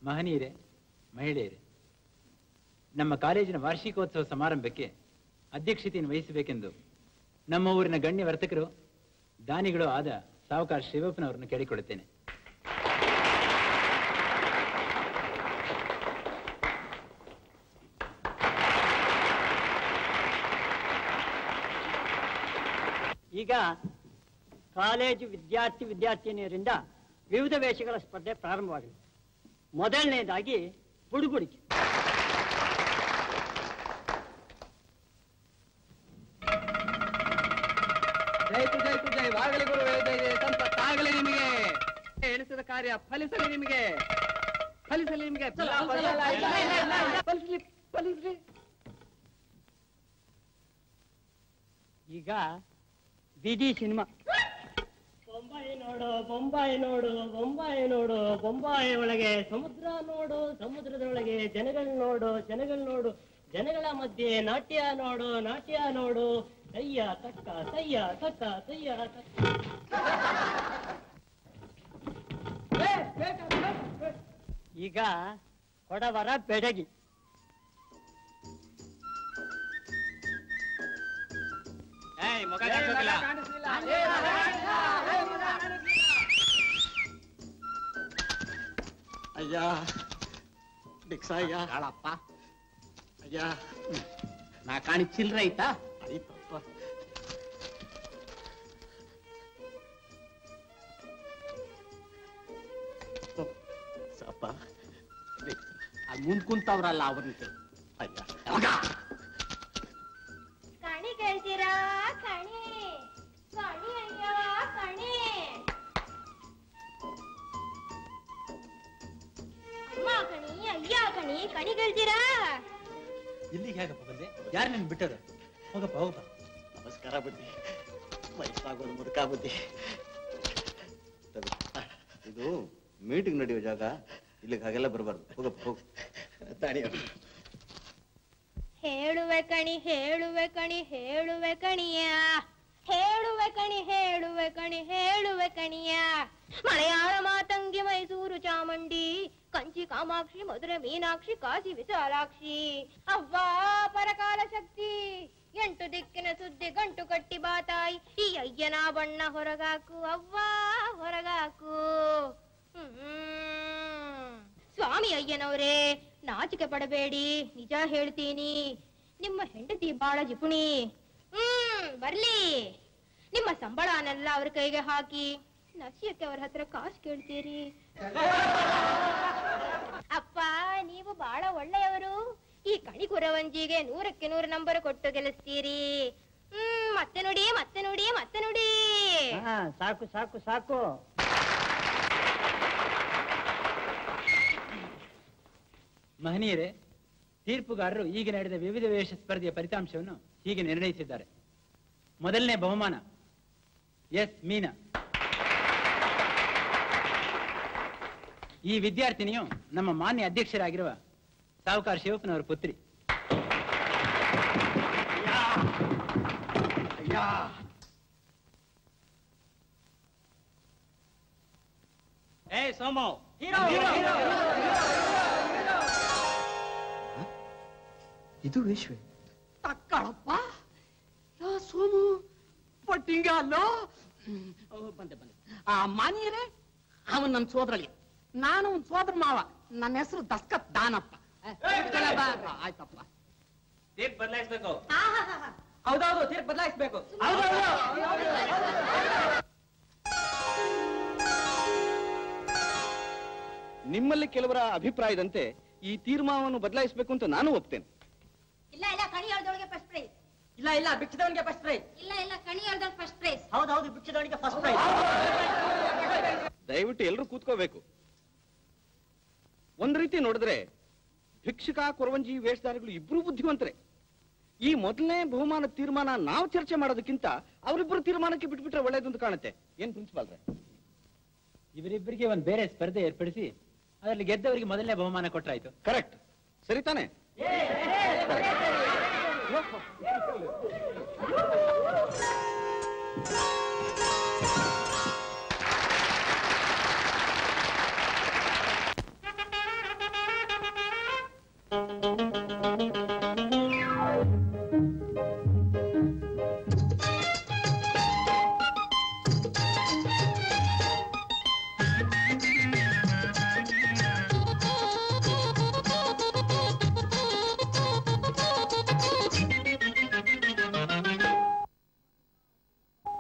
ಮಹನೀಯರೇ, ಮಹಿಳೆಯರೇ, ನಮ್ಮ ಕಾಲೇಜಿನ ವಾರ್ಷಿಕೋತ್ಸವ ಸಮಾರಂಭಕ್ಕೆ ಅಧ್ಯಕ್ಷತೆಯನ್ನು ವಹಿಸಬೇಕೆಂದು ನಮ್ಮ ಊರಿನ ಗಣ್ಯ ವರ್ತಕರು ದಾನಿಗಳು ಆದ ಸಾವುಕಾರ ಶಿವಪ್ಪನವರನ್ನು ಕೇಳಿಕೊಳ್ಳುತ್ತೇನೆ. ಈಗ ಕಾಲೇಜು ವಿದ್ಯಾರ್ಥಿನಿಯರಿಂದ ವಿವಿಧ ವೇಷಗಳ ಸ್ಪರ್ಧೆ ಪ್ರಾರಂಭವಾಗಿದೆ. ಮೊದಲನೇದಾಗಿ ಬುಡುಬುಡಿಕೆ. ಜೈ ಗುರು, ಸಂಪತ್ತಾಗಲಿ ನಿಮಗೆ, ಎಣಿಸಿದ ಕಾರ್ಯ ಫಲಿಸಲಿ ನಿಮಗೆ, ಫಲಿಸಲಿ ನಿಮಗೆ. ಈಗ ಬಿಡಿ ಸಿನಿಮಾ. ಬೊಂಬಾಯಿ ನೋಡು, ಬೊಂಬಾಯಿ ನೋಡು, ಬೊಂಬಾಯಿ ನೋಡು, ಬೊಂಬಾಯಿ ಒಳಗೆ ಸಮುದ್ರ ನೋಡು, ಸಮುದ್ರದೊಳಗೆ ಜನಗಳು ನೋಡು, ಜನಗಳು ನೋಡು, ಜನಗಳ ಮಧ್ಯೆ ನಾಟ್ಯ ನೋಡು, ನಾಟ್ಯ ನೋಡು, ಸಯ್ಯ ತಕ್ಕ ಸಯ್ಯ ತಕ್ಕ ಸಯ್ಯ ತಕ್ಕ. ಈಗ ಕೊಡವರ ಬೆಡಗಿ. ಅಯ್ಯ ಭಿಕ್ಷ ಅಯ್ಯ. ಹೇಳಪ್ಪ ಅಯ್ಯ, ನಾ ಕಾಣಿ ಚಿಲ್ರೆ ಆಯ್ತಾ? ಆಯ್ತಪ್ಪ. ಸಪ್ಪ ಅಲ್ಲಿ ಮುಂದ್ ಕುಂತವ್ರಲ್ಲ ಅವ್ರನ್ನ. ಅಯ್ಯ ಕಣಿ ಕೇಳ್ತೀರಾ? ಕಣಿ ಕಣಿ ಅಯ್ಯ ಕಣಿ. ಅಮ್ಮ ಕಣಿ, ಅಯ್ಯ ಕಣಿ, ಕಣಿ ಕೇಳ್ತೀರಾ? ಇಲ್ಲಿಗೆ ಹೇಗಪ್ಪ ಬಂದೆ? ಯಾರು ನಿನ್ ಬಿಟ್ಟರು? ಹೋಗಪ್ಪ ಹೋಗಪ್ಪ. ನಮಸ್ಕಾರ ಬುದ್ಧಿ, ವಯಸ್ಸಾಗೋದು ಮುದುಕ ಬುದ್ಧಿ. ಇದು ಮೀಟಿಂಗ್ ನಡೆಯೋ ಜಾಗ, ಇಲ್ಲಿಗೆ ಹಾಗೆಲ್ಲ ಬರಬಾರ್ದು. ಹೋಗಪ್ಪ ಹೋಗು. ತಾಡಿ. ಹೇಳುವೆ ಕಣಿ, ಹೇಳುವೆ ಕಣಿ, ಹೇಳುವೆ ಕಣಿಯ, ಹೇಳುವೆ ಕಣಿ, ಹೇಳುವೆ ಕಣಿ, ಹೇಳುವೆ ಕಣಿಯ. ಮಲಯಾಳ ಮಾತಂಗಿ, ಮೈಸೂರು ಚಾಮುಂಡಿ, ಕಂಚಿ ಕಾಮಾಕ್ಷಿ, ಮಧುರೆ ಮೀನಾಕ್ಷಿ, ಕಾಶಿ ವಿಶಾಲಾಕ್ಷಿ. ಅವ್ವಾ ಪರಕಾಲ ಶಕ್ತಿ, 8 ದಿಕ್ಕಿನ ಸುದ್ದಿ ಗಂಟು ಕಟ್ಟಿ ಬಾತಾಯಿ. ಈ ಅಯ್ಯನ ಬಣ್ಣ ಹೊರಗಾಕು, ಅವ್ವಾ ಹೊರಗಾಕು. ಸ್ವಾಮಿ ಅಯ್ಯನವರೇ, ನಾಚಿಕೆ ಪಡಬೇಡಿ, ನಿಜ ಹೇಳ್ತೀನಿ. ನಿಮ್ಮ ಹೆಂಡತಿ ಬಾಳ ಜಿಪುಣಿ. ಬರ್ಲಿ, ನಿಮ್ಮ ಸಂಬಳನೆಲ್ಲ ಅವ್ರ ಕೈಗೆ ಹಾಕಿ ನಶ್ಯಕ್ಕೆ ಅವ್ರ ಹತ್ರ ಕಾಸು ಕೇಳ್ತೀರಿ. ಅಪ್ಪ, ನೀವು ಬಾಳ ಒಳ್ಳೆಯವರು. ಈ ಕಣಿಕುರವಂಜಿಗೆ 100ಕ್ಕೆ 100 ನಂಬರ್ ಕೊಟ್ಟು ಗೆಲ್ಲಿಸ್ತೀರಿ. ಮತ್ತೆ ನೋಡಿ, ಮತ್ತೆ ನೋಡಿ, ಮತ್ತೆ ನೋಡಿ. ಸಾಕು ಸಾಕು ಸಾಕು. ಮಹನೀಯರೇ, ತೀರ್ಪುಗಾರರು ಈಗ ನಡೆದ ವಿವಿಧ ವೇಷ ಸ್ಪರ್ಧೆಯ ಫಲಿತಾಂಶವನ್ನು ಹೀಗೆ ನಿರ್ಣಯಿಸಿದ್ದಾರೆ. ಮೊದಲನೇ ಬಹುಮಾನ ಎಸ್ ಮೀನಾ. ಈ ವಿದ್ಯಾರ್ಥಿನಿಯು ನಮ್ಮ ಮಾನ್ಯ ಅಧ್ಯಕ್ಷರಾಗಿರುವ ಸಾವುಕಾರ ಶಿವಪ್ಪನವರ ಪುತ್ರಿ. ಸೋಮು, ಇದು ವೇಶ್ವೆ. ತಕ್ಕಳಪ್ಪ ಸೋಮು ಪಟ್ಟಿಂಗ ಅಲ್ಲೋ. ಬಂದೆ ಬಂದೆ. ಮಾನಿಯರೇ, ಅವನ್ ನನ್ನ ಸೋದರಳಿಯ, ನಾನು ಒಂದು ಸೋದರ ಮಾವ. ನನ್ನ ಹೆಸರು ದಸ್ಕತ್ ದಾನಪ್ಪ. ಆಯ್ತಪ್ಪ. ತೀರ್ಪು ಬದಲಾಯಿಸ್ಬೇಕು. ಹೌದೌದು, ತೀರ್ಪು ಬದಲಾಯಿಸ್ಬೇಕು. ನಿಮ್ಮಲ್ಲಿ ಕೆಲವರ ಅಭಿಪ್ರಾಯದಂತೆ ಈ ತೀರ್ಮಾನವನ್ನು ಬದಲಾಯಿಸಬೇಕು ಅಂತ ನಾನು ಒಪ್ತೇನೆ. ಇಲ್ಲ ಇಲ್ಲ, ಕಣಿ ಹೇಳ್ದವಳಿಗೆ ಫಸ್ಟ್ ಪ್ರೈಸ್. ಇಲ್ಲ ಇಲ್ಲ, ಭಿಕ್ಷದವನಿಗೆ ಫಸ್ಟ್ ಪ್ರೈಸ್. ಇಲ್ಲ ಇಲ್ಲ, ಕಣಿ ಹೇಳ್ದವಳಿಗೆ ಫಸ್ಟ್ ಪ್ರೈಸ್. ಹೌದೌದು, ಭಿಕ್ಷದವನಿಗೆ ಫಸ್ಟ್ ಪ್ರೈಸ್. ದಯವಿಟ್ಟು ಎಲ್ಲರೂ ಕೂತ್ಕೋಬೇಕು. ಒಂದ್ ರೀತಿ ನೋಡಿದ್ರೆ ಭಿಕ್ಷುಕ ಕೊರವಂಜಿ ವೇಷಧಾರಿಗಳು ಇಬ್ರು ಬುದ್ಧಿವಂತರೆ. ಈ ಮೊದಲನೇ ಬಹುಮಾನ ತೀರ್ಮಾನ ನಾವು ಚರ್ಚೆ ಮಾಡೋದಕ್ಕಿಂತ ಅವರಿಬ್ಬರು ತೀರ್ಮಾನಕ್ಕೆ ಬಿಟ್ಬಿಟ್ರೆ ಒಳ್ಳೇದು ಅಂತ ಕಾಣುತ್ತೆ. ಏನ್ ಪ್ರಿನ್ಸಿಪಾಲ್ರೆ? ಇವರಿಬ್ಬರಿಗೆ ಒಂದು ಬೇರೆ ಸ್ಪರ್ಧೆ ಏರ್ಪಡಿಸಿ ಅದರಲ್ಲಿ ಗೆದ್ದವರಿಗೆ ಮೊದಲನೇ ಬಹುಮಾನ ಕೊಟ್ರಾಯ್ತು. ಕರೆಕ್ಟ್, ಸರಿ ತಾನೆ?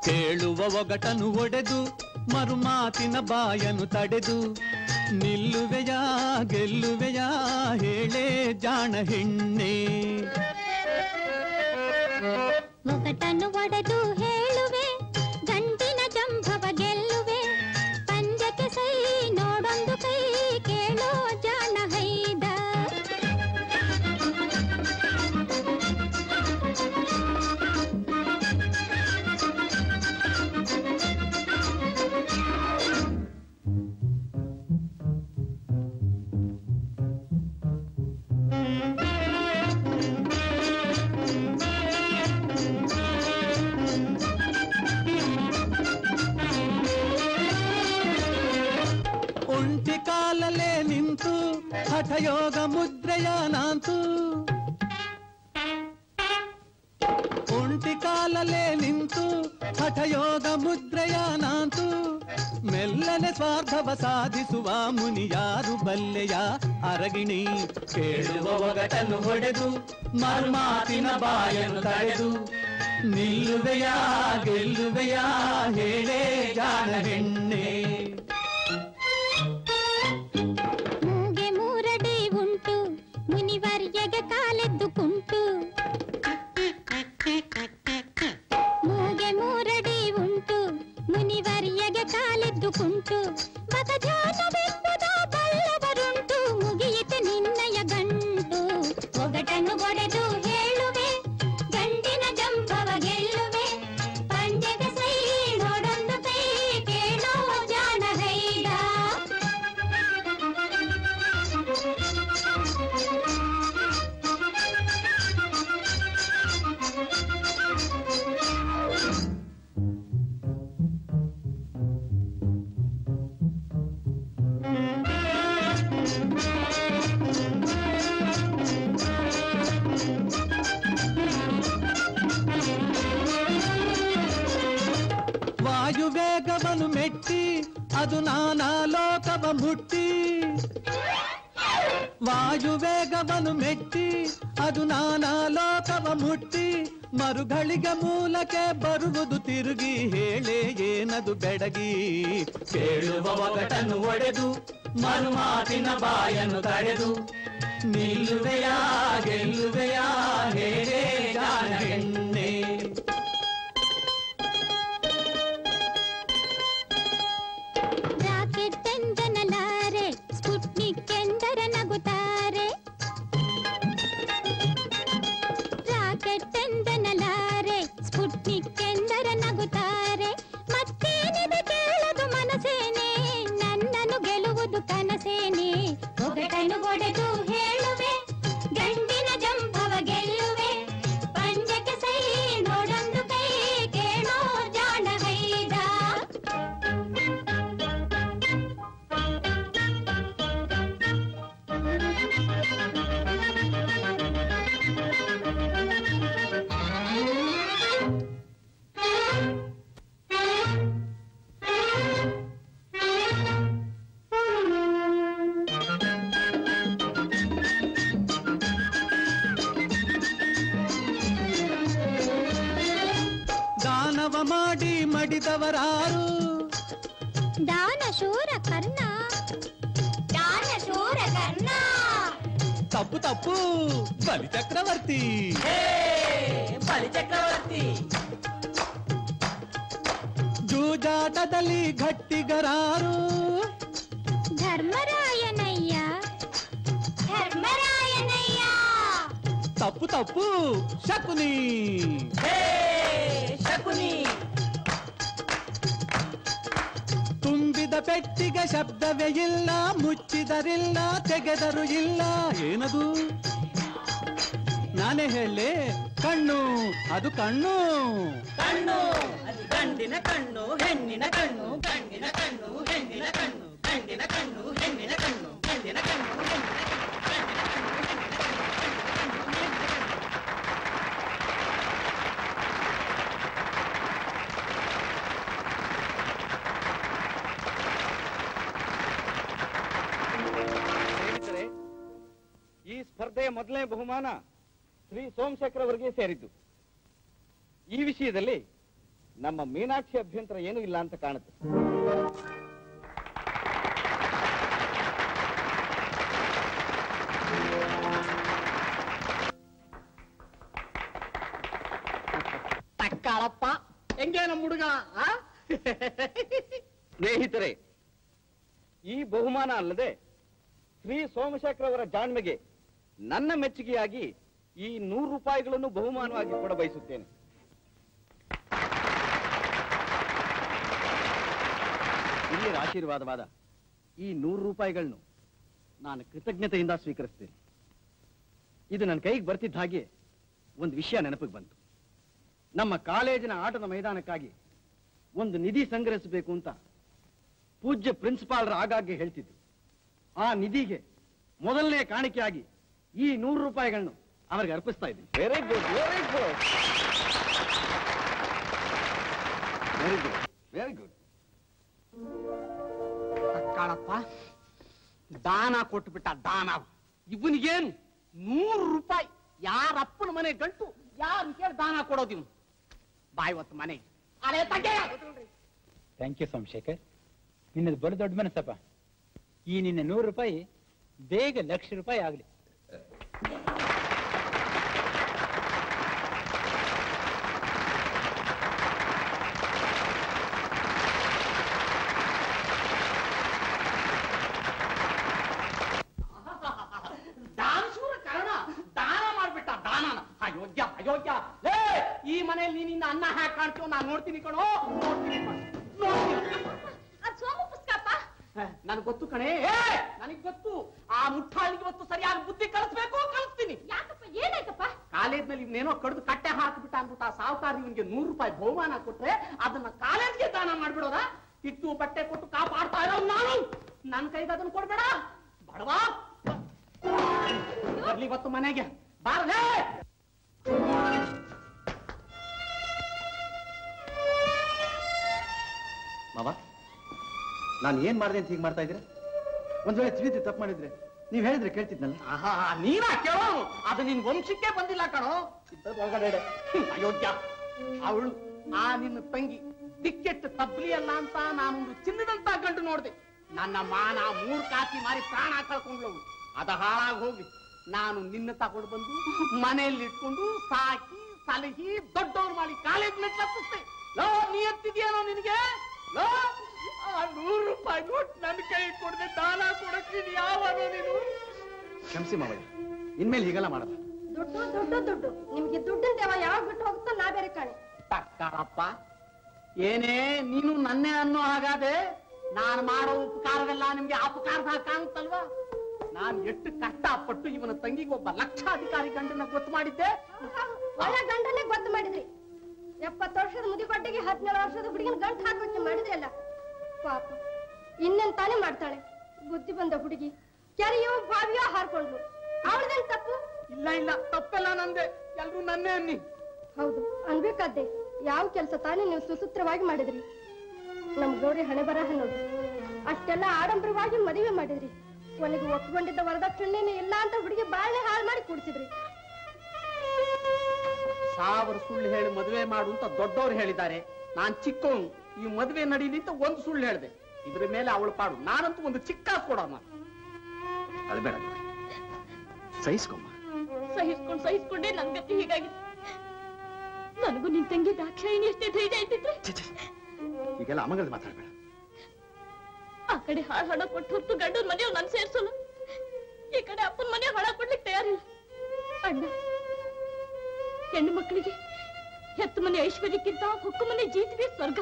ಕೇಳುವ ಒಗಟನು ಒಡೆದು ಮರುಮಾತಿನ ಬಾಯನು ತಡೆದು ನಿಲ್ಲುವೆಯಾ ಗೆಲ್ಲುವೆಯಾ ಹೇಳೇ ಜಾಣ ಹೆಣ್ಣೆ. ಒಗಟನ್ನು ಒಡೆದು ಹೇಳುವೆ ಗಂಡಿನ ಜಂಭವ ಗೆಲ್ಲುವೆ ಪಂಜಕ್ಕೆ ಸೈ ನೋಡೊಂದು ಕೈ ಕೇಳೋ ಜಾಣ ಹೈದ. ಒಂಟಿ ಕಾಲಲ್ಲೇ ನಿಂತು ಹಠಯೋಗ ಮುದ್ರೆಯ ನಾಂತು ಒಂಟಿ ಕಾಲಲ್ಲೇ ನಿಂತು ಹಠಯೋಗ ಮುದ್ರೆಯ ನಾಂತು ಮೆಲ್ಲನೆ ಸ್ವಾರ್ಥವ ಸಾಧಿಸುವ ಮುನಿಯಾರು ಬಲ್ಲೆಯ ಅರಗಿಣಿ. ಕೇಳುವ ಒಗಟನ್ನು ಹೊಡೆದು ಮರ್ಮಾತಿನ ಬಾಯನ್ನು ತಡೆದು ನಿಲ್ಲುವೆಯಾ ಗೆಲ್ಲುವೆಯಾ ಹೇಳೇ ಜಾಣ ಹೆಣ್ಣೆ. ಮೂಗೆ ಮೂರಡಿ ಉಂಟು ಮುನಿವರ್ಯಗೆ ಕಾಲೆದ್ದು ಕುಂಟು ಮೂಗೆ ಮೂರಡಿ ಉಂಟು ಮುನಿವರ್ಯಗೆ ಕಾಲೆದ್ದು ಕುಂಟು ಮಗ ಧ್ಯಾನವೆಂಬುದ ಬಲ್ಲವರುಂಟು ಮುಗಿಯಿತು ನಿನ್ನಯ ಗಂಟು. ಒಗಟನ್ನು ಒಡೆದು ಹೇಳುವೆ ಗಂಡಿನ ಜಂಭವ ಗೆಲ್ಲುವೆ ಪಂಜೆಗೆ ಸೈ ನೋಡೊಂದು ಕೈ ಕೇಳೋ ಜಾಣ ಹೈದ. ವಾಯುವೇಗವನು ಮೆಟ್ಟಿ ಅದು ನಾನಾ ಲೋಕವ ಮುಟ್ಟಿ ವಾಯುವೇಗವನು ಮೆಟ್ಟಿ ಅದು ನಾನಾ ಲೋಕವ ಮುಟ್ಟಿ ಮರುಗಳಿಗೆ ಮೂಲಕ್ಕೆ ಬರುವುದು ತಿರುಗಿ ಹೇಳೇ ಏನದು ಬೆಡಗಿ. ಕೇಳುವ ಒಗಟನ್ನು ಒಡೆದು ಮರುಮಾತಿನ ಬಾಯನ್ನು ತಡೆದು ನಿಲ್ಲುವೆಯಾ ಗೆಲ್ಲುವೆಯಾ ಹೇಳೇ ಜಾಣ ಹೆಣ್ಣೆ. ರಾಕೆಟ್ ಎಂದನಲಾರೆ ಸ್ಪುಟ್ನಿಕ್ ಎಂದರ ನಗುತ್ತಾರೆ ರಾಕೆಟ್ ಎಂದನಲಾರೆ ಸ್ಪುಟ್ನಿಕ್ ಎಂದರ ನಗುತ್ತಾರೆ ಮತ್ತೇನಿದೆ ಕೇಳದು ಮನಸೇನೆ ನನ್ನನ್ನು ಗೆಲ್ಲುವುದು ಕನಸೇನೆ. ಒಗಟನ್ನು ಒಡೆದು ಹೇಳುವೆ ಗಂಡಿನ ಜಂಭವ ಗೆಲ್ಲುವೆ ಪಂಜಕ್ಕೆ ಸೈ ನೋಡೊಂದು ಕೈ ಕೇಳೋ ಜಾಣ ಹೈದ. ದಾನವ ಮಾಡಿ ಮಡಿದವರಾರು ದಾನ ಶೂರ ಕರ್ಣ ದಾನ ಶೂರ ಕರ್ಣ ತಪ್ಪು ತಪ್ಪು ಬಲಿ ಚಕ್ರವರ್ತಿ ಬಲಿ ಚಕ್ರವರ್ತಿ. ಜೂಜಾಟದಲ್ಲಿ ಗಟ್ಟಿಗರಾರು ಧರ್ಮರಾಯನಯ್ಯ ಧರ್ಮರಾಯನಯ್ಯ ತಪ್ಪು ತಪ್ಪು ಶಕುನಿ ಶಕುನಿ. ತುಂಬಿದ ಪೆಟ್ಟಿಗೆ ಶಬ್ದವೇ ಇಲ್ಲ ಮುಚ್ಚಿದರಿಲ್ಲ ತೆಗೆದರು ಇಲ್ಲ ಏನದು ನಾನೇ ಹೇಳಲೆ ಕಣ್ಣು ಅದು ಕಣ್ಣು ಕಣ್ಣು ಅದು ಗಂಡಿನ ಕಣ್ಣು ಹೆಣ್ಣಿನ ಕಣ್ಣು ಗಂಡಿನ ಕಣ್ಣು ಹೆಣ್ಣಿನ ಕಣ್ಣು ಗಂಡಿನ ಕಣ್ಣು ಹೆಣ್ಣಿನ ಕಣ್ಣು ಗಂಡಿನ ಕಣ್ಣು ಹೆಣ್ಣಿನ ಈ ಸ್ಪರ್ಧೆಯ ಮೊದಲನೇ ಬಹುಮಾನ ಶ್ರೀ ಸೋಮಶೇಖರ್ ಅವರಿಗೆ ಸೇರಿದ್ದು. ಈ ವಿಷಯದಲ್ಲಿ ನಮ್ಮ ಮೀನಾಕ್ಷಿ ಅಭ್ಯಂತರ ಏನೂ ಇಲ್ಲ ಅಂತ ಕಾಣುತ್ತೆ. ತಕ್ಕಾಳಪ್ಪ, ಹೆಂಗೆ ನಮ್ಮ ಹುಡುಗ? ಸ್ನೇಹಿತರೆ, ಈ ಬಹುಮಾನ ಅಲ್ಲದೆ ಶ್ರೀ ಸೋಮಶೇಖರ್ ಅವರ ಜಾಣ್ಮೆಗೆ ನನ್ನ ಮೆಚ್ಚುಗೆಯಾಗಿ ಈ 100 ರೂಪಾಯಿಗಳನ್ನು ಬಹುಮಾನವಾಗಿ ಕೊಡ ಬಯಸುತ್ತೇನೆ. ಹಿರಿಯರ ಆಶೀರ್ವಾದವಾದ ಈ 100 ರೂಪಾಯಿಗಳನ್ನು ನಾನು ಕೃತಜ್ಞತೆಯಿಂದ ಸ್ವೀಕರಿಸ್ತೇನೆ. ಇದು ನನ್ನ ಕೈಗೆ ಬರ್ತಿದ್ದ ಹಾಗೆ ಒಂದು ವಿಷಯ ನೆನಪಿಗೆ ಬಂತು. ನಮ್ಮ ಕಾಲೇಜಿನ ಆಟದ ಮೈದಾನಕ್ಕಾಗಿ ಒಂದು ನಿಧಿ ಸಂಗ್ರಹಿಸಬೇಕು ಅಂತ ಪೂಜ್ಯ ಪ್ರಿನ್ಸಿಪಾಲ್ರ ಆಗಾಗ್ಗೆ ಹೇಳ್ತಿದ್ರು. ಆ ನಿಧಿಗೆ ಮೊದಲನೇ ಕಾಣಿಕೆಯಾಗಿ ಈ 100 ರೂಪಾಯಿಗಳನ್ನು ಅವರಿಗೆ ಅರ್ಪಿಸ್ತಾ ಇದ್ದೀನಿ. Very good, very good, very good, very good. Thakkalappa, ದಾನ ಕೊಟ್ಟುಬಿಟ್ಟ, ದಾನ. ಇವನಿಗೇನು 100 ರೂಪಾಯಿ? ಯಾರಪ್ಪನ ಮನೆ ಗಂಟು, ಯಾರು ಕೇಳಿ ದಾನ ಕೊಡೋದು ಇವನು? ಬಾಯ್ವತ್ತು ಮನೆ ಅಲೆ ತಗೆ. ಥ್ಯಾಂಕ್ ಯು ಸೋಮಶೇಖರ್, ನಿನ್ನದು ಬಲು ದೊಡ್ಡ ಮನಸ್ಸಪ್ಪ. ಈ ನಿನ್ನ 100 ರೂಪಾಯಿ ಬೇಗ 1,00,000 ರೂಪಾಯಿ ಆಗಲಿ. ದಾನಶೂರ ಕಾರಣ ದಾನ ಮಾಡ್ಬಿಟ್ಟ, ದಾನನ. ಅಯೋಗ್ಯ, ಅಯೋಗ್ಯ. ಈ ಮನೆಯಲ್ಲಿ ನೀನಿಂದ ಅನ್ನ ಹ್ಯಾಕ್ ಕಾಣ್ತೀವೋ ನಾನು ನೋಡ್ತೀನಿ ಕಣೋ, ನೋಡ್ತೀನಿ. ನನಗೆ ಗೊತ್ತು ಕಣೆ, ನನಗೆ ಗೊತ್ತು. ಆ ಮುಟ್ಟಾಳಿಗೆ ಇವತ್ತು ಸರಿಯಾಗಿ ಬುದ್ಧಿ ಕಲಿಸ್ಬೇಕು, ಕಲಿಸ್ತೀನಿ. ಯಾಕಪ್ಪ, ಏನಾಯ್ತಪ್ಪ? ಕಾಲೇಜ್ನಲ್ಲಿ ಇವನೇನೋ ಕಡ್ದು ಕಟ್ಟೆ ಹಾಕ್ಬಿಟ್ಟ ಅಂದ್ಬಿಟ್ಟು ಆ ಸಾಹುಕಾರಿ ಇವನಿಗೆ 100 ರೂಪಾಯಿ ಬಹುಮಾನ ಕೊಟ್ರೆ ಅದನ್ನ ಕಾಲೇಜ್ಗೆ ದಾನ ಮಾಡ್ಬಿಡೋದ? ಇಟ್ಟು ಬಟ್ಟೆ ಕೊಟ್ಟು ಕಾಪಾಡ್ತಾ ಇರೋ ನಾನು, ನನ್ನ ಕೈಗೆ ಅದನ್ನ ಕೊಡ್ಬೇಡ ಬಡವಾ. ಬರ್ಲಿ ಇವತ್ತು ಮನೆಗೆ, ಬಾರಲೇ. ಮಾವ, ನಾನು ಏನ್ ಮಾಡಿದೆ ಅಂತ ಹೀಗೆ ಮಾಡ್ತಾ ಇದ್ರೆ? ಒಂದ್ ವೇಳೆ ತಿಳಿದು ತಪ್ಪು ಮಾಡಿದ್ರೆ ನೀವ್ ಹೇಳಿದ್ರೆ ಕೇಳ್ತಿದ್ನಲ್ಲ. ಆಹಾ, ನೀನಾ ಕೇಳೋ? ಅದು ನಿನ್ ವಂಶಕ್ಕೆ ಬಂದಿಲ್ಲ ಕಣೋ. ಒಳಗಡೆ ಅಯೋಗ್ಯ. ಅವಳು ಆ ನಿನ್ನ ತಂಗಿ ದಿಕ್ಕೆಟ್ಟು ತಬ್ಲಿ ಅಲ್ಲ ಅಂತ ನಾನೊಂದು ಚಿನ್ನದಂತ ಗಂಡು ನೋಡ್ದೆ. ನನ್ನ ಮಾನ 3 ಕಾಸಿ ಮಾರಿ ಪ್ರಾಣ ಕಳ್ಕೊಂಡ್ಲವಳು. ಅದ ಹಾಳಾಗಿ ಹೋಗಿ ನಾನು ನಿನ್ನ ತಗೊಂಡು ಬಂದು ಮನೆಯಲ್ಲಿ ಇಟ್ಕೊಂಡು ಸಾಕಿ ಸಲಹಿ ದೊಡ್ಡವ್ರು ಮಾಡಿ ಕಾಲೇಜ್ ಮೆಟ್ಲತ್ತಿಸ್ತೆ. ಲೋ, ನೀ ಎತ್ತಿದ್ಯಾನೋ ನಿನಗೆ? ಲೋ, ಆ 100 ರೂಪಾಯಿ ನೋಟ್ ನನ್ನ ಕೈ ಕೊಡದೆ ದಾನ ಕೊಡಕ್ಕೆ ಯಾವಾಗ ನೀನು? ಕ್ಷಮಿಸಿ ಮಾವಯ್ಯ, ಇನ್ಮೇಲೆ ಹೀಗೆಲ್ಲ ಮಾಡಲ್ಲ. ದುಡ್ಡು ದುಡ್ಡು ದುಡ್ಡು, ನಿಮ್ಗೆ ದುಡ್ಡಿನ ದೇವ ಯಾವಾಗ ಬಿಟ್ಟು ಹೋಗುತ್ತೋ ನಾ ಬೇರೆ ಕಾಣೆ. ತಕ್ಕಾರಪ್ಪ, ಏನೇ ನೀನು ನನ್ನೇ ಅನ್ನೋ ಹಾಗಾದೆ? ನಾನು ಮಾಡೋ ಉಪಕಾರವೆಲ್ಲ ನಿಮ್ಗೆ ಅಪಕಾರದ ಕಾಣುತ್ತಲ್ವಾ? ನಾನು ಎಷ್ಟು ಕಷ್ಟಪಟ್ಟು ಇವನ ತಂಗಿಗೆ ಒಬ್ಬ ಲಕ್ಷಾಧಿಕಾರಿ ಗಂಡನ ಗೊತ್ತು ಮಾಡಿದ್ದೆ. ಒಳ್ಳೆ ಗಂಡನೇ ಗೊತ್ತು ಮಾಡಿದ್ರಿ. 70 ವರ್ಷದ ಮುದಿಕೊಟ್ಟಿಗೆ 17 ವರ್ಷದ ಹುಡುಗಿನ ಗಂಟು ಹಾಕೋಕೆ ಮಾಡಿದ್ರಿ ಅಲ್ಲ. ಪಾಪ, ಇನ್ನೇನ್ ತಾನೇ ಮಾಡ್ತಾಳೆ? ಬುದ್ಧಿ ಬಂದ ಹುಡುಗಿ ಕೆರೆಯೋ ಬಾವಿಯೋ ಹಾರ್ಕೊಂಡ್ಲು. ಅವಳದೇನ್ ತಪ್ಪು? ಇಲ್ಲ ಇಲ್ಲ, ತಪ್ಪೆಲ್ಲ ನಂದೆ. ಎಲ್ರು ನನ್ನೇ ಅನ್ನಿ. ಹೌದು ಅನ್ಬೇಕಾದ್ದೆ. ಯಾವ ಕೆಲಸ ತಾನೇ ನೀವು ಸುಸೂತ್ರವಾಗಿ ಮಾಡಿದ್ರಿ. ನಮ್ ಗೌರಿ ಹಣೆ ಬರಹ ನೋಡಿ. ಅಷ್ಟೆಲ್ಲ ಆಡಂಬರವಾಗಿ ಮದುವೆ ಮಾಡಿದ್ರಿ. ಕೊನೆಗೆ ಒಪ್ಕೊಂಡಿದ್ದ ವರದಕ್ಷಿಣೆನೇ ಇಲ್ಲ ಅಂತ ಹುಡುಗಿ ಬಾಳೆ ಹಾಳು ಮಾಡಿ ಕುಡಿಸಿದ್ರಿ. 1000 ಸುಳ್ಳು ಹೇಳಿ ಮದುವೆ ಮಾಡು ಅಂತ ದೊಡ್ಡವ್ರು ಹೇಳಿದ್ದಾರೆ. ನಾನ್ ಚಿಕ್ಕವನು, ಈ ಮದುವೆ ನಡೀಲಿ ಅಂತ ಒಂದು ಸುಳ್ಳು ಹೇಳಿದೆ. ಇದ್ರ ಮೇಲೆ ಅವಳು ಪಾಡು. ನಾನಂತೂ ಒಂದು ಚಿಕ್ಕ ಕೊಡೋಣ. ಅದು ಬೇಡ, ಸಹಿಸ್ಕೊಮ್ಮ. ಸಹಿಸ್ಕೊಂಡೇ ನನ್ ಗತಿ ಹೀಗಾಗಿ. ನನಗೂ ನಿನ್ ತಂಗಿ ದಾಕ್ಷಾಯಿಣಿ ಎಷ್ಟೇ ಧೈರ್ಯ ಇದ್ದಿದ್ರೆ. ಈಗೆಲ್ಲ ಅಮಂಗದ ಮಾತಾಡ್ಬೇಡ. ಆ ಕಡೆ ಹಣ ಕೊಟ್ಟು ಹೊತ್ತು ಗಂಡನ ಮನೆಯವ್ ನನ್ ಸೇರ್ಸೋಲ್ಲ, ಈ ಕಡೆ ಅಪ್ಪನ ಮನೆ ಹಣ ಕೊಡ್ಲಿಕ್ಕೆ ತಯಾರಿಲ್ಲ. ಅಣ್ಣ, ಹೆಣ್ಣು ಮಕ್ಕಳಿಗೆ ಹೆತ್ತು ಮನೆ ಐಶ್ವರ್ಯಕ್ಕಿಂತ ಹೊಕ್ಕು ಮನೆ ಜೀತವೇ ಸ್ವರ್ಗ.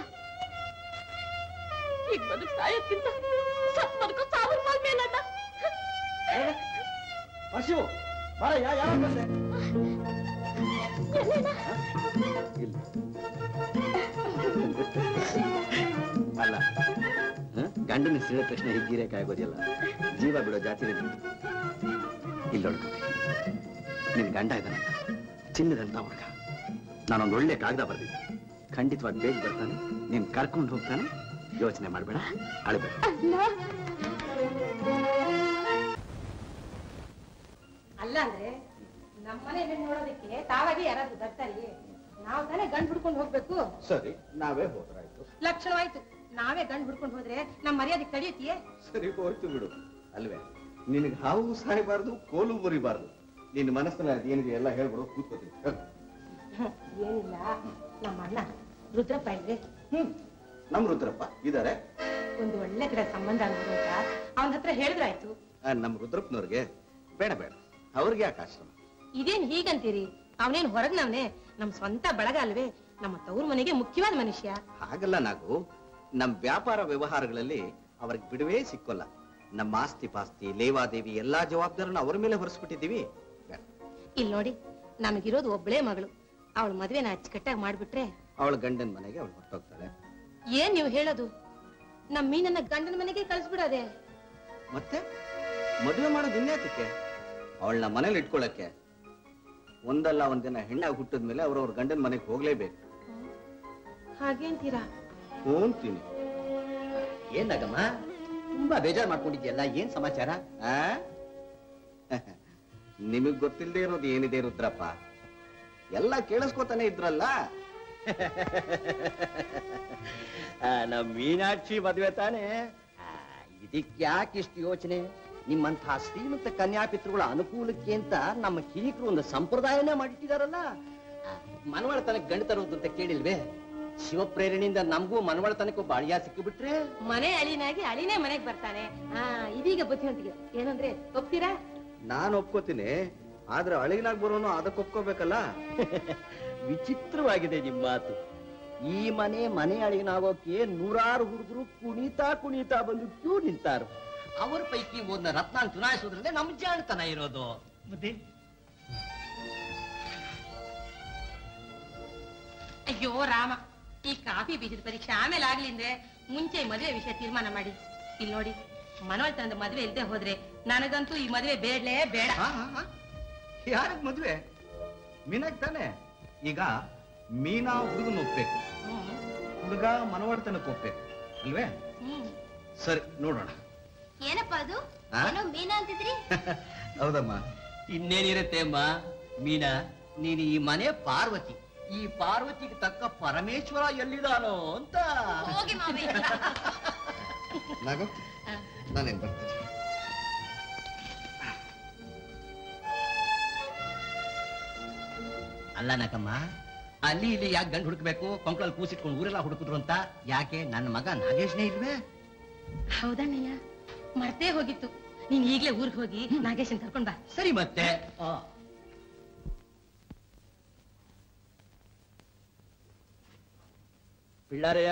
ಈಗ ಬದುಕು ಸಾಯೋಕ್ಕಿಂತ ಸತ್ ಬದುಕು 1000 ರೂಪಾಯಿ ಮೇಲಣ್ಣ. ಅಶು, ಬಾರಯ್ಯ, ಯಾವಾಗ ಬಂದೆ? ಅಲ್ಲ, ಗಂಡನ ಸಿಡಿದ ತಕ್ಷಣ ಹಿಗ್ಗಿರೇಕಾಗೋದಿಲ್ಲ. ಜೀವ ಬಿಡೋ ಜಾತಿ ಇಲ್ಲೊಡ್ಕೊ. ನಿನ್ ಗಂಡ ಇದ್ದಾನಲ್ಲ, ಚಿನ್ನದಂತ ಹುಡುಗ. ನಾನೊಂದು ಒಳ್ಳೆ ಕಾಗದ ಬರ್ದಿದ್ದೆ. ಖಂಡಿತವಾಗಿ ಬೇಗ ಬರ್ತಾನೆ, ನೀನ್ ಕರ್ಕೊಂಡು ಹೋಗ್ತಾನೆ. ಯೋಚನೆ ಮಾಡ್ಬೇಡ, ಅಳಬೇಡ. ಅಲ್ಲ ಅಂದ್ರೆ ನಮ್ಮನೆ ನೋಡೋದಕ್ಕೆ ತಾವಾಗಿ ಯಾರಾದ್ರೂ ಬರ್ತಾರಿ? ನಾವ್ ತಾನೇ ಗಂಡ್ ಹುಡ್ಕೊಂಡು ಹೋಗ್ಬೇಕು. ಸರಿ, ನಾವೇ ಹೋದ್ರಾಯ್ತು. ಲಕ್ಷಣವಾಯ್ತು. ನಾವೇ ಗಂಡ್ ಹುಡ್ಕೊಂಡು ಹೋದ್ರೆ ನಮ್ ಮರ್ಯಾದೆ ತಡೆಯುತ್ತೀಯೇ? ಸರಿ, ಹೋಯ್ತು ಬಿಡು. ಅಲ್ವೇ, ನಿನಗೆ ಹಾವು ಸಾಯಬಾರ್ದು, ಕೋಲು ಮುರಿಬಾರ್ದು. ನಿನ್ನ ಮನಸ್ಸಿನ ಅದೇನಿದೆ ಎಲ್ಲ ಹೇಳ್ಬಿಡು, ಕೂತ್ಕೋತೀನಿ. ಏನಿಲ್ಲ, ನಮ್ಮ ಅಣ್ಣ ರುದ್ರಪ್ಪ ಇದ್ರೆ. ನಮ್ ರುದ್ರಪ್ಪ ಇದಾರೆ. ಒಂದು ಒಳ್ಳೆ ಕಡೆ ಸಂಬಂಧ ನೋಡು ಅಂತ ಅವನ ಹತ್ರ ಹೇಳಿದ್ರಾಯ್ತು. ನಮ್ ರುದ್ರಪ್ಪನವ್ರಿಗೆ ಬೇಡ ಬೇಡ, ಅವ್ರಿಗೆ ಯಾಕೆ ಆಶ್ರಮ? ಇದೇನ್ ಹೀಗಂತೀರಿ? ಅವನೇನ್ ಹೊರಗ್ನವ್ನೆ, ನಮ್ ಸ್ವಂತ ಬಳಗ ಅಲ್ವೇ, ನಮ್ಮ ತವ್ರ ಮನೆಗೆ ಮುಖ್ಯವಾದ ಮನುಷ್ಯ. ಹಾಗಲ್ಲ ನಾಗು, ನಮ್ ವ್ಯಾಪಾರ ವ್ಯವಹಾರಗಳಲ್ಲಿ ಅವ್ರಿಗೆ ಬಿಡುವೇ ಸಿಕ್ಕೋಲ್ಲ. ನಮ್ಮ ಆಸ್ತಿ ಪಾಸ್ತಿ ಲೇವಾದೇವಿ ಎಲ್ಲಾ ಜವಾಬ್ದಾರನ್ನ ಅವ್ರ ಮೇಲೆ ಹೊರಿಸ್ಬಿಟ್ಟಿದ್ದೀವಿ. ಇಲ್ಲಿ ನೋಡಿ, ನಮಗಿರೋದು ಒಬ್ಬಳೇ ಮಗಳು. ಅವಳ ಮದ್ವೆನ ಅಚ್ಚುಕಟ್ಟಾಗಿ ಮಾಡ್ಬಿಟ್ರೆ ಅವಳ ಗಂಡನ ಮನೆಗೆ ಅವಳು ಹೊರಟೋಗ್ತಾಳೆ. ಏನ್ ನೀವು ಹೇಳೋದು? ನಮ್ ಮೀನನ್ನ ಗಂಡನ ಮನೆಗೆ ಕಳಿಸ್ಬಿಡೋದೆ? ಮತ್ತೆ ಮದುವೆ ಮಾಡೋದು ಇನ್ಯಾತಕ್ಕೆ? ಅವಳನ್ನ ಮನೇಲಿ ಇಟ್ಕೊಳ್ಳಕ್ಕೆ. ಒಂದಲ್ಲ ಒಂದಿನ ಹೆಣ್ಣಾಗಿ ಹುಟ್ಟಿದ್ಮೇಲೆ ಅವ್ರವ್ರ ಗಂಡನ ಮನೆಗೆ ಹೋಗ್ಲೇಬೇಕು. ಹಾಗೇಂತೀರಾ? ಹೋಗ್ತೀನಿ. ಏನಾಗಮ್ಮ, ತುಂಬಾ ಬೇಜಾರ್ ಮಾಡ್ಕೊಂಡಿದ್ಯಲ್ಲ, ಏನ್ ಸಮಾಚಾರ? ನಿಮಗ್ ಗೊತ್ತಿಲ್ಲದೆ ಇರೋದು ಏನಿದೆ ರುದ್ರಪ್ಪ? ಎಲ್ಲ ಕೇಳಿಸ್ಕೊತಾನೆ ಇದ್ರಲ್ಲ. ನಮ್ ಮೀನಾಕ್ಷಿ ಮದ್ವೆ ತಾನೆ. ಇದಕ್ಕೆ ಯಾಕಿಷ್ಟು ಯೋಚನೆ? ನಿಮ್ಮಂತಹ ಶ್ರೀಮಂತ ಕನ್ಯಾಪಿತೃಗಳ ಅನುಕೂಲಕ್ಕೆ ಅಂತ ನಮ್ಮ ಹಿರಿಕರು ಒಂದು ಸಂಪ್ರದಾಯನೇ ಮಾಡಿಟ್ಟಿದಾರಲ್ಲ. ಮನವಳತನಕ್ಕೆ ಗಂಡು ತರುವುದು ಅಂತ ಕೇಳಿಲ್ವೇ? ಶಿವಪ್ರೇರಣೆಯಿಂದ ನಮಗೂ ಮನವಳತನಕ್ಕೆ ಒಬ್ಬ ಅಳಿಯ ಸಿಕ್ಕಿಬಿಟ್ರೆ ಮನೆ ಅಳಿನಾಗಿ ಅಳಿನೇ ಮನೆಗೆ ಬರ್ತಾನೆ. ಇದೀಗ ಬುದ್ಧಿವಂತಿಗೆ. ಏನಂದ್ರೆ ಒಪ್ತೀರಾ? ನಾನು ಒಪ್ಕೋತೀನಿ, ಆದ್ರೆ ಅಳಿನಾಗ್ ಬರೋನು ಅದಕ್ಕೆ ಒಪ್ಕೋಬೇಕಲ್ಲ. ವಿಚಿತ್ರವಾಗಿದೆ ನಿಮ್ಮ ಮಾತು. ಈ ಮನೆ ಅಳಿನಾಗೋಕೆ ನೂರಾರು ಹುಡುಗರು ಕುಣಿತಾ ಬಂದು ಕ್ಯೂ ನಿಂತಾರು. ಅವರ ಪೈಕಿ ಒಂದು ರತ್ನ ಚುನಾಯಿಸೋದ್ರಲ್ಲೇ ನಮ್ ಜಾಣತನ ಇರೋದು. ಬುದ್ಧಿ. ಅಯ್ಯೋ ರಾಮ, ಈ ಕಾಫಿ ಬೀಜದ ಪರೀಕ್ಷೆ ಆಮೇಲೆ ಆಗ್ಲಿ ಅಂದ್ರೆ ಮುಂಚೆ ಮದುವೆ ವಿಷಯ ತೀರ್ಮಾನ ಮಾಡಿ. ಇಲ್ಲಿ ನೋಡಿ, ಮನವಳ್ತನದ ಮದುವೆ ಇಲ್ದೆ ಹೋದ್ರೆ ನನಗಂತೂ ಈ ಮದುವೆ ಬೇಡಲೇ ಬೇಡ. ಯಾರಕ್ ಮದ್ವೆ? ಮೀನಾಗ್ ತಾನೆ. ಈಗ ಮೀನಾ ಹುಡುಗನ ಒಪ್ಬೇಕು, ಹುಡುಗ ಮನವರ್ತನಕ್ಕೆ ಒಪ್ಬೇಕು ಅಲ್ವೇ? ಸರಿ, ನೋಡೋಣ. ಏನಪ್ಪ ಅದು? ಏನೋ ಮೀನಾ ಅಂತಿದ್ರಿ? ಹೌದಮ್ಮ. ಇನ್ನೇನಿರುತ್ತೆ ಅಮ್ಮ, ಮೀನಾ, ನೀನು ಈ ಮನೆ ಪಾರ್ವತಿ. ಈ ಪಾರ್ವತಿಗೆ ತಕ್ಕ ಪರಮೇಶ್ವರ ಎಲ್ಲಿದಾನೋ ಅಂತ. ಹೋಗಿ ಮಾವೇ. ನಾಗು, ನಾನೇನ್ ಬರ್ತೀನಿ. ಅಲ್ಲ ನಕಮ್ಮ, ಅಲ್ಲಿ ಇಲ್ಲಿ ಯಾಕೆ ಗಂಡು ಹುಡುಕ್ಬೇಕು? ಕೊಂಕಳಲ್ಲಿ ಕೂಸಿಟ್ಕೊಂಡು ಊರೆಲ್ಲ ಹುಡುಕಿದ್ರು ಅಂತ ಯಾಕೆ? ನನ್ನ ಮಗ ನಾಗೇಶ್ನೇ ಇಲ್ವೇ? ಹೌದಣ್ಣಯ್ಯ, ಮರ್ತೇ ಹೋಗಿತ್ತು. ನೀನ್ ಈಗ್ಲೇ ಊರಿಗೆ ಹೋಗಿ ನಾಗೇಶನ್ ಕರ್ಕೊಂಡ್ ಬಾ. ಸರಿ ಮತ್ತೆ. ಪಿಳ್ಳಾರೆಯ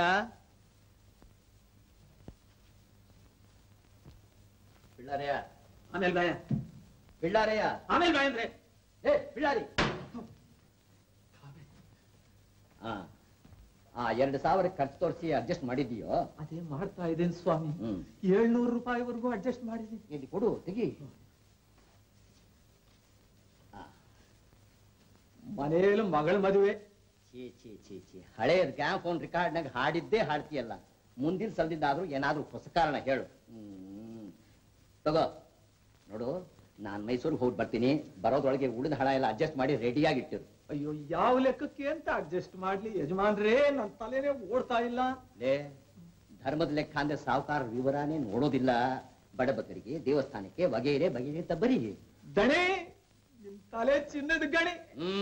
ಪಿಳ್ಳಾರೆಯ ಆಮೇಲೆ ಬಾಯ, ಪಿಳ್ಳಾರೆಯ ಆಮೇಲೆ ಬಾಯ ಅಂದ್ರೆ ಏ ಪಿಳ್ಳಾರಿ. 2,000 ಖರ್ಚು ತೋರಿಸಿ ಅಡ್ಜಸ್ಟ್ ಮಾಡಿದೀಯೋ? ಅದೇ ಮಾಡ್ತಾ ಇದ್ದೇನೆ ಸ್ವಾಮಿ. 700 ರೂಪಾಯಿವರೆಗೂ ಅಡ್ಜಸ್ಟ್ ಮಾಡಿದ್ದೀನಿ. ಇಲ್ಲಿ ಕೊಡು, ತೆಗಿ. ಮನೆಯಲ್ಲಿ ಮಗಳ ಮದುವೆ. ಛೀ ಹಳೆಯ ಗ್ರಾಮಫೋನ್ ರೆಕಾರ್ಡ್ನಾಗ ಹಾಡಿದ್ದೇ ಹಾಡ್ತೀಯಲ್ಲ. ಮುಂದಿನ ಸಲದಿಂದಾದ್ರೂ ಏನಾದ್ರೂ ಹೊಸ ಕಾರಣ ಹೇಳು. ತಗೋ ನೋಡು, ನಾನ್ ಮೈಸೂರಿಗೆ ಹೋಗಿ ಬರ್ತೀನಿ. ಬರೋದ್ರೊಳಗೆ ಉಳಿದ ಹಣ ಎಲ್ಲ ಅಡ್ಜಸ್ಟ್ ಮಾಡಿ ರೆಡಿಯಾಗಿಟ್ಟಿರು. ಅಯ್ಯೋ, ಯಾವ ಲೆಕ್ಕಕ್ಕೆ ಅಂತ ಅಡ್ಜಸ್ಟ್ ಮಾಡ್ಲಿ ಯಜಮಾನ್ರೇ? ನನ್ ತಲೆನೇ ಓಡ್ತಾ ಇಲ್ಲ. ಲೇ, ಧರ್ಮದ ಲೆಕ್ಕ ಅಂದ್ರೆ ಸಾವುಕಾರ ವಿವರನೇ ನೋಡೋದಿಲ್ಲ. ಬಡಬಗರಿಗೆ, ದೇವಸ್ಥಾನಕ್ಕೆ ವಗೇರೆ ಬಗೆರೆ ಅಂತ ಬರೀ. ದಣೆ, ನಿಮ್ ತಲೆ ಚಿನ್ನದ ಗಣಿ.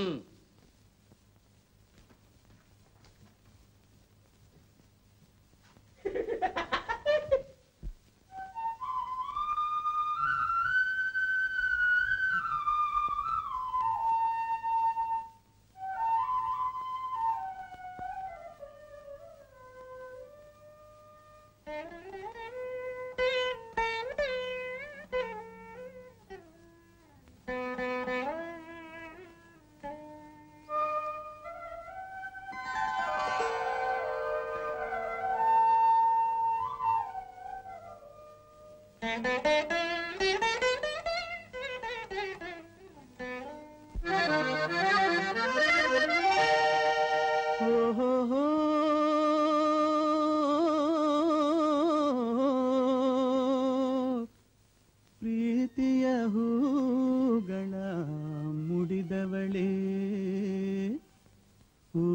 ಪ್ರೀತಿಯ ಹೂಗಳ ಮುಡಿದವಳೇ, ಹೂ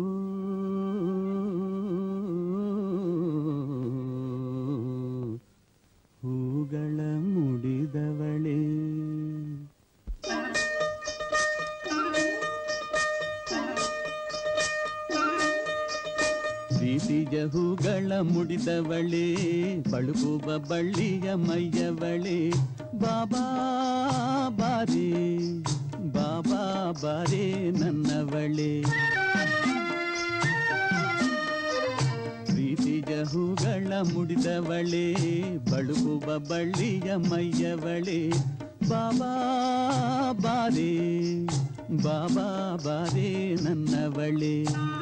ಮುಡಿದವಳೆ ಬಳುಕುವ ಬಳ್ಳಿಯ ಮೈಯವಳೆ ಬಾಬಾ ಬಾರೆ ಬಾಬಾ ಬಾರೆ ನನ್ನವಳೆ ಪ್ರೀತಿಯ ಹೂಗಳ ಮುಡಿದವಳೆ ಬಳುಕುವ ಬಳ್ಳಿಯ ಮೈಯವಳೆ ಬಾಬಾ ಬಾರೆ ಬಾಬಾ ಬಾರೆ ನನ್ನವಳೆ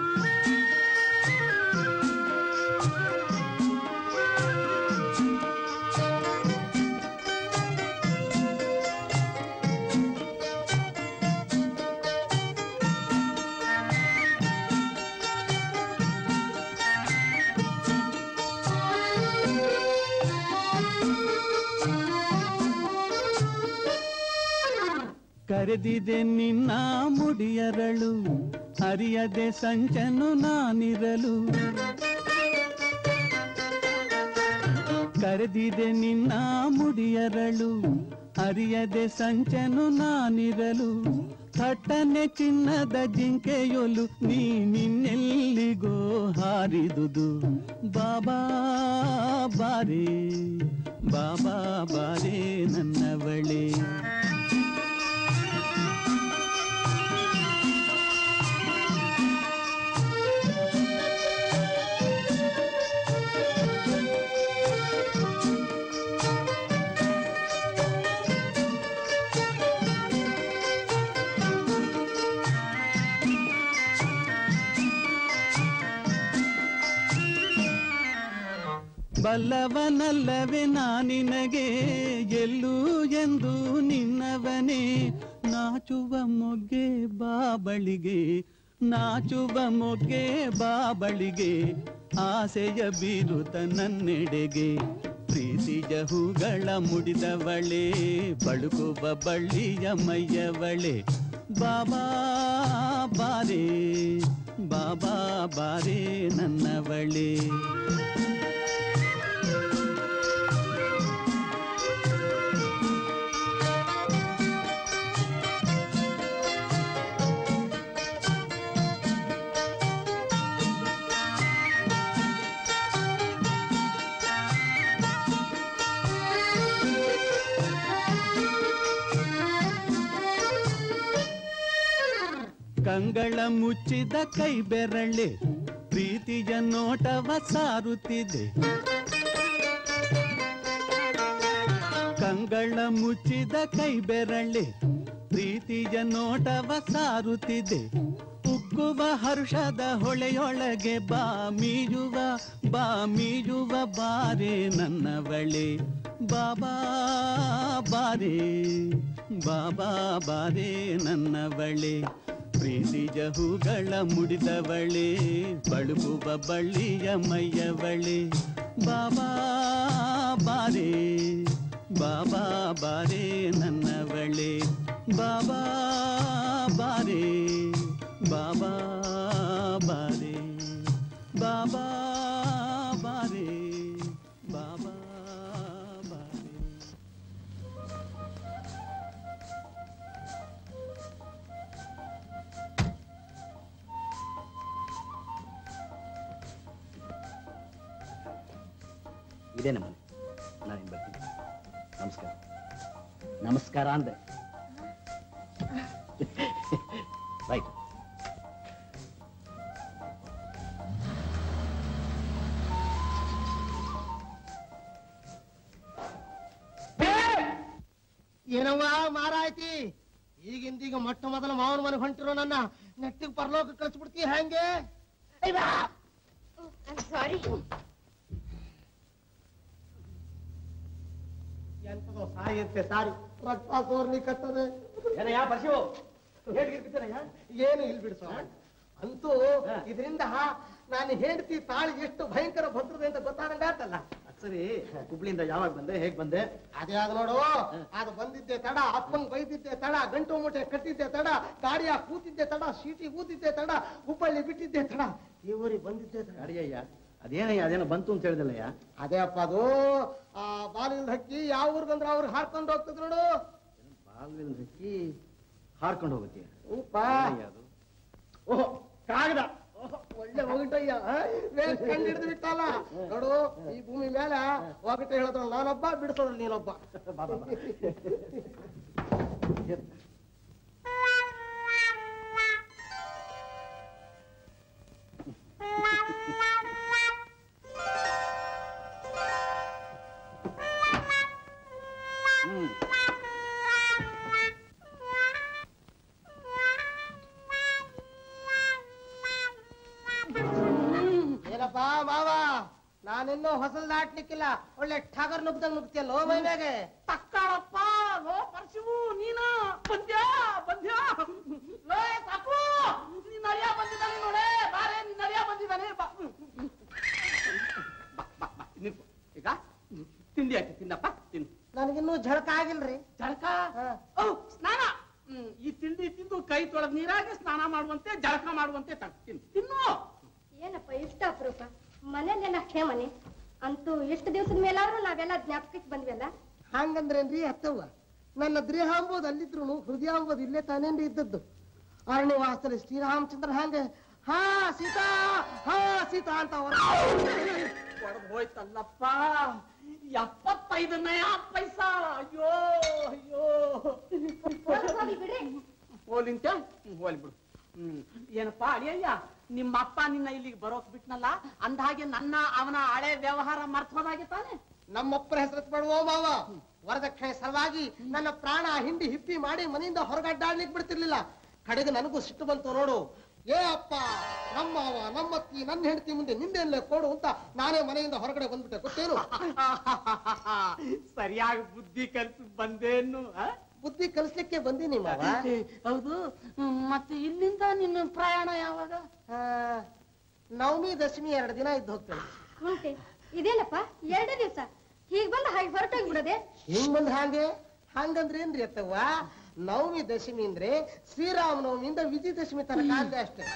ಕರೆದಿದೆ ನಿನ್ನ ಮುಡಿಯರಳು ಅರಿಯದೆ ಸಂಚನು ನಾನಿರಲು ಕರೆದಿದೆ ನಿನ್ನ ಮುಡಿಯರಳು ಅರಿಯದೆ ಸಂಚನು ನಾನಿರಲು ಥಟ್ಟನೆ ಚಿನ್ನದ ಜಿಂಕೆಯೊಲು ನಿನ್ನೆಲ್ಲಿಗೋ ಹಾರಿದುದು ಬಾಬಾ ಬಾರೆ ಬಾಬಾ ಬಾರೆ ನನ್ನವಳೆ ಬಲ್ಲವನಲ್ಲವೇ ನಾನಿನಗೆ ಎಲ್ಲೂ ಎಂದು ನಿನ್ನವನೇ ನಾಚುವ ಮೊಗ್ಗೆ ಬಾಬಳಿಗೆ ನಾಚುವ ಮೊಗ್ಗೆ ಬಾಬಳಿಗೆ ಆಸೆಯ ಬೀರುತ್ತ ನನ್ನೆಡೆಗೆ ಪ್ರೀತಿಯ ಹೂಗಳ ಮುಡಿದವಳೆ ಬಳುಕುವ ಬಳ್ಳಿಯ ಮೈಯವಳೆ ಬಾಬಾ ಬಾರೆ ಬಾಬಾ ಬಾರೆ ನನ್ನವಳೆ ಕಂಗಳ ಮುಚ್ಚಿದ ಕೈ ಬೆರಳೆ ಪ್ರೀತಿಯ ನೋಟವ ಸಾರುತ್ತಿದೆ ಕಂಗಳ ಮುಚ್ಚಿದ ಕೈ ಬೆರಳೆ ಪ್ರೀತಿಯ ನೋಟವ ಸಾರುತ್ತಿದೆ ಉಕ್ಕುವ ಹರ್ಷದ ಹೊಳೆಯೊಳಗೆ ಬಾಮೀಯುವ ಬಾರೆ ನನ್ನವಳೆ ಬಾಬಾ ಬಾರೆ ಬಾಬಾ ಬಾರೆ ನನ್ನವಳೆ ಪ್ರೀತಿಯ ಹೂಗಳ ಮುಡಿದವಳೆ ಬಳುಕುವ ಬಳ್ಳಿಯ ಮೈಯವಳೆ ಬಾಬಾ ಬಾರೆ ಬಾಬಾ ಬಾರೆ ನನ್ನವಳೆ ಬಾಬಾ ಬಾರೆ ಬಾಬಾ ಬಾರೆ ಬಾಬಾ ಬಾರೆ ಬಾಬಾ ಬಾರೆ ಇದೇ ನಮ್ಮನೆ ನಾನೇನು ಬರ್ತೀನಿ ನಮಸ್ಕಾರ ನಮಸ್ಕಾರ ಅಂದೆ ರೈಟ್ ಏನವ್ವ ಮಾರಾಯ್ತಿ ಈಗಿಂದೀಗ ಮೊಟ್ಟ ಮೊದಲ ಮಾವನ ಮನೆ ಹೊಂಟಿರೋ ನನ್ನ ನೆಟ್ಟಿಗೆ ಪರಲೋಕ ಕಳಿಸ್ಬಿಡ್ತೀಯ ಹೆಂಗೆ ಸಾರಿ ಎಂತದೋ ಸಾಯಂತೆ ಸಾರಿ ರಕ್ತ ಸೋರ್ನಿ ಕಟ್ಟದೆ ಏನಯ್ಯ ಪರಶಿವು ಏನು ಇಲ್ ಬಿಡ್ಸೋ ಅಂತೂ ಇದರಿಂದ ನಾನು ಹೆಂಡತಿ ತಾಳಿ ಎಷ್ಟು ಭಯಂಕರ ಭದ್ರತೆ ಅಂತ ಗೊತ್ತಾಗಂಗಾತಲ್ಲ ಸರಿ ಹುಬ್ಳಿಯಿಂದ ಯಾವಾಗ ಬಂದೆ ಹೇಗ್ ಬಂದೆ ಅದೇ ಆಗ ನೋಡು ಅದು ಬಂದಿದ್ದೆ ತಡ ಅಪ್ಪಂಗ್ ಬೈದಿದ್ದೆ ತಡ ಗಂಟು ಮೂಟೆ ಕಟ್ಟಿದ್ದೆ ತಡ ಗಾಡಿಯ ಕೂತಿದ್ದೆ ತಡ ಸೀಟಿ ಕೂತಿದ್ದೆ ತಡ ಹುಬ್ಬಳ್ಳಿ ಬಿಟ್ಟಿದ್ದೆ ತಡ ಈ ಊರಿಗೆ ಬಂದಿದ್ದೆ ತಡ ಅಡಿಯಯ್ಯ ಅದೇನಯ್ಯ ಅದೇನೋ ಬಂತು ಅಂತ ಹೇಳಿದಲ್ಲಯ್ಯ ಅದೇ ಅಪ್ಪ ಅದು ಆ ಬಾಲಿನ ಹಕ್ಕಿ ಯಾವ ಊರ್ ಬಂದ್ರೆ ಅವ್ರು ಹಾರ್ಕೊಂಡು ಹೋಗ್ತದ ನೋಡು ಬಾಗಿಲಿನ ಹಕ್ಕಿ ಹಾರ್ಕೊಂಡು ಹೋಗುತ್ತೆ ಓಹೋ ಕಾಗದ ಒಳ್ಳೆ ಹೋಗಿಟ್ಟಯ್ಯ ಕಂಡು ಹಿಡಿದು ಬಿಟ್ಟಲ್ಲ ನೋಡು. ಈ ಭೂಮಿ ಮೇಲೆ ಹೋಗಿಟ್ಟ ಹೇಳೋದ್ರಲ್ಲಿ ನಾನೊಬ್ಬ, ಬಿಡಿಸೋದ್ರಲ್ಲಿ ನೀನೊಬ್ಬ. ಏನಪ್ಪ ಮಾವ, ನಾನಿನ್ನೂ ಹೊಸಲ್ ದಾಟ್ಲಿಕ್ಕಿಲ್ಲ. ಒಳ್ಳೆ ಠಾಗರ್ ನುಗ್ದಂಗ್ ನುಗ್ತಿಯಲ್ಲೋ ಮೈ ಮ್ಯಾಗೆ. ತಕ್ಕಾಳಪ್ಪ ಲೋ ಪರ್ಶಿವು, ನೀನ ಬಂದ್ಯಾ ಬಂದ್ಯಾ ಲೋ ಸಾಕು. ನಿನ್ನ ಅಳಿಯ ಬಂದಿದ್ದಾನೆ ನೋಡೆ, ಬಾರೆ ನಿನ್ನ ಅಳಿಯ ಬಂದಿದ್ದಾನೆ. ಈಗ ತಿಂಡಿ ಆಯ್ತು, ತಿನ್ನಪ್ಪ ತಿನ್ನು. ನನಗಿನ್ನೂ ಝಳಕ ಆಗಿಲ್ರಿ. ಜಳಕ ಸ್ನಾನ. ಈ ತಿಂಡಿ ತಿಂದು ಕೈ ತೊಳೆದ್ ನೀರಾಗಿ ಸ್ನಾನ ಮಾಡುವಂತೆ ಜಳಕ ಮಾಡುವಂತೆ ತಿನ್ನು. ಏನಪ್ಪ ಇಷ್ಟ ಅಪರೂಪ, ಮನೇಲೆಲ್ಲ ಕ್ಷೇಮನೆ ಅಂತೂ ಎಷ್ಟು ದಿವಸದ ಮೇಲಾದ್ರೂ ನಾವೆಲ್ಲ ಜ್ಞಾಪಕಕ್ಕೆ ಬಂದ್ವಲ್ಲ. ಹಂಗಂದ್ರೇನ್ರಿ ಅತ್ತವ್ವ, ನನ್ನ ದೇಹ ಅಂಬೋದು ಅಲ್ಲಿದ್ರು ಹೃದಯ ಅಂಬೋದು ಇಲ್ಲೇ ತಾನೇನ್ರಿ ಇದ್ದದ್ದು. ಅರಣ್ಯವಾಸದಲ್ಲಿ ಶ್ರೀರಾಮಚಂದ್ರ ಹಂಗೆ ಹಾ ಸೀತಾ ಹಾ ಸೀತಾ ಅಂತ ಹೊಡೆದು ಹೋಯ್ತಲ್ಲಪ್ಪ 75 ನಯಾ ಪೈಸಾ. ಅಯ್ಯೋ ಅಯ್ಯೋ ಹೋಲಿಂತೆ ಹೋಲಿ ಬಿಡು. ಏನಪ್ಪಾ ಅಳಿಯಯ್ಯ, ನಿಮ್ಮ ಅಪ್ಪ ನಿನ್ನ ಇಲ್ಲಿಗೆ ಬರೋಕ್ ಬಿಟ್ನಲ್ಲ, ಅಂದಾಗೆ ನನ್ನ ಅವನ ಹಳೆ ವ್ಯವಹಾರ ಮರ್ತೋದಾಗೆ ತಾನೆ. ನಮ್ಮಪ್ಪರ ಹೆಸರು ಪಡುವ ಮಾವ ವರದಕ್ಷಿಣೆ ಸಲುವಾಗಿ ನನ್ನ ಪ್ರಾಣ ಹಿಂಡಿ ಹಿಪ್ಪಿ ಮಾಡಿ ಮನೆಯಿಂದ ಹೊರಗಡ್ಡಾಡ್ಲಿಕ್ಕೆ ಬಿಡ್ತಿರ್ಲಿಲ್ಲ. ಕಡೆಗೆ ನನಗೂ ಸಿಟ್ಟು ಬಂತು ನೋಡು. ಏ ಅಪ್ಪ, ನಮ್ಮವ ನಮ್ಮತ್ತಿ ನನ್ನ ಹೆಂಡತಿ ಮುಂದೆ ನಿಂದೆಲ್ಲೇ ಕೊಡು ಅಂತ ನಾನೇ ಮನೆಯಿಂದ ಹೊರಗಡೆ ಬಂದ್ಬಿಟ್ಟೆ. ಗೊತ್ತೇನು? ಸರಿಯಾಗಿ ಬುದ್ಧಿ ಕಲ್ಸಿ ಬಂದೇನು? ಬುದ್ಧಿ ಕಲಿಸ್ಲಿಕ್ಕೆ ಬಂದೀನಿ ಮಾವ. ಹೌದು, ಮತ್ತೆ ಇಲ್ಲಿಂದ ನಿನ್ನ ಪ್ರಯಾಣ ಯಾವಾಗ? ನವಮಿ ದಶಮಿ 2 ದಿನ ಇದ್ದು ಹೋಗ್ತೇನೆ. ಉಂಟೆ ಇದೇನಪ್ಪ 2 ದಿವಸ ಹೀಗ್ ಬಂದು ಹಾಗೆ ಹೊರಟೋಗಿ ಬಿಡೋದೆ? ಹಿಂಗ್ ಬಂದ್ ಹಾಗೆ ಹಂಗಂದ್ರೆ ಏನ್ರಿ ಅತ್ತವ್ವ? ನವಮಿ ದಶಮಿ ಅಂದ್ರೆ ಶ್ರೀರಾಮನವಮಿಯಿಂದ ವಿಜಯದಶಮಿ ತನಕ ಆದ್ರೆ ಅಷ್ಟೇ.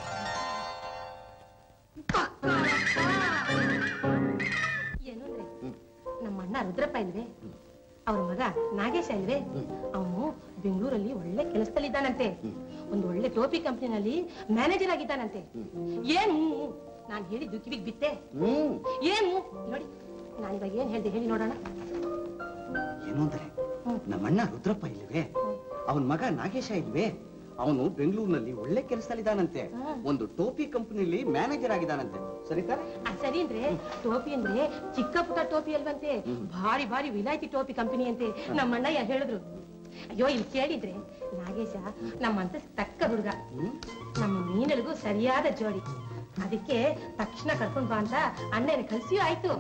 ಏನು ಅಂದ್ರೆ ನಮ್ಮ ಅಣ್ಣ ರುದ್ರಪ್ಪ ಇಲ್ವೇ, ಅವ್ರ ಮಗ ನಾಗೇಶ ಇಲ್ವೇ, ಅವನು ಬೆಂಗಳೂರಲ್ಲಿ ಒಳ್ಳೆ ಕೆಲಸದಲ್ಲಿದ್ದಾನಂತೆ. ಒಂದು ಒಳ್ಳೆ ಟೋಪಿ ಕಂಪ್ನಿನಲ್ಲಿ ಮ್ಯಾನೇಜರ್ ಆಗಿದ್ದಾನಂತೆ. ಏನು ನಾನು ಹೇಳಿದ್ದು ಕಿವಿಗೆ ಬಿತ್ತೆ? ಏನು ನೋಡಿ, ನಾನಿವಾಗ ಏನ್ ಹೇಳ್ದೆ ಹೇಳಿ ನೋಡೋಣ. ಏನು ಅಂದ್ರೆ ನಮ್ಮಣ್ಣ ರುದ್ರಪ್ಪ ಇಲ್ವೇ, ಅವನ ಮಗ ನಾಗೇಶ ಇಲ್ವೇ, ಅವನು ಬೆಂಗಳೂರಿನಲ್ಲಿ ಒಳ್ಳೆ ಕೆಲಸದಲ್ಲಿದ್ದಾನಂತೆ. ಒಂದು ಟೋಪಿ ಕಂಪನಿಯಲ್ಲಿ ಮ್ಯಾನೇಜರ್ ಆಗಿದ್ದಾನಂತೆ. ಸರಿ ತಾನೆ? ಸರಿ ಅಂದ್ರೆ ಟೋಪಿ ಅಂದ್ರೆ ಚಿಕ್ಕ ಪುಟ್ಟ ಟೋಪಿ ಅಲ್ವಂತೆ, ಭಾರಿ ಭಾರಿ ವಿಲಾಯ್ತಿ ಟೋಪಿ ಕಂಪನಿ ಅಂತೆ. ನಮ್ಮ ಅಣ್ಣಯ್ಯ ಹೇಳಿದ್ರು. ಅಯ್ಯೋ ಇಲ್ಲಿ ಕೇಳಿದ್ರೆ ನಾಗೇಶ ನಮ್ಮಂತ ತಕ್ಕ ಹುಡುಗ, ನಮ್ಮ ಮೀನಳಿಗೂ ಸರಿಯಾದ ಜೋಡಿ. ಅದಕ್ಕೆ ತಕ್ಷಣ ಕರ್ಕೊಂಡ್ ಬಾ ಅಂತ ಅಣ್ಣನ ಕಳ್ಸಿಯೂ ಆಯ್ತು.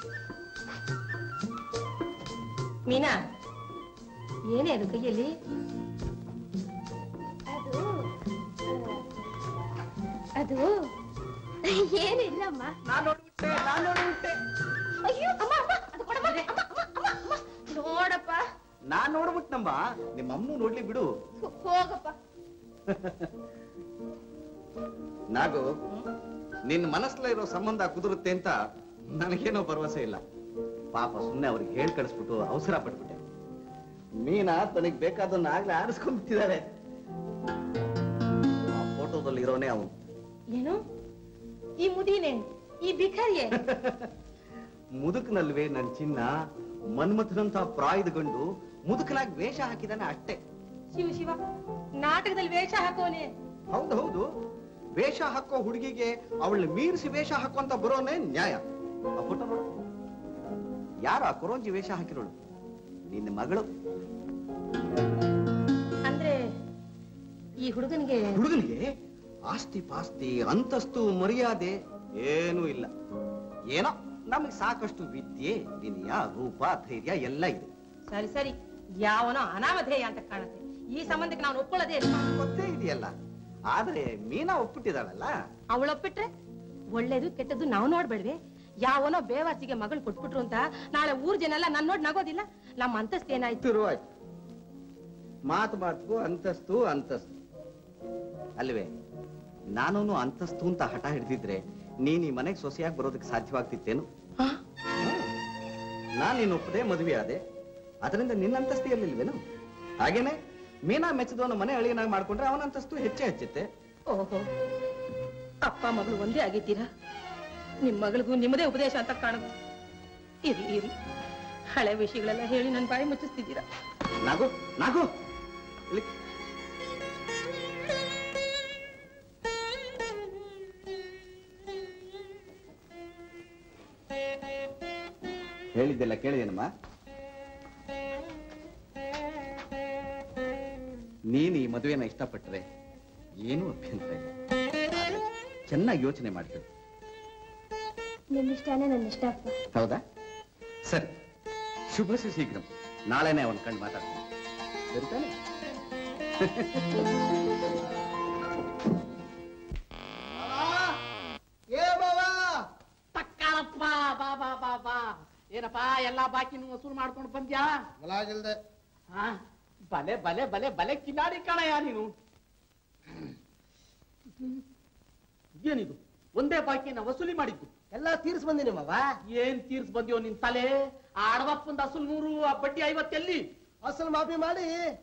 ಮೀನಾ, ಏನೇ ಅದು ಕೈಯಲ್ಲಿ? ಅದು ಏನಿಲ್ಲಮ್ಮ. ಅಯ್ಯೋ ಅಮ್ಮ ಅಮ್ಮ, ಅದು ಕೊಡಮ್ಮ. ನೋಡಪ್ಪ. ನಾನ್ ನೋಡ್ಬಿಟ್ನಮ್ಮ, ನಿಮ್ಮ ಅಮ್ಮನು ನೋಡ್ಲಿ ಬಿಡು. ಹೋಗಪ್ಪ. ನಾಗು, ನಿನ್ನ ಮನಸ್ಸಲ್ಲಿ ಇರೋ ಸಂಬಂಧ ಕುದುರುತ್ತೆ ಅಂತ ನನಗೇನೋ ಭರವಸೆ ಇಲ್ಲ. ಪಾಪ ಸುಮ್ಮನೆ ಅವ್ರಿಗೆ ಹೇಳ್ ಕಳಿಸ್ಬಿಟ್ಟು ಅವಸರ ಪಟ್ಬಿಟ್ಟೆ. ಮೀನಾ ತನಗ್ ಬೇಕಾದನ್ನ ಆಗ್ಲೇ ಆರಿಸ್ಕೊಂಡ್ಬಿಟ್ಟಿದ್ದಾರೆ. ಆ ಫೋಟೋದಲ್ಲಿ ಇರೋನೇ ಅವನು. ಏನು ಈ ಮುದಿನೇ, ಈ ಬಿಖಾರಿಯೇ? ಮುದುಕನಲ್ವೇ ನನ್ ಚಿನ್ನ, ಮನ್ಮಥನಂತ ಪ್ರಾಯದ ಗಂಡು ಮುದುಕನಾಗಿ ವೇಷ ಹಾಕಿದಾನೆ ಅಷ್ಟೇ. ಶಿವ ಶಿವ, ನಾಟಕದಲ್ಲಿ ವೇಷ ಹಾಕೋನೆ? ಹೌದು ಹೌದು, ವೇಷ ಹಾಕೋ ಹುಡುಗಿಗೆ ಅವಳನ್ನ ಮೀರಿಸಿ ವೇಷ ಹಾಕುವಂತ ಬರೋನೇ ನ್ಯಾಯ. ಆ ಫೋಟೋ ನೋಡು, ಯಾರು ಆ ಕೊರೋಂಜಿ ವೇಷ ಹಾಕಿರೋಳು? ನಿನ್ನ ಮಗಳು. ಅಂದ್ರೆ ಈ ಹುಡುಗನಿಗೆ ಆಸ್ತಿ ಪಾಸ್ತಿ ಅಂತಸ್ತು ಮರ್ಯಾದೆ ಏನೂ ಇಲ್ಲ. ಏನೋ ನಮಗೆ ಸಾಕಷ್ಟು ವಿದ್ಯೆ ವಿನಯ ರೂಪ ಧೈರ್ಯ ಎಲ್ಲ ಇದೆ. ಸರಿ ಸರಿ, ಯಾವನೋ ಅನಾಮಧೇಯ ಅಂತ ಕಾಣುತ್ತೆ. ಈ ಸಂಬಂಧಕ್ಕೆ ನಾನು ಒಪ್ಕೊಳ್ಳೋದೇ ಇಲ್ಲ. ಗೊತ್ತೇ ಇದೆಯಲ್ಲ, ಆದ್ರೆ ಮೀನಾ ಒಪ್ಪಿಟ್ಟಿದ್ದಾಳಲ್ಲ. ಅವಳು ಒಪ್ಪಿಟ್ರೆ ಒಳ್ಳೇದು ಕೆಟ್ಟದ್ದು ನಾವು ನೋಡ್ಬೇಡ್ವೆ? ಯಾವನೋ ಬೇವಾಸಿಗೆ ಮಗಳು ಕೊಟ್ಬಿಟ್ರು ಅಂತ ನಾಳೆ ಊರ್ ಜನ ಎಲ್ಲ ನನ್ ನೋಡ್ ನಗೋದಿಲ್ಲ? ನಮ್ಮ ಅಂತಸ್ತು ಏನಾಯ್ತು? ಶುರುವಾಯ್ತು ಮಾತು ಅಂತಸ್ತು ಅಂತಸ್ತು ಅಲ್ವೇ? ನಾನೂನು ಅಂತಸ್ತು ಅಂತ ಹಠ ಹಿಡಿದಿದ್ರೆ ನೀನ್ ಈ ಮನೆಗೆ ಸೊಸೆಯಾಗಿ ಬರೋದಕ್ಕೆ ಸಾಧ್ಯವಾಗ್ತಿತ್ತೇನು? ನಾನ್ ನೀನ್ ಒಪ್ಪದೆ ಮದುವೆ ಆದೆ, ಅದರಿಂದ ನಿನ್ನ ಅಂತಸ್ತಿ ಇರ್ಲಿಲ್ವೇನು? ಹಾಗೇನೆ ಮೀನಾ ಮೆಚ್ಚದವನ ಮನೆ ಅಳಿಯನಾಗಿ ಮಾಡ್ಕೊಂಡ್ರೆ ಅವನ ಅಂತಸ್ತು ಹೆಚ್ಚೆ ಹೆಚ್ಚುತ್ತೆ. ಓಹೋ, ಅಪ್ಪ ಮಗಳು ಒಂದೇ ಆಗಿದ್ದೀರಾ. ನಿಮ್ ಮಗಳಿಗೂ ನಿಮ್ಮದೇ ಉಪದೇಶ ಅಂತ ಕಾಣುದು. ಇರ್ಲಿ ಇರ್ಲಿ, ಹಳೆ ವಿಷಯಗಳೆಲ್ಲ ಹೇಳಿ ನನ್ನ ಬಾಯಿ ಮುಚ್ಚಿಸ್ತಿದ್ದೀರಾ. ನಾಗು ನಾಗು ಹೇಳಿದ್ದೆಲ್ಲ ಕೇಳಿದೇನಮ್ಮ? ನೀನು ಈ ಮದುವೆನ ಇಷ್ಟಪಟ್ಟರೆ ಏನೂ ಅಭ್ಯಂತರ ಇಲ್ಲ. ಚೆನ್ನಾಗಿ ಯೋಚನೆ ಮಾಡ್ತೇವೆ. ನಿಮ್ಮಿಷ್ಟನೇ ನನ್ನ ಇಷ್ಟ ಅಪ್ಪ. ಹೌದಾ? ಸರಿ, ಶುಭ ಶೀಘ್ರ. ನಾಳೆನೆ ಅವನ ಕಂಡು ಮಾತಾಡ್ತೀನಿ. ಸರಿ ತಾನೆ? ತಕ್ಕಾರಪ್ಪ ಬಾ ಬಾ ಬಾ ಬಾ. ಏನಪ್ಪಾ ಎಲ್ಲಾ ಬಾಕಿನೂ ವಸೂಲು ಮಾಡ್ಕೊಂಡು ಬಂದ್ಯಾ? ಮಲಾಗಿಲ್ದೆ. ಬಲೆ ಬಲೆ ಬಲೆ ಬಲೆ ಕಿಲಾಡಿ ಕಾಣಯ್ಯ ನೀನು. ಏನಿದು ಒಂದೇ ಬಾಕಿನ ವಸೂಲಿ ಮಾಡಿದ್ದು? ಎಲ್ಲ ತೀರ್ಸ್ ಬಂದಿನಿ ಮಾವ. ಏನ್ ತೀರ್ಸ್ ಬಂದ್ಯೋ ನಿನ್ ತಲೆ? ಆಡವಪ್ಪಂದ ಅಸಲು 100, ಆ ಬಡ್ಡಿ 50 ಎಲ್ಲಿ? ಅಸಲು ಮಾಫಿ ಮಾಡಿ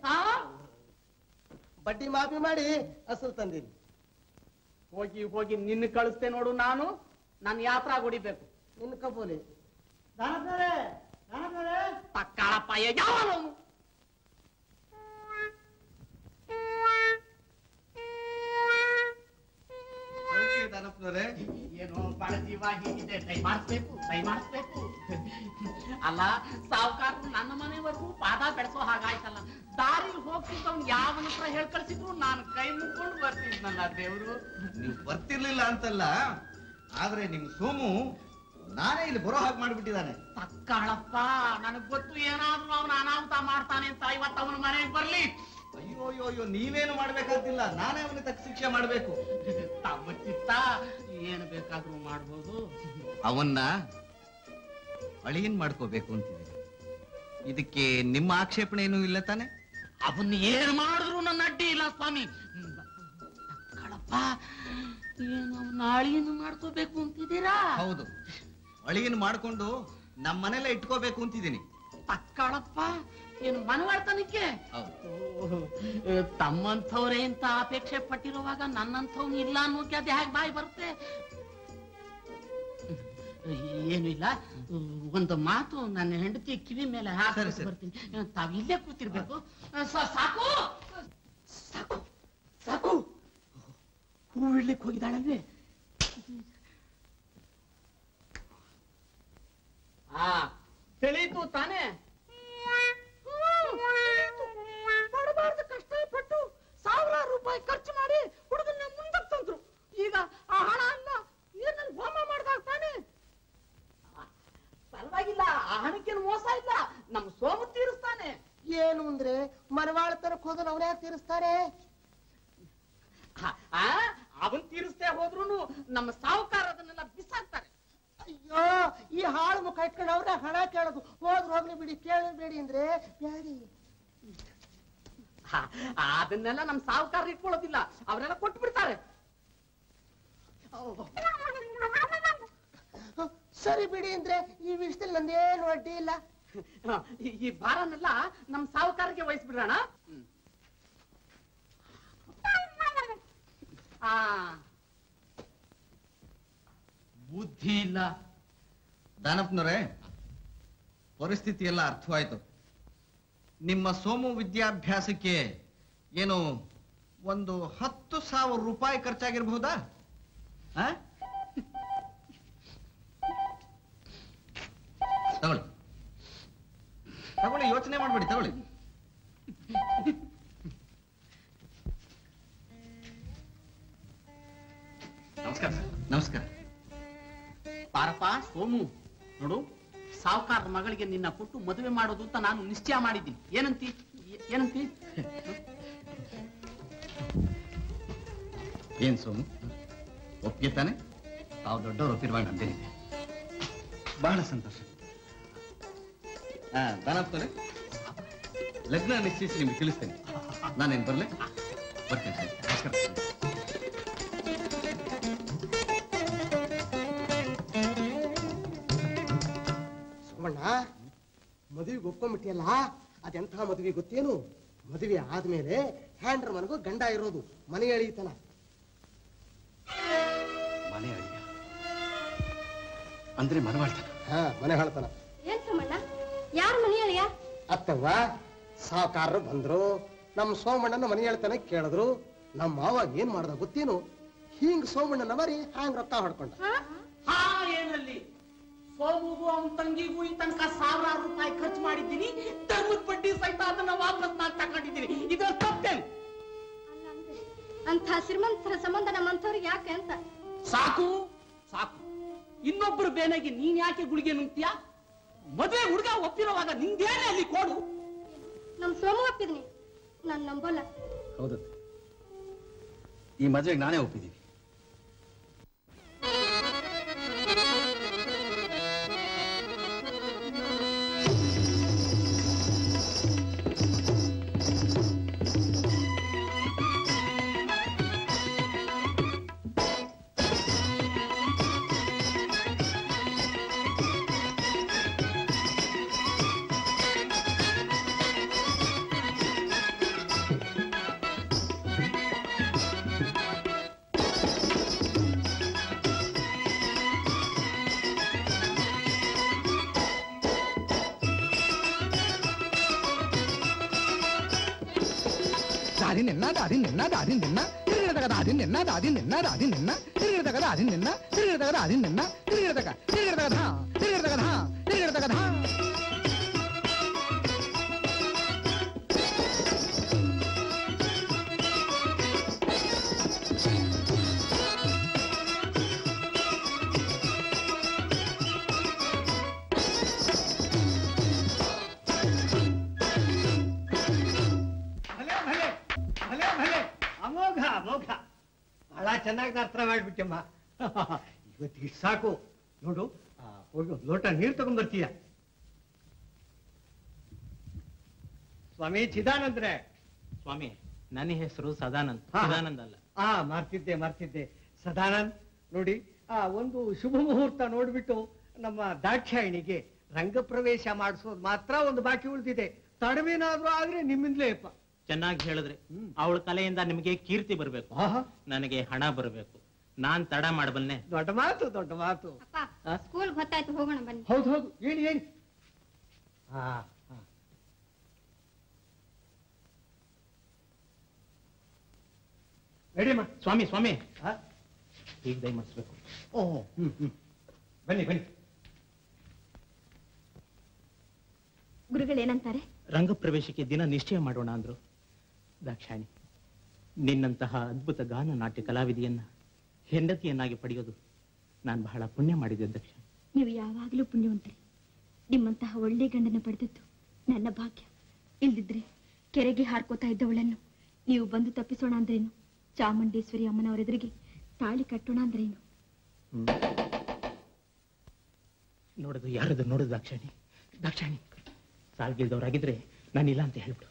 ಬಡ್ಡಿ ಮಾಫಿ ಮಾಡಿ ಅಸಲು ತಂದೀನಿ. ಹೋಗಿ ಹೋಗಿ ನಿನ್ನ ಕಳಿಸ್ತೆ ನೋಡು. ನಾನು ನನ್ನ ಯಾತ್ರಾ ಹೊಡಿಬೇಕು. ನಿನ್ನ ಕಬೋಲಿ ತಕ್ಕಾಳಪ್ಪ ಯಾವ ಏನೋ ಬಡಜಿವಾಗಿದೆ. ದಯಮಾಡಿಸ್ಬೇಕು. ಅಲ್ಲ, ಸಾವುಕಾರರು ನನ್ನ ಮನೆವರೆಗೂ ಪಾದ ಬೆಳೆಸೋ ಹಾಗಾಯ್ತಲ್ಲ. ದಾರಿಲಿ ಹೋಗ್ತಿದ್ದವ್ನು ಯಾವನ ಹತ್ರ ಹೇಳ್ ಕಳ್ಸಿದ್ರು ನಾನು ಕೈ ಮುಕ್ಕೊಂಡು ಬರ್ತಿದ್ನಲ್ಲ ದೇವ್ರು. ನೀವು ಬರ್ತಿರ್ಲಿಲ್ಲ ಅಂತಲ್ಲ, ಆದ್ರೆ ನಿಮ್ ಸೋಮು ನಾನೇ ಇಲ್ಲಿ ಬರೋ ಹಾಗೆ ಮಾಡ್ಬಿಟ್ಟಿದ್ದಾನೆ. ತಕ್ಕಾಳಪ್ಪ, ನನಗ್ ಗೊತ್ತು ಏನಾದ್ರೂ ಅವನ ಅನಾಹುತ ಮಾಡ್ತಾನೆ ಅಂತ. ಇವತ್ತು ಅವನ ಮನೆಗೆ ಬರ್ಲಿ. ಅಯ್ಯೋ ಅಯ್ಯೋ ಅಯ್ಯೋ, ನೀವೇನು ಮಾಡ್ಬೇಕಾದಿಲ್ಲ, ನಾನೇ ಅವನಿಗೆ ತಕ್ಕ ಶಿಕ್ಷೆ ಮಾಡ್ಬೇಕು. ತಮ್ಮ ಚಿತ್ತ, ಏನು ಬೇಕಾದ್ರೂ ಮಾಡ್ಬೋದು. ಅವನ್ನ ಅಳಿಯನ್ ಮಾಡ್ಕೋಬೇಕು ಅಂತಿದೆ. ಇದಕ್ಕೆ ನಿಮ್ಮ ಆಕ್ಷೇಪಣೆ ಏನೂ ಇಲ್ಲ ತಾನೆ? ಅವನ್ನ ಏನ್ ಮಾಡಿದ್ರು ನನ್ನ ಅಡ್ಡಿ ಇಲ್ಲ ಸ್ವಾಮಿ. ಕಳಪ್ಪ, ಏನು ಅವನ್ನ ಅಳಿಯನ್ನು ಮಾಡ್ಕೋಬೇಕು ಅಂತಿದ್ದೀರಾ? ಹೌದು, ಅಳಿಯನ್ ಮಾಡ್ಕೊಂಡು ನಮ್ಮ ಮನೆಯಲ್ಲೇ ಇಟ್ಕೋಬೇಕು ಅಂತಿದ್ದೀನಿ. ತಕ್ಕಳಪ್ಪ, ಏನು ಮನವಾಡ್ತಾನಿಕ್ಕೆ? ತಮ್ಮಂಥವ್ರೆ ಅಂತ ಅಪೇಕ್ಷೆ ಪಟ್ಟಿರುವಾಗ ನನ್ನಂಥವ್ನು ಇಲ್ಲ ಅನ್ನೋಕೆ ಅದು ಹೇಗೆ ಬಾಯಿ ಬರುತ್ತೆ? ಏನು ಇಲ್ಲ, ಒಂದು ಮಾತು ನನ್ನ ಹೆಂಡತಿ ಕಿವಿ ಮೇಲೆ ಹಾಕಿ ಬರ್ತೀನಿ. ತಾವ್ ಇಲ್ಲೇ ಕೂತಿರ್ಬೇಕು. ಸಾಕು ಸಾಕು ಸಾಕು. ಹೂ ಇಡ್ಲಿಕ್ಕೆ ಹೋಗಿದ್ದಾಳಲ್ವೇ? ತಿಳಿತು ತಾನೇ? ಪಡಬಾರ್ದು ಕಷ್ಟಪಟ್ಟು ಸಾವಿರಾರು ರೂಪಾಯಿ ಖರ್ಚು ಮಾಡಿ ಹುಡುಗನ್ನ ಮುಂದಕ್ಕೆ ತಂದ್ರು. ಈಗ ಆ ಹಣ ಅಲ್ಲ ನೀರಿನಲ್ಲಿ ಹೋಮ ಮಾಡ್ದಾಗ ತಾನೆ. ಪರವಾಗಿಲ್ಲ, ಆ ಹಣಕ್ಕೇನು ಮೋಸ ಇಲ್ಲ. ನಮ್ಮ ಸೋಮು ತೀರಿಸ್ತಾನೆ. ಏನು ಅಂದ್ರೆ ಮನವಾಳತನಕ್ಕೆ ಹೋದ್ರೆ ಅವನೇ ತೀರಿಸ್ತಾರೆ. ಅವನ್ ತೀರಿಸ್ತೇ ಹೋದ್ರು ನಮ್ಮ ಸಾಹುಕಾರ ಅದನ್ನೆಲ್ಲ ಬಿಸಾಕ್ತಾರೆ. ಅಯ್ಯೋ, ಈ ಹಾಳು ಮುಖ ಇಟ್ಕೊಂಡು ಅವ್ರೆ ಹಣ ಕೇಳೋದು. ಹೋಗ್ಲಿ ಬಿಡಿ, ಕೇಳಬೇಡಿ ಅಂದ್ರೆ ಬ್ಯಾಡಿ. ಅದನ್ನೆಲ್ಲ ನಮ್ ಸಾಹುಕಾರ ಇಟ್ಕೊಳ್ಳೋದಿಲ್ಲ, ಅವರೆಲ್ಲ ಕೊಟ್ಟು ಬಿಡ್ತಾರೆ. ಸರಿ ಬಿಡಿ ಅಂದ್ರೆ ಈ ವಿಷಯದಲ್ಲಿ ನಂದೇನು ಅಡ್ಡಿ ಇಲ್ಲ. ಈ ಭಾರನೆಲ್ಲ ನಮ್ ಸಾಹುಕಾರಕ್ಕೆ ವಹಿಸ್ಬಿಡ್ರಣ. ಬುದ್ಧಿ ಇಲ್ಲ. ದಾನಪ್ಪನವರೇ, ಪರಿಸ್ಥಿತಿ ಎಲ್ಲ ಅರ್ಥವಾಯ್ತು. ನಿಮ್ಮ ಸೋಮು ವಿದ್ಯಾಭ್ಯಾಸಕ್ಕೆ ಏನು ಒಂದು 10,000 ರೂಪಾಯಿ ಖರ್ಚಾಗಿರ್ಬಹುದಾ? ತಗೊಳ್ಳಿ, ಯೋಚನೆ ಮಾಡ್ಬೇಡಿ, ತಗೊಳ್ಳಿ. ನಮಸ್ಕಾರ. ನಮಸ್ಕಾರ. ಪಾರಪ್ಪ ಸೋಮು, ನೋಡು, ಸಾವುಕಾರ ಮಗಳಿಗೆ ನಿನ್ನ ಕೊಟ್ಟು ಮದುವೆ ಮಾಡೋದು ಅಂತ ನಾನು ನಿಶ್ಚಯ ಮಾಡಿದ್ದೀನಿ. ಏನಂತಿ? ಏನ್ ಸೋಮು, ಒಪ್ಪಿಗೆ ತಾನೆ? ತಾವು ದೊಡ್ಡವರು ಒಪ್ಪಿರುವಾಗ ನಂದೇನಿದೆ. ಬಹಳ ಸಂತೋಷ. ದಾನಪ್ಪನವರೇ, ಲಗ್ನ ನಿಶ್ಚಯಿಸಿ ನಿಮ್ಗೆ ತಿಳಿಸ್ತೇನೆ. ನಾನೇನು ಬರಲೇ? ಬರ್ತೇನೆ. ನಮಸ್ಕಾರ. ಸೋಮಣ್ಣ, ಮದುವೆಗೆ ಒಪ್ಕೊಂಡ್ಬಿಟ್ಟಿಯಲ್ಲ, ಅದೆಂಥ ಮದುವೆ ಗೊತ್ತೇನು? ಮದುವೆ ಆದ್ಮೇಲೆ ಹ್ಯಾಂಡ್ರ ಮನೆಗೂ ಗಂಡ ಇರೋದು, ಮನೆ ಎಳೀತನ. ಮನೆ ಅಳಿಯ ಅಂದ್ರೆ ಮನವಾಳ್ತಾನ. ಮನೆ ಹೇಳ್ತಾನ. ಏನ್ ಸೋಮಣ್ಣ, ಯಾರು ಮನೆ ಅಳಿಯ? ಅತ್ತವ್ವ, ಸಾವುಕಾರರು ಬಂದ್ರು, ನಮ್ ಸೋಮಣ್ಣನ ಮನೆ ಹೇಳ್ತಾನೆ ಕೇಳಿದ್ರು. ನಮ್ಮ ಮಾವ ಏನ್ ಮಾಡ್ದ ಗೊತ್ತೇನು? ಹಿಂಗ್ ಸೋಮಣ್ಣನ ಮರಿ ಹ್ಯಾಂಗ್ ರೊಕ್ಕ ಹೊಡ್ಕೊಂಡ. ಹಾ, ಏನಲ್ಲಿ ಸೋಮುಗೂ ಅವನ ತಂಗಿಗೂ ಈ ತನಕ ಸಾವಿರಾರು ರೂಪಾಯಿ ಖರ್ಚು ಮಾಡಿದ್ದೀನಿ. ಧರ್ಮದ ಬಡ್ಡಿ ಸಹಿತ ಅದನ್ನ ವಾಪಸ್ ನಾನು ತಗೊಂಡಿದ್ದೀನಿ. ಇದು ತಪ್ಪೇನು? ಅಂತ ಶ್ರೀಮಂತರ ಸಂಬಂಧ ನಮ್ಮಂಥವ್ರಿಗೆ ಯಾಕೆ ಅಂತ. ಸಾಕು ಸಾಕು, ಇನ್ನೊಬ್ರು ಬೇನೆಗೆ ನೀನ್ ಯಾಕೆ ಗುಳಿಗೆ ನುಂಗ್ತೀಯ? ಮದುವೆ ಹುಡುಗ ಒಪ್ಪಿರುವಾಗ ನಿಂದೇನೆ ಅಲ್ಲಿ ಕೋಡು. ನಮ್ ಸೋಮು ಒಪ್ಪಿದ್ನಿ, ನಾನ್ ನಂಬಲ್ಲ. ಹೌದು, ಈ ಮದುವೆಗೆ ನಾನೇ ಒಪ್ಪಿದ್ದೀನಿ. ಬಹಳ ಚೆನ್ನಾಗಿ ಅರ್ಥ ಮಾಡ್ಬಿಟ್ಟಮ್ಮ. ಇವತ್ತಿಗೆ ಸಾಕು ನೋಡು. ಹೋಗಿ ಒಂದು ಲೋಟ ನೀರು ತಗೊಂಡ್ಬರ್ತೀಯ. ಸ್ವಾಮಿ ಚಿದಾನಂದ್ರೆ. ಸ್ವಾಮಿ, ನನ್ನ ಹೆಸರು ಸದಾನಂದ್, ಚಿದಾನಂದ್ ಅಲ್ಲ. ಮರ್ತಿದ್ದೆ ಸದಾನಂದ್. ನೋಡಿ, ಒಂದು ಶುಭ ಮುಹೂರ್ತ ನೋಡ್ಬಿಟ್ಟು ನಮ್ಮ ದಾಕ್ಷಾಯಿಣಿಗೆ ರಂಗಪ್ರವೇಶ ಮಾಡಿಸೋದು ಮಾತ್ರ ಒಂದು ಬಾಕಿ ಉಳಿದಿದೆ. ತಡವೇನಾದ್ರೂ ಆದ್ರೆ ನಿಮ್ಮಿಂದಲೇ ಅಪ್ಪ. ಚೆನ್ನಾಗಿ ಹೇಳಿದ್ರೆ ಅವಳ ಕಲೆಯಿಂದ ನಿಮಗೆ ಕೀರ್ತಿ ಬರಬೇಕು, ನನಗೆ ಹಣ ಬರಬೇಕು. ನಾನ್ ತಡ ಮಾಡಬಲ್ನೆ. ದೊಡ್ಡ ಮಾತು. ಸ್ಕೂಲ್ ಗೊತ್ತಾಯ್ತು, ಹೋಗೋಣ ಬನ್ನಿ. ಹೌದು, ಹೇಳಿ. ರೆಡಿಯಮ್ಮ. ಸ್ವಾಮಿ ಈಗ ದಯಮಾಡಿಸ್ಬೇಕು. ಓಹೋ, ಬನ್ನಿ. ಗುರುಗಳೇನಂತಾರೆ? ರಂಗಪ್ರವೇಶಕ್ಕೆ ದಿನ ನಿಶ್ಚಯ ಮಾಡೋಣ ಅಂದ್ರು. ದಾಕ್ಷಾಯಣಿ, ನಿನ್ನಂತಹ ಅದ್ಭುತ ಗಾನ ನಾಟ್ಯ ಕಲಾವಿದೆಯನ್ನ ಹೆಂಡತಿಯನ್ನಾಗಿ ಪಡೆಯೋದು ನಾನು ಬಹಳ ಪುಣ್ಯ ಮಾಡಿದೆ ಅಧ್ಯಕ್ಷ. ನೀವು ಯಾವಾಗಲೂ ಪುಣ್ಯವಂತರಿ. ನಿಮ್ಮಂತಹ ಒಳ್ಳೆ ಗಂಡನ ಪಡೆದದ್ದು ನನ್ನ ಭಾಗ್ಯ. ಇಲ್ದಿದ್ರೆ ಕೆರೆಗೆ ಹಾರ್ಕೋತಾ ಇದ್ದವಳನ್ನು ನೀವು ಬಂದು ತಪ್ಪಿಸೋಣ ಅಂದ್ರೇನು? ಚಾಮುಂಡೇಶ್ವರಿ ಅಮ್ಮನವರೆದುರಿಗೆ ತಾಳಿ ಕಟ್ಟೋಣ ಅಂದ್ರೇನು? ನೋಡೋದು ಯಾರದು ನೋಡುದು ದಾಕ್ಷಾಯಣಿ ಸಾಲ್ಗಿಲ್ದವ್ರಾಗಿದ್ರೆ ನಾನಿಲ್ಲ ಅಂತ ಹೇಳ್ಬಿಡು.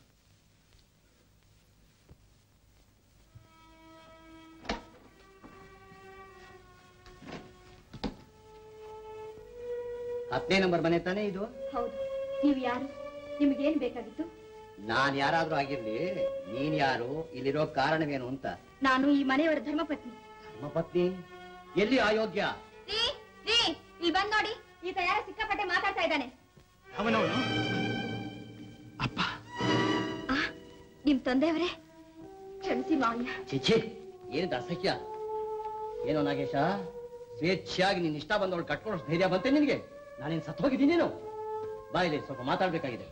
ಹತ್ತನೇ ನಂಬರ್ ಮನೆ ತಾನೇ ಇದು? ಹೌದು. ನೀವು ಯಾರು? ನಿಮಗೇನು ಬೇಕಾಗಿತ್ತು? ನಾನ್ ಯಾರಾದ್ರೂ ಆಗಿರ್ಲಿ, ನೀನ್ ಯಾರು, ಇಲ್ಲಿರೋ ಕಾರಣವೇನು ಅಂತ. ನಾನು ಈ ಮನೆಯವರ ಧರ್ಮಪತ್ನಿ. ಧರ್ಮಪತ್ನಿ? ಎಲ್ಲಿ ಅಯೋಗ್ಯ? ಇಲ್ಲಿ ಬಂದ್ ನೋಡಿ, ಈತ ಯಾರ ಸಿಕ್ಕಾಪಟ್ಟೆ ಮಾತಾಡ್ತಾ ಇದ್ದಾನೆ. ಅವನವನು ಅಪ್ಪ. ನಿಮ್ ತಂದೆಯವರೇ? ಕ್ಷಮಿಸಿ ಮಾವಯ್ಯ. ಚಿಚ್ಚಿ, ಏನಿದೆ ಅಸಹ್ಯ? ಏನೋ ನಾಗೇಶ, ಸ್ವೇಚ್ಛೆಯಾಗಿ ನಿನ್ ಇಷ್ಟ ಬಂದವಳು ಕಟ್ಕೊಳ್ಳೋ ಧೈರ್ಯ ಬಂತೆ ನಿನಗೆ? ನಾನೇನ್ ಸತ್ತು ಹೋಗಿದ್ದೀನಿ ನೀನು? ಬಾಯಿಲಿ ಸ್ವಲ್ಪ ಮಾತಾಡ್ಬೇಕಾಗಿದೆ.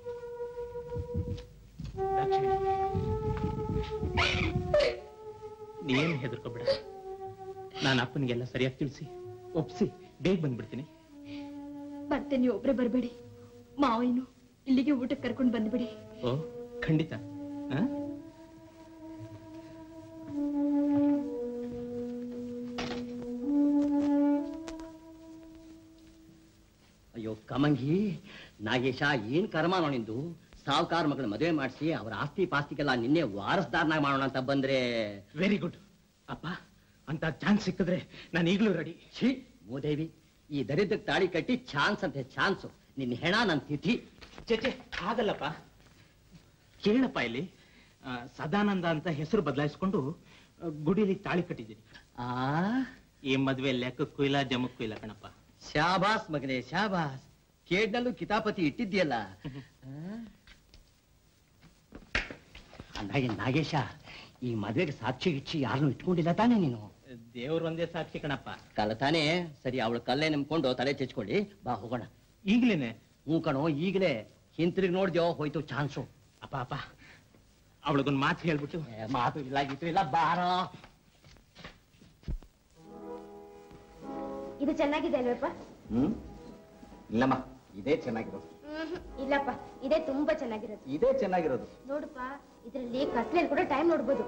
ನೀನ್ ಹೆದರ್ಕೋಬೇಡ. ನಾನು ಅಪ್ಪನಿಗೆಲ್ಲ ಸರಿಯಾಗಿ ತಿಳಿಸಿ ಒಪ್ಸಿ ಬೇಗ ಬಂದ್ಬಿಡ್ತೀನಿ. ಮತ್ತೆ ನೀವು ಒಬ್ರೆ ಬರ್ಬೇಡಿ. ಮಾವಯ್ಯನು ಇಲ್ಲಿಗೆ ಊಟಕ್ಕೆ ಕರ್ಕೊಂಡು ಬಂದ್ಬಿಡಿ. ಓ, ಖಂಡಿತ. ಅಯ್ಯೋ ಕಮಂಗಿ, ನಾಗೇಶ, ಏನ್ ಕರ್ಮ ನಿಂದು? ಸಾವುಕಾರ ಮಗಳ ಮದುವೆ ಮಾಡಿಸಿ ಅವರ ಆಸ್ತಿ ಪಾಸ್ತಿಗೆಲ್ಲ ನಿನ್ನೆ ವಾರಸ್ದಾರನಾಗ ಮಾಡೋಣ ಅಂತ ಬಂದ್ರೆ ವೆರಿ ಗುಡ್ ಅಪ್ಪ. ಅಂತ ಚಾನ್ಸ್ ಸಿಕ್ಕಿದ್ರೆ ನಾನು ಈಗಲೂ ರೆಡಿ. ಛೀ ಮೂದೇವಿ, ಈ ದರಿದ್ರಕ್ಕೆ ತಾಳಿ ಕಟ್ಟಿ ಚಾನ್ಸ್ ಅಂತೆ ಚಾನ್ಸು. ನಿನ್ನ ಹೆಣ ನನ್ನ ತಿಥಿ. ಚೇಚೆ ಆಗಲ್ಲಪ್ಪ. ಕೇಳಪ್ಪ, ಇಲ್ಲಿ ಸದಾನಂದ ಅಂತ ಹೆಸರು ಬದಲಾಯಿಸ್ಕೊಂಡು ಗುಡಿಯಲ್ಲಿ ತಾಳಿ ಕಟ್ಟಿದ್ದೀನಿ. ಈ ಮದ್ವೆ ಲೆಕ್ಕಕ್ಕೂ ಇಲ್ಲ ಜಮಕ್ಕೂ ಇಲ್ಲ ಕಣಪ್ಪ. ಶಾಬಾಸ್ ಮಗನೇ ಶಾಬಾಸ್. ಕೇಡ್ನಲ್ಲೂ ಕಿತಾಪತಿ ಇಟ್ಟಿದ್ಯಲ್ಲ. ಅಂದಾಗೆ ನಾಗೇಶ, ಈ ಮದ್ವೆಗೆ ಸಾಕ್ಷಿ ಗಿಚ್ಚಿ ಯಾರನ್ನು ಇಟ್ಕೊಂಡಿಲ್ಲ ತಾನೇ ನೀನು? ದೇವ್ರ ಒಂದೇ ಸಾಕ್ಷಿ ಕಣಪ್ಪ. ಕಲ್ಲ ತಾನೇ. ಸರಿ, ಅವಳ ಕಲ್ಲೇ ನಂಬ್ಕೊಂಡು ತಲೆ ಚೆಚ್ಕೊಳ್ಳಿ. ಬಾ ಹೋಗೋಣ. ಈಗ್ಲೇನೆ? ಹ್ಞೂ ಕಣೋ, ಈಗಲೇ. ಹಿಂತಿರುಗಿ ನೋಡ್ದ್ಯೋ ಹೋಯ್ತು ಚಾನ್ಸು. ಅಪ್ಪ ಅಪ್ಪ, ಅವಳಿಗೊಂದು ಮಾತು ಹೇಳ್ಬಿಟ್ಟು. ಮಾತು ಇಲ್ಲ ಗೀತು ಇಲ್ಲ, ಬಾರ. ಇದು ಚೆನ್ನಾಗಿದೆ ಅಲ್ವಪ್ಪ? ಇಲ್ಲಮ್ಮ, ಇದೇ ಚೆನ್ನಾಗಿರೋದು. ಇಲ್ಲಪ್ಪ, ಇದೇ ತುಂಬಾ ಚೆನ್ನಾಗಿರೋದು. ಇದೇ ಚೆನ್ನಾಗಿರೋದು. ನೋಡಪ್ಪ, ಇದರಲ್ಲಿ ಕತ್ಲೆಯಲ್ಲಿ ಕೂಡ ಟೈಮ್ ನೋಡ್ಬೋದು.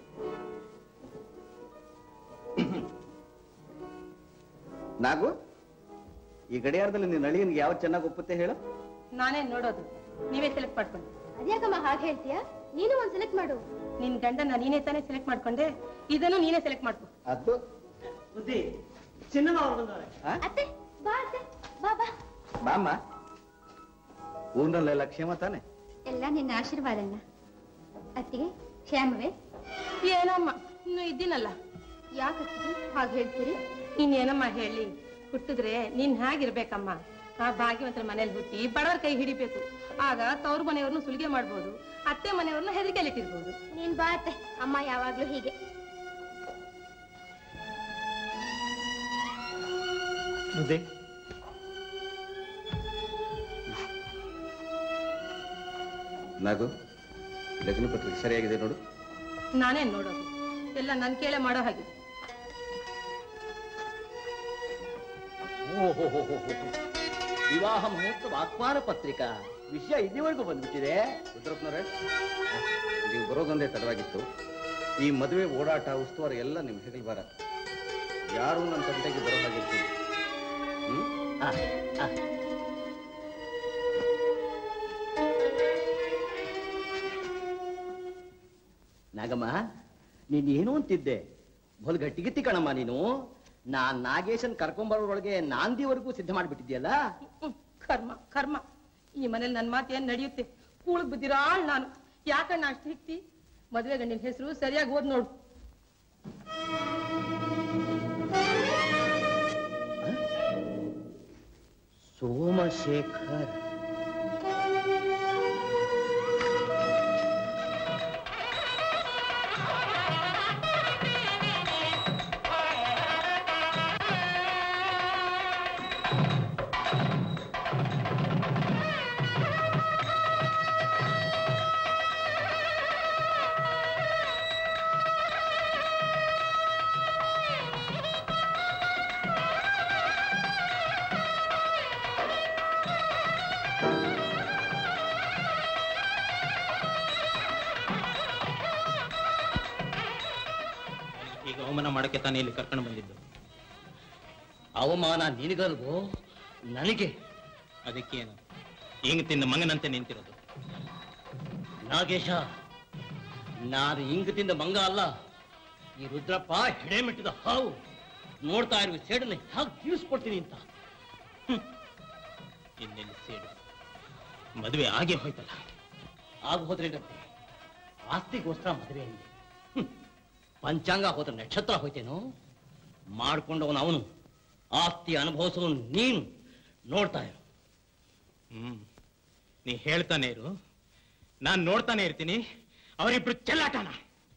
ನಾಗು, ಈ ಗಡಿಯಾರದಲ್ಲಿ ನಿನ್ನ ಅಳಿಯನ್ಗೆ ಯಾವ್ದು ಚೆನ್ನಾಗಿ ಒಪ್ಪುತ್ತೆ ಹೇಳು? ನಾನೇನ್ ನೋಡೋದು, ನೀವೇ ಸೆಲೆಕ್ಟ್ ಮಾಡ್ಕೊಂಡು. ಅದ್ಯಾಕಮ್ಮ ಹಾಗೆ ಹೇಳ್ತೀಯಾ? ನೀನು ಒಂದ್ ಸೆಲೆಕ್ಟ್ ಮಾಡು. ನಿನ್ ಗಂಡನ ನೀನೇ ತಾನೇ ಸೆಲೆಕ್ಟ್ ಮಾಡ್ಕೊಂಡೆ, ಇದನ್ನು ನೀನೇ ಸೆಲೆಕ್ಟ್ ಮಾಡ್ಕೊ. ಅದು ಚಿನ್ನಮ್ಮ ಅವ್ರು ಬಂದವ್ರೆ. ಅತ್ತೆ ಬಾ, ಅತ್ತೆ ಬಾ ಬಾ. ಬಾಮ್ಮ, ಊರ್ನಲ್ಲೆಲ್ಲ ಕ್ಷೇಮ ತಾನೆ? ಎಲ್ಲ ನಿನ್ನ ಆಶೀರ್ವಾದನ್ನ. ಅತ್ತಿಗೆ ಕ್ಷೇಮವೇ? ಏನಮ್ಮ, ಇನ್ನು ಇದ್ದೀನಲ್ಲ. ಯಾಕತ್ತಿಗೆ ಹಾಗೆ ಹೇಳ್ತೀರಿ? ಇನ್ನೇನಮ್ಮ ಹೇಳಿ, ಹುಟ್ಟಿದ್ರೆ ನೀನ್ ಹಾಗಿರ್ಬೇಕಮ್ಮ. ಆ ಭಾಗ್ಯವಂತರ ಮನೇಲಿ ಹುಟ್ಟಿ ಬಡವರ ಕೈ ಹಿಡಿಬೇಕು. ಆಗ ತವ್ರ ಮನೆಯವ್ರನ್ನ ಸುಲಿಗೆ ಮಾಡ್ಬೋದು, ಅತ್ತೆ ಮನೆಯವ್ರನ್ನ ಹೆದರಿಕೆಲಿಟ್ಟಿರ್ಬೋದು. ನೀನ್ ಬಾ ಅತ್ತೆ, ಅಮ್ಮ ಯಾವಾಗ್ಲೂ ಹೀಗೆ. ನಾಗು, ಲಗ್ನ ಪತ್ರಿಕೆ ಸರಿಯಾಗಿದೆ ನೋಡು. ನಾನೇನ್ ನೋಡೋದು, ಎಲ್ಲ ನನ್ ಕೇಳೆ ಮಾಡೋ ಹಾಗೆ. ವಿವಾಹ ಮಹೋತ್ಸವ ಆಹ್ವಾನ ಪತ್ರಿಕಾ ವಿಷಯ ಇಲ್ಲಿವರೆಗೂ ಬಂದ್ಬಿಟ್ಟಿದೆ. ರುದ್ರಪ್ಪನವ್ರೆ, ನೀವು ಬರೋದೊಂದೇ ತಡವಾಗಿತ್ತು. ಈ ಮದುವೆ ಓಡಾಟ ಉಸ್ತುವಾರಿ ಎಲ್ಲ ನಿಮ್ ಹೆಗಲ್ ಬಾರ. ಯಾರು ನನ್ನ ತಂದೆಗೆ ಬರೋ ಹಾಗಿರ್ತೀವಿ. ನಾಗಮ್ಮ, ನೀನ್ ಏನು ಅಂತಿದ್ದೆ? ಬಲ್ ಗಟ್ಟಿಗಿತ್ತಿ ಕಣಮ್ಮ ನೀನು. ನಾನ್ ನಾಗೇಶನ್ ಕರ್ಕೊಂಬರೋರೊಳಗೆ ನಾಂದಿವರೆಗೂ ಸಿದ್ಧ ಮಾಡ್ಬಿಟ್ಟಿದ್ಯಲ್ಲ. ಕರ್ಮ ಕರ್ಮ. ಈ ಮನೇಲಿ ನನ್ ಮಾತು ಏನ್ ನಡೆಯುತ್ತೆ? ಕೂಳಗ್ ಬಿದ್ದಿರಾಳ್ ನಾನು. ಯಾಕಣ್ಣ ಅಷ್ಟು ಹಿಕ್ತಿ? ಮದುವೆ ಗಂಡಿನ ಹೆಸರು ಸರಿಯಾಗಿ ಓದ್ ನೋಡು. ಸೋಮಶೇಖರ್. ಈಗ ಅವಮಾನ ಮಾಡಕ್ಕೆ ತಾನೇ ಇಲ್ಲಿ ಕರ್ಕೊಂಡು ಬಂದಿದ್ದು. ಅವಮಾನ ನಿನಗಲ್ವೋ, ನನಗೆ. ಅದಕ್ಕೇನು ಹಿಂಗ್ ತಿಂದ ಮಂಗನಂತೆ ನಿಂತಿರೋದು? ನಾಗೇಶ, ನಾನು ಹಿಂಗ್ ತಿಂದ ಮಂಗ ಅಲ್ಲ. ಈ ರುದ್ರಪ್ಪ ಹಿಡೇ ಮೆಟ್ಟಿದ ಹಾವು. ನೋಡ್ತಾ ಇರುವ ಸೇಡನ್ನ ಹಾಗೆ ತೀರಿಸ್ಕೊಡ್ತೀನಿ ಅಂತ. ಇನ್ನೆಲ್ಲಿ ಸೇಡು? ಮದುವೆ ಆಗೇ ಹೋಯ್ತಲ್ಲ. ಆಗ ಹೋದ್ರೇನಂತೆ? ಆಸ್ತಿಗೋಸ್ಕರ ಮದುವೆ ಅಂದೆ. ಪಂಚಾಂಗ ಹೋದ್ರೆ ನಕ್ಷತ್ರ ಹೋಯ್ತೇನೋ? ಮಾಡ್ಕೊಂಡವನು ಅವನು, ಆಸ್ತಿ ಅನುಭವಿಸೋನು ನೀನು. ನೋಡ್ತಾ ಇರು. ನೀ ಹೇಳ್ತಾನೆ ಇರು, ನಾನ್ ನೋಡ್ತಾನೆ ಇರ್ತೀನಿ. ಅವರಿಬ್ರು ಚೆಲ್ಲಾಟನ.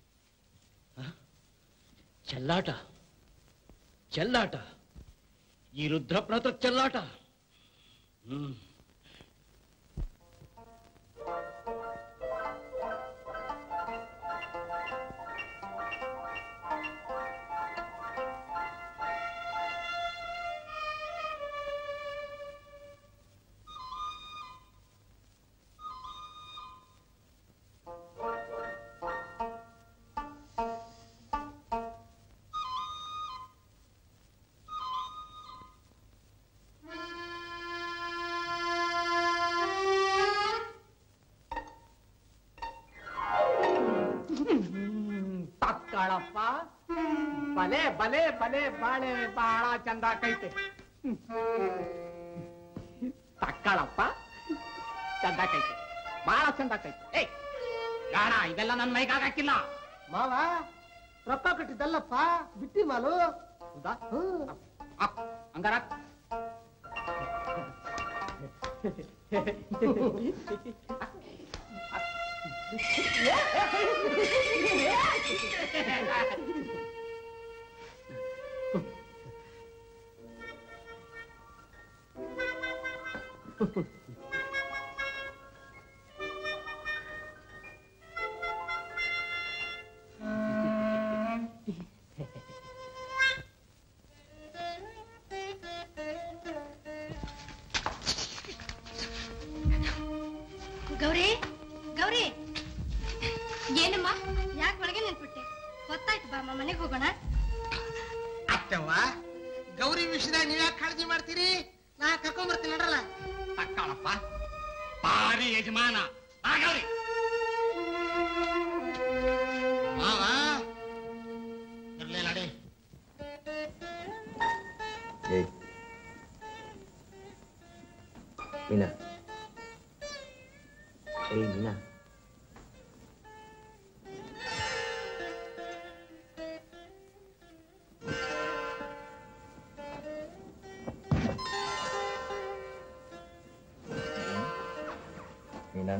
ಚೆಲ್ಲಾಟ? ಚೆಲ್ಲಾಟ? ಈ ರುದ್ರಪ್ಪನ ಹತ್ರ ಚೆಲ್ಲಾಟ? ತಕ್ಕಳಪ್ಪ, ಬಲೆ ಬಲೆ ಬಲೆ ಬಾಳೆ ಬಹಳ ಚಂದ ಕೈತೆ. ತಕ್ಕಳಪ್ಪ, ಚಂದ ಕೈತೆ, ಬಹಳ ಚಂದ ಕೈತೆ. ಏಯ್ ಗಾಣ, ಇದೆಲ್ಲ ನನ್ನ ಮೈಗಾಗಿಲ್ಲ. ಮಾವ, ರೊಕ್ಕ ಕಟ್ಟಿದ್ದಲ್ಲಪ್ಪ, ಬಿಟ್ಟಿ ಮಾಲು. ಹೌದಾ ಹಂಗಾರ ಗೌರಿ ಗೌರಿ ಏನಮ್ಮ ಯಾಕೆ ಒಳಗೆ ನಿಂತ್ಬಿಟ್ಟೆ? ಗೊತ್ತಾಯ್ತು ಬಾಮ್ಮ, ಮನೆಗೆ ಹೋಗೋಣ. ಅತ್ತವ್ವ, ಗೌರಿ ವಿಷಯದಾಗ ನೀವ್ ಯಾಕೆ ಕಾಳಜಿ ಮಾಡ್ತೀರಿ? ನಾ ಕರ್ಕೊಂಡ್ ಬರ್ತೀನಿ ನಡ್ರಲ್ಲ. ಅಕ್ಕಳಪ್ಪ ಭಾರಿ ಯಜಮಾನ ಆಗವ್ರಿ. ಮಾವ ಇರ್ಲೇ ನಡಿ. ಮೀನಾ, ಮೀನಾ, ಮೀನಾ,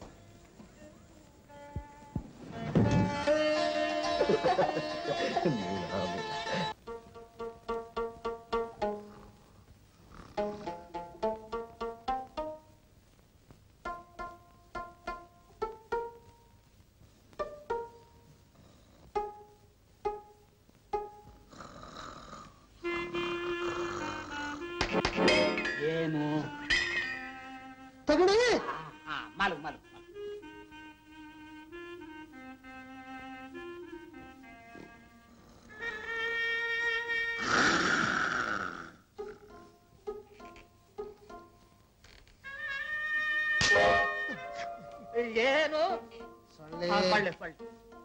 ಏನು ತಗೊಳ್ಳಿ. ಮಾಲು ಮಾಲು ಏನು ಸೊಳ್ಳೆ. ಪಳ್ಳೆ ಪಳ್ಳೆ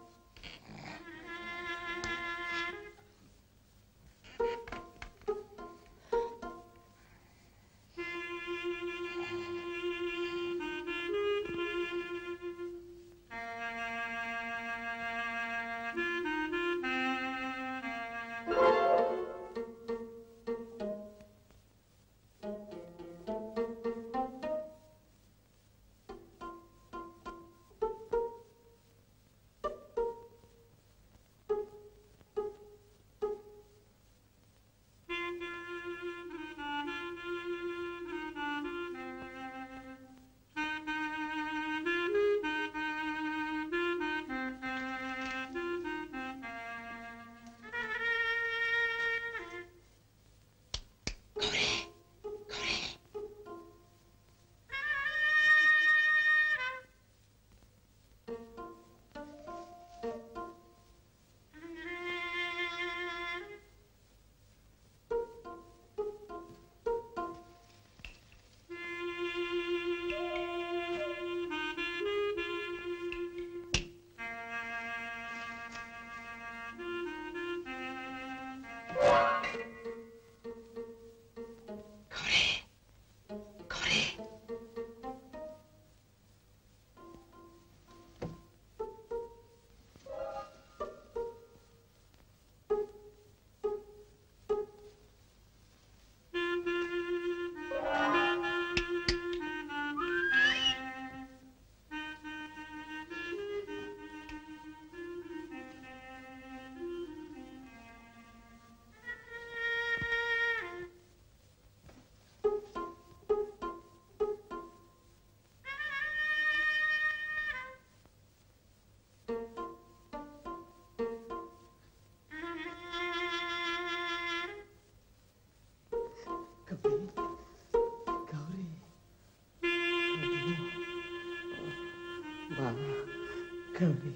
ಗೌರಿ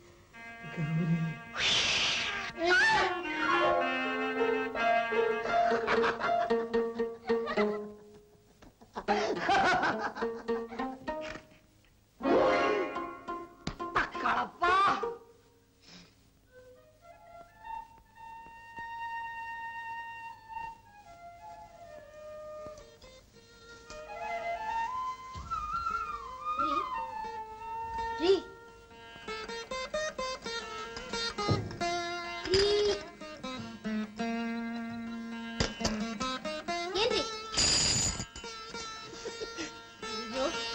ಗೌರಿ ರೀ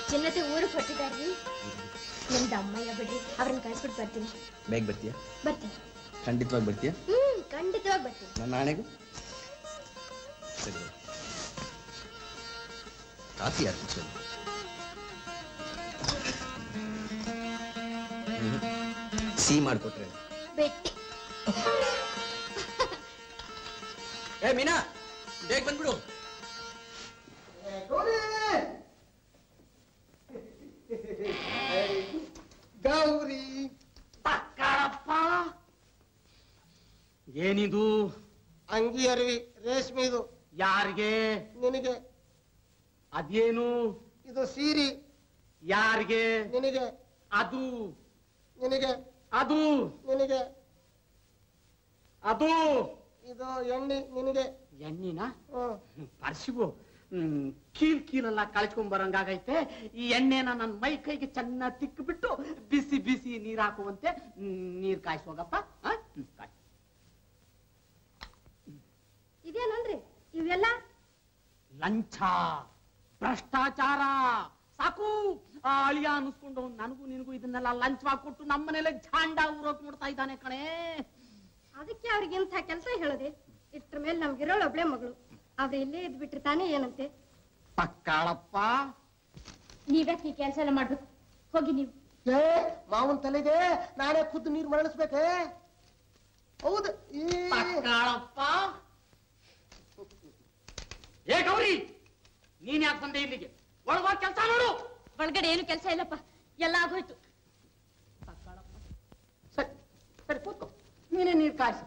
ಚಿನ್ನತೆ ಊರಿಗೆ ಹೊಟ್ಟಿದಾರ್ರಿ ನಿಮ್ದು ಅಮ್ಮಯ್ಯ ಬಿಡ್ರಿ ಅವ್ರನ್ನ ಕಳ್ಸ್ಬಿಟ್ಟು ಬರ್ತೀನಿ. ಬೇಗ ಬರ್ತೀಯಾ? ಬರ್ತೀನಿ. ಖಂಡಿತವಾಗಿ ಬರ್ತೀಯಾ? ಖಂಡಿತವಾಗಿ ಬರ್ತೀನಿ. ನನ್ನ ಆಣೆಗೂ ಸರಿ. ಕಾಫಿ ಯಾರು ಕುಡಿಸೋದು? ಸಿಹಿ ಮಾಡಿಕೊಟ್ರೆ ಬೆಟ್ಟಿ. ಏ ಮೀನಾ, ಬೇಗ ಬಂದ್ಬಿಡು. ಗೌರಿ ತಕ್ಕಳಪ್ಪ, ಏನಿದು? ಅಂಗಿ ಅರಿವಿ ರೇಷ್ಮೆದು. ಯಾರಿಗೆ? ನಿನಗೆ. ಅದೇನು? ಇದು ಸೀರೆ. ಯಾರಿಗೆ? ನಿನಗೆ. ಅದು ನಿನಗೆ. ಅದು ನಿನಗೆ. ಅದು ಇದು ಎಣ್ಣೆ ನಿನಗೆ. ಎಣ್ಣಿನ ಪರ್ಸಿವು ಕೀಲೆಲ್ಲ ಕಳ್ಸ್ಕೊಂಡ್ ಬರಂಗಾಗೈತೆ. ಈ ಎಣ್ಣೆನ ನನ್ನ ಮೈ ಕೈಗೆ ಚೆನ್ನಾಗಿ ತಿಕ್ಕಿಬಿಟ್ಟು ಬಿಸಿ ಬಿಸಿ ನೀರ್ ಹಾಕುವಂತೆ ನೀರ್ ಕಾಯಿಸೋಗಪ್ಪ. ಇದೇನಂದ್ರಿ ಇವೆಲ್ಲ? ಲಂಚ, ಭ್ರಷ್ಟಾಚಾರ. ಸಾಕು ಅಳಿಯ ಅನ್ನಿಸ್ಕೊಂಡು ನನಗೂ ನಿನಗೂ ಇದನ್ನೆಲ್ಲ ಲಂಚವಾಗಿ ಕೊಟ್ಟು ನಮ್ಮನೇಲೆ ಝಾಂಡ ಊರೋಕ್ ನೋಡ್ತಾ ಇದ್ದಾನೆ ಕಣೆ. ಅದಕ್ಕೆ ಅವ್ರಿಗೆ ಇಂಥ ಕೆಲಸ ಹೇಳದೆ. ಇಷ್ಟ್ರ ಮೇಲೆ ನಮ್ಗಿರೋಳು ಒಬ್ಳೆ ಮಗಳು, ಅವ್ರು ಇಲ್ಲೇ ಇದ್ ಬಿಟ್ರೆ ತಾನೇ ಏನಂತೆ. ಪಕ್ಕಾಳಪ್ಪ, ನೀವ್ಯಾಕೆ ಈ ಕೆಲಸ ಎಲ್ಲ ಮಾಡ್ಬೇಕು? ಹೋಗಿ ನೀವು. ಮಾವನ್ ತಲೆಗೆ ನಾನೇ ಖುದ್ದು ನೀರು ಮರಳಿಸ್ಬೇಕೆ? ಹೌದು. ಪಕ್ಕಾಳಪ್ಪ. ಏ ಗೌರಿ, ನೀನ್ ಯಾಕೆ ಬಂದೆ ಇಲ್ಲಿಗೆ? ಒಳಗ ಕೆಲಸ ನೋಡು. ಒಳಗಡೆ ಏನು ಕೆಲಸ ಇಲ್ಲಪ್ಪ, ಎಲ್ಲ ಆಗೋಯ್ತು. ಸರಿ ಸರಿ, ಕೂತ್ಕೋ. ನೀನೇ ನೀರು ಕಾಯಿಸಿ.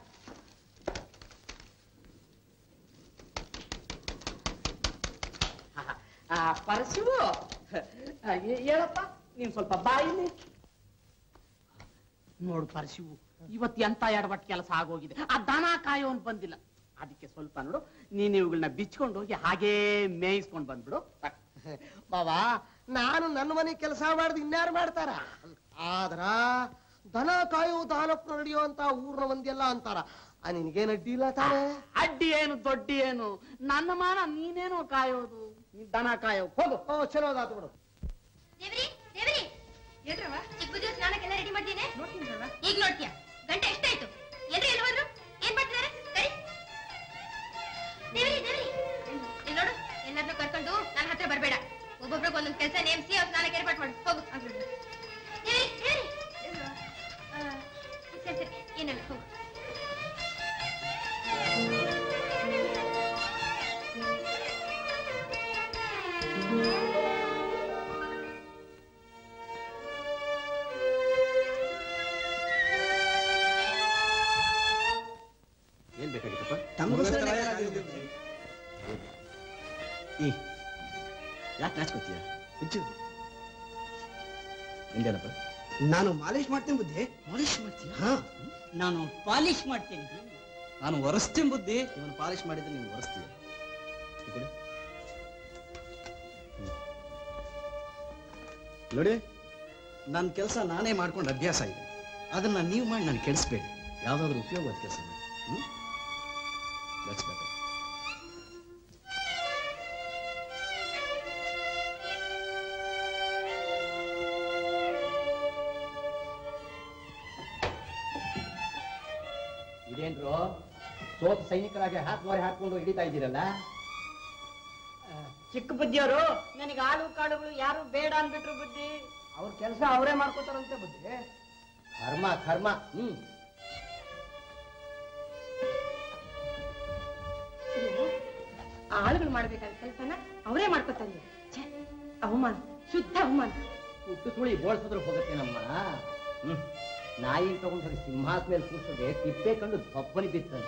ಪರಶಿವು, ಹೇಳಪ್ಪ, ನೀನ್ ಸ್ವಲ್ಪ ಬಾಯಿಲಿ ನೋಡು. ಪರಶಿವು, ಇವತ್ತು ಎಂತ ಎಡವಟ್ ಕೆಲಸ ಆಗೋಗಿದೆ. ಆ ದನ ಕಾಯೋನ್ ಬಂದಿಲ್ಲ. ಅದಕ್ಕೆ ಸ್ವಲ್ಪ ನೋಡು, ನೀನ್ ಇವುಗಳನ್ನ ಬಿಚ್ಕೊಂಡು ಹೋಗಿ ಹಾಗೇ ಮೇಯಿಸ್ಕೊಂಡ್ ಬಂದ್ಬಿಡು. ಬಾಬಾ, ನಾನು ನನ್ನ ಮನೆ ಕೆಲಸ ಮಾಡಿದ್ ಇನ್ಯಾರು ಮಾಡ್ತಾರ? ಆದ್ರ ದನ ಕಾಯೋ ದಾನಪ್ಪ ನಡೆಯೋ ಅಂತ ಊರ್ನ ಮಂದಿ ಎಲ್ಲ ಅಂತಾರ. ನಿನ್ಗೇನ್ ಅಡ್ಡಿ ಇಲ್ಲ ತಾನೆ? ಅಡ್ಡಿ ಏನು ದೊಡ್ಡಿ ಏನು? ನನ್ನ ಮಾನ ನೀನೇನೋ ಕಾಯೋದು, ದನ ಕಾಯೋ. ಹೋಗು. ಚಲೋ ಅದಾತು ಬಿಡು. ದೇವ್ರಿ ದೇವ್ರಿ, ಹೇಳ್ರವ, ಚಿಕ್ಕ ದಿವಸ ಸ್ನಾನಕ್ಕೆಲ್ಲ ರೆಡಿ ಮಾಡಿದ್ದೀನಿ. ನೋಡ್ತೀನವ. ಈಗ ನೋಡ್ತೀಯ? ಗಂಟೆ ಎಷ್ಟಾಯ್ತು? ಎಲ್ರಿ ಎಲ್ಲಿ ಹೋದ್ರು? ಏನ್ ಮಾಡ್ತಿದಾರೆ? ಸರಿ ದೇವ್ರಿ ದೇವ್ರಿ, ಇಲ್ಲಿ ನೋಡು, ಎಲ್ಲರನ್ನೂ ಕರ್ಕೊಂಡು ನನ್ನ ಹತ್ರ ಬರ್ಬೇಡ. ಒಬ್ಬೊಬ್ರಿಗೆ ಒಂದೊಂದು ಕೆಲಸ ನೇಮಿಸಿ ಅವ್ರು ಸ್ನಾನಕ್ಕೆ ಏರ್ಪಾಟ್ ಮಾಡು. ಹೋಗು. ದೇವ್ರಿ ದೇವ್ರಿ, ಸರಿ ಸರಿ, ಏನಲ್ಲ, ಹೋಗು. ಏನ್ ಬೇಕಾಗಿತ್ತಪ್ಪ? ಯಾಕೆ ನಾಚ್ಕೋತೀಯ? ನಿಂದೇನಪ್ಪ? ನಾನು ಮಾಲಿಶ್ ಮಾಡ್ತೇನೆ ಬುದ್ಧಿ. ಪಾಲಿಶ್ ಮಾಡ್ತೀಯ? ನಾನು ಪಾಲಿಶ್ ಮಾಡ್ತೇನೆ. ನಾನು ಒರೆಸ್ತೀನಿ ಬುದ್ಧಿ. ಇವನು ಪಾಲಿಶ್ ಮಾಡಿದ್ರೆ ನೀನು ಒರೆಸ್ತೀಯ. ನೋಡಿ, ನನ್ನ ಕೆಲಸ ನಾನೇ ಮಾಡ್ಕೊಂಡು ಅಭ್ಯಾಸ ಇದೆ. ಅದನ್ನ ನೀವು ಮಾಡಿ ನಾನು ಕೆಡಿಸ್ಬೇಡಿ. ಯಾವ್ದಾದ್ರು ಉಪಯೋಗವಾದ ಕೆಲಸ ಮಾಡಿ. That's better. ಇದೇನ್ರು ಸೋತ ಸೈನಿಕರಾಗಿ ಹಾಕ್ವಾರೆ ಹಾಕೊಂಡು ಹಿಡಿತಾ ಇದ್ದೀರಲ್ಲ? ಚಿಕ್ಕ ಬುದ್ಧಿಯವರು ನನಗೆ ಆಳು ಕಾಳುಗಳು ಯಾರು ಬೇಡ ಅನ್ಬಿಟ್ರು ಬುದ್ಧಿ. ಅವ್ರ ಕೆಲಸ ಅವರೇ ಮಾಡ್ಕೋತಾರಂತೆ ಬುದ್ಧಿ. ಕರ್ಮ ಕರ್ಮ. ಆಳುಗಳು ಮಾಡ್ಬೇಕಾದ ಕೆಲಸನ ಅವರೇ ಮಾಡ್ಕೋತಾರೆ. ಅವಮಾನ, ಶುದ್ಧ ಅವಮಾನ. ಹುಟ್ಟು ಸುಳಿ ಬೋಳ್ಸಿದ್ರು ಹೋಗುತ್ತೆ ನಮ್ಮ. ನಾಯಿ ತಗೊಂಡ್ರೆ ಸಿಂಹಾಸ ಮೇಲೆ ಕೂರ್ಸದೆ ತಿಪ್ಪೆ ಕಂಡು ದಪ್ಪನಿ ಬಿತ್ತಂತೆ.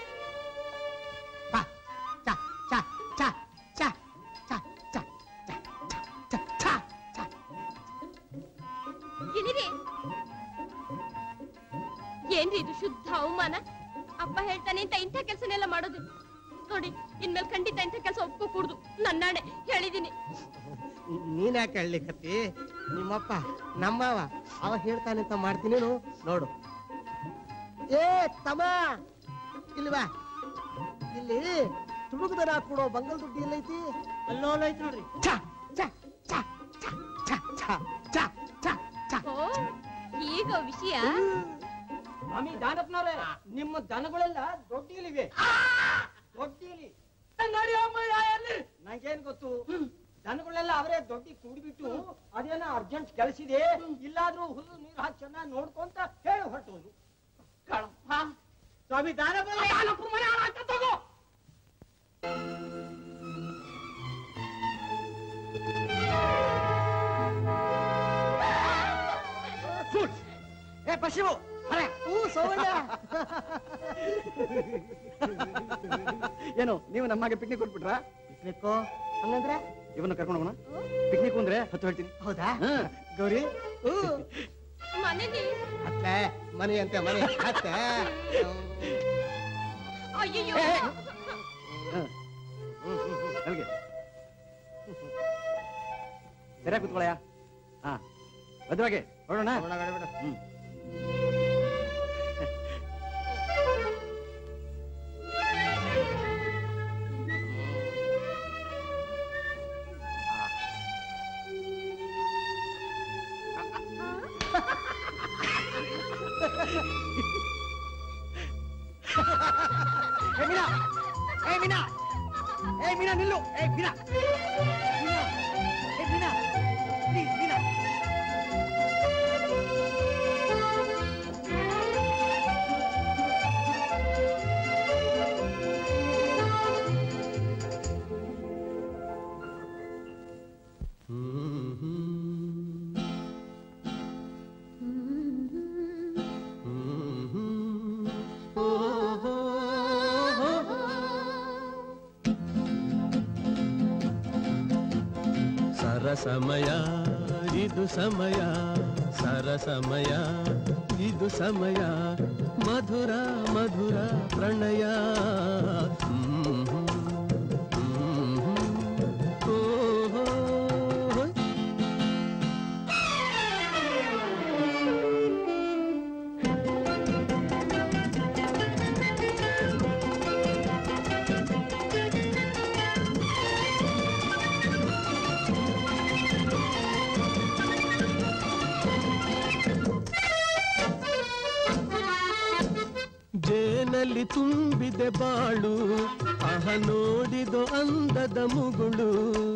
ಏನ್ರಿ ಇದು ಶುದ್ಧ ಅವಮಾನ? ಅಪ್ಪ ಹೇಳ್ತಾನೆ ಅಂತ ಇಂಥ ಕೆಲಸನೆಲ್ಲ ಮಾಡೋದು ನೋಡಿ. ಇನ್ಮೇಲೆ ಖಂಡಿತ ಇಂಥ ಕೆಲಸ ಒಪ್ಕೋಕೂಡ್ದು. ನನ್ನಾಣೆ ಹೇಳಿದೀನಿ. ನೀನ್ ಯಾಕೆ ಹೇಳಲಿಕ್ಕತ್ತಿ? ನಿಮ್ಮಪ್ಪ ನಮ್ಮವ ಅವ ಹೇಳ್ತಾನೆ ಅಂತ ಮಾಡ್ತೀನಿ ನೋಡು. ಏ ತಮ್ಮ, ಇಲ್ವಾ? ಇಲ್ಲಿ ತುಡುಗದನ ಕೊಡೋ ಬಂಗಲ್ ದುಡ್ಡಿ ಎಲ್ಲೈತಿ? ಅಲ್ಲೋಲೈತಿ ನೋಡ್ರಿ. ಛ ಛ ಛ ಛ ಸ್ವಾಮಿ ದಾನಪ್ಪನವ್ರೆ, ನಿಮ್ಮ ದನಗಳೆಲ್ಲ ದೊಡ್ಡಿಲಿವೆ. ದೊಡ್ಡಿಲಿ ನೋಡಿ ನಂಗೇನ್ ಗೊತ್ತು, ದನಗಳೆಲ್ಲ ಅವರೇ ದೊಡ್ಡಿ ಕೂಡಿಬಿಟ್ಟು ಅದೇನೋ ಅರ್ಜೆಂಟ್ ಕೆಲಸಿದೆ, ಇಲ್ಲಾದ್ರೂ ಹುಲ್ಲು ನೀರು ಹಾಕಿ ಚೆನ್ನಾಗಿ ನೋಡ್ಕೊಂತ ಹೇಳಿ ಹೊರಟೋದು. ಸ್ವಾಮಿ ದಾನಪ್ಪ ಮನೆ ಹಾಳಾಗ್ತಾ ತಗೋ. ಪಶು ಏನು ನೀವು ನಮ್ಮಗೆ ಪಿಕ್ನಿಕ್ ಕೊಟ್ಬಿಟ್ರಾ? ಪಿಕ್ನಿಕ್ ಹಂಗಂದ್ರೆ ಇವನ್ನ ಕರ್ಕೊಂಡು ಹೋಗೋಣ. ಪಿಕ್ನಿಕ್ ಅಂದ್ರೆ ಹತ್ತು ಹೇಳ್ತೀನಿ. ಹೌದಾ ಗೌರಿ? ಅತ್ತೆ ಮನೆ ಅಂತೆ ಮನೆ ಅತ್ತೆ. ಸರಿಯಾಗಿ ಕೂತ್ಕೊಳ್ಳಯ್ಯ. ಹಾ ಭದ್ರವಾಗಿ ಹೊರಡೋಣ. ಮೀನಾ ನಿಲ್ಲು. ಮೀನಾ ಪ್ಲೀಸ್ ಮೀನಾ. ಸಮಯ ಇದು ಸಮಯ, ಸರಸಮಯ ಇದು ಸಮಯ, ಮಧುರ ಮಧುರ ಪ್ರಣಯ. ಜೇನಲ್ಲಿ ತುಂಬಿದೆ ಬಾಳು, ಆಹ ನೋಡಿದೋ ಅಂದದ ಮುಗುಳು.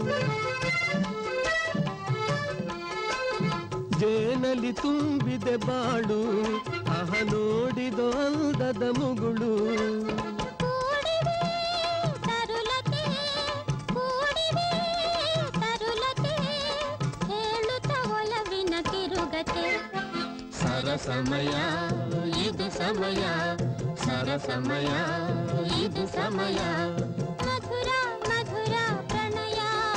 ಜೇನಲ್ಲಿ ತುಂಬಿದೆ ಬಾಳು, ಆಹ ನೋಡಿದೋ ಅಂದದ ಮುಗುಳು. ಸರಸಮಯ ಇದು ಸಮಯ, ಸರಸಮಯ ಇದು ಸಮಯ, ಮಧುರ ಮಧುರ ಪ್ರಣಯ.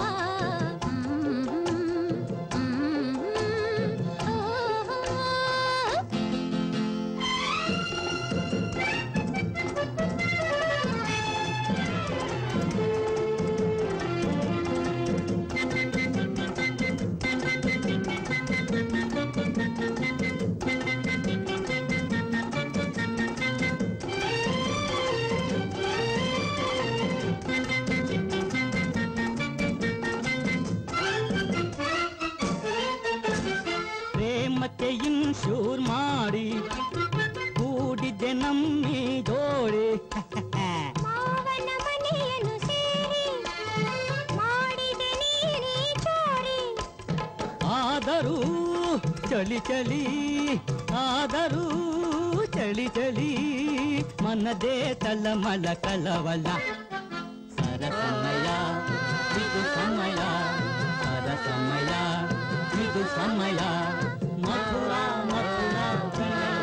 ಪ್ರೇಮಕ್ಕೆ ಇನ್ಶೂರ್ ಮಾಡಿ ಕೂಡಿದ್ದೆ ನಮ್ಮಿ ಜೋಡಿ. ಮಾವನ ಮನೆಯನ್ನು ಸೇರಿ ಮಾಡಿದೆ ನೀನೇ ಚೋರಿ. ಆದರೂ ಚಳಿ ಚಳಿ, ಆದರೂ ಚಳಿ ಚಳಿ, ಮನದೇ ತಲಮಲ ಕಲವಲ. ಸರಸಮಯ ಇದು ಸಮಯ, ಸರಸಮಯ ಇದು ಸಮಯ, ಮಧುರ ಮಧುರ ಪ್ರಣಯ.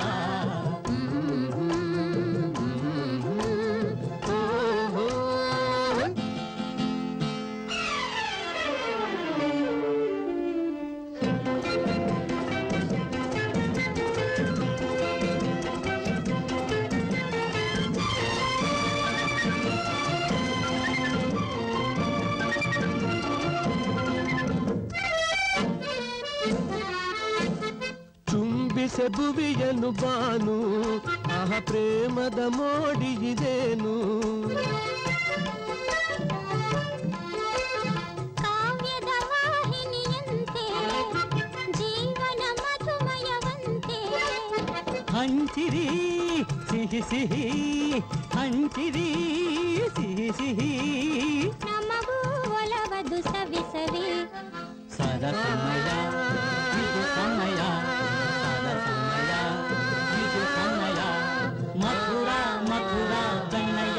ಚುಂಬಿಸೆ ಭುವಿಯನು ಬಾನು, ಆಹ ಪ್ರೇಮದ ಮೋಡಿ ಇದೇನು. ಕಾವ್ಯದ ವಾಹಿನಿಯಂತೆ ಜೀವನ ಮಧುಮಯವಂತೆ. ಹಂಚಿರಿ ಸಿಹಿ ಸಿಹಿ ಹಂಚಿರಿ ಸಿಹಿ ಸಿಹಿ ನಮಗೂ ಒಲವದು ಸವಿ ಸವಿ ಸರಸಮಯ ಇದು ಸಮಯ ಸರಸಮಯ ಇದು ಸಮಯ ಮಧುರ ಮಧುರ ಕನ್ನಯ್ಯ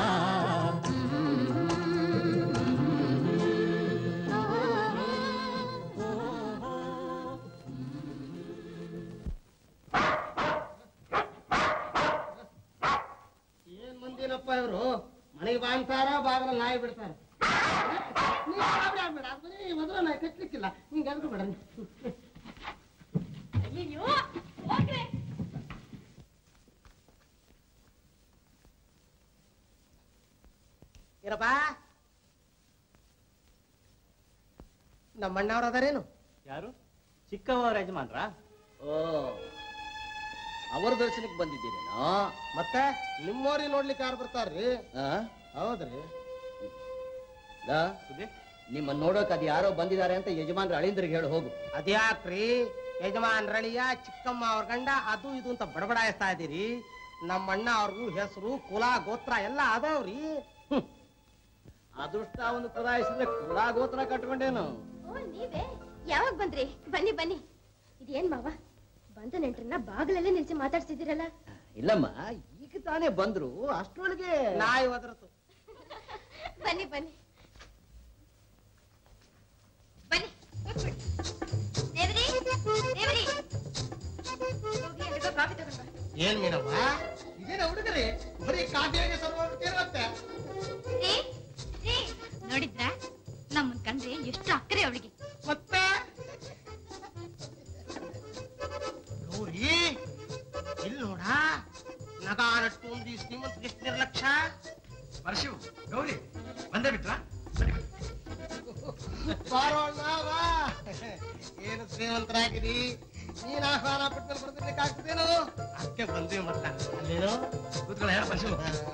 ಏನ್ ಮಂದಿನಪ್ಪ ಇವರು ಮನೆಗೆ ಬಾಂತಾರ ಬಾಗಿಲ ನಾಯಿ ಬಿಡ್ತಾರ ಮೊದಲ ನಾಯಿ ಕಟ್ಲಿಕ್ಕಿಲ್ಲ ಹಿಂಗೆ ಅದ್ರು ಬೇಡ ಇರಪ್ಪ ನಮ್ಮ ಅಣ್ಣವ್ರು ಅದಾರೇನು? ಯಾರು? ಚಿಕ್ಕವರ ಯಜಮಾನ್ರ? ಓ, ಅವರ ದರ್ಶನಕ್ಕೆ ಬಂದಿದ್ದೀರೇನೋ? ಮತ್ತೆ ನಿಮ್ಮವ್ರಿಗೆ ನೋಡ್ಲಿಕ್ಕೆ ಯಾರು ಬರ್ತಾರ್ರಿ? ಹೌದ್ರಿ. ನಿಮ್ಮನ್ನ ನೋಡೋಕ್ ಅದು ಯಾರೋ ಬಂದಿದ್ದಾರೆ ಅಂತ ಯಜಮಾನ್ರ ಅಳಿಂದ್ರಿಗೆ ಹೇಳಿ ಹೋಗು. ಅದ್ಯಾಕ್ರಿ ಯಜಮಾನ್ರಳಿಯ ಚಿಕ್ಕಮ್ಮ ಅವ್ರ ಗಂಡ ಅದು ಇದು ಅಂತ ಬಡಬಡಾಯಿಸ್ತಾ ಇದೀರಿ? ನಮ್ಮ ಅಣ್ಣ ಅವ್ರಿಗೂ ಹೆಸರು ಕುಲ ಗೋತ್ರ ಎಲ್ಲ ಅದಾವ್ರಿ. ಅದೃಷ್ಟ ಒಂದು ಕುಲಾಯಿಸಿದ್ರೆ ಕುಲ ಗೋತ್ರ ಕಟ್ಕೊಂಡೇನು? ನೀವೇ ಯಾವಾಗ ಬಂದ್ರಿ? ಬನ್ನಿ ಬನ್ನಿ. ಇದೇನ್ ಮಾವ ಬಂದ ನೆಂಟ್ರನ್ನ ಬಾಗಿಲಲ್ಲೇ ನಿಲ್ಸಿ ಮಾತಾಡ್ಸಿದಿರಲ್ಲ? ಇಲ್ಲಮ್ಮ, ಈಗ ತಾನೇ ಬಂದ್ರು, ಅಷ್ಟರೊಳಗೆ ನಾಯಿ ಒದರತು. ಬನ್ನಿ ಬನ್ನಿ ಬನ್ನಿ ಕೂತ್ಬಿಡಿ. ದೇವ್ರಿ ದೇವ್ರಿ ಹೋಗಿ ಎಲ್ರಿಗೂ ಕಾಫಿ ತಗೊಂಡ್ ಬಾ. ಏನ್ ಮೀನವ್ವ ಇದೇನ ಹುಡುಗರಿ ಬರೀ ಕಾಫಿಯಾಗೆ ಸರ್ವತ್ತೆ? ನೋಡಿದ್ರ ನಮ್ಮನ್ ಕಂಡ್ರೆ ಎಷ್ಟು ಅಕ್ಕರೆ ಅವಳಿಗೆ. ಮತ್ತೆ ಗೌರಿ ಇಲ್ಲಿ ನೋಡ ನಗಾರಟ್ಟು ಒಂದು ಶ್ರೀಮಂತರಿಗೆ ಎಷ್ಟು ನಿರ್ಲಕ್ಷ್ಯ. ಪರಶು, ಗೌರಿ ಬಂದೇ ಬಿಟ್ರ? ಏನು ಶ್ರೀಮಂತರಾಗಿರಿ, ನೀನ್ ಆಹ್ವಾನ ಪಟ್ಟಲ್ಲಿ ಬರ್ತಿರ್ಲಿಕ್ಕೆ ಆಗ್ತದೇನೋ? ಅದಕ್ಕೆ ಬಂದ್ವಿ. ಮತ್ತೆ ಅಲ್ಲೇನೋ ಕೂತ್ಕೊಳ್ಳ. ಯಾರ ಪರಶು?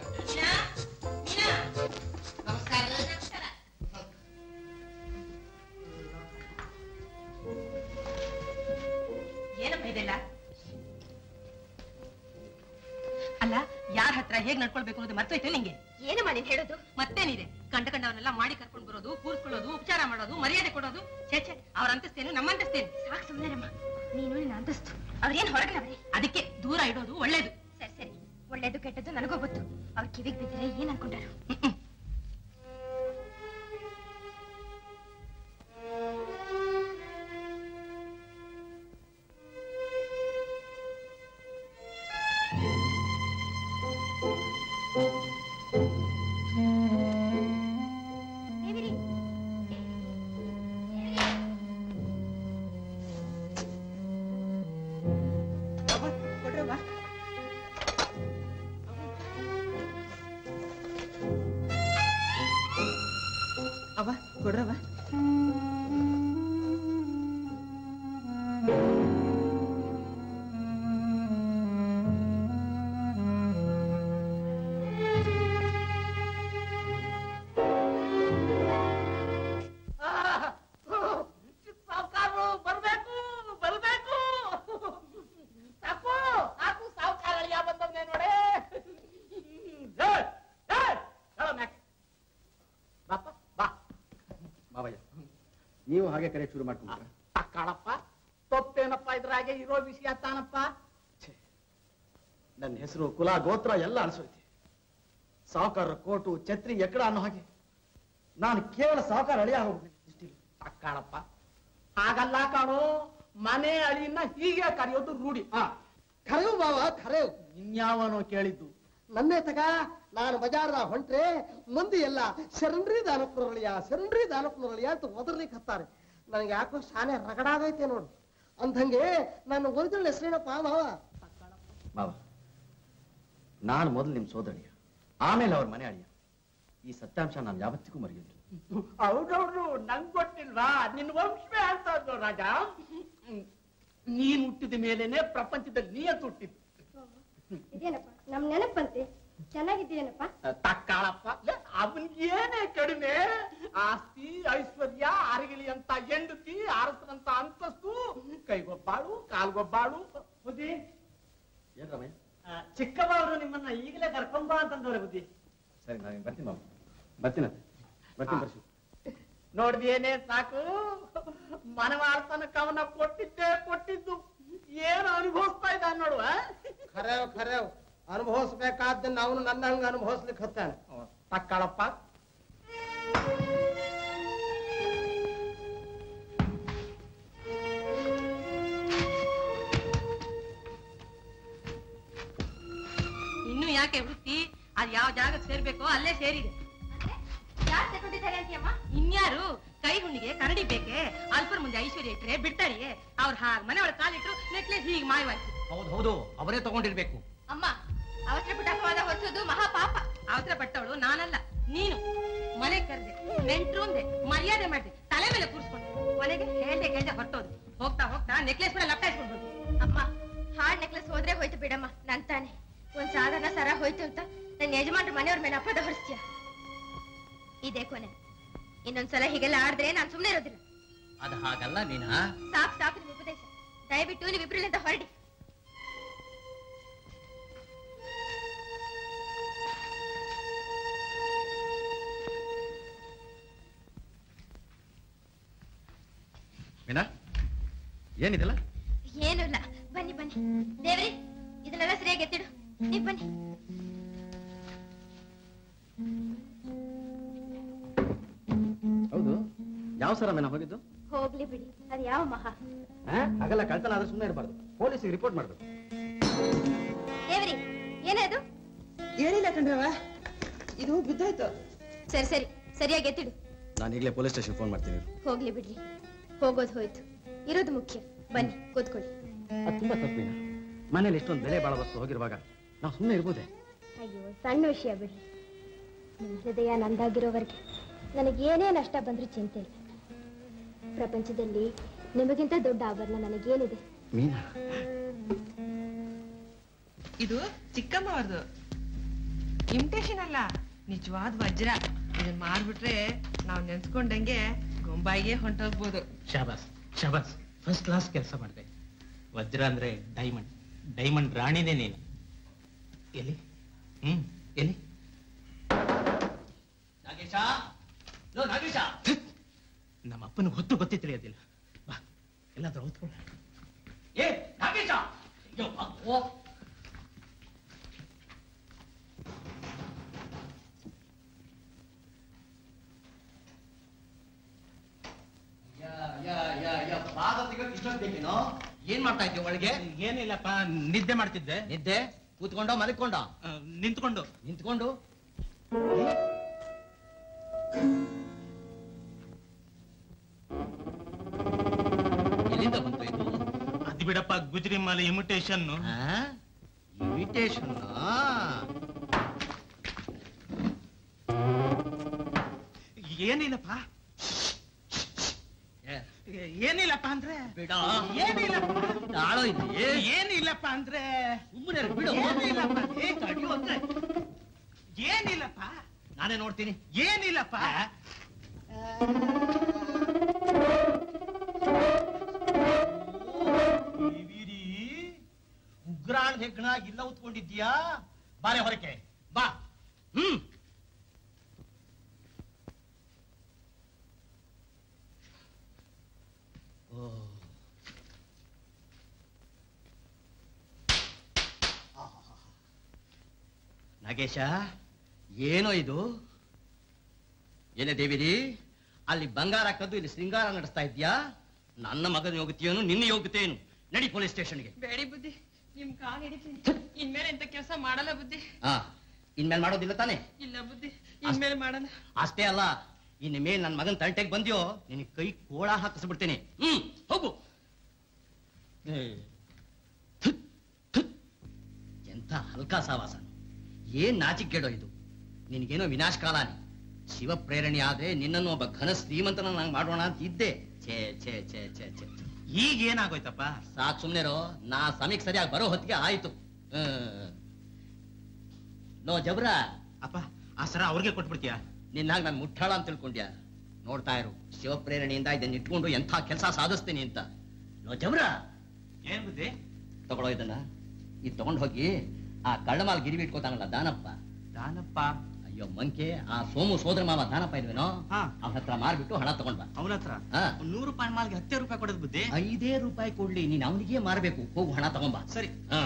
ನಮಸ್ಕಾರ. ಏನಪ್ಪ ಇದೆಲ್ಲ? ಅಲ್ಲ, ಯಾರ ಹತ್ರ ಹೇಗ್ ನಡ್ಕೊಳ್ಬೇಕು ಅನ್ನೋದು ಮರ್ತೋಯ್ತು ನಿಂಗೆ? ಏನಮ್ಮ ನೀನ್ ಹೇಳೋದು? ಮತ್ತೇನಿದೆ, ಕಂಡವನ್ನೆಲ್ಲ ಮಾಡಿ ಕರ್ಕೊಂಡು ಬರೋದು, ಕೂರಿಸ್ಕೊಳ್ಳೋದು, ಉಪಚಾರ ಮಾಡೋದು, ಮರ್ಯಾದೆ ಕೊಡೋದು. ಛೇ ಅವ್ರ ಅಂತಸ್ತೇನು ನಮ್ಮ ಅಂತಸ್ತೇನು? ಸಾಕು ಸುಮ್ಮನೆರಮ್ಮ, ನೀನು ನಿನ್ನ ಅಂತಸ್ತು ಅವ್ರೇನ್ ಹೊರಗಿನವ್ರೆ. ಅದಕ್ಕೆ ದೂರ ಇಡೋದು ಒಳ್ಳೇದು. ಸರಿ ಸರಿ, ಒಳ್ಳೇದು ಕೆಟ್ಟದ್ದು ನನಗೂ ಗೊತ್ತು. ಅವ್ರ ಕಿವಿಗ್ ಬಿದ್ದರೆ ಏನ್ ಅನ್ಕೊಂಡಾರು? ಅವ ಕೊಡ್ರವ. ಸಾವುಕಾರರು ಬರ್ಬೇಕು ಬರ್ಬೇಕು. ಸಾಕು ಸಾಕು, ಸಾವುಕಾರ ಅಳಿಯ ಬಂದವ್ನೆ ನೋಡೆ. ಬಾಪ ಬಾ. ಮಾವಯ್ಯ, ನೀವು ಹಾಗೆ ಕರೆ ಶುರು ಮಾಡ್ಕೊಂಡ್ರ? ತಕ್ಕಾಳಪ್ಪ, ತೊಪ್ಪೇನಪ್ಪ ಇದ್ರಾಗೆ ಇರೋ ವಿಷಯ ತಾನಪ್ಪ. ನನ್ನ ಹೆಸರು ಕುಲ ಗೋತ್ರ ಎಲ್ಲ ಅನಿಸೋಯ್ತಿ. ಸಾವುಕಾರ ಕೋಟು ಛತ್ರಿ ಎಕ್ಕಡ ಅನ್ನೋ ಹಾಗೆ ನಾನು ಕೇವಲ ಸಾವುಕಾರ ಅಳಿಯ ಹೋಗ್ಬಿಟ್ಟಿಲ್ಲ. ತಕ್ಕಾಳಪ್ಪ, ಹಾಗಲ್ಲ ಕಾಣೋ, ಮನೆ ಅಳಿಯನ್ನ ಹೀಗೆ ಕರೆಯೋದು ರೂಢಿ. ಕರೆಯು ಬಾವ ಕರೆಯು. ಇನ್ಯಾವನೋ ಕೇಳಿದ್ದು ನನ್ನೇ ತಗ. ನಾನು ಬಜಾರ್ದಾಗ ಹೊಂಟ್ರೆ ಮಂದಿ ಎಲ್ಲ ಶರಣ್ರಿ ದಾನಪ್ಪನೊರಳಿಯ ಶರಣ್ರಿ ದಾನಪ್ಪನೊರಳಿಯ ಅಂತ ಒದರ್ಲಿಕ್ಕೆ ಹತ್ತಾರೆ. ನನಗೆ ಯಾಕೋ ಶಾನೆ ರಗಡಾಗೈತೆ ನೋಡು. ಅಂದಂಗೆ ನನ್ನ ಒರಿಜಿನಲ್ ಹೆಸರೇನಪ್ಪ ಮಾವ? ಮಾವ, ನಾನು ಮೊದಲು ನಿಮ್ ಸೋದರಿಯ, ಆಮೇಲೆ ಅವ್ರ ಮನೆ ಅಳಿಯ. ಈ ಸತ್ಯಾಂಶ ನಾನು ಯಾವತ್ತಿಗೂ ಮರೆಯುವುದು. ಹೌದೌದು, ನಂಗ್ ಗೊತ್ತಿಲ್ವಾ? ನಿನ್ ವಂಶವೇ ಅಂತ ರಾಜ. ನೀನ್ ಹುಟ್ಟಿದ ಮೇಲೇನೆ ಪ್ರಪಂಚದಲ್ಲಿ ನೀ ಅಂತ ಹುಟ್ಟಿದ್ದು. ಇದೇನಪ್ಪ ನಮ್ ನೆನಪಂತೆ, ಚೆನ್ನಾಗಿದ್ದೀನಪ್ಪ. ತಕ್ಕಾಳಪ್ಪ, ಅವನ್ಗೇನೆ ಕಡಿಮೆ. ಆಸ್ತಿ ಐಶ್ವರ್ಯ ಅರಗಿಲಿ ಅಂತ ಹೆಂಡತಿ, ಅರಸರಂತ ಅಂತಸ್ತು, ಕೈಗೊಬ್ಬಾಳು ಕಾಲ್ಗೊಬ್ಬಾಳು. ಏನ್ ರಾಮಯ್ಯ? ಚಿಕ್ಕಮ್ಮ ಅವರು ನಿಮ್ಮನ್ನ ಈಗಲೇ ಕರ್ಕೊಂಬ ಅಂತಂದವ್ರೆ ಬುದ್ಧಿ. ಸರಿ ನಾನು ಬರ್ತೀನಿ ಮಾಮ, ಬರ್ತೀನಿ ಬರ್ತೀನಿ. ನೋಡ್ದೇನೆ ಸಾಕು, ಮನವಾಳ್ತನಕ ಅವನ ಕೊಟ್ಟಿದ್ದು ಏನು ಅನುಭವಿಸ್ತಾ ಇದ್ದಾನೆ ನೋಡುವ. ಖರೆ ಅನುಭವಿಸ್ಬೇಕಾದ್ದನ್ನ ಅವನು ನನ್ನ ಹಂಗ ಅನುಭವಿಸ್ಲಿಕ್ಕೆ ಹತ್ತಾನೆ. ತಕ್ಕಳಪ್ಪ. ಇನ್ನು ಯಾಕೆ ವೃತ್ತಿ? ಅದ್ ಯಾವ ಜಾಗಕ್ಕೆ ಸೇರ್ಬೇಕೋ ಅಲ್ಲೇ ಸೇರಿದೆ. ಯಾರು ತಗೊಂಡಿದ್ದಾರೆ ಅಂತೀಯಮ್ಮ? ಇನ್ಯಾರು? ಕೈ ಹುಣ್ಣಿಗೆ ಕರಡಿ ಬೇಕೆ? ಅಲ್ಪರ ಮುಂದೆ ಐಶ್ವರ್ಯ ಇಟ್ರೆ ಬಿಡ್ತಾರಿಯೇ? ಅವ್ರ ಹಾಗೆ ಮನೆ ಒಳಗೆ ಕಾಲಿಟ್ರು ನೆಕ್ಲೆಸ್ ಹೀಗೆ ಮಾಯವಾಯ್ತು. ಹೌದು, ಅವರೇ ತಗೊಂಡಿರ್ಬೇಕು. ಅಮ್ಮ, ಅವಸರ ಪುಟಕವಾದ ಹೊರಿಸೋದು ಮಹಾಪಾಪ. ಅವಸರ ಪಟ್ಟವಳು ನಾನಲ್ಲ, ನೀನು. ಮನೆ ಕರ್ದೆ, ನೆಂಟ್ರು ಅಂದೆ, ಮರ್ಯಾದೆ ಮಾಡಿದೆ, ತಲೆ ಮೇಲೆ ಕೂರಿಸ್ಕೊಂಡೆ, ಕೊನೆಗೆ ಹೇಳ್ದೆ ಹೊರಟೋದು. ಹೋಗ್ತಾ ನೆಕ್ಲೆಸ್ ಕೂಡ ಲಪ್ಟಾಯಿಸ್ಕೊಂಡು ಬಂದು. ಅಮ್ಮ, ಹಾರ್ಡ್ ನೆಕ್ಲೆಸ್ ಹೋದ್ರೆ ಹೋಯ್ತು ಬಿಡಮ್ಮ. ನನ್ ತಾನೆ ಒಂದ್ ಸಾಧಾರಣ ಸರ ಹೋಯ್ತು ಅಂತ ನನ್ನ ಯಜಮಾನ್ರ ಮನೆಯವ್ರ ಮೇಲೆ ಅಪರಾಧ ಹೊರಿಸ್ತೀಯ. ಇದೇ ಕೊನೆ. ಇನ್ನೊಂದ್ಸಲ ಹೀಗೆಲ್ಲ ಆಡಿದ್ರೆ ನಾನ್ ಸುಮ್ನೆ ಇರೋದಿಲ್ಲ. ಅದು ಹಾಗಲ್ಲ ನೀನ. ಸಾಕು ನಿಮ್ ಉಪದೇಶ. ದಯವಿಟ್ಟು ನೀವಿಬ್ರಿಲಿಂದ ಹೊರಡಿ. ಮೀನಾ, ಏನಿದೆಲ್ಲ? ಏನೂ ಇಲ್ಲ, ಬನ್ನಿ ದೇವ್ರಿ, ಇದನ್ನೆಲ್ಲ ಸರಿಯಾಗಿ ಎತ್ತಿಡು. ನೀವ್ ಬನ್ನಿ. ಹೌದು, ಯಾವ ಸರ ಮೀನಾ ಹೋಗಿದ್ದು? ಹೋಗ್ಲಿ ಬಿಡಿ, ಅದು ಯಾವ ಮಹಾ. ಹಾಗೆಲ್ಲ ಕಳ್ತನ ಆದ್ರೆ ಸುಮ್ಮನೆ ಇರಬಾರ್ದು, ಪೊಲೀಸಿಗೆ ರಿಪೋರ್ಟ್ ಮಾಡ್ಬೇಕು. ದೇವ್ರಿ, ಏನದು? ಏನಿಲ್ಲ ಕಣ್ರವ, ಇದು ಬಿದ್ದೋಯ್ತು. ಸರಿ ಸರಿಯಾಗಿ ಎತ್ತಿಡು. ನಾನು ಈಗಲೇ ಪೊಲೀಸ್ ಸ್ಟೇಷನ್ ಫೋನ್ ಮಾಡ್ತೀನಿ. ಹೋಗ್ಲಿ ಬಿಡ್ರಿ, ಹೋಗೋದು ಹೋಯ್ತು, ಇರೋದು ಮುಖ್ಯ. ಬನ್ನಿ ಕೂತ್ಕೊಳ್ಳಿ. ಅದು ತುಂಬಾ ತಪ್ಪಿನ. ಮನೇಲಿ ಇಷ್ಟೊಂದು ಬೆಲೆ ಬಾಳ ವಸ್ತು ಹೋಗಿರುವಾಗ ನಾವು ಸುಮ್ಮನೆ ಇರ್ಬೋದೇ? ಅಯ್ಯೋ, ಸಣ್ಣ ವಿಷಯ ಬಿಡ್ರಿ. ನಿಮ್ಮ ಹೃದಯ ನಂದಾಗಿರೋವರೆಗೆ ನನಗೇನೇ ನಷ್ಟ ಬಂದ್ರೂ ಚಿಂತೆ ಇಲ್ಲ. ಪ್ರಪಂಚದಲ್ಲಿ ನಿಮಗಿಂತ ದೊಡ್ಡ ಆಭರಣ ನನಗೇನಿದೆ? ಮೀನಾ, ಇದು ಚಿಕ್ಕಮ್ಮ ಅವ್ರದ್ದು ಇಮಿಟೇಷನ್ ಅಲ್ಲ, ನಿಜವಾದ ವಜ್ರ. ಇದನ್ನ ಮಾರ್ಬಿಟ್ರೆ ನಾವು ನೆನ್ಸ್ಕೊಂಡಂಗೆ ಗೊಂಬಾಯಿಗೆ ಹೊಂಟೋಗ್ಬೋದು. ಶಾಬಾಸ್ ಶಾಬಾಸ್, ಫಸ್ಟ್ ಕ್ಲಾಸ್ ಕೆಲಸ ಮಾಡಿದೆ. ವಜ್ರ ಅಂದ್ರೆ ಡೈಮಂಡ್ ರಾಣಿನೇ ನೀನು. ಎಲ್ಲಿ? ಎಲ್ಲಿ? ನಮ್ಮ ಅಪ್ಪನ ಹೊತ್ತು ಗೊತ್ತೇ ತಿಳಿಯೋದಿಲ್ಲ. ಬಾ, ಎಲ್ಲಾದ್ರೂ ಹೊತ್ಕೊಳ್ಳ. ಏನ್ ಮಾಡ್ತಾ ಇದ್ದೀವಿ ಒಳಗೆ? ಏನಿಲ್ಲಪ್ಪ, ನಿದ್ದೆ ಮಾಡ್ತಿದ್ದೆ. ನಿದ್ದೆ? ಕೂತ್ಕೊಂಡೋ ಮಲ್ಕೊಂಡೋ? ನಿಂತ್ಕೊಂಡು. ಎಲ್ಲಿಂದ ಬಂತು ಇದು? ಅದು ಬಿಡಪ್ಪ, ಗುಜರಿ ಮಾಲೆ ಇಮಿಟೇಷನ್. ಇಮಿಟೇಷನ್? ಏನಿಲ್ಲಪ್ಪ ಏನಿಲ್ಲಪ್ಪ ಅಂದ್ರೆ ಬಿಡ. ಏನಿಲ್ಲಪ್ಪ ನಾಳೋ ಇದೆ. ಏನಿಲ್ಲಪ್ಪ ಅಂದ್ರೆ ಸುಮ್ಮನೆ ಬಿಡು. ಏನಿಲ್ಲಪ್ಪ, ನಾನೇ ನೋಡ್ತೀನಿ. ಏನಿಲ್ಲಪ್ಪ. ಉಗ್ರಾಣ್ ಹೆಗ್ಣಾಗಿ ಇಲ್ಲ ಉತ್ಕೊಂಡಿದ್ಯಾ? ಬಾರೆ ಹೊರಕೆ ಬಾ. ನಾಗೇಶ, ಏನೋ ಇದು? ಏನೇ ದೇವಿರಿ, ಅಲ್ಲಿ ಬಂಗಾರ ಕದ್ದು ಇಲ್ಲಿ ಶೃಂಗಾರ ನಡೆಸ್ತಾ ಇದ್ಯಾ? ನನ್ನ ಮಗನ ಯೋಗ್ಯತೆಯೇನು, ನಿನ್ನ ಯೋಗ್ಯತೆಯೇನು? ನಡಿ ಪೊಲೀಸ್ ಸ್ಟೇಷನ್ಗೆ. ಬೇಡಿ ಬುದ್ಧಿ, ನಿಮ್ ಕಾಲ್ ಹಿಡಿತೀನಿ. ಇನ್ಮೇಲೆ ಇಂಥ ಕೆಲಸ ಮಾಡಲ್ಲ ಬುದ್ಧಿ. ಇನ್ಮೇಲೆ ಮಾಡೋದಿಲ್ಲ ತಾನೆ? ಇಲ್ಲ ಬುದ್ಧಿ, ಇನ್ಮೇಲೆ ಮಾಡಲ್ಲ. ಅಷ್ಟೇ ಅಲ್ಲ, ಇನ್ ಮೇಲೆ ನನ್ನ ಮಗನ ತಂಟೆಗೆ ಬಂದ್ಯೋ ನಿನಗೆ ಕೈ ಕೋಳ ಹಾಕಿಸ್ಬಿಡ್ತೇನೆ. ಹೋಗು. ಎಂತ ಹಲ್ಕಾ ಸಾವಾಸ, ಏನ್ ನಾಚಿಕೆಡೋ ಇದು. ನಿನಗೇನೋ ವಿನಾಶ ಕಾಲಾನಿ. ಶಿವ ಪ್ರೇರಣೆ ಆದ್ರೆ ನಿನ್ನನ್ನು ಒಬ್ಬ ಘನ ಶ್ರೀಮಂತನ ನಂಗೆ ಮಾಡೋಣ ಅಂತ ಇದ್ದೆ. ಛೇ ಛೇ ಛೇ ಛೇ ಛೇ. ಈಗ ಏನಾಗೋಯ್ತಪ್ಪ? ಸಾಕ್ ಸುಮ್ನೆರೋ, ನಾ ಸಮಯಕ್ಕೆ ಸರಿಯಾಗಿ ಬರೋ ಹೊತ್ತಿಗೆ ಆಯ್ತು. ನೋ ಜಬ್ರ. ಅಪ್ಪ, ಆ ಸರ ಅವ್ರಿಗೆ ಕೊಟ್ಬಿಡ್ತೀಯಾ? ನಿನ್ನಾಗ ನಾನು ಮುಟ್ಟಾಳ ಅಂತ ತಿಳ್ಕೊಂಡ್ಯಾ? ನೋಡ್ತಾ ಇರು, ಶಿವ ಪ್ರೇರಣೆಯಿಂದ ಇದನ್ನ ಇಟ್ಕೊಂಡು ಎಂಥ ಕೆಲಸ ಸಾಧಿಸ್ತೀನಿ ಅಂತ. ನೋ ಜಬ್ರ. ಏನ್ ಬುದ್ಧಿ? ತಗೊಳ್ಳೋ ಇದನ್ನ. ಇದು ತಗೊಂಡ್ ಹೋಗಿ ಆ ಕಳ್ಳಮಾಲ್ ಗಿರಿವಿ ಇಟ್ಕೋತಾನಲ್ಲ ದಾನಪ್ಪ. ದಾನಪ್ಪ? ಅಯ್ಯೋ ಮಂಕೆ, ಆ ಸೋಮು ಸೋದರ ಮಾವ ದಾನಪ್ಪ ಇಲ್ವೇನೋ, ಅವನ ಹತ್ರ ಮಾರ್ಬಿಟ್ಟು ಹಣ ತಗೊಂಡ್ ಬಾ. ಅವನ ಹತ್ರ 100 ರೂಪಾಯಿ ಮಾಲ್ಗೆ 10 ರೂಪಾಯಿ ಕೊಡೋದು ಬುದ್ಧಿ. 5 ರೂಪಾಯಿ ಕೊಡ್ಲಿ, ನೀನ್ ಅವನಿಗೆ ಮಾರ್ಬೇಕು. ಹೋಗು ಹಣ ತಗೊಂಬ. ಸರಿ.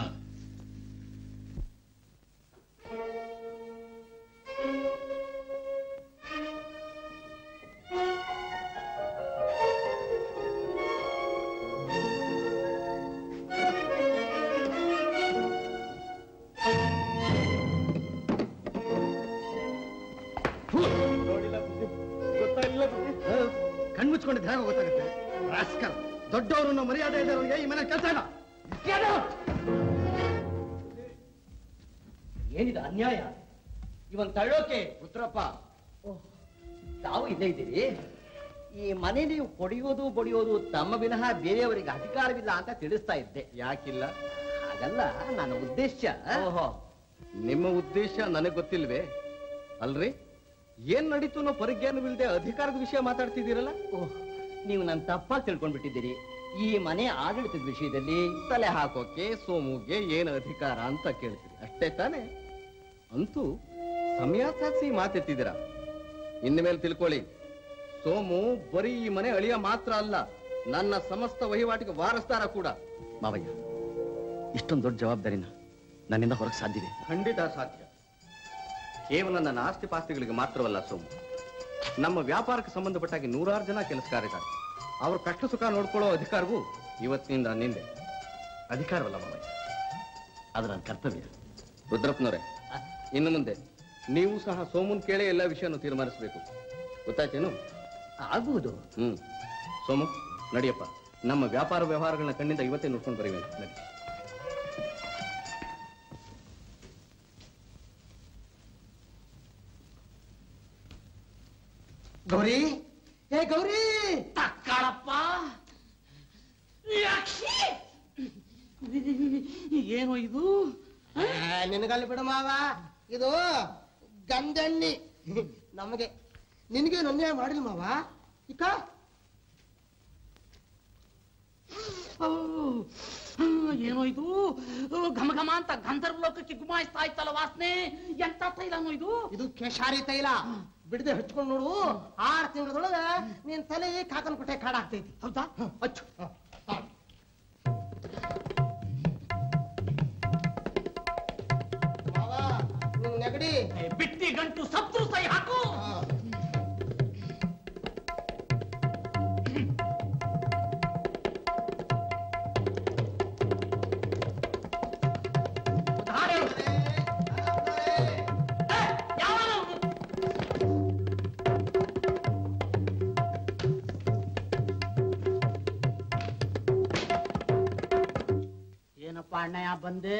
ಕಣ್ಮುಚ್ಕೊಂಡಿದ್ರೆ ಹೇಗೆ ಗೊತ್ತಾಗುತ್ತೆ? ರಾಸ್ಕಲ್, ದೊಡ್ಡವರು ಮರ್ಯಾದೆ ಇದ್ದವರಿಗೆ ಈ ಮನೆ ಕೆಲಸ ಇಲ್ಲ. ಏನಿದೆ ಅನ್ಯಾಯ? ಇವನ್ ತಳ್ಳೋಕೆ ಪುತ್ರಪ್ಪ, ತಾವು ಇಲ್ಲೇ ಇದ್ದೀರಿ. ಈ ಮನೆ ನೀವು ಕೊಡಿಯೋದು ಬಡಿಯೋದು ತಮ್ಮ ವಿನಃ ಬೇರೆಯವರಿಗೆ ಅಧಿಕಾರವಿಲ್ಲ ಅಂತ ತಿಳಿಸ್ತಾ ಇದ್ದೆ. ಯಾಕಿಲ್ಲ? ಹಾಗಲ್ಲ ನನ್ನ ಉದ್ದೇಶ. ಓಹೋ, ನಿಮ್ಮ ಉದ್ದೇಶ ನನಗೆ ಗೊತ್ತಿಲ್ವೇ? ಅಲ್ರಿ, ಏನ್ ನಡೀತು ಅನ್ನೋ ಪರಿಜ್ಞಾನವಿಲ್ಲದೆ ಅಧಿಕಾರದ ವಿಷಯ ಮಾತಾಡ್ತಿದ್ದೀರಲ್ಲ? ಓಹ್, ನೀವು ನನ್ನ ತಪ್ಪಾಗಿ ತಿಳ್ಕೊಂಡ್ಬಿಟ್ಟಿದ್ದೀರಿ. ಈ ಮನೆ ಆಡಳಿತದ ವಿಷಯದಲ್ಲಿ ತಲೆ ಹಾಕೋಕೆ ಸೋಮುಗೆ ಏನು ಅಧಿಕಾರ ಅಂತ ಕೇಳ್ತೀರಿ, ಅಷ್ಟೇ ತಾನೆ? ಅಂತೂ ಸಮಯ ಸಾಧಿಸಿ ಮಾತೆತ್ತಿದ್ದೀರ. ಇನ್ನು ಮೇಲೆ ತಿಳ್ಕೊಳ್ಳಿ, ಸೋಮು ಬರೀ ಈ ಮನೆ ಅಳಿಯ ಮಾತ್ರ ಅಲ್ಲ, ನನ್ನ ಸಮಸ್ತ ವಹಿವಾಟಿಗೆ ವಾರಸ್ದಾರ ಕೂಡ. ಮಾವಯ್ಯ, ಇಷ್ಟೊಂದು ದೊಡ್ಡ ಜವಾಬ್ದಾರಿನ ನನ್ನಿಂದ ಹೊರಗೆ ಸಾಧ್ಯವಿದೆ? ಖಂಡಿತ ಸಾಧ್ಯ. ಕೇವಲ ನನ್ನ ಆಸ್ತಿ ಪಾಸ್ತಿಗಳಿಗೆ ಮಾತ್ರವಲ್ಲ ಸೋಮು, ನಮ್ಮ ವ್ಯಾಪಾರಕ್ಕೆ ಸಂಬಂಧಪಟ್ಟಾಗಿ 100 ಜನ ಕೆಲಸಗಾರಿದ್ದಾರೆ. ಅವ್ರ ಕಷ್ಟ ಸುಖ ನೋಡ್ಕೊಳ್ಳೋ ಅಧಿಕಾರವೂ ಇವತ್ತಿನಿಂದ ನಿಂದೆ. ಅಧಿಕಾರವಲ್ಲ ಮಾವಯ್ಯ, ಅದು ನನ್ನ ಕರ್ತವ್ಯ. ರುದ್ರಪ್ಪನವರೇ, ಇನ್ನು ಮುಂದೆ ನೀವು ಸಹ ಸೋಮುನ್ ಕೇಳೇ ಎಲ್ಲ ವಿಷಯವನ್ನು ತೀರ್ಮಾನಿಸಬೇಕು. ಗೊತ್ತಾಯ್ತೇನು? ಆಗುವುದು. ಸೋಮು, ನಡಿಯಪ್ಪ, ನಮ್ಮ ವ್ಯಾಪಾರ ವ್ಯವಹಾರಗಳನ್ನ ಕಣ್ಣಿಂದ ಇವತ್ತೇ ನೋಡ್ಕೊಂಡು ಬರೀವೇನು. ನಡಿ. ಗೌರಿ, ಹೇ ಗೌರಿ! ತಕ್ಕಳಪ್ಪ, ಏನೋ ಇದು? ನಿನಗಲ್ಲಿ ಬಿಡು ಮಾವ, ಇದು ಗಂಧಣ್ಣಿ. ನಮಗೆ ನಿನಗೆ ಅನ್ಯಾಯ ಮಾಡಿಲ್ಲ ಮಾವ. ಇಕ್ಕ ಏನೋ ಇದು? ಘಮ ಘಮ ಅಂತ ಗಂಧರ್ವ ಲೋಕಕ್ಕೆ ಗುಮಾಯಿಸ್ತಾ ಇತ್ತಲ್ಲ ವಾಸನೆ. ಎಂತ ತೈಲನೋ ಇದು? ಇದು ಕೇಶಾರಿ ತೈಲ. ಬಿಡದೆ ಹಚ್ಕೊಂಡು ನೋಡು, 6 ತಿಂಗಳದೊಳಗ ನೀನ್ ತಲೆ ಕಾಕನ್ ಕೊಟ್ಟೆ ಕಾಡಾಗ್ತೈತಿ. ಹೌದಾ? ಹಚ್ಚು. ಮಾವ, ನಿನ್ ನೆಗಡಿ ಬಿಟ್ಟಿ ಗಂಟು ಸತ್ತು ಸೈ ಹಾಕು. ಏನಪ್ಪ ಅಣ್ಣಯ್ಯ ಬಂದೆ?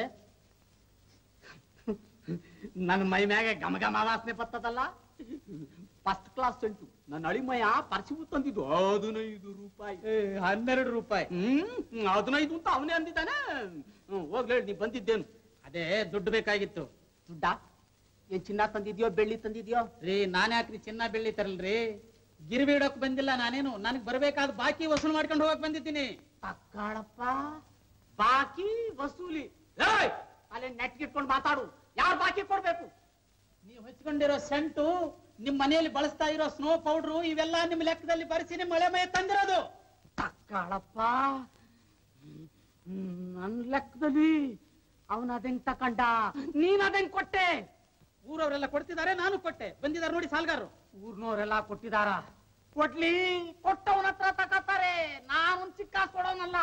ನನ್ನ ಮೈ ಮ್ಯಾಗೆ ಘಮ ಘಮ ವಾಸನೆ ಬರ್ತದಲ್ಲ. ಫಸ್ಟ್ ಕ್ಲಾಸ್ ಉಂಟು. ನನ್ನ ಅಳಿಮಯ್ಯ ಪರ್ಸಿವು ತಂದಿದ್ದು 15 ರೂಪಾಯಿ. 12 ರೂಪಾಯಿ. 15 ಅಂತ ಅವನೇ ಅಂದಿದ್ದಾನೆ. ಹೋಗ್ಲಿ, ನೀ ಬಂದಿದ್ದೇನು? ಅದೇ ದುಡ್ಡು ಬೇಕಾಗಿತ್ತು. ದುಡ್ಡ? ಏನ್ ಚಿನ್ನ ತಂದಿದ್ಯೋ ಬೆಳ್ಳಿ ತಂದಿದ್ಯೋ? ರೀ, ನಾನ್ ಯಾಕ್ರಿ ಚಿನ್ನ ಬೆಳ್ಳಿ ತರಲ್ರಿ? ಗಿರ್ವಿ ಇಡೋಕ್ ಬಂದಿಲ್ಲ ನಾನೇನು. ನನಗ್ ಬರ್ಬೇಕಾದ ಬಾಕಿ ವಸೂಲು ಮಾಡ್ಕೊಂಡು ಹೋಗಕ್ ಬಂದಿದ್ದೀನಿ. ತಕ್ಕಾಳಪ್ಪ, ಬಾಕಿ ವಸೂಲಿ? ಅಲ್ಲೇ ನೆಟ್ಗಿಟ್ಕೊಂಡು ಮಾತಾಡು. ಯಾರು ಬಾಕಿ ಕೊಡ್ಬೇಕು? ನೀವು ಹಚ್ಕೊಂಡಿರೋ ಸೆಂಟು, ನಿಮ್ ಮನೆಯಲ್ಲಿ ಬಳಸ್ತಾ ಇರೋ ಸ್ನೋ ಪೌಡ್ರು, ಇವೆಲ್ಲ ನಿಮ್ ಲೆಕ್ಕದಲ್ಲಿ ಬರೆಸಿ ನಿಮ್ ಮಳೆ ಮೈ ತಂದಿರೋದು. ತಕ್ಕಾಳಪ್ಪ, ನನ್ ಲೆಕ್ಕದಲ್ಲಿ ಅವನ ಅದೆಂಗ್ ತಕೊಂಡ, ನೀನ್ ಅದೆಂಗ್ ಕೊಟ್ಟೆ? ಊರವರೆಲ್ಲ ಕೊಡ್ತಿದ್ದಾರೆ, ನಾನು ಕೊಟ್ಟೆ. ಬಂದಿದ್ದಾರೆ ನೋಡಿ ಸಾಲ್ಗಾರರು. ಊರ್ನವರೆಲ್ಲ ಕೊಟ್ಟಿದಾರ? ಕೊಡ್ಲಿ, ಕೊಟ್ಟವನ ಹತ್ರ ತಕತ್ತಾರೆ. ನಾನು ಚಿಕ್ಕ ಕೊಡೋನಲ್ಲ.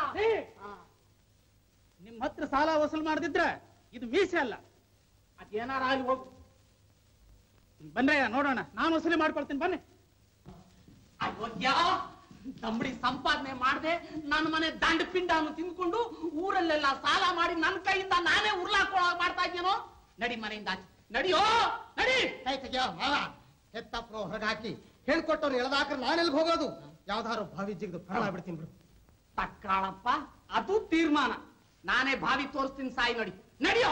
ನಿಮ್ ಹತ್ರ ಸಾಲ ವಸೂಲ್ ಮಾಡದಿದ್ರೆ ಇದು ಮೀಸೆ ಅಲ್ಲ. ಅದೇನಾರ ಅಲ್ಲಿ ಹೋಗು. ಬನ್ರಯ್ಯ, ನೋಡೋಣ. ನಾನು ವಸೂಲಿ ಮಾಡ್ಕೊಳ್ತೀನಿ, ಬನ್ನಿ. ಅಯೋಗ್ಯ, ತಂಬಡಿ ಸಂಪಾದನೆ ಮಾಡದೆ ನನ್ನ ಮನೆ ದಂಡ ಪಿಂಡಾನು ತಿಂದ್ಕೊಂಡು ಊರಲ್ಲೆಲ್ಲ ಸಾಲ ಮಾಡಿ ನನ್ನ ಕೈಯಿಂದ ನಾನೇ ಉರ್ಲಾಕೊಳ್ಳೋ ಮಾಡ್ತಾ ಇದ್ದೇನೋ. ನಡಿ ಮನೆಯಿಂದ ಆಚೆ. ನಡಿಯೋ, ನಡಿ. ಹೆತ್ತಪ್ಪನ ಹೊರಗಾಕಿ ಹೇಳ್ಕೊಟ್ಟವ್ರು ಎಳ್ದಾಕ್ರೆ ನಾನೆಲ್ಗೆ ಹೋಗೋದು? ಯಾವ್ದಾರು ಬಾವಿ ಜಿಗ್ದು ಪ್ರಾಣ ಬಿಡ್ತೀನಿ ಬಿಡು. ತಕ್ಕಾಳಪ್ಪ, ಅದು ತೀರ್ಮಾನ. ನಾನೇ ಬಾವಿ ತೋರಿಸ್ತೀನಿ, ಸಾಯಿ. ನಡಿ, ನಡಿಯೋ.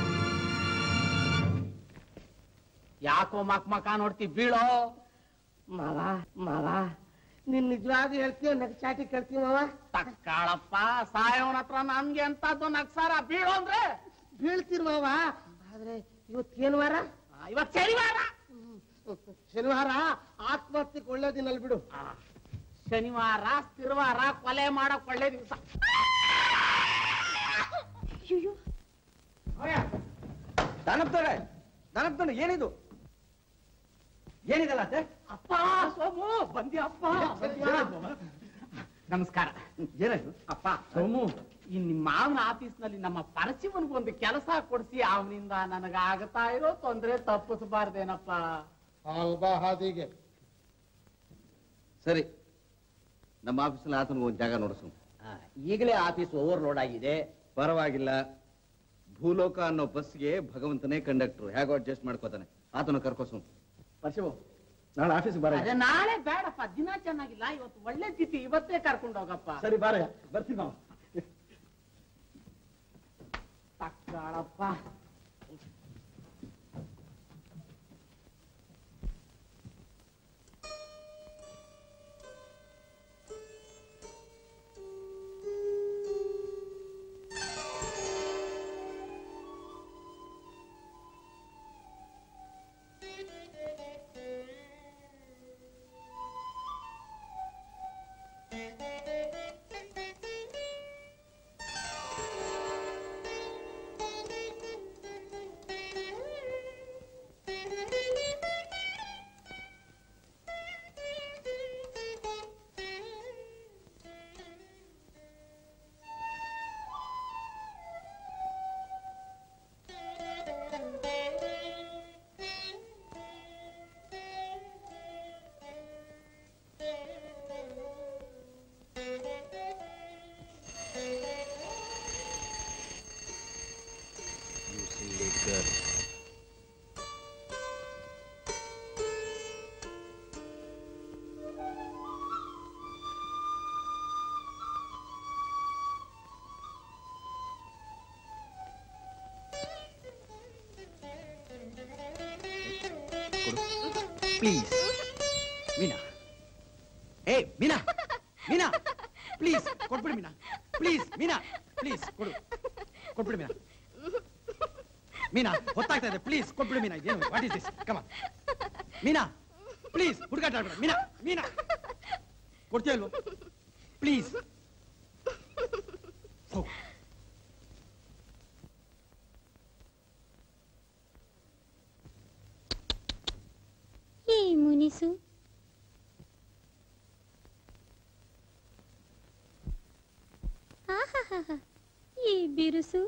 ಯಾಕೋ ಮಕ್ ಮಕ ನೋಡ್ತಿ? ಬೀಳೋ. ಮಾವ ಮಾವ ನೀನ್ ನಿಜವಾದ ಹೇಳ್ತೀಯ ನಗಚಾಟಿ ಕೇಳ್ತೀಯ ಮಾವ? ತಕ್ಕಾಳಪ್ಪ, ಸಾಯವನ ಹತ್ರ ನನ್ಗೆ ಎಂತದ್ದು ನಗ್ಸಾರ ಬೀಳು ಅಂದ್ರೆ ಬೀಳ್ತೀರಿ ಮಾವ. ಆದ್ರೆ ಇವತ್ತೇನು ವಾರ? ಇವತ್ತು ಶನಿವಾರ. ಶನಿವಾರ ಆತ್ಮಹತ್ಯೆಗೆ ಒಳ್ಳೆ ದಿನ ಅಲ್ ಬಿಡು. ಶನಿವಾರ ಸ್ಥಿರವಾರ ಕೊಲೆ ಮಾಡಕ್ ಒಳ್ಳೆ ದಿವಸ. ದನಪ್ತೋರೆ ಏನಿದು? ಏನಿದಲ್ಲ ಅತ್ತೆ? ಅಪ್ಪ ಸೋಮು ಬಂದ್ಯಪ್ಪ. ನಮಸ್ಕಾರ. ಏನಾಯ್ತು? ಅಪ್ಪ ಸೋಮು, ಈ ನಿಮ್ಮ ಮಾವನ ಆಫೀಸ್ನಲ್ಲಿ ನಮ್ಮ ಪರಚಿವನ್ಗೊಂದು ಕೆಲಸ ಕೊಡಿಸಿ ಅವನಿಂದ ನನಗಾಗತಾ ಇರೋ ತೊಂದ್ರೆ ತಪ್ಪಿಸಬಾರ್ದೇನಪ್ಪ. ಅಲ್ಬಾ ಹಾದಿಗೆ ಸರಿ, ನಮ್ಮ ಆಫೀಸಲ್ಲಿ ಆತನಿಗೆ ಒಂದು ಜಾಗ ನೋಡಿಸು. ಈಗಲೇ ಆಫೀಸ್ ಓವರ್ಲೋಡ್ ಆಗಿದೆ. ಪರವಾಗಿಲ್ಲ, ಭೂಲೋಕ ಅನ್ನೋ ಬಸ್ಗೆ ಭಗವಂತನೇ ಕಂಡಕ್ಟರ್, ಹೇಗೋ ಅಡ್ಜಸ್ಟ್ ಮಾಡ್ಕೋತಾನೆ. ಆತನ ಕರ್ಕೋಸು. ಪರಶಿವು, ನಾಳೆ ಆಫೀಸ್ಗೆ ಬರ. ಅದೇ ನಾಳೆ ಬೇಡಪ್ಪ, ದಿನ ಚೆನ್ನಾಗಿಲ್ಲ, ಇವತ್ತು ಒಳ್ಳೆ ತಿಥಿ, ಇವತ್ತೇ ಕರ್ಕೊಂಡು ಹೋಗಪ್ಪ. ಸರಿ ಬಾರ, ಬರ್ತೀವಿ ನಾವು. ತಕ್ಕಾಳಪ್ಪ. ಪ್ಲೀಸ್ ಮೀನಾ, ಏ ಮೀನಾ, ಮೀನಾ ಪ್ಲೀಸ್ ಕೊಟ್ಬಿಡಿ ಮೀನಾ, ಪ್ಲೀಸ್ ಮೀನಾ, ಪ್ಲೀಸ್ ಕೊಟ್ಬಿಡಿ ಮೀನಾ. ಮೀನಾ ಗೊತ್ತಾಗ್ತಾ ಇದೆ, ಪ್ಲೀಸ್ ಕೊಟ್ಬಿಡಿ ಮೀನಾ. ಇದೇನು, what is this? Come on Meena, please ಹುಡುಗಾಟ ಆಡ್ಬೇಡ. ಮೀನಾ, ಮೀನಾ ಕೊಡ್ತೀಯ ಅಲ್ವೋ? ಪ್ಲೀಸ್ ಈ ಮುನಿಸು ಆಹಾಹಾ, ಈ ಬಿರುಸು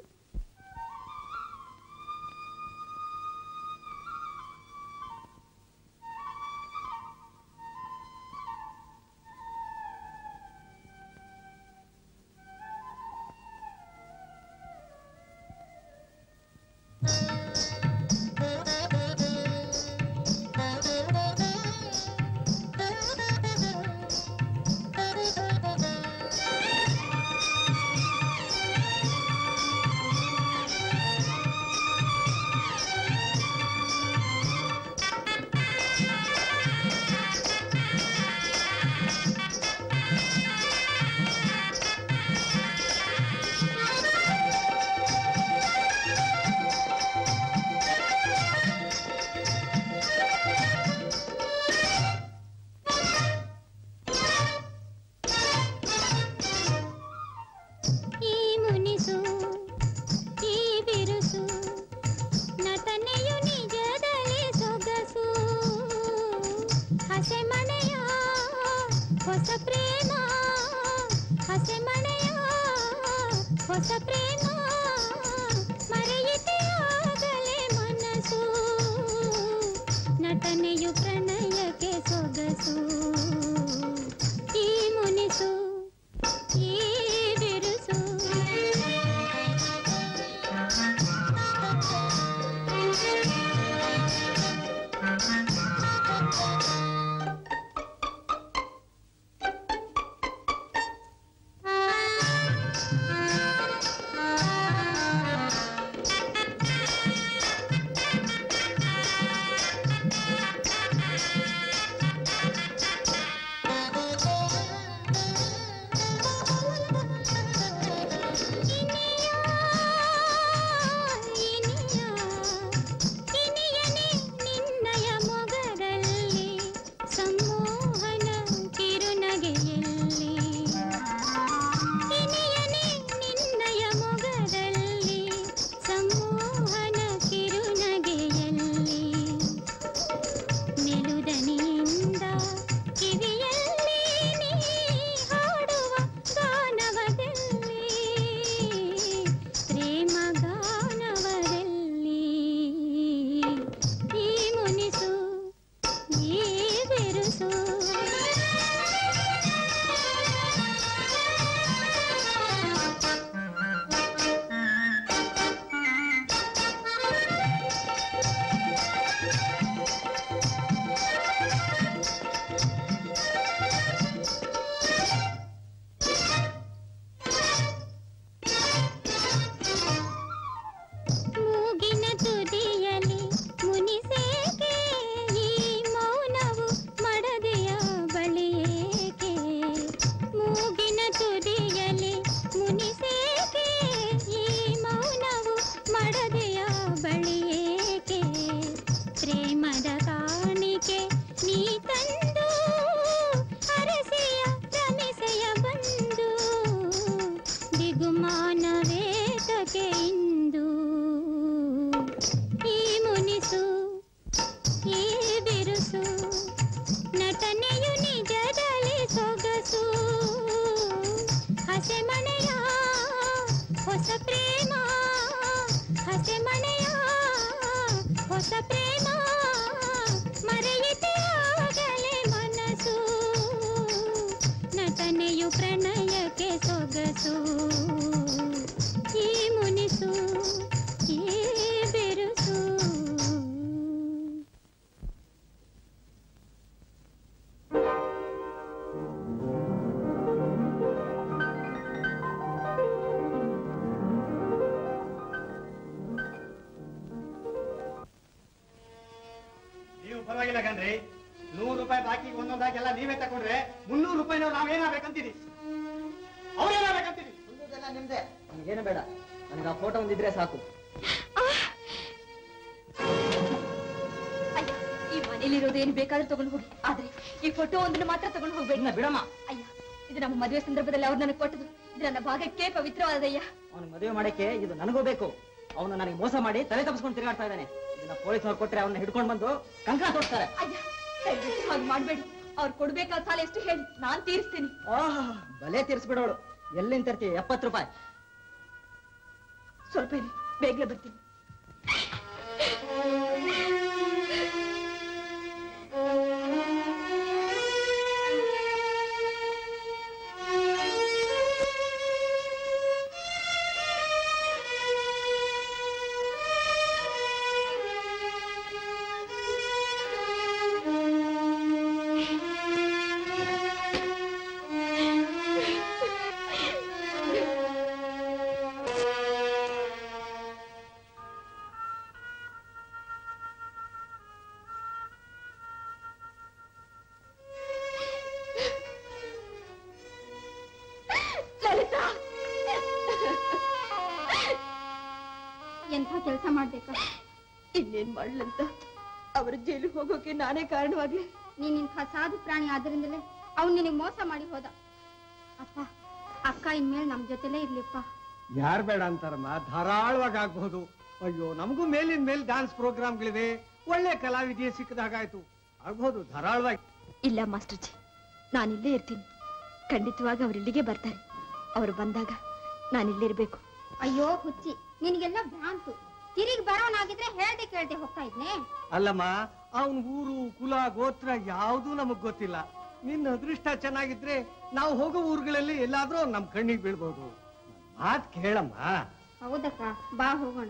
ಮುನಿಸು ನಟನೆಯು ನಿಜದಲ್ಲಿ ಸೊಗಸು ಹಸೆ ಮನೆಯ ಹೊಸ ಪ್ರೇಮ ಹಸೆ ಮನೆಯ ಹೊಸ ಪ್ರೇಮ ಮರೆಯಿತೆಯಾಗಲೇ ಮನಸ್ಸು ನಟನೆಯು ಪ್ರಣಯಕ್ಕೆ ಸೊಗಸು ಈ ಮುನಿಸು ಈ ಬಿರುಸು ನೀವು ಪರವಾಗಿಲ್ಲ ಕಣ್ರಿ. 100 ರೂಪಾಯಿ ಬಾಕಿಗೆ ಒಂದೊಂದಾಗೆಲ್ಲ ನೀವೇ ತಗೊಂಡ್ರೆ 300 ರೂಪಾಯಿನ ನಾವೇನಾಗಬೇಕಂತೀರಿ? ಅವ್ರೇನಾಗಬೇಕಂತೀರಿ? ಮುಂದೆಲ್ಲ ನಿಮ್ದೆ. ನನಗೇನು ಬೇಡ, ನನಗೆ ಆ ಫೋಟೋ ಒಂದಿದ್ರೆ ಸಾಕು. ಅಯ್ಯ, ಈ ಮನೇಲಿರೋದು ಏನು ಬೇಕಾದ್ರೂ ತಗೊಂಡು ಹೋಗಿ, ಆದ್ರೆ ಈ ಫೋಟೋ ಒಂದನ್ನು ಮಾತ್ರ ತಗೊಂಡು ಹೋಗ್ಬೇಡಿ. ಬಿಡಮ್ಮ. ಅಯ್ಯ, ಇದು ನಮ್ಮ ಮದುವೆ ಸಂದರ್ಭದಲ್ಲಿ ಅವ್ರು ನನಗೆ ಕೊಟ್ಟದು. ಇದು ನನ್ನ ಭಾಗಕ್ಕೆ ಪವಿತ್ರವಾದಯ್ಯ. ಅವನಿಗೆ ಮದುವೆ ಮಾಡಕ್ಕೆ ಇದು ನನಗೂ ಬೇಕು. ಅವನು ನನಗೆ ಮೋಸ ಮಾಡಿ ತಲೆ ತಪ್ಪಿಸ್ಕೊಂಡು ತಿರುಗಾಡ್ತಾ ಇದ್ದಾನೆ. ಇದನ್ನ ಪೊಲೀಸ್ನವ್ರು ಕೊಟ್ರೆ ಅವನ್ನ ಹಿಡ್ಕೊಂಡು ಬಂದು ಕಂಕಣ ತೋರಿಸ್ತಾರೆ. ಅಯ್ಯ, ದಯವಿಟ್ಟು ಹಾಗೆ ಮಾಡ್ಬೇಡಿ. ಅವ್ರು ಕೊಡ್ಬೇಕಾದ ಸಾಲ ಎಷ್ಟು ಹೇಳಿ, ನಾನ್ ತೀರಿಸ್ತೀನಿ. ಬಲೆ ತೀರಿಸ್ಬಿಡೋಳು. ಎಲ್ಲಿಂದ ತರ್ತೀವಿ? 70 ರೂಪಾಯಿ. ಸ್ವಲ್ಪ ಇರಿ, ಬೇಗನೆ ಬರ್ತೀನಿ. ಎಂಥ ಕೆಲಸ ಮಾಡ್ಬೇಕಾ? ಇನ್ನೇನ್ ಮಾಡ್ಲಂತ ಅವ್ರ ಜೈಲಿಗೆ ಹೋಗೋಕೆ ನಾನೇ ಕಾರಣವಾಗ್ಲಿ. ನೀನ್ ಇಂಥ ಸಾಧು ಪ್ರಾಣಿ ಆದ್ರಿಂದಲೇ ಅವ್ನು ನಿನಗೆ ಮೋಸ ಮಾಡಿ ಹೋದ. ಅಪ್ಪ, ಅಕ್ಕ ಇನ್ಮೇಲೆ ನಮ್ ಜೊತೆಲೇ ಇರ್ಲಿಪ್ಪ. ಯಾರು ಬೇಡ ಅಂತಾರಮ್ಮ, ಧಾರಾಳವಾಗಿ ಆಗ್ಬಹುದು. ಅಯ್ಯೋ, ನಮಗೂ ಮೇಲಿನ ಮೇಲೆ ಡ್ಯಾನ್ಸ್ ಪ್ರೋಗ್ರಾಮ್ಗಳಿವೆ, ಒಳ್ಳೆ ಕಲಾವಿದೆಯೇ ಸಿಕ್ಕದಾಗಾಯ್ತು. ಆಗ್ಬಹುದು ಧಾರಾಳವಾಗಿ. ಇಲ್ಲ ಮಾಸ್ಟರ್ಜಿ, ನಾನಿಲ್ಲೇ ಇರ್ತೀನಿ. ಖಂಡಿತವಾಗಿ ಅವ್ರು ಇಲ್ಲಿಗೆ ಬರ್ತಾರೆ. ಅವ್ರು ಬಂದಾಗ ನಾನಿಲ್ಲಿರ್ಬೇಕು. ಅಯ್ಯೋ ಹುಚ್ಚಿ, ನಿನಗೆಲ್ಲ ಭ್ರಾಂತು. ತಿರುಗಿ ಬರೋನಾಗಿದ್ರೆ ಹೇಳ್ದೆ ಕೇಳ್ದೆ ಹೋಗ್ತಾ ಇದ್ನೆ. ಅಲ್ಲಮ್ಮ, ಅವನ್ ಊರು ಕುಲ ಗೋತ್ರ ಯಾವ್ದೂ ನಮಗ್ ಗೊತ್ತಿಲ್ಲ. ನಿನ್ನ ಅದೃಷ್ಟ ಚೆನ್ನಾಗಿದ್ರೆ ನಾವು ಹೋಗೋ ಊರುಗಳಲ್ಲಿ ಎಲ್ಲಾದ್ರೂ ನಮ್ ಕಣ್ಣಿಗೆ ಬೀಳ್ಬಹುದು. ಮಾತ್ ಕೇಳಮ್ಮ. ಹೌದಕ್ಕ, ಬಾ ಹೋಗೋಣ.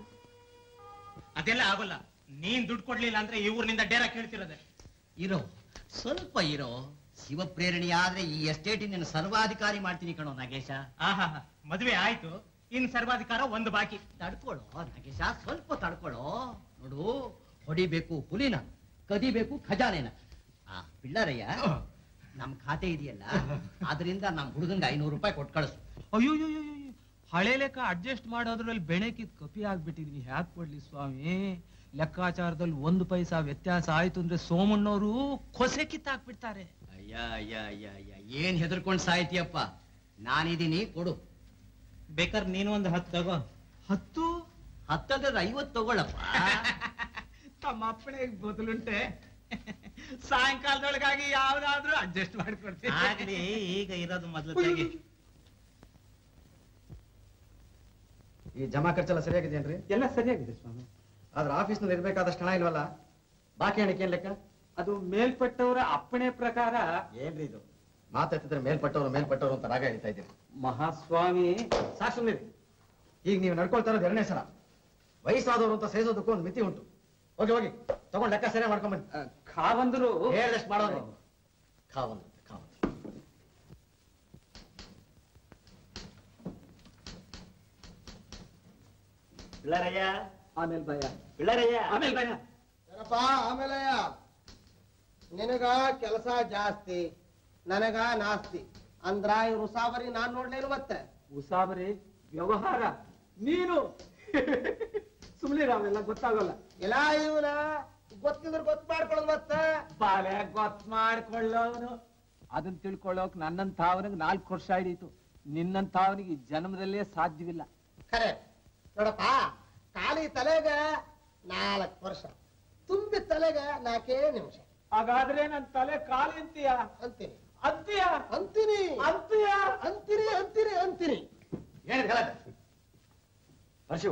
ಅದೆಲ್ಲ ಆಗೋಲ್ಲ. ನೀನ್ ದುಡ್ಡು ಕೊಡ್ಲಿಲ್ಲ ಅಂದ್ರೆ ಈ ಊರಿನಿಂದ ಡೇರಾ ಕೇಳ್ತಿರೋದೆ. ಇರೋ, ಸ್ವಲ್ಪ ಇರೋ. ಶಿವ ಪ್ರೇರಣೆ ಆದ್ರೆ ಈ ಎಸ್ಟೇಟಿನ ಸರ್ವಾಧಿಕಾರಿ ಮಾಡ್ತೀನಿ ಕಣೋ ನಾಗೇಶ. ಆಹಾ, ಮದುವೆ ಆಯ್ತು, ಇನ್ ಸರ್ವಾಧಿಕಾರ ಒಂದು ಬಾಕಿ. ತಡ್ಕೊಳ್ಳೋ ನಾಗೇಶ, ಸ್ವಲ್ಪ ತಡ್ಕೊಳ್ಳೋ. ನೋಡು, ಹೊಡಿಬೇಕು ಹುಲಿನ, ಕದಿಬೇಕು ಖಜಾನೆನ. ಆ ಪಿಳ್ಳರಯ್ಯ ನಮ್ ಖಾತೆ ಇದೆಯಲ್ಲ, ಅದರಿಂದ ನಮ್ ಹುಡುಗಂಗೆ 500 ರೂಪಾಯಿ ಕೊಟ್ಟು ಕಳಿಸು. ಅಯ್ಯೋ, ಹಳೆ ಲೆಕ್ಕ ಅಡ್ಜಸ್ಟ್ ಮಾಡೋದ್ರಲ್ಲಿ ಬೆಣಕಿದ್ ಕಪಿ ಆಗ್ಬಿಟ್ಟಿದೀನಿ. ಹ್ಯಾಕ್ ಕೊಡ್ಲಿ ಸ್ವಾಮಿ? ಲೆಕ್ಕಾಚಾರದಲ್ಲಿ 1 ಪೈಸಾ ವ್ಯತ್ಯಾಸ ಆಯ್ತು ಅಂದ್ರೆ ಸೋಮಣ್ಣವರು ಕೊಸೆ ಕಿತ್ತಾಕ್ಬಿಡ್ತಾರೆ. ಅಯ್ಯ, ಏನ್ ಹೆದರ್ಕೊಂಡ್ ಸಾಯ್ತಿಯಪ್ಪ? ನಾನಿದ್ದೀನಿ, ಕೊಡು. ಬೇಕಾದ್ರೆ ನೀನು ಒಂದು 10 ತಗೋ. 10 ಅಂದ್ರೆ 50 ತಗೊಳಪ್ಪ. ತಮ್ಮ ಅಪ್ಪಣೆಗೆ ಬದಲುಂಟೆ. ಸಾಯಂಕಾಲದೊಳಗಾಗಿ ಯಾವ್ದಾದ್ರೂ ಅಡ್ಜಸ್ಟ್ ಮಾಡ್ಕೊಡ್ತೀನಿ. ಆಗ್ಲಿ, ಈಗ ಇರೋದು ಮೊದಲು ತೆಗಿ. ಈ ಜಮಾ ಖರ್ಚೆಲ್ಲ ಸರಿಯಾಗಿದೆಯೇನ್ರಿ? ಎಲ್ಲ ಸರಿಯಾಗಿದೆ ಸ್ವಾಮಿ. ಆದ್ರೆ ಆಫೀಸ್ನಲ್ಲಿ ಇರ್ಬೇಕಾದಷ್ಟು ಹಣ ಇಲ್ವಲ್ಲ? ಬಾಕಿ ಹಣಕ್ಕೆ ಏನ್ ಲೆಕ್ಕ? ಅದು ಮೇಲ್ಪಟ್ಟವರ ಅಪ್ಪಣೆ ಪ್ರಕಾರ. ಏನ್ರಿ ಇದು? ಮಾತಾಡ್ತಿದ್ರೆ ಮೇಲ್ಪಟ್ಟವರು ಅಂತ ರಾಗ ಹೇಳ್ತಾ ಇದ್ದೀರಿ. ಮಹಾಸ್ವಾಮಿ, ಸಾಕು ಸುಮ್ಮನೆ. ಈಗ ನೀವು ನಡ್ಕೊಳ್ತಾ ಇರೋದು 2ನೇ ಸಲ. ವಯಸ್ಸಾದವರು ಅಂತ ಸೇರಿಸೋದಕ್ಕೂ ಒಂದು ಮಿತಿ ಉಂಟು. ಹೋಗಿ ತಗೊಂಡು ಲೆಕ್ಕ ಸರಿಯಾಗಿ ಮಾಡ್ಕೊಂಬನ್ನಿ. ಖಾವಂದ್ರು ಹೇಳ್ದಷ್ಟು ಮಾಡೋದು. ಖಾವಂದ್ರು ಪಿಳ್ಳರಯ್ಯ, ಆಮೇಲೆ ಭಯ. ಪಿಳ್ಳರಯ್ಯ, ಆಮೇಲೆ ಭಯ. ಏನಪ್ಪ ಆಮೇಲೆ? ನಿನಗ ಕೆಲಸ ಜಾಸ್ತಿ, ನನಗ ನಾಸ್ತಿ ಅಂದ್ರ ಇವ್ರು ಉಸಾಬರಿ ನಾನ್ ನೋಡ್ಲೇನು ಮತ್ತೆ? ಉಸಾಬರಿ ವ್ಯವಹಾರ ನೀನು ಸುಮ್ನೆ ಅವೆಲ್ಲ ಗೊತ್ತಾಗಲ್ಲ. ಇಲ್ಲ ಇವನ ಗೊತ್ತಿದ್ರೆ ಗೊತ್ತು ಮಾಡ್ಕೊಳ್ಳೋದು ಮತ್ತೆ. ಬಾಲೆ ಗೊತ್ತು ಮಾಡ್ಕೊಳ್ಳೋನು. ಅದನ್ನ ತಿಳ್ಕೊಳ್ಳೋಕ್ ನನ್ನಂತಾವನಿಗೆ 4 ವರ್ಷ ಹಿಡೀತು. ನಿನ್ನಂತಾವನಿಗೆ ಜನ್ಮದಲ್ಲೇ ಸಾಧ್ಯವಿಲ್ಲ. ಖರೆ ನೋಡಪ್ಪ, ಖಾಲಿ ತಲೆಗ 4 ವರ್ಷ, ತುಂಬಿ ತಲೆಗ 4 ನಿಮಿಷ. ಹಾಗಾದ್ರೆ ನನ್ ತಲೆ ಕಾಲು ಅಂತೀಯ? ಅಂತೀನಿ ಅಂತೀಯ? ಅಂತೀನಿ ಅಂತೀಯ? ಅಂತೀನಿ ಅಂತೀನಿ ಅಂತೀನಿ. ಏನಿದೆ ಗಲಾಟೆ? ಪರಶು,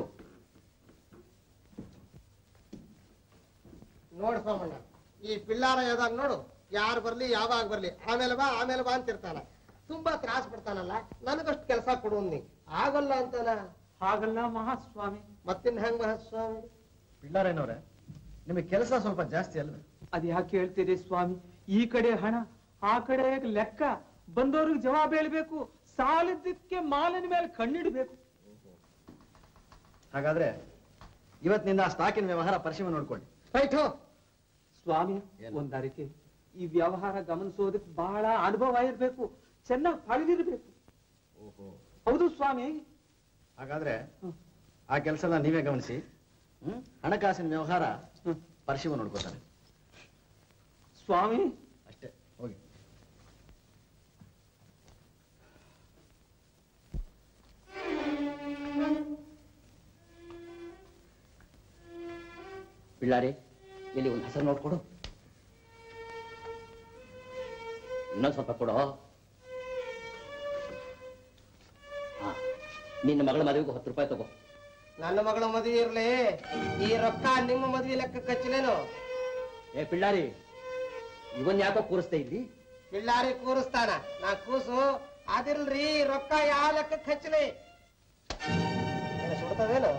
ನೋಡು ಸೋಮಣ್ಣ, ಈ ಪಿಳ್ಳಾರ ಯಾವ್ದಾಗ ನೋಡು, ಯಾರು ಬರ್ಲಿ ಯಾವಾಗ ಬರ್ಲಿ ಆಮೇಲೆ ಬಾ ಅಂತಿರ್ತಾನ. ತುಂಬಾ ತ್ರಾಸ ಪಡ್ತಾನಲ್ಲ, ನನಗಷ್ಟು ಕೆಲಸ ಕೊಡು ನೀ. ಆಗಲ್ಲ ಅಂತಾನ. ಹಾಗಲ್ಲ ಮಹಾಸ್ವಾಮಿ. ಮತ್ತಿನ್ ಹೆಂಗ್ ಮಹಾಸ್ವಾಮಿ? ಪಿಳ್ಳಾರೇನವ್ರೆ, ನಿಮಗೆ ಕೆಲಸ ಸ್ವಲ್ಪ ಜಾಸ್ತಿ ಅಲ್ವೇ? ಅದ್ ಯಾಕೆ ಹೇಳ್ತೀರಿ ಸ್ವಾಮಿ? ಈ ಕಡೆ ಹಣ, ಆ ಕಡೆ ಲೆಕ್ಕ, ಬಂದವ್ರಿಗೆ ಜವಾಬ್ ಹೇಳ್ಬೇಕು, ಸಾಲದಕ್ಕೆ ಮಾಲಿನ ಮೇಲೆ ಕಣ್ಣಿಡ್ಬೇಕು. ಹಾಗಾದ್ರೆ ಇವತ್ತಿನಿಂದ ಆ ಸ್ಟಾಕಿನ ವ್ಯವಹಾರ ಪರಿಶೀಲನೆ ನೋಡ್ಕೊಳ್ಳಿ. ರೈಟು ಸ್ವಾಮಿ, ಒಂದರಿಕೆ ಈ ವ್ಯವಹಾರ ಗಮನಿಸೋದಕ್ಕೆ ಬಹಳ ಅನುಭವ ಇರ್ಬೇಕು, ಚೆನ್ನಾಗಿ ಪಳಗಿರ್ಬೇಕು. ಹೌದು ಸ್ವಾಮಿ. ಹಾಗಾದ್ರೆ ಆ ಕೆಲಸ ನೀವೇ ಗಮನಿಸಿ. ಹಣಕಾಸಿನ ವ್ಯವಹಾರ ಪರಿಶೀಲನೆ ನೋಡ್ಕೋತಾರೆ ಸ್ವಾಮಿ. ಅಷ್ಟೇ, ಹೋಗಿ. ಪಿಳ್ಳಾರಿ, ಇಲ್ಲಿ ಒಂದು ಹೆಸರು ನೋಡ್ಕೊಡು. ಇನ್ನೊಂದು ಸ್ವಲ್ಪ ಕೊಡು. ನಿನ್ನ ಮಗಳ ಮದುವೆಗೆ 10 ರೂಪಾಯಿ ತಗೋ. ನನ್ನ ಮಗಳ ಮದುವೆ ಇರ್ಲಿ, ಈ ರೊಕ್ಕ ನಿಮ್ಮ ಮದುವೆ ಲೆಕ್ಕ ಕಚ್ಚಲೇನು? ಏ ಪಿಳ್ಳಾರಿ, ಇವನ್ ಯಾಕೋ ಕೂರಿಸ್ತಾ ಇಲ್ಲಿ? ಪಿಳ್ಳಾರಿ ಕೂರಿಸ್ತಾನ, ನಾ ಕೂಸು ಅದಿಲ್ರಿ. ರೊಕ್ಕ ಯಾವ ಲೆಕ್ಕ ಹಚ್ಚಲಿ? ಸುಡ್ತದೇನು?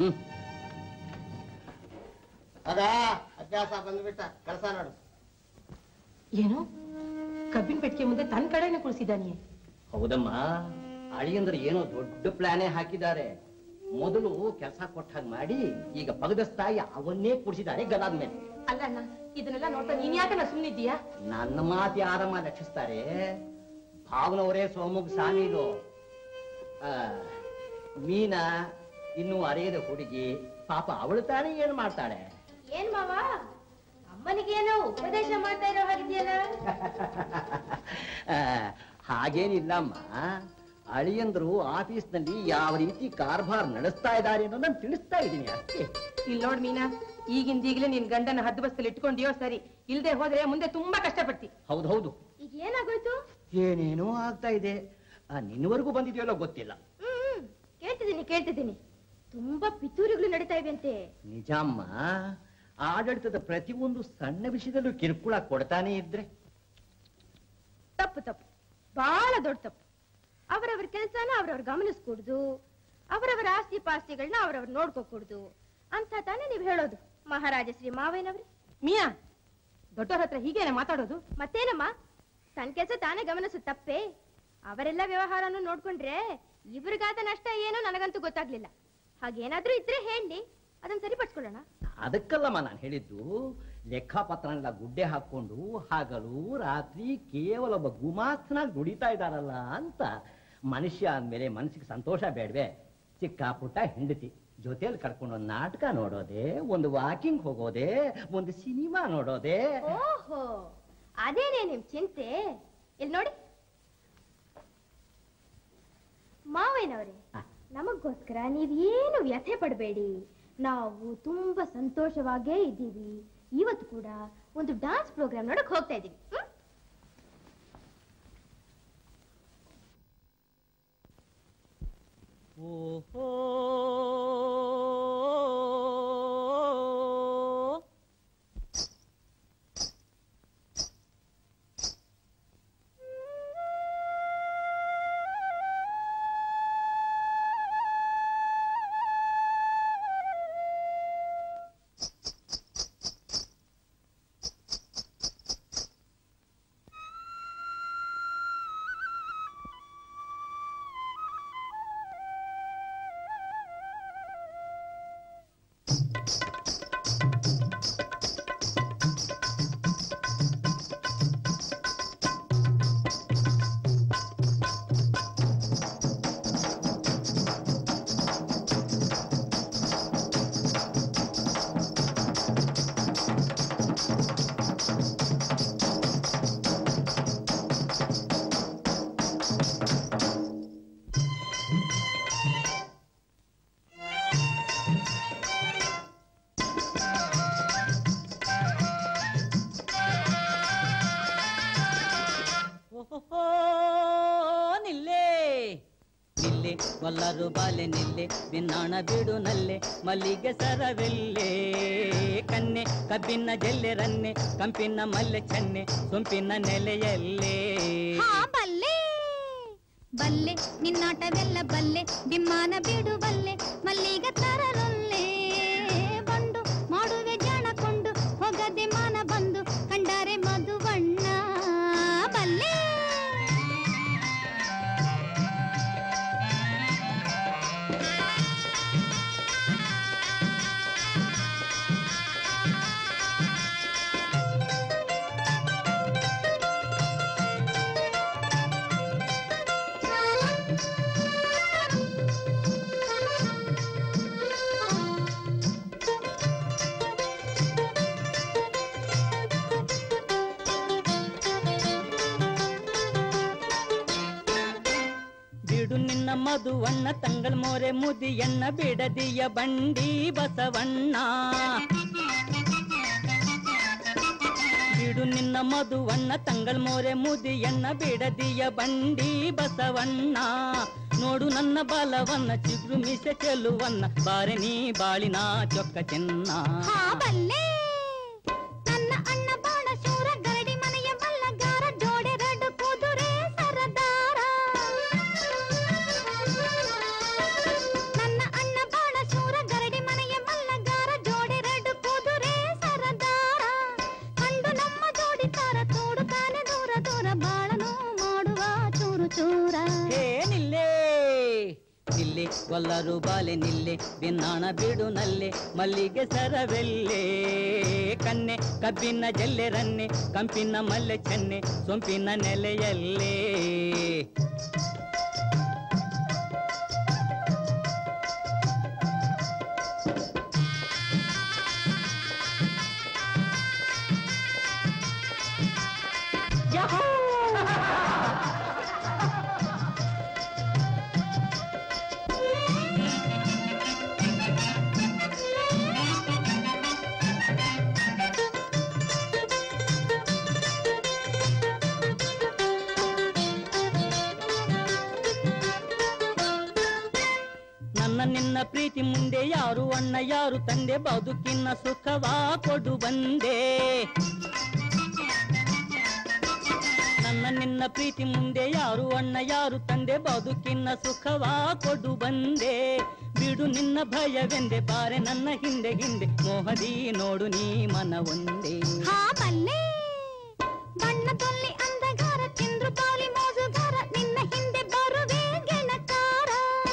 ಅದ ಅಭ್ಯಾಸ ಬಂದ್ಬಿಟ್ಟ. ಕೆಲಸ ನೋಡು. ಏನು ಕಬ್ಬಿನ ಪೆಟ್ಟಿಗೆ ಮುಂದೆ ತನ್ನ ಕಡೆನೆ ಕುಳಿಸಿದ್ದಾನೆ? ಹೌದಮ್ಮ, ಅಳಿಯಂದ್ರೆ ಏನೋ ದೊಡ್ಡ ಪ್ಲಾನೇ ಹಾಕಿದ್ದಾರೆ. ಮೊದಲು ಕೆಲಸ ಕೊಟ್ಟಾಗ ಮಾಡಿ, ಈಗ ಪಗದಸ್ತಾಯಿ ಅವನ್ನೇ ಕೂಡಿಸಿದ್ದಾರೆ ಗದಾದ ಮೇಲೆ. ಅಲ್ಲ ಅಣ್ಣ, ಇದನ್ನೆಲ್ಲ ನೋಡ್ತಾ ನೀನ್ ಯಾಕನ್ನ ಸುಮ್ಮನಿದ್ದೀಯಾ? ನನ್ನ ಮಾತು ಯಾರಮ್ಮ ಲಕ್ಷಿಸ್ತಾರೆ? ಭಾವನವರೇ ಸೋಮುಗ್ ಸಾಮೀಲು. ಮೀನಾ ಇನ್ನು ಅರೆಯದ ಹುಡುಗಿ, ಪಾಪ ಅವಳು ತಾನೇ ಏನ್ ಮಾಡ್ತಾಳೆ? ಏನ್ ಮಾವ, ಅಮ್ಮನಿಗೇನೋ ಉಪದೇಶ ಮಾಡ್ತಾ ಇರೋ ಹಾಗಿದೆಯಲ್ಲ? ಹಾಗೇನಿಲ್ಲಮ್ಮ, ಅಳಿಯಂದ್ರು ಆಫೀಸ್ನಲ್ಲಿ ಯಾವ ರೀತಿ ಕಾರ್ಭಾರ್ ನಡೆಸ್ತಾ ಇದ್ದಾರೆ ಅನ್ನೋ ನಾನು ತಿಳಿಸ್ತಾ ಇದ್ದೀನಿ ಅಷ್ಟೇ. ಇಲ್ಲಿ ನೋಡ್ ಮೀನಾ, ಈಗಿಂದೀಗ್ಲೇ ನಿನ್ ಗಂಡನ ಹದ್ದು ಬಸ್ತಲ್ಲಿ ಇಟ್ಕೊಂಡಿಯೋ ಸರಿ, ಇಲ್ದೆ ಹೋದ್ರೆ ಮುಂದೆ ತುಂಬಾ ಕಷ್ಟಪಡ್ತಿ. ಹೌದು. ಈಗ ಏನಾಗೋಯ್ತು? ಏನೇನೋ ಆಗ್ತಾ ಇದೆ. ನಿನ್ನವರೆಗೂ ಬಂದಿದೆಯಲ್ಲೋ ಗೊತ್ತಿಲ್ಲ. ಕೇಳ್ತಿದ್ದೀನಿ. ತುಂಬಾ ಪಿತೂರಿಗಳು ನಡೀತಾ ಇವೆ ಅಂತೆ. ನಿಜಮ್ಮ, ಆಡಳಿತದ ಪ್ರತಿಯೊಂದು ಸಣ್ಣ ವಿಷಯದಲ್ಲೂ ಕಿರುಕುಳ ಕೊಡ್ತಾನೆ ಇದ್ರೆ ತಪ್ಪು, ಬಹಳ ದೊಡ್ಡ ತಪ್ಪು. ಅವರವರ ಕೆಲಸನ ಅವರವ್ರ ಗಮನಿಸ್ಕೊಡ್ದು, ಅವರವರ ಆಸ್ತಿ ಪಾಸ್ತಿಗಳನ್ನ ಅವರವ್ರು ನೋಡ್ಕೊಡ್ದು ಅಂತ ತಾನೇ ನೀವ್ ಹೇಳೋದು ಮಹಾರಾಜ ಶ್ರೀ ಮಾವಯ್ಯನವ್ರೆ. ಮಿಯಾ, ದೊಡ್ಡವ್ರ ಹತ್ರ ಹೀಗೇನೆ ಮಾತಾಡೋದು? ಮತ್ತೇನಮ್ಮ, ತನ್ನ ಕೆಲಸ ತಾನೇ ಗಮನಿಸು ತಪ್ಪೇ. ಅವರೆಲ್ಲ ವ್ಯವಹಾರನು ನೋಡ್ಕೊಂಡ್ರೆ ಇವ್ರಿಗಾದ ನಷ್ಟ ಏನೋ ನನಗಂತೂ ಗೊತ್ತಾಗ್ಲಿಲ್ಲ. ಹಾಗೇನಾದ್ರೂ ಇದ್ರೆ ಹೇಳಿ, ಅದನ್ನ ಸರಿಪಡಿಸ್ಕೊಳ್ಳೋಣ. ಅದಕ್ಕಲ್ಲಮ್ಮ ನಾನು ಹೇಳಿದ್ದು, ಲೆಕ್ಕಪತ್ರನೆಲ್ಲ ಗುಡ್ಡೆ ಹಾಕೊಂಡು ಹಗಲು ರಾತ್ರಿ ಕೇವಲ ಒಬ್ಬ ಗುಮಾಸ್ತನಾಗಿ ದುಡಿತಾ ಇದ್ದಾರಲ್ಲ ಅಂತ. ಮನುಷ್ಯ ಅಂದ್ಮೇಲೆ ಮನಸ್ಸಿಗೆ ಸಂತೋಷ ಬೇಡವೆ? ಚಿಕ್ಕ ಪುಟ್ಟ ಹೆಂಡತಿ ಜೊತೆಯಲ್ಲಿ ಕರ್ಕೊಂಡು ಒಂದು ನಾಟಕ ನೋಡೋದೆ, ಒಂದು ವಾಕಿಂಗ್ ಹೋಗೋದೆ, ಒಂದು ಸಿನಿಮಾ ನೋಡೋದೆ. ಓಹೋ, ಅದೇನೇ ನಿಮ್ ಚಿಂತೆ? ಇಲ್ಲಿ ನೋಡಿ ಮಾವಯ್ಯನವ್ರೆ, ನಮಗೋಸ್ಕರ ನೀವೇನು ವ್ಯಥೆ ಪಡಬೇಡಿ. ನಾವು ತುಂಬಾ ಸಂತೋಷವಾಗೇ ಇದ್ದೀವಿ. ಇವತ್ತು ಕೂಡ ಒಂದು ಡಾನ್ಸ್ ಪ್ರೋಗ್ರಾಮ್ ನೋಡಕ್ ಹೋಗ್ತಾ ಇದ್ದೀವಿ. ಓಹೋ ನಿಲ್ಲೇ ನಿಲ್ಲೆ ಕೊಲ್ಲರು ಬಾಲೆ ನಿಲ್ಲೆ ಬಿನ್ನಾಣ ಬಿಡು ನಲ್ಲೆ ಮಲ್ಲಿಗೆ ಸರವೆಲ್ಲೆ ಕನ್ನೆ ಕಬ್ಬಿನ ಜಲ್ಲೆ ರನ್ನೆ ಕಂಪಿನ ಮಲ್ಲೆ ಚೆನ್ನೆ ಸೊಂಪಿನ ನೆಲೆಯಲ್ಲೇ ಬಲ್ಲೆ ಬಲ್ಲೆ ನಿನ್ನಾಟವೆಲ್ಲ ಬಲ್ಲೆ ಬಿಮ್ಮಾನ ಬಿಡು ಬಲ್ಲೆ ಮಲ್ಲಿಗೆ ತರಲೊಲ್ಲೆ ಬಂಡು ಮಾಡುವೆ ಜಾಣಕೊಂಡು ಹೋಗದೆ ಮಾನ ಬಂದು ಕಂಡಾರೆ ಮಧುವಣ್ಣ ಬಲ್ಲೆ ಮಧುವಣ್ಣ ತಂಗಳ ಮೋರೆ ಮುದಿಯಣ್ಣ ಬಿಡದಿಯ ಬಂಡಿ ಬಸವಣ್ಣ ಬಿಡು ನಿನ್ನ ಮಧುವಣ್ಣ ತಂಗಳ ಮೋರೆ ಮುದಿಯಣ್ಣ ಬಿಡದಿಯ ಬಂಡಿ ಬಸವಣ್ಣ ನೋಡು ನನ್ನ ಬಾಲವನ್ನ ಚಿಗುರು ಮೀಸೆ ಚೆಲ್ಲುವನ್ನ ಬಾರೆ ನೀ ಬಾಳಿನ ಚೊಕ್ಕ ಚೆನ್ನ ನನ್ನ ಅಣ್ಣ ಬಾಣ ಶೂರ ಗರಡಿ ಮನೆಯ ಬಲ್ಲಗಾರ ಜೋಡೆ ರಡ್ಡು ಕುದುರೆ ಸರದಾರ ನನ್ನ ಅಣ್ಣ ಬಾಣ ಶೂರ ಗರಡಿ ಮನೆಯ ಬಲ್ಲಗಾರ ಜೋಡೆ ರಡ್ಡು ಕುದುರೆ ಸರದಾರ ಕಂಡು ನಮ್ಮ ಜೋಡಿ ತಾರ ತೋಡುತ್ತಾನೆ ದೂರ ದೂರ ಬಾಳನು ಮಾಡುವ ಚೂರು ಚೂರ ನಿಲ್ಲೆ ಕೊಲ್ಲರು ಬಾಲೆ ನಿಲ್ಲೆ ಬಿನ್ನಾಣ ಬಿಡು ನಲ್ಲೆ ಮಲ್ಲಿಗೆ ಸರವೆಲ್ಲೆ ಕನ್ನೆ ಕಬ್ಬಿನ ಜಲ್ಲೆ ರನ್ನೆ ಕಂಪಿನ ಮಲ್ಲೆ ಚೆನ್ನೆ ಸೊಂಪಿನ ನೆಲೆಯಲ್ಲೇ ನಿನ್ನ ಪ್ರೀತಿ ಮುಂದೆ ಯಾರು ಅಣ್ಣ ಯಾರು ತಂದೆ ಬದುಕಿನ ಸುಖವಾ ಕೊಡು ಬಂದೆ ನನ್ನ ನಿನ್ನ ಪ್ರೀತಿ ಮುಂದೆ ಯಾರು ಅಣ್ಣ ಯಾರು ತಂದೆ ಬದುಕಿನ ಸುಖವಾ ಕೊಡು ಬಂದೆ ಬಿಡು ನಿನ್ನ ಭಯವೆಂದೆ ಬಾರೆ ನನ್ನ ಹಿಂದೆ ಹಿಂದೆ ಮೋಹದಿ ನೋಡು ನೀ ಮನ ಒಂದೇ ಬಣ್ಣದಲ್ಲಿ ಅಂಧಗಾರ ಚಂದ್ರು ಬಾಲಿ ಮೋಜುಗಾರ ನಿನ್ನ ಹಿಂದೆ ಬರುವೆ ಗೆಣಕಾರ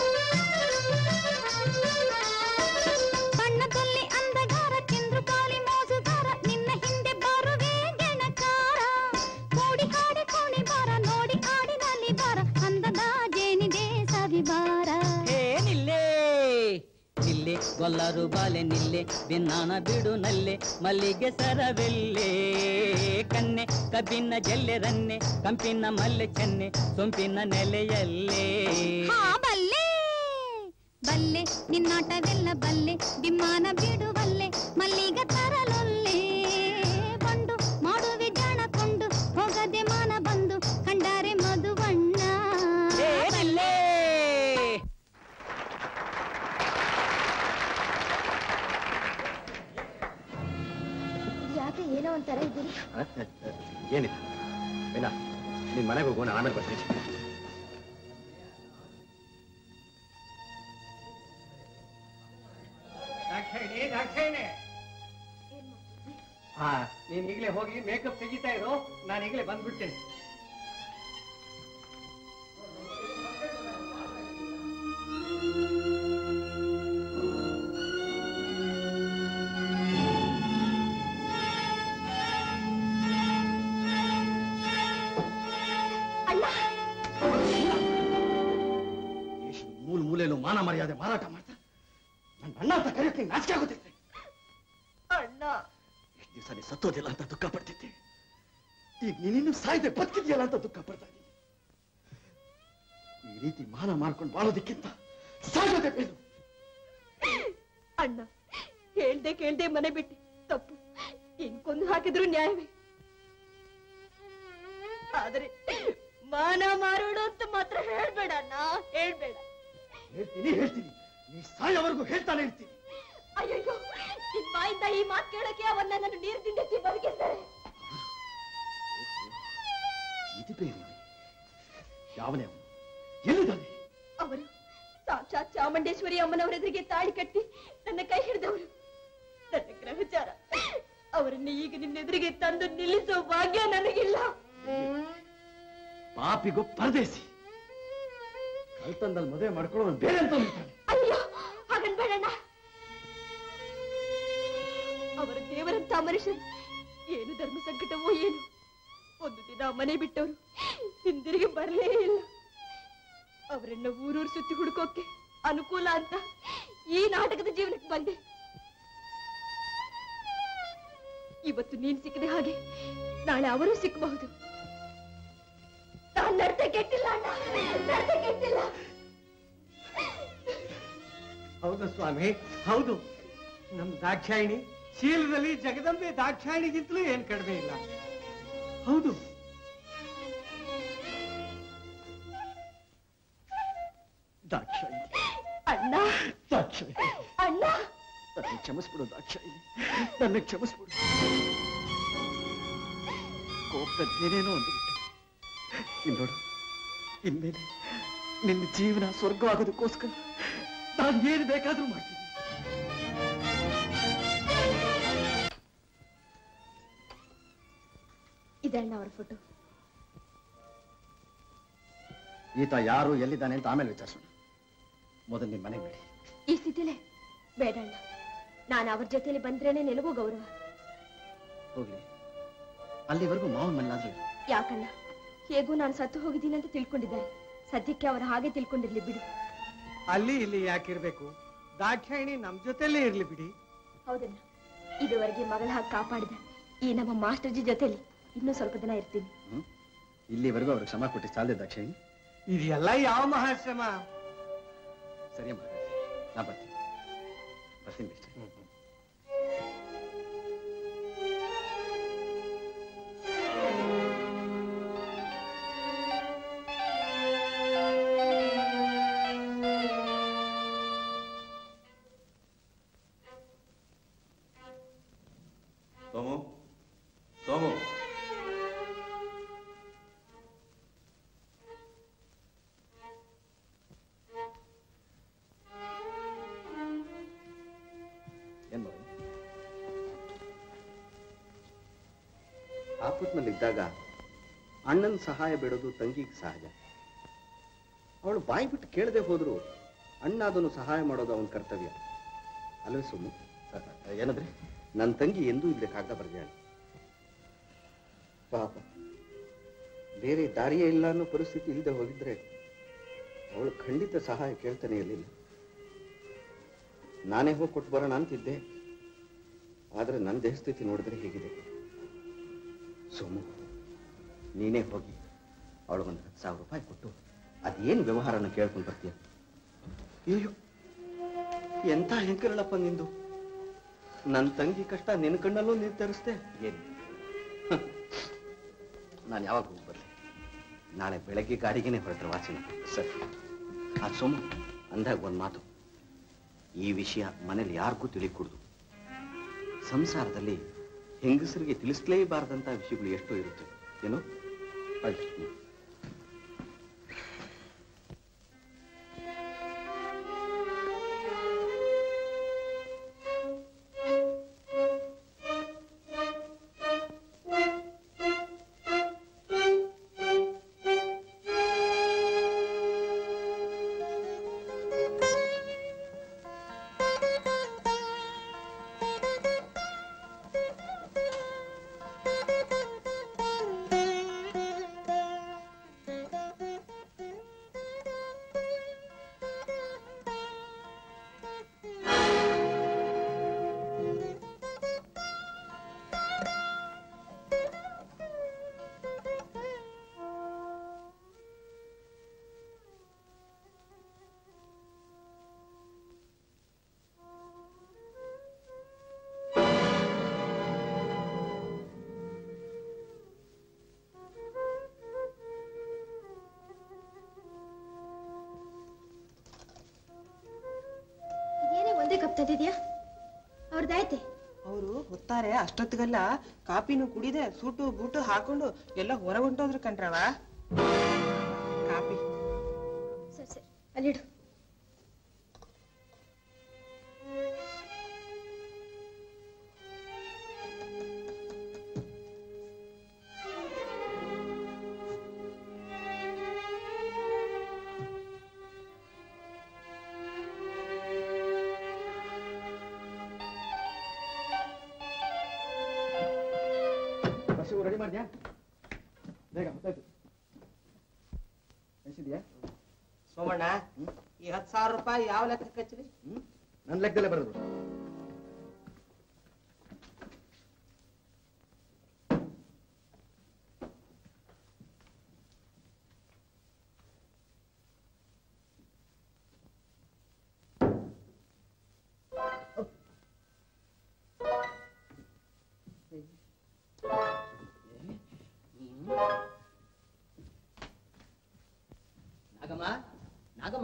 ಬಣ್ಣದಲ್ಲಿ ಅಂಧಗಾರ ಚಂದ್ರು ಬಾಲಿ ಮೋಜುಗಾರ ನಿನ್ನ ಹಿಂದೆ ಬರುವೆ ಗೆಣಕಾರ ಕೂಡಿ ಹಾಡಿ ಕೋಣಿ ಬಾರ ನೋಡಿ ಆಡಿನಲ್ಲಿ ಬಾರ ಅಂದದ ಜೇನಿದೆ ಸವಿಬಾರ ನಿಲ್ಲೆ ಕೊಲ್ಲರು ಬಾಲೆ ನಿಲ್ಲೆ ಬಿನ್ನಾಣ ಬಿಡು ನಲ್ಲೆ ಮಲ್ಲಿಗೆ ಸರವೆಲ್ಲೆ ಕನ್ನೆ ಕಬ್ಬಿನ ಜಲ್ಲೆ ರನ್ನೆ ಕಂಪಿನ ಮಲ್ಲೆ ಚೆನ್ನೆ ಸೊಂಪಿನ ನೆಲೆಯಲ್ಲೇ ಬಲ್ಲೆ ಬಲ್ಲೆ ನಿನ್ನಾಟವೆಲ್ಲ ಬಲ್ಲೆ ಬಿಮ್ಮಾನ ಬಿಡುವಲ್ಲೆ ಮಲ್ಲಿಗೆ ತರಲೊಲ್ಲೆ ಬಂಡು ಮಾಡುವೆ ಜಾಣಕೊಂಡು ಹೋಗದೆ ಮಾನ ಬಂದು ಕಂಡಾರೆ ಮಧುವಣ್ಣ ಯಾಕೆ ಏನೋ ಒಂಥರ ಇದ್ದೀರಿ? ಏನಿಲ್ಲ ಬೇಡ, ನಿನ್ ಮನೆಗೆ ಹೋಗೋಣ, ಆಮೇಲೆ ಬರ್ತೀನಿ. ನೀನ್ ಈಗಲೇ ಹೋಗಿ ಮೇಕಪ್ ತೆಗಿತಾ ಇರೋ, ನಾನು ಈಗಲೇ ಬಂದ್ಬಿಡ್ತೇನೆ. ಮೂಲೆಯಲ್ಲೂ ಮಾನ ಮರ್ಯಾದೆ ಮಾರಾಟ ಮಾಡ್ತಾ ನನ್ನ ಅಣ್ಣ ಅಂತ ಕರೆಯೋಕೆ ನಾಚಿಕೆ ಆಗುತ್ತೈತೆ. ಅಣ್ಣ ಎಷ್ಟು ದಿವಸ ನೀ ಸತ್ತೋದಿಲ್ಲ ಅಂತ ದುಃಖ ಪಡ್ತಿದ್ದೆ, ಈಗ ನೀನಿನ್ನು ಸಾಯ್ದೆ ಬದುಕಿದ್ಯಲ್ಲ ಅಂತ ದುಃಖ ಪಡ್ತಾ ಇದ್ದೀನಿ. ಈ ರೀತಿ ಮಾನ ಮಾಡ್ಕೊಂಡು ಬಾಳೋದಕ್ಕಿಂತ ಸಾಯೋದೆ ಬೇಡ. ಅಣ್ಣ ಹೇಳ್ದೆ ಕೇಳ್ದೆ ಮನೆ ಬಿಟ್ಟು ತಪ್ಪು, ಇನ್ಕೊಂದು ಹಾಕಿದ್ರು ನ್ಯಾಯವೇ. ಆದರೆ ಮಾನ ಮಾರೋಡು ಅಂತ ಮಾತ್ರ ಹೇಳ್ಬೇಡ ಅಣ್ಣ, ಹೇಳ್ಬೇಡ. ಹೇಳ್ತೀನಿ ನೀ ಸಾಯೋವರೆಗೂ ಹೇಳ್ತಾನೆ ಇರ್ತೀನಿ. ಅಯ್ಯಯ್ಯೋ, ನಿನ್ ಬಾಯಿಂದ ಈ ಮಾತು ಕೇಳಕ್ಕೆ ಅವನ್ನ ನನ್ನ ನೀರು ತಿಂಡೆಸಿ ಬದುಕಿದ್ದಾರೆ. ಇದು ಬೇರೆ. ಯಾವನೇ ಅವನು? ಎಲ್ಲಿದ್ದಾನೆ? ಅವರು ಸಾಕ್ಷಾತ್ ಚಾಮುಂಡೇಶ್ವರಿ ಅಮ್ಮನವರೆದುರಿಗೆ ತಾಳಿ ಕಟ್ಟಿ ನನ್ನ ಕೈ ಹಿಡಿದವರು. ನನ್ನ ಗ್ರಹಚಾರ ಅವರನ್ನು ಈಗ ನಿನ್ನೆದುರಿಗೆ ತಂದು ನಿಲ್ಲಿಸೋ ಭಾಗ್ಯ ನನಗಿಲ್ಲ. ಪಾಪಿಗೂ ಪರದೇಸಿ. ಕಳ್ತನದಲ್ಲಿ ಮದುವೆ ಮಾಡ್ಕೊಳ್ಳೋ ಬೇರೆ ಅಂತ ಹೇಳ್ತಾನೆ. ಅಯ್ಯೋ, ಹಾಗನ್ಬೇಡಣ್ಣ. ಅವರ ದೇವರಂತ ಮನುಷ್ಯರು ಏನು ಧರ್ಮ ಸಂಕಟವೋ ಏನು, ಒಂದು ದಿನ ಮನೆ ಬಿಟ್ಟವರು ಹಿಂದಿರುಗಿ ಬರಲೇ ಇಲ್ಲ. ಅವರನ್ನ ಊರೂರು ಸುತ್ತಿ ಹುಡುಕೋಕೆ ಅನುಕೂಲ ಅಂತ ಈ ನಾಟಕದ ಜೀವನಕ್ಕೆ ಬಂದೆ. ಇವತ್ತು ನೀನ್ ಸಿಕ್ಕದೆ ಹಾಗೆ ನಾಳೆ ಅವರು ಸಿಕ್ಕಬಹುದು. ನಾನು ನಡತೆ ಕೆಟ್ಟಿಲ್ಲ ಅಣ್ಣ, ನಡತೆ ಕೆಟ್ಟಿಲ್ಲ. ಹೌದು ಸ್ವಾಮಿ, ಹೌದು. ನಮ್ ದಾಕ್ಷಾಯಿಣಿ ಶೀಲದಲ್ಲಿ ಜಗದಂಬೆ ದಾಕ್ಷಾಯಿಣಿಗಿಂತಲೂ ಏನ್ ಕಡಿಮೆ ಇಲ್ಲ. ಹೌದು. ದಾಕ್ಷಾಯಿಣಿ ಅಣ್ಣ, ದಾಕ್ಷಾಯಿಣಿ ಅಣ್ಣ, ನನ್ನ ಕ್ಷಮಿಸ್ಬಿಡು ದಾಕ್ಷಾಯಿಣಿ, ನನ್ನ ಕ್ಷಮಿಸ್ಬಿಡು. ಕೋಪದಲ್ಲಿ ಏನೇನೋ ಅಂದ್ಬಿಟ್ಟೆ. ಇನ್ನೋಡು, ಇನ್ಮೇಲೆ ನಿನ್ನ ಜೀವನ ಸ್ವರ್ಗ ಆಗೋದಕ್ಕೋಸ್ಕರ ನಾನು ಏನು ಬೇಕಾದ್ರೂ ಮಾಡ್ತೀನಿ. ಇದಣ್ಣ ಅವರ ಫೋಟೋ. ಈತ ಯಾರು, ಎಲ್ಲಿದ್ದಾನೆ ಅಂತ ಆಮೇಲೆ ವಿಚಾರಿಸೋಣ. ಮೊದಲು ನಿಮ್ಮ ಮನೆಗೆ ಬಿಡಿ. ಈ ಸ್ಥಿತಿಲೇ ಬೇಡಣ್ಣ. ನಾನು ಅವ್ರ ಜೊತೆಲಿ ಬಂದ್ರೇನೆ ನಿನಗೂ ಗೌರವ. ಹೋಗ್ಲಿ, ಅಲ್ಲಿವರೆಗೂ ಮಾವನ ಮನೆಯಾದ್ರೂ ಇರು. ಯಾಕಣ್ಣ, ಹೇಗೂ ನಾನು ಸತ್ತು ಹೋಗಿದ್ದೀನಿ ಅಂತ ತಿಳ್ಕೊಂಡಿದ್ದಾರೆ. ಸದ್ಯಕ್ಕೆ ಅವರು ಹಾಗೆ ತಿಳ್ಕೊಂಡಿರ್ಲಿ ಬಿಡು. ಅಲ್ಲಿ ಇಲ್ಲಿ ಯಾಕಿರ್ಬೇಕು? ದಾಕ್ಷಾಯಿಣಿ ನಮ್ ಜೊತೆಲೇ ಇರ್ಲಿ ಬಿಡಿ. ಹೌದಣ್ಣ, ಇದುವರೆಗೆ ಮಗಳ ಹಾಗೆ ಕಾಪಾಡಿದ ಈ ನಮ್ಮ ಮಾಸ್ಟರ್ಜಿ ಜೊತೆಲಿ ಇನ್ನೂ ಸ್ವಲ್ಪ ದಿನ ಇರ್ತೀನಿ. ಇಲ್ಲಿವರೆಗೂ ಅವ್ರಿಗೆ ಶ್ರಮ ಕೊಟ್ಟು ಸಾಲದೆ ದಾಕ್ಷಾಯಿಣಿ. ಇದೆಲ್ಲ ಯಾವ ಮಹಾಶ್ರಮ? ಸರಿ ಅಮ್ಮ, ನಾ ಬರ್ತೀನಿ ಅಷ್ಟೇ. ಸೋಮು, ಸೋಮು, ಆಪತ್ನಲ್ಲಿದ್ದಾಗ ಅಣ್ಣನ ಸಹಾಯ ಬೇಡೋದು ತಂಗಿಗೆ ಸಹಜ. ಅವಳು ಬಾಯಿ ಬಿಟ್ಟು ಕೇಳದೆ ಹೋದ್ರು ಅಣ್ಣ ಅದನ್ನು ಸಹಾಯ ಮಾಡೋದು ಅವನ ಕರ್ತವ್ಯ ಅಲ್ವೇ ಸೋಮು? ಏನಂದ್ರೆ ನನ್ನ ತಂಗಿ ಎಂದೂ ಇಲ್ಲದೆ ಕಾಗದ ಬರೆದಾಳೆ. ಪಾಪ, ಬೇರೆ ದಾರಿಯೇ ಇಲ್ಲ ಅನ್ನೋ ಪರಿಸ್ಥಿತಿ ಇಲ್ಲದೆ ಹೋಗಿದ್ರೆ ಅವಳು ಖಂಡಿತ ಸಹಾಯ ಕೇಳ್ತಾನೆ ಇರಲಿಲ್ಲ. ನಾನೇ ಹೋಗಿ ಕೊಟ್ಟು ಬರೋಣ ಅಂತಿದ್ದೆ, ಆದ್ರೆ ನನ್ನ ದೇಹಸ್ಥಿತಿ ನೋಡಿದ್ರೆ ಹೇಗಿದೆ. ಸೋಮು, ನೀನೇ ಹೋಗಿ ಅವಳಿಗೊಂದು 10,000 ರೂಪಾಯಿ ಕೊಟ್ಟು ಅದೇನು ವ್ಯವಹಾರನ ಕೇಳ್ಕೊಂಡು ಬರ್ತೀಯ. ಅಯ್ಯೋ, ಎಂತ ಹೆಂಕರಳಪ್ಪ ನಿಂದು. ನನ್ನ ತಂಗಿ ಕಷ್ಟ ನಿನ್ನ ಕಣ್ಣಲ್ಲೂ ನಿರ್ಧರಿಸ್ದೆ ಏನು? ನಾನು ಯಾವಾಗ ಹೋಗಿ ಬರ್ಲಿ? ನಾಳೆ ಬೆಳಗ್ಗೆ ಗಾಡಿಗೆನೆ ಹೊರಟ್ರೆ ವಾಸಿನ. ಸರಿ. ಆ ಸೋಮು ಅಂದಾಗ ಒಂದು ಮಾತು, ಈ ವಿಷಯ ಮನೇಲಿ ಯಾರಿಗೂ ತಿಳಿಕೂಡ್ದು. ಸಂಸಾರದಲ್ಲಿ ಹೆಂಗಸರಿಗೆ ತಿಳಿಸಲೇಬಾರದಂತ ವಿಷಯಗಳು ಎಷ್ಟೋ ಇರುತ್ತೆ ಏನು? ತಂದಿದ್ಯಾ? ಅವ್ರದ್ದಾಯ್ತೆ? ಅವರು ಹೊತ್ತಾರೆ ಅಷ್ಟೊತ್ತಿಗೆಲ್ಲ ಕಾಪಿನೂ ಕುಡಿದೆ ಸೂಟು ಬೂಟು ಹಾಕೊಂಡು ಎಲ್ಲ ಹೊರ ಹೊಂಟೋದ್ರು ಕಣ್ರವ. ಕಾಪಿ ಸರಿ ಸರಿ ಅಲ್ಲಿಡು. ರೆಡಿ ಮಾಡಿದ್ಯಾ? ಬೇಗ ಗೊತ್ತಾಯ್ತು. ಎಷ್ಟಿದ್ಯಾ ಸೋಮಣ್ಣ? ಈ 10,000 ರೂಪಾಯಿ ಯಾವ ಲೆಕ್ಕಕ್ಕೆ ಹಚ್ಚಲಿ? ನನ್ನ ಲೆಕ್ಕದಲ್ಲೇ ಬರೋದು. ನಾಗಮ್ಮ, ನಾಗಮ್ಮ,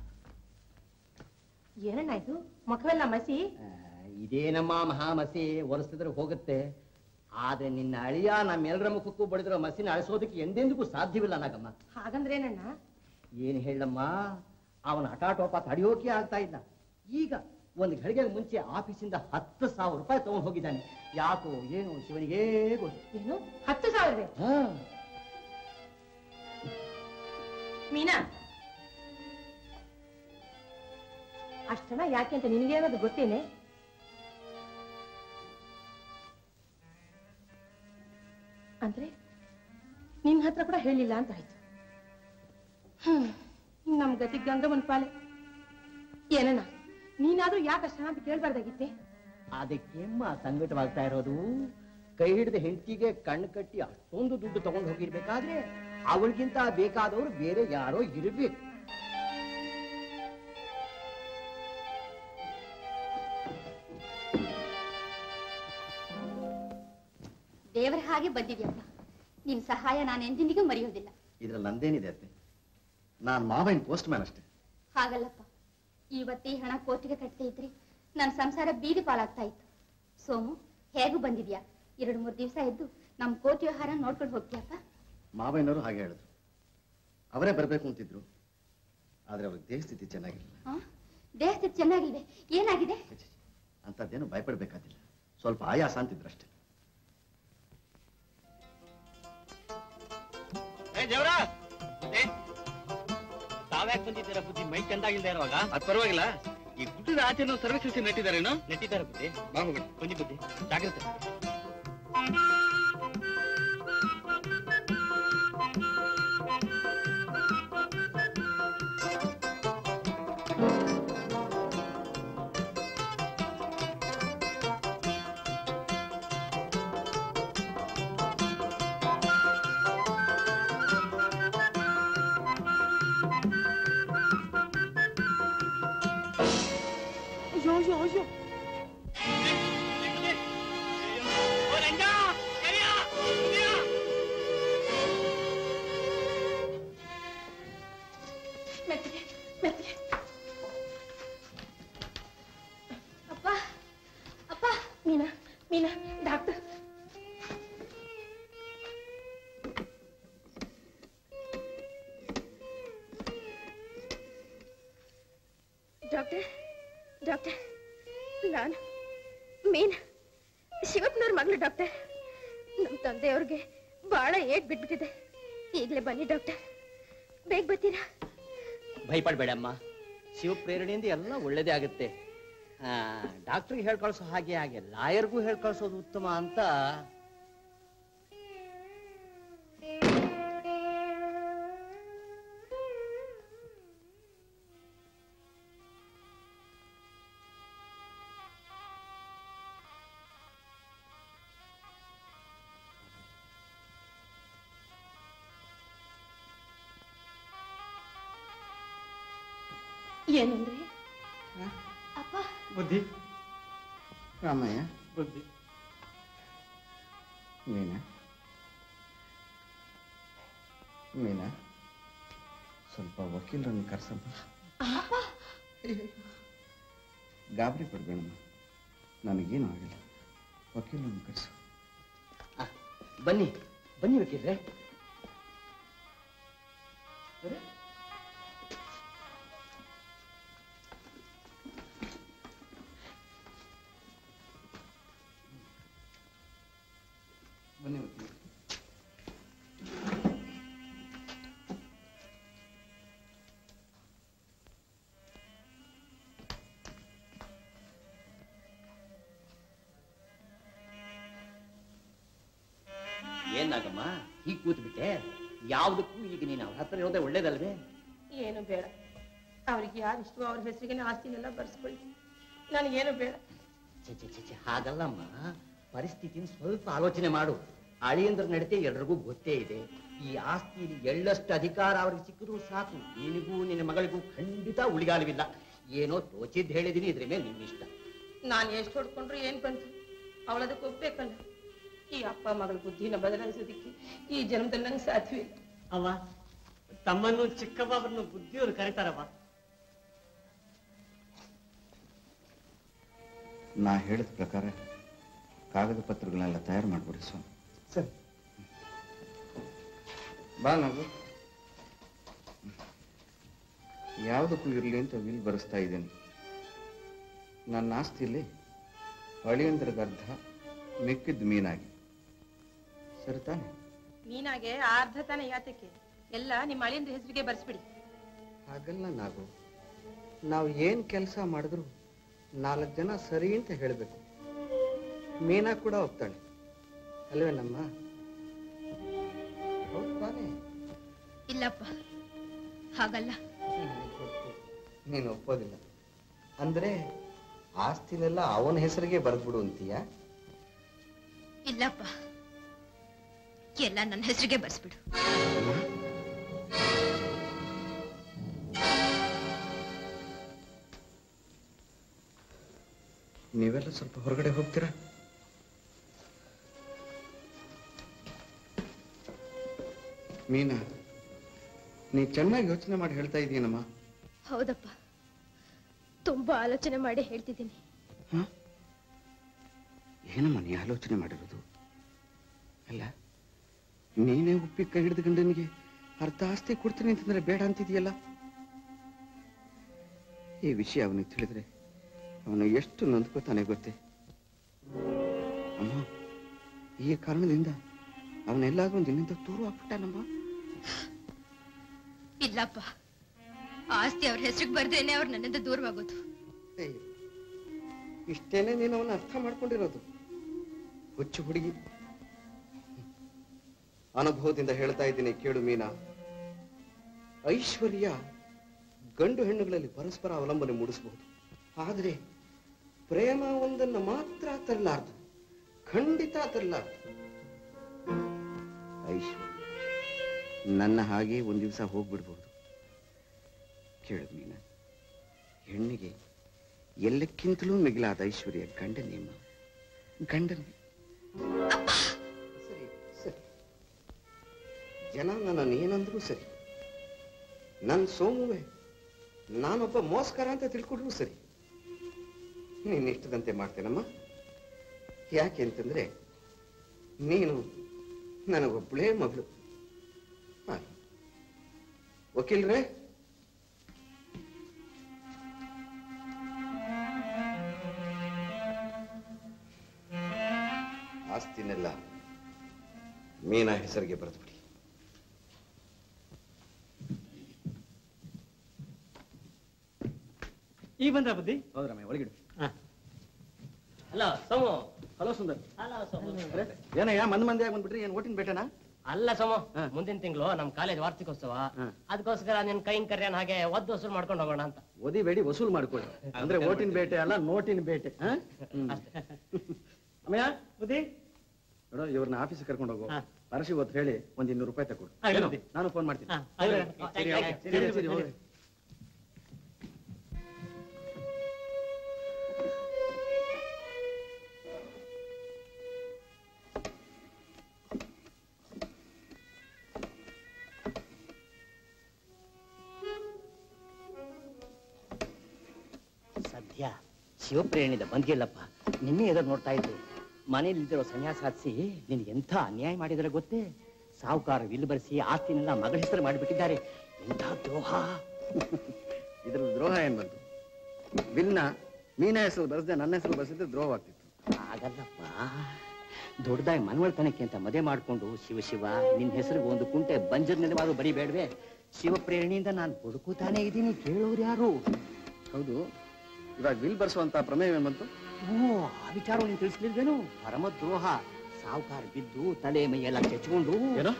ಏನಣ್ಣ ಇದು ಮಖವೆಲ್ಲ ಮಸಿ? ಇದೇನಮ್ಮ ಮಹಾಮಸಿ, ಒರೆಸಿದ್ರೆ ಹೋಗುತ್ತೆ. ಆದ್ರೆ ನಿನ್ನ ಅಳಿಯ ನಮ್ಮೆಲ್ಲರ ಮುಖಕ್ಕೂ ಬಡಿದಿರೋ ಮಸಿನ ಅಳಿಸೋದಕ್ಕೆ ಎಂದೆಂದಿಗೂ ಸಾಧ್ಯವಿಲ್ಲ ನಾಗಮ್ಮ. ಹಾಗಂದ್ರೇನಣ್ಣ? ಏನ್ ಹೇಳಮ್ಮ, ಅವನ ಹಠಾಟೋಪ ತಡೆಯೋಕೆ ಆಗ್ತಾ ಇಲ್ಲ. ಈಗ ಒಂದು ಘಳಿಗೆ ಮುಂಚೆ ಆಫೀಸಿಂದ 10,000 ರೂಪಾಯಿ ತಗೊಂಡು ಹೋಗಿದ್ದಾನೆ. ಯಾಕೋ ಏನು ಶಿವನಿಗೇ ಗೊತ್ತು. ಏನು 10,000? ಮೀನಾ, ಅಷ್ಟನ ಯಾಕೆ ಅಂತ ನಿನಗೇನಾದ್ರು ಗೊತ್ತೇನೆ? ಅಂದ್ರೆ ನಿನ್ ಹತ್ರ ಕೂಡ ಹೇಳಿಲ್ಲ ಅಂತ ಆಯ್ತು. ನಮ್ ಗತಿ ಗಂಗಮ್ಮನ ಪಾಲೆ. ಏನಣ್ಣ ನೀನಾದ್ರೂ ಯಾಕಷ್ಟನ ಅಂತ ಕೇಳ್ಬಾರ್ದಾಗಿತ್ತೆ? ಅದಕ್ಕೆಮ್ಮ ಸಂಕಟವಾಗ್ತಾ ಇರೋದು. ಕೈ ಹಿಡಿದ ಹೆಂಡತಿಗೆ ಕಣ್ಣು ಕಟ್ಟಿ ಅಷ್ಟೊಂದು ದುಡ್ಡು ತಗೊಂಡು ಹೋಗಿರ್ಬೇಕಾದ್ರೆ ಅವಳಿಗಿಂತ ಬೇಕಾದವರು ಬೇರೆ ಯಾರೋ ಇರಬೇಕು. ದೇವರ ಹಾಗೆ ಬಂದಿದ್ಯಪ್ಪ. ನಿನ್ ಸಹಾಯ ನಾನು ಎಂದಿಗೂ ಮರೆಯೋದಿಲ್ಲ. ಇದ್ರಲ್ಲಿ ನಂದೇನಿದೆ ಅತ್ತೆ? ನಾನ್ ಮಾವನ್ ಪೋಸ್ಟ್ ಮ್ಯಾನ್ ಅಷ್ಟೇ. ಹಾಗಲ್ಲಪ್ಪ, ಇವತ್ತೇ ಹಣ ಕೋರ್ಟಿಗೆ ಕಟ್ಟದೆ ಇದ್ರೆ ನನ್ನ ಸಂಸಾರ ಬೀದಿ ಪಾಲಾಗ್ತಾ ಇತ್ತು. ಸೋಮು, ಹೇಗೂ ಬಂದಿದ್ಯಾ? 2-3 ದಿವಸ ಇದ್ದು ನಮ್ ಕೋರ್ಟ್ ವ್ಯವಹಾರ ನೋಡ್ಕೊಂಡು ಹೋಗ್ತೀಯಪ್ಪ? ಮಾವಯ್ಯನವರು ಹಾಗೆ ಹೇಳಿದ್ರು. ಅವರೇ ಬರ್ಬೇಕು ಅಂತಿದ್ರು, ಆದ್ರೆ ಅವ್ರಿಗೆ ದೇಹ ಸ್ಥಿತಿ ಚೆನ್ನಾಗಿಲ್ಲ. ದೇಹ ಸ್ಥಿತಿ ಚೆನ್ನಾಗಿಲ್ವೇ? ಏನಾಗಿದೆ? ಅಂತದ್ದೇನು ಭಯಪಡ್ಬೇಕಾದಿಲ್ಲ, ಸ್ವಲ್ಪ ಆಯಾಸ ಅಂತಿದ್ರು ಅಷ್ಟೇ. ತಾವ್ಯಾಕೆ ಬಂದಿದ್ದೀರಾ ಬುದ್ಧಿ? ಮೈ ಚಂದಾಗಿಲ್ದೇ ಇರುವಾಗ. ಅದು ಪರವಾಗಿಲ್ಲ. ಈ ಗುಡ್ಡದ ಆಚೆನೂ ಸರ್ವಿಸ್ ನೆಟ್ಟಿದ್ದಾರೇನೋ? ನೆಟ್ಟಿದ್ದಾರೆ ಬುದ್ಧಿ. ಬಾಗುಬಿಡಿ ಬನ್ನಿ ಬುದ್ಧಿ, ಜಾಗ್ರತೆ. ಡಾಕ್ಟರ್, ಡಾಕ್ಟರ್, ನಾನು ಮೀನಾ, ಶಿವಪ್ಪನವ್ರ ಮಗಳು ಡಾಕ್ಟರ್. ನಮ್ಮ ತಂದೆಯವ್ರಿಗೆ ಬಹಳ ಏಟ್ ಬಿಟ್ಬಿಟ್ಟಿದೆ. ಈಗಲೇ ಬನ್ನಿ ಡಾಕ್ಟರ್, ಬೇಗ ಬರ್ತೀರಾ? ಭಯಪಡ್ಬೇಡಮ್ಮ, ಶಿವ ಪ್ರೇರಣೆಯಿಂದ ಎಲ್ಲ ಒಳ್ಳೇದೇ ಆಗುತ್ತೆ. ಡಾಕ್ಟ್ರಿಗೆ ಹೇಳ್ಕಳ್ಸೋ ಹಾಗೆ ಲಾಯರ್ಗೂ ಹೇಳ್ಕಳ್ಸೋದು ಉತ್ತಮ ಅಂತ. ಏನಂದ್ರೆ? ಅಪ್ಪ ಬುದ್ಧಿ, ರಾಮಯ್ಯ, ಬುದ್ಧಿ, ಮೀನಾ, ಮೀನಾ, ಸ್ವಲ್ಪ ವಕೀಲರನ್ನು ಕರ್ಸಮ್ಮ. ಗಾಬರಿ ಪಡ್ಬೇಡಮ್ಮ, ನನಗೇನು ಆಗಿಲ್ಲ. ವಕೀಲನ್ನು ಕರೆಸು. ಬನ್ನಿ ಬನ್ನಿ ವಕೀಲ್ರೆ. ಬನ್ನಿ ವಕೀಲ. ಏನಾಗಮ್ಮ ಹೀಗೆ ಕೂತ್ ಬಿಟ್ಟೆ? ಯಾವ್ದಕ್ಕೂ ಈಗ ನೀನು ಅವ್ರ ಹತ್ರ ಇರೋದೇ ಒಳ್ಳೇದಲ್ವೇ? ಏನು ಬೇಡ, ಅವ್ರಿಗೆ ಯಾರು ಇಷ್ಟವೋ ಅವ್ರ ಹೆಸರಿಗೆ ಆಸ್ತಿನೆಲ್ಲ ಬರ್ಸ್ಕೊಳ್ಳಿ, ನನಗೇನು ಬೇಡ. ಚೆ ಹಾಗಲ್ಲಮ್ಮ, ಪರಿಸ್ಥಿತಿನ ಸ್ವಲ್ಪ ಆಲೋಚನೆ ಮಾಡು. ಅಳಿಯಂದ್ರ ನಡತೆ ಎಲ್ರಿಗೂ ಗೊತ್ತೇ ಇದೆ. ಈ ಆಸ್ತಿಯಲ್ಲಿ ಎಳ್ಳಷ್ಟು ಅಧಿಕಾರ ಅವ್ರಿಗೆ ಸಿಕ್ಕಿದ್ರು ಸಾಕು. ನಿನಗೂ ನಿನ್ನ ಮಗಳಿಗೂ ಖಂಡಿತ ಉಳಿಗಾಲವಿಲ್ಲ. ಏನೋ ತೋಚಿದ್ದು ಹೇಳಿದೀನಿ, ಇದ್ರ ಮೇಲೆ ನಿಮ್ಮಿಷ್ಟ. ನಾನು ಎಷ್ಟು ಹೊಡ್ಕೊಂಡ್ರು ಏನ್ ಬಂತು, ಅವಳದಕ್ಕೆ ಒಪ್ಬೇಕಲ್ಲ. ಈ ಅಪ್ಪ ಮಗಳ ಬುದ್ಧಿನ ಬದಲಾಯಿಸೋದಿಕ್ಕೆ ಈ ಜನ್ಮದಲ್ಲಿ ನಂಗೆ ಸಾಧ್ಯವಿಲ್ಲ. ಅವ್ವ, ತಮ್ಮನ್ನು ಚಿಕ್ಕವ್ವರನ್ನು ಬುದ್ಧಿಯವರು ಕರೀತಾರವ್ವ. ನಾ ಹೇಳಿದ ಪ್ರಕಾರ ಕಾಗದ ಪತ್ರಗಳನ್ನೆಲ್ಲ ತಯಾರು ಮಾಡ್ಬಿಡಿ ಸ್ವಾಮಿ. ಸರಿ. ಬಾ ನಾವು ಯಾವುದಕ್ಕೂ ಇರಲಿ ಅಂತ ವಿಲ್ ಬರೆಸ್ತಾ ಇದ್ದೇನೆ. ನನ್ನ ಆಸ್ತಿಯಲ್ಲಿ ಅಳಿಯಂದ್ರಿಗರ್ಧ, ಮಿಕ್ಕಿದ್ದು ಮೀನಾಗಿ. ಸರಿ ತಾನೆ? ಮೀನಾಗೆ ಅರ್ಧ ತಾನೆ ಯಾತಕ್ಕೆ, ಎಲ್ಲ ನಿಮ್ಮ ಅಳಿಯಂದ್ರ ಹೆಸರಿಗೆ ಬರ್ಸ್ಬಿಡಿ. ಹಾಗಲ್ಲ ನಾವು ಏನ್ ಕೆಲಸ ಮಾಡಿದ್ರು 4 ಜನ ಸರಿ ಅಂತ ಹೇಳ್ಬೇಕು. ಮೀನಾ ಕೂಡ ಒಪ್ತಾಳೆ ಅಲ್ವೇನಮ್ಮ? ಹೌದು ತಾನೆ? ಇಲ್ಲಪ್ಪ, ಹಾಗಲ್ಲ. ನೀನು ಒಪ್ಪೋದಿಲ್ಲ ಅಂದ್ರೆ ಆಸ್ತಿನೆಲ್ಲ ಅವನ ಹೆಸರಿಗೆ ಬರೆದ್ಬಿಡು ಅಂತೀಯ? ಇಲ್ಲಪ್ಪ, ಎಲ್ಲ ನನ್ನ ಹೆಸರಿಗೆ ಬರ್ಸ್ಬಿಡು. ನೀವೆಲ್ಲ ಸ್ವಲ್ಪ ಹೊರಗಡೆ ಹೋಗ್ತೀರಾ? ಮೀನಾ, ನೀ ಚೆನ್ನಾಗಿ ಯೋಚನೆ ಮಾಡಿ ಹೇಳ್ತಾ ಇದೀನಮ್ಮ. ಹೌದಪ್ಪ, ತುಂಬಾ ಆಲೋಚನೆ ಮಾಡಿ ಹೇಳ್ತಿದ್ದೀನಿ. ಏನಮ್ಮ ನೀ ಆಲೋಚನೆ ಮಾಡಿರೋದು? ಅಲ್ಲ, ನೀನೇ ಉಪ್ಪಿ ಕೈ ಹಿಡಿದ ಗಂಡನಿಗೆ ಅರ್ಧ ಆಸ್ತಿ ಕೊಡ್ತೀನಿ ಅಂತಂದ್ರೆ ಬೇಡ ಅಂತಿದೆಯಲ್ಲ. ಈ ವಿಷಯ ಅವನಿಗೆ ತಿಳಿದ್ರೆ ಅವನು ಎಷ್ಟು ನೊಂದ್ಕೋತಾನೆ ಗೊತ್ತೇ? ಅಮ್ಮ, ಈ ಕಾರಣದಿಂದ ಅವನೆಲ್ಲಾದ್ರೂ ನಿನ್ನಿಂದ ದೂರ ಆಗ್ಬಿಟ್ಟಾನಮ್ಮ. ಇಲ್ಲಪ್ಪ, ಆಸ್ತಿ ಅವ್ರ ಹೆಸರಿಗೆ ಬರ್ದೇನೆ ಅವ್ರು ನನ್ನಿಂದ ದೂರವಾಗೋದು. ಇಷ್ಟೇನೆ ನೀನು ಅವನ್ನ ಅರ್ಥ ಮಾಡ್ಕೊಂಡಿರೋದು? ಹುಚ್ಚು ಹುಡುಗಿ. ಅನುಭವದಿಂದ ಹೇಳ್ತಾ ಇದ್ದೀನಿ ಕೇಳು ಮೀನಾ. ಐಶ್ವರ್ಯ ಗಂಡು ಹೆಣ್ಣುಗಳಲ್ಲಿ ಪರಸ್ಪರ ಅವಲಂಬನೆ ಮೂಡಿಸಬಹುದು, ಆದರೆ ಪ್ರೇಮ ಒಂದನ್ನು ಮಾತ್ರ ತರಲಾರ್ದು, ಖಂಡಿತ ತರಲಾರ್ದು. ಐಶ್ವರ್ಯ ನನ್ನ ಹಾಗೆ ಒಂದ್ ದಿವಸ ಹೋಗ್ಬಿಡ್ಬಹುದು. ಕೇಳು ಮೀನಾ, ಹೆಣ್ಣಿಗೆ ಎಲ್ಲಕ್ಕಿಂತಲೂ ಮಿಗಿಲಾದ ಐಶ್ವರ್ಯ ಗಂಡನೇಮ, ಗಂಡನೇ. ಸರಿ ಸರಿ, ಜನ ನನ್ನನ್ನು ಏನಂದ್ರೂ ಸರಿ, ನನ್ನ ಸೋಮುವೆ ನಾನೊಬ್ಬ ಮೋಸ್ಕರ ಅಂತ ತಿಳ್ಕೊಂಡ್ರು ಸರಿ, ನೀನು ಇಷ್ಟದಂತೆ ಮಾಡ್ತೇನಮ್ಮ. ಯಾಕೆ ಅಂತಂದ್ರೆ ನೀನು ನನಗೊಬ್ಬಳೇ ಮಗಳು. ವಕೀಲ್ರೇ, ಆಸ್ತಿನೆಲ್ಲ ಮೀನಾ ಹೆಸರಿಗೆ ಬರೆದು ಬಿಡಿ. ಈಗ ಬಂದ್ರ ಬುದ್ಧಿ? ಹೌದ್ರಮ್ಮ, ಒಳಗಿಡು. ಅಲ್ಲ ಸೋಮು. ಹಲೋ ಸುಂದರ್. ಅಲ್ಲ ಸೋಮು. ಏನಯ್ಯ ಮಂದಿಯಾಗಿ ಬಂದ್ಬಿಟ್ರಿ? ಏನ್ ಓಟಿನ ಬೇಟನಾ? ಅಲ್ಲ ಸೋಮು, ಮುಂದಿನ ತಿಂಗಳು ನಮ್ ಕಾಲೇಜ್ ವಾರ್ಷಿಕೋತ್ಸವ, ಅದಕ್ಕೋಸ್ಕರ ನಿನ್ ಕೈನ್ ಕರ್ಯನ್ ಹಾಗೆ ಒದ್ದು ವಸೂಲ್ ಮಾಡ್ಕೊಂಡು ಹೋಗೋಣ ಅಂತ. ಓದಿಬೇಡಿ, ವಸೂಲ್ ಮಾಡ್ಕೊಳ್ಳಿ. ಅಂದ್ರೆ ಓಟಿನ ಬೇಟೆ ಅಲ್ಲ, ನೋಟಿನ ಬೇಟೆ. ಅಮ್ಮಯ್ಯ ಬುದ್ಧಿ ನೋಡು, ಇವ್ರನ್ನ ಆಫೀಸ್ ಕರ್ಕೊಂಡು ಹೋಗು. ಪರಶಿ ಹೊತ್ತು ಹೇಳಿ ಒಂದ್ 200 ರೂಪಾಯಿ ತಗೊಡು. ನಾನು ಫೋನ್ ಮಾಡ್ತೀನಿ. ಸದ್ಯ ಶಿವಪ್ರೇರಣಿದ ಬಂದ್ಗಿಲ್ಲಪ್ಪ. ನಿನ್ನೆ ಎದುರು ನೋಡ್ತಾ ಇದ್ದೆ. ಮನೇಲಿದ್ದಿರೋ ಸನ್ಯಾಸ ಹಾಕಿಸಿ ನಿನ್ಗೆ ಎಂಥ ಅನ್ಯಾಯ ಮಾಡಿದರೆ ಗೊತ್ತೇ? ಸಾಹುಕಾರ ವಿಲ್ ಬರೆಸಿ ಆಸ್ತಿನೆಲ್ಲ ಮಗಳ ಹೆಸರು ಮಾಡಿಬಿಟ್ಟಿದ್ದಾರೆ. ಎಂಥ ದ್ರೋಹ! ಇದ್ರಲ್ಲಿ ದ್ರೋಹ ಏನ್ ಬಂತು? ವಿಲ್ನ ಮೀನಾ ಹೆಸರು ಬರೆಸದೆ ನನ್ನ ಹೆಸರು ಬರೆಸಿದ್ರೆ ದ್ರೋಹವಾಗ್ತಿತ್ತು. ಆಗಲ್ಲಪ್ಪ, ದೊಡ್ಡದಾಗಿ ಮನವಳ್ತನಕ್ಕೆ ಅಂತ ಮದುವೆ ಮಾಡ್ಕೊಂಡು ಶಿವ ಶಿವ ನಿನ್ನ ಹೆಸರಿಗೆ ಒಂದು ಕುಂಟೆ ಬಂಜರ್ ನೆಲವಾದ್ರು ಬರಿಬೇಡ್ವೆ. ಶಿವಪ್ರೇರಣಿಯಿಂದ ನಾನು ಬದುಕುತ್ತಾನೆ ಇದ್ದೀನಿ, ಕೇಳೋರು ಯಾರು? ಹೌದು, ಇವಾಗ ವಿಲ್ ಬರ್ಸುವಂತ ಪ್ರಮೇಯ ಏನ್ ಬಂತು? ಓ, ಆ ವಿಚಾರ ನೀನು ತಿಳಿಸ್ಲಿಲ್ವೇನು? ಪರಮ ದ್ರೋಹ. ಸಾಹುಕಾರ ಬಿದ್ದು ತಲೆ ಮೈಯೆಲ್ಲ ಕೆಚ್ಕೊಂಡು ಏನೋ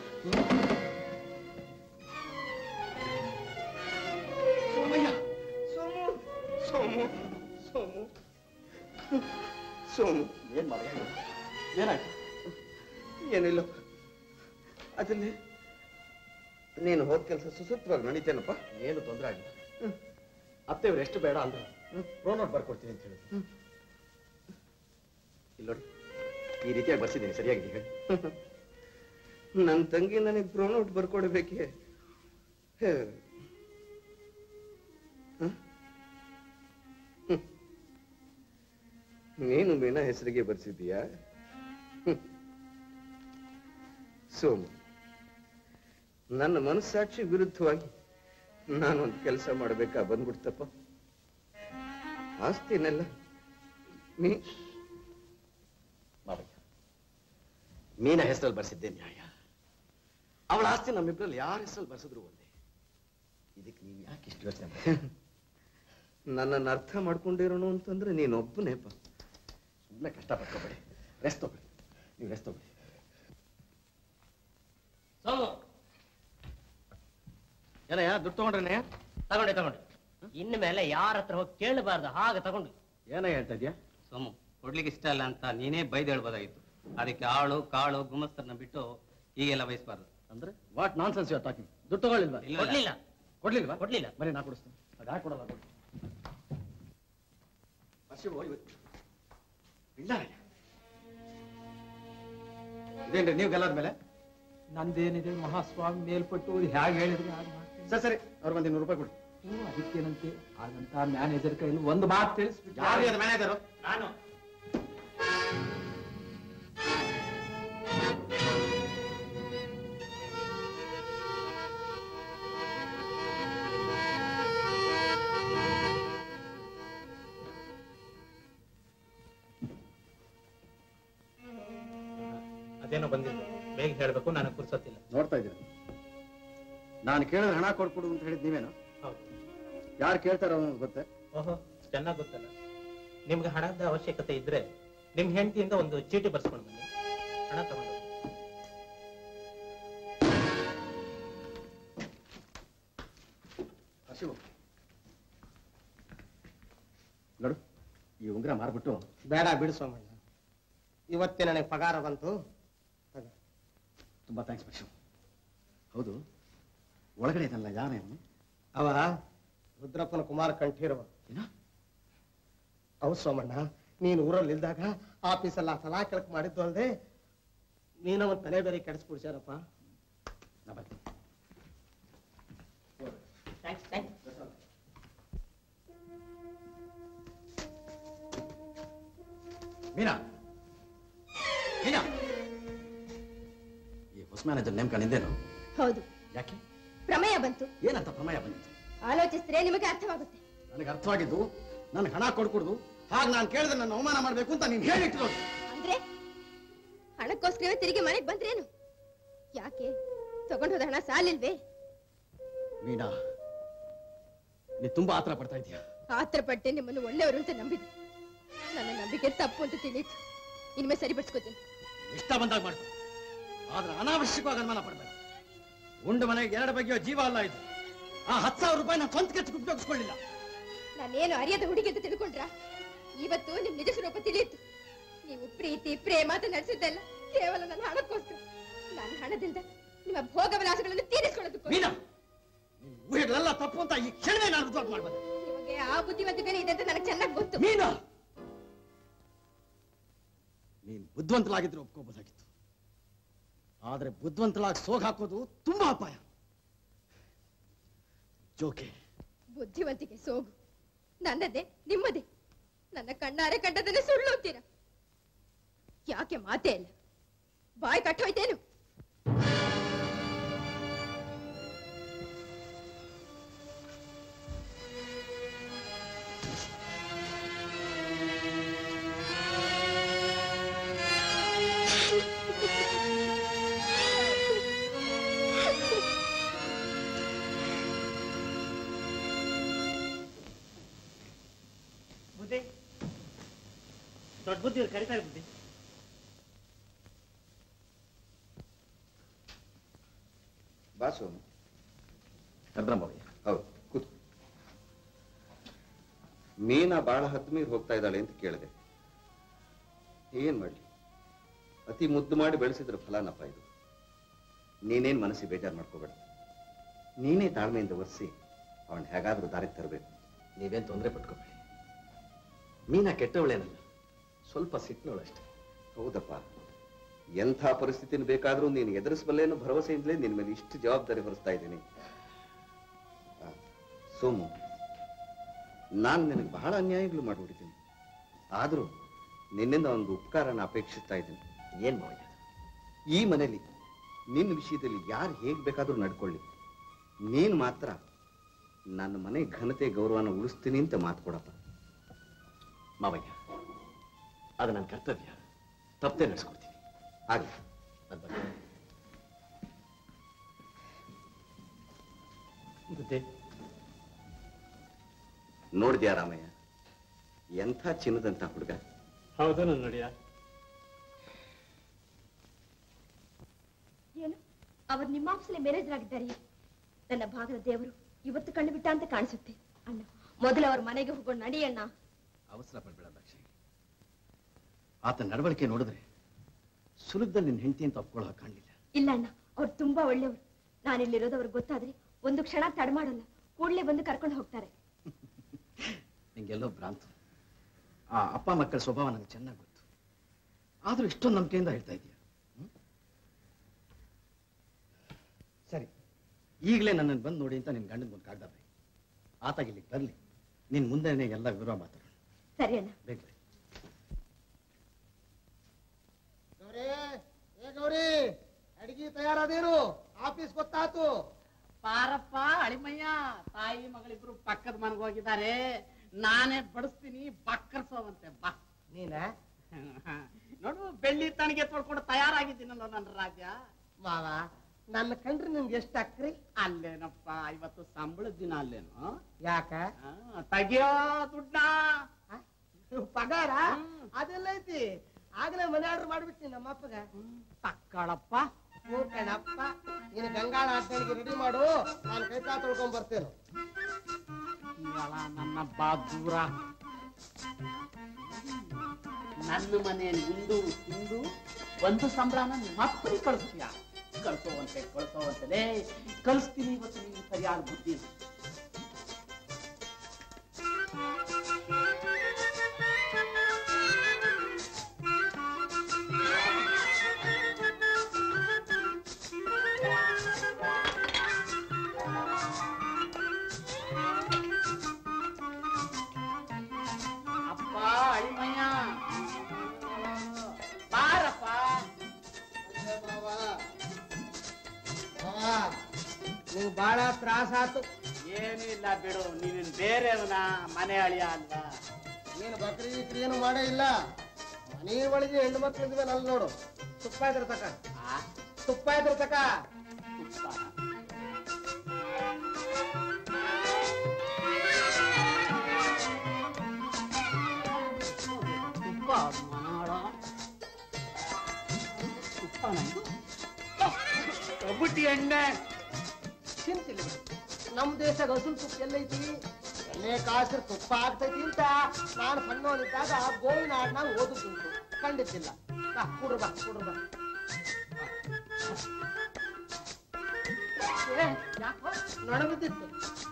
ಸೋಮು ಸೋಮು ಸೋಮು ಏನ್ ಮಾಡ ಏನಾಯ್ತು? ಏನಿಲ್ಲ, ಅದನ್ನೇ ನೀನು ಹೋದ ಕೆಲಸ ಸುಸೂತ್ರವಾಗಿ ನಡೀತೇನಪ್ಪ. ಏನು ತೊಂದರೆ ಆಗಿಲ್ಲ. ಅತ್ತೆಯವ್ರು ಎಷ್ಟು ಬೇಡ ಅಂದ್ರೆ ಪ್ರೋನೋಟ್ ಬರ್ಕೊಡ್ತೀನಿ ಅಂತ ಹೇಳಿದ್ರು. ಇಲ್ಲೋಡಿ, ಈ ರೀತಿಯಾಗಿ ಬರ್ಸಿದ್ದೀನಿ, ಸರಿಯಾಗಿದೆ ಹೇಳಿ. ನನ್ನ ತಂಗಿ ನನಗೆ ಪ್ರೋನೋಟ್ ಬರ್ಕೊಡ್ಬೇಕೆ? ನೀನು ಮೀನಾ ಹೆಸರಿಗೆ ಬರ್ಸಿದೀಯಾ? ಸೋಮು, ನನ್ನ ಮನಸ್ಸಾಕ್ಷಿ ವಿರುದ್ಧವಾಗಿ ನಾನೊಂದು ಕೆಲಸ ಮಾಡ್ಬೇಕಾ ಬಂದ್ಬಿಡ್ತಪ್ಪ. ಆಸ್ತಿನೆಲ್ಲ ಮೀನಾ ಹೆಸರಲ್ಲಿ ಬರ್ಸಿದ್ದೆ ನ್ಯಾಯ. ಅವಳ ಆಸ್ತಿ ನಮ್ಮಿಬ್ರಲ್ಲಿ ಯಾರ ಹೆಸರಲ್ಲಿ ಬರ್ಸಿದ್ರು ಒಂದೇ. ಇದಕ್ಕೆ ನೀವು ಯಾಕೆ ಇಷ್ಟು ಯೋಚನೆ? ನನ್ನನ್ನು ಅರ್ಥ ಮಾಡ್ಕೊಂಡಿರೋನು ಅಂತಂದ್ರೆ ನೀನೊಬ್ಬನೇಪ. ಸುಮ್ಮನೆ ಕಷ್ಟ ಪಡ್ಕೋಬೇಡಿ, ರೆಸ್ಟ್ ತಗೊಳ್ಳಿ. ನೀವು ರೆಸ್ಟ್ ತಗೊಳ್ಳಿ. ಸೋಮು, ಏನಯ್ಯ ದುಡ್ಡು ತಗೊಂಡ್ರೆ? ತಗೊಂಡೆ. ಇನ್ನು ಮೇಲೆ ಯಾರ ಹತ್ರ ಹೋಗಿ ಕೇಳಬಾರ್ದು, ಹಾಗೆ ತಗೊಂಡು. ಏನಯ್ಯ ಹೇಳ್ತಾ ಇದ್ಯಾ? ಸೋಮು, ಕೊಡ್ಲಿಕ್ಕೆ ಇಷ್ಟ ಇಲ್ಲ ಅಂತ ನೀನೇ ಬೈದು ಹೇಳ್ಬೋದಾಗಿತ್ತು. ಅದಕ್ಕೆ ಆಳು ಕಾಳು ಗುಮಸ್ತರನ್ನ ಬಿಟ್ಟು ಹೀಗೆಲ್ಲ ಬಯಸಬಾರ್ದು. ಅಂದ್ರೆ what nonsense you are talking? ದುಡ್ಡು ತಗೊಳ್ಳಿಲ್ವಾ? ಕೊಡ್ಲಿಲ್ಲ. ಬರೀ ನಾ ಕೊಡಿಸ್ತೀನಿ. ಅದು ಯಾಕೆ ಕೊಡಲ್ಲ? ಇಲ್ಲ ಇದೇನ್ರಿ ನೀವು ಗೆಲ್ಲಾದ್ಮೇಲೆ? ನಂದೇನಿದೆ ಮಹಾಸ್ವಾಮಿ ಮೇಲ್ಪಟ್ಟು ಹೇಗೆ ಹೇಳಿದ್ರೆ ಹಾಗೆ ಮಾಡ್ತೀನಿ. ಸರಿ, ಅವ್ರು ಒಂದು 200 ರೂಪಾಯಿ ಕೊಡಿ. ಅದಕ್ಕೇನಂತೆ ಹಾಗಂತ ಮ್ಯಾನೇಜರ್ ಕೈಲಿ ಒಂದು ಮಾತು ತಿಳಿಸ್ಬಿಟ್ಟು. ಯಾರು ಅದು ಮ್ಯಾನೇಜರು? ನಾನು. ಅದೇನೋ ಬಂದಿದ್ದು, ಬೇಗ ಹೇಳ್ಬೇಕು, ನನಗೆ ಕುರ್ಸೋತಿಲ್ಲ. ನೋಡ್ತಾ ಇದ್ದೀರ, ನಾನು ಕೇಳಿದ್ರೆ ಹಣ ಕೊಡ್ಕೊಡು ಅಂತ ಹೇಳಿದ್ ನೀವೇನು? ಹೌದು. ಯಾರು ಕೇಳ್ತಾರೋ ಅನ್ನೋದು ಗೊತ್ತೇ? ಓಹೋ, ಚೆನ್ನಾಗಿ ಗೊತ್ತಲ್ಲ. ನಿಮ್ಗೆ ಹಣದ ಅವಶ್ಯಕತೆ ಇದ್ರೆ ನಿಮ್ ಹೆಂಡತಿಯಿಂದ ಒಂದು ಚೀಟಿ ಬರ್ಸ್ಕೊಂಡು ಬನ್ನಿ, ಹಣ ತಗೊಂಡು. ಶಿವು, ನೋಡು, ಈ ಉಂಗುರ ಮಾರ್ಬಿಟ್ಟು. ಬೇಡ ಬಿಡು ಸೋಮಣ್ಣ, ಇವತ್ತೇ ನನಗೆ ಪಗಾರ ಬಂತು. ತುಂಬಾ ಥ್ಯಾಂಕ್ಸ್ ಪಕ್ಷು. ಹೌದು, ಒಳಗಡೆ ಇದಲ್ಲ ಯಾರೇನು? ಅವ ರುದ್ರಪ್ಪನ ಕುಮಾರ ಕಂಠೀರವ. ಹೌದು ಸೋಮಣ್ಣ, ನೀನು ಊರಲ್ಲಿ ಇಲ್ದಾಗ ಆಫೀಸಲ್ಲ ಸಲಾ ಕೆಳಕ್ ಮಾಡಿದ್ದು ಅಲ್ಲದೆ ನೀನು ಒಂದು ತಲೆ ಬೇರೆ ಕೆಡಿಸ್ಬಿಡ್ಸಾರಪ್ಪ. ಮೀನಾ, ಮೀನಾ, ಈ ಹೊಸ ಮ್ಯಾನೇಜರ್ ನೇಮಕ ನಿಂದೇನು? ಹೌದು. ಯಾಕೆ? ಪ್ರಮೇಯ ಬಂತು. ಏನಂತ ಪ್ರಮೇಯ ಬಂದಿತ್ತು? ಆಲೋಚಿಸಿದ್ರೆ ನಿಮಗೆ ಅರ್ಥವಾಗುತ್ತೆ. ನನಗೆ ಅರ್ಥವಾಗಿದ್ದು ನನಗೆ ಹಣ ಕೊಡ್ಕೊಡುದು, ಹಾಗೆ ನಾನು ಕೇಳಿದ್ರೆ ನನ್ನ ಅವಮಾನ ಮಾಡ್ಬೇಕು ಅಂತ ನೀನು ಹೇಳಿಟ್ಟಿರೋದು. ಅಂದ್ರೆ ಹಣಕ್ಕೋಸ್ಕರವೇ ತಿರುಗಿ ಮನೆಗೆ ಬಂದ್ರೇನು? ಯಾಕೆ ತಗೊಂಡು ಹೋದ ಹಣ ಸಾಲಿಲ್ವೇ? ಮೀನಾ, ನೀ ತುಂಬಾ ಆತರ ಪಡ್ತಾ ಇದೀಯ. ಆತರ ಪಟ್ಟೆ ನಿಮ್ಮನ್ನು ಒಳ್ಳೆಯವರು ಅಂತ ನಂಬಿದೆ. ನನ್ನ ನಂಬಿಕೆ ತಪ್ಪು ಅಂತ ತಿಳಿಯಿತು. ಇನ್ಮೇ ಸರಿಪಡಿಸ್ಕೋತೀನಿ. ಇಷ್ಟ ಬಂದಾಗ ಮಾಡ್ಕೊ, ಆದ್ರೆ ಅನಾವಶ್ಯಕವಾಗಿ ಅನುಮಾನ ಪಡ್ಬೇಡ. ಉಂಡು ಮನೆಗೆ 2 ಬಗೆಯ ಜೀವ ಅಲ್ಲ ಇದು. ಆ 10,000 ರೂಪಾಯಿ ನಾನು ಸ್ವಂತ ಖರ್ಚಿಗೆ ಉಪಯೋಗಿಸ್ಕೊಳ್ಳಿಲ್ಲ. ನಾನೇನು ಅರಿಯದ ಹುಡುಗಿ ಅಂತ ತಿಳ್ಕೊಂಡ್ರ? ಇವತ್ತು ನಿಮ್ ನಿಜ ಸ್ವರೂಪ ತಿಳಿಯಿತು. ನೀವು ಪ್ರೀತಿ ಪ್ರೇಮ ಅಂತ ನಡೆಸಿದ್ದೆಲ್ಲ ಕೇವಲ ನನ್ನ ಹಣಕ್ಕೋಸ್ಕರ. ನನ್ನ ಹಣದಿಂದ ನಿಮ್ಮ ಭೋಗ ವಿಲಾಸಗಳನ್ನು ತೀರಿಸಿಕೊಳ್ಳೋದಕ್ಕೋಸ್ಕರ. ಊಹೆಗಳೆಲ್ಲ ತಪ್ಪು ಅಂತ ಈ ಕ್ಷಣವೇ ನಾನು ರುಜುವಾತ ಮಾಡ್ಬಾರ್ದು. ನಿಮಗೆ ಆ ಬುದ್ಧಿವಂತಿಕೆ ಇದೆ ಅಂತ ನನಗೆ ಚೆನ್ನಾಗಿ ಗೊತ್ತು. ಮೀನಾ, ನೀನ್ ಬುದ್ಧಿವಂತಲಾಗಿದ್ರೆ ಒಪ್ಕೋಬಹುದಾಗಿತ್ತು. ಆದ್ರೆ ಬುದ್ಧಿವಂತಲಾಗಿ ಸೋಗ್ ಹಾಕೋದು ತುಂಬಾ ಅಪಾಯ. ಜೋಕೆ, ಬುದ್ಧಿವಂತಿಕೆ ಸೋಗು ನನ್ನದೇ ನಿಮ್ಮದೇ. ನನ್ನ ಕಣ್ಣಾರೆ ಕಂಡದನ್ನೇ ಸುಳ್ಳು ಅಂತೀರಾ? ಯಾಕೆ ಮಾತೇ ಇಲ್ಲ? ಬಾಯ್ ಕಟ್ಟೋಯ್ತೇನು? ಬುದ್ಧಿ, ದೊಡ್ಡ ಬುದ್ಧಿ ಅವ್ರು ಕರೀತಾರೆ ಬುದ್ಧಿ. ಬಾಸು ಕರ್ದ್ರಮ್ಮಯ್ಯ. ಹೌದು, ಕೂತು. ಮೀನಾ ಬಹಳ ಹತ್ತು ಮೀರಿ ಹೋಗ್ತಾ ಇದ್ದಾಳೆ ಅಂತ ಕೇಳಿದೆ. ಏನ್ ಮಾಡ್ಲಿ, ಅತಿ ಮುದ್ದು ಮಾಡಿ ಬೆಳೆಸಿದ್ರ ಫಲಾನಪ್ಪ ಇದು. ನೀನೇನ್ ಮನಸ್ಸಿಗೆ ಬೇಜಾರು ಮಾಡ್ಕೋಬೇಡ. ನೀನೇ ತಾಳ್ಮೆಯಿಂದ ಒರೆಸಿ ಅವನ್ ಹೇಗಾದ್ರೂ ದಾರಿಗೆ ತರಬೇಕು. ನೀವೇನ್ ತೊಂದರೆ ಪಟ್ಕೋಬೇಡಿ. ಮೀನಾ ಕೆಟ್ಟವಳೇನಲ್ಲ, ಸ್ವಲ್ಪ ಸಿಟ್ನವಳಷ್ಟೇ. ಹೌದಪ್ಪ, ಎಂಥ ಪರಿಸ್ಥಿತಿನ ಬೇಕಾದ್ರೂ ನೀನು ಎದುರಿಸಬಲ್ಲೇನೋ ಭರವಸೆಯಿಂದಲೇ ನಿನ್ ಮೇಲೆ ಇಷ್ಟು ಜವಾಬ್ದಾರಿ ಹೊರಿಸ್ತಾ ಇದ್ದೀನಿ. ಸೋಮು, ನಾನು ನಿನಗೆ ಬಹಳ ಅನ್ಯಾಯಗಳು ಮಾಡಿಬಿಟ್ಟಿದ್ದೀನಿ. ಆದ್ರೂ ನಿನ್ನಿಂದ ಒಂದು ಉಪಕಾರನ ಅಪೇಕ್ಷಿಸ್ತಾ ಇದ್ದೀನಿ. ಏನ್ ಮಾವಯ್ಯ? ಈ ಮನೆಯಲ್ಲಿ ನಿನ್ನ ವಿಷಯದಲ್ಲಿ ಯಾರು ಹೇಗ್ ಬೇಕಾದ್ರೂ ನಡ್ಕೊಳ್ಳಿ, ನೀನು ಮಾತ್ರ ನನ್ನ ಮನೆ ಘನತೆ ಗೌರವನ ಉಳಿಸ್ತೀನಿ ಅಂತ ಮಾತು ಕೊಡಪ್ಪ. ಮಾವಯ್ಯ, ಅದು ನನ್ನ ಕರ್ತವ್ಯ, ತಪ್ಪದೆ ನಡೆಸ್ಕೊಡ್ತೀನಿ. ಆಗ್ಲಿ. ನೋಡಿದ್ಯಾ ರಾಮಯ್ಯ, ಎಂಥ ಚಿನ್ನದಂತ ಹುಡುಗ. ಹೌದು ನನ್ನ ನೋಡಿಯ. ಏನು ಅವರು ನಿಮ್ಮ ಆಫೀಸಲ್ಲಿ ಮ್ಯಾನೇಜರ್ ಆಗಿದ್ದಾರೆ? ನನ್ನ ಭಾಗದ ದೇವರು ಇವತ್ತು ಕಣ್ಣು ಬಿಟ್ಟ ಅಂತ ಕಾಣಿಸುತ್ತೆ. ಅಣ್ಣ, ಮೊದಲು ಅವ್ರ ಮನೆಗೆ ಹೋಗೋಣ ನಡಿ ಅಣ್ಣ. ಅವಸರ ಪಡ್ಬೇಡ ದಾಕ್ಷಾಯಿ. ಆತ ನಡವಳಿಕೆ ನೋಡಿದ್ರೆ ಸುಲಭದಲ್ಲಿ ನಿನ್ನ ಹೆಂಡತಿ ಅಂತ ಒಪ್ಕೊಳ್ಳೋ ಕಾಣಲಿಲ್ಲ. ಇಲ್ಲ ಅಣ್ಣ, ಅವ್ರು ತುಂಬಾ ಒಳ್ಳೆಯವರು. ನಾನಿಲ್ಲಿರೋದು ಅವ್ರಿಗೆ ಗೊತ್ತಾದ್ರೆ ಒಂದು ಕ್ಷಣ ತಡ ಮಾಡಲ್ಲ, ಕೂಡಲೇ ಬಂದು ಕರ್ಕೊಂಡು ಹೋಗ್ತಾರೆ. ನಿಂಗೆಲ್ಲೋ ಭ್ರಾಂತು. ಆ ಅಪ್ಪ ಮಕ್ಕಳ ಸ್ವಭಾವ ನನಗೆ ಚೆನ್ನಾಗಿ ಗೊತ್ತು. ಆದ್ರೂ ಇಷ್ಟೊಂದು ನಂಬಿಕೆಯಿಂದ ಹೇಳ್ತಾ ಇದೀಯ. ಸರಿ, ಈಗಲೇ ನನ್ನನ್ನು ಬಂದು ನೋಡಿ ಅಂತ ನಿನ್ ಗಂಡನ ಒಂದು ಕಾಗ್ದ ಬರೀ. ಆತಾಗ ಇಲ್ಲಿಗೆ ಬರಲಿ, ನಿನ್ ಮುಂದೆನೆ ಎಲ್ಲ ವಿವರ ಮಾತಾಡೋಣ. ಸರಿ ಅಣ್ಣ. ಬೇಗ ಗೌರಿ, ಅಡಿಗೆ ತಯಾರಾದೇನು? ಆಫೀಸ್ ಗೊತ್ತಾತು? ಪಾರಪ್ಪ, ಅಳಿಮಯ್ಯ, ತಾಯಿ ಮಗಳಿಬ್ರು ಪಕ್ಕದ ಮನೆಗೆ ಹೋಗಿದ್ದಾರೆ. ನಾನೇ ಬಡಿಸ್ತೀನಿ, ಬಕ್ಕರ್ಸೋವಂತೆ ಬಾ. ನೀನ ನೋಡು, ಬೆಳ್ಳಿ ತಣಿಗೆ ತೊಳ್ಕೊಂಡು ತಯಾರಾಗಿದ್ದೀನಲ್ಲ ನನ್ನ ರಾಜ. ಮಾವ, ನನ್ನ ಕಂಡ್ರೆ ನಿಮ್ಗೆ ಎಷ್ಟು ಅಕ್ರಿ? ಅಲ್ಲೇನಪ್ಪ, ಇವತ್ತು ಸಂಬಳದ ದಿನ ಅಲ್ಲೇನು? ಯಾಕ? ತೆಗಿಯೋ ದುಡ್ಡ ಪಗಾರ ಅದೆಲ್ಲ ಐತಿ. ಆಗ್ಲೇ ಮನೆ ಆರ್ಡರ್ ಮಾಡ್ಬಿಡ್ತೀನಿ ನಮ್ಮ ಅಪ್ಪಗ. ತಕ್ಕಳಪ್ಪ. ಹ್ಞೂ ಕಣಪ್ಪ, ನೀನು ಗಂಗಾಳ ಆಟಗಳಿಗೆ ರೆಡಿ ಮಾಡು, ನಾನು ಕೈ ಕಾಲು ತೊಳ್ಕೊಂಡ್ ಬರ್ತೇನೆ. ನನ್ನ ಬಾದೂರ ನನ್ನ ಮನೆಯಲ್ಲಿ ಉಂಡು ತಿಂದು ಒಂದು ಸಂಬಳನ ಮಕ್ಕಳು ಕಳಿಸ್ತೀಯ. ಕಳ್ಸೋವಂತೆ ಕಳಿಸ್ತೀನಿ. ಇವತ್ತು ನಿಮ್ಗೆ ಸರಿಯಾದ ಬುದ್ಧಿ. ಅಪ್ಪ, ಅಳಿಮಯ್ಯ, ಬಾರಪ್ಪ. ನೀವು ಬಹಳ ತ್ರಾಸ ಆತು. ಏನಿಲ್ಲ ಬಿಡು, ನೀನು ಬೇರೆಯವನ ಮನೆ ಅಳಿಯ ಅಲ್ವಾ? ನೀನು ಬಕ್ರಿ ಗಿಕ್ರಿ ಏನು ಮಾಡೇ ಇಲ್ಲ. ಮನೆ ಒಳಗೆ ಹೆಣ್ಣು ಮಕ್ಳು ಇದ್ವೆ ಅಲ್ಲಿ ನೋಡು. ತುಪ್ಪ ಇದ್ರ ತಕ, ತುಪ್ಪ ಇದ್ರ ತಕ. ಬುಟ್ಟಿ ಎಣ್ಣೆ ಚಿಂತಿಲ್ಲ ಬಿಡು. ನಮ್ ದೇಶದ ಹಸುಲ್ ತುಪ್ಪ ಎಲ್ಲೈತಿ? ಎಣ್ಣೆ ಕಾಸಿರ್ ತುಪ್ಪ ಆಗ್ತೈತಿ ಅಂತ ನಾನು ಸಣ್ಣವನಿದ್ದಾಗ ಗೋವಿನ ಹಾಡ್ನಾಗ ಓದುತ್ತುಂಟು, ಕಂಡಿದ್ದಿಲ್ಲ. ಬಾ ಕುಡ್ರ ಬಾ, ಕುಡ್ರ ಬಾ. ಯಾಕೋ ನಡಬಿದ್ದಿತ್ತು.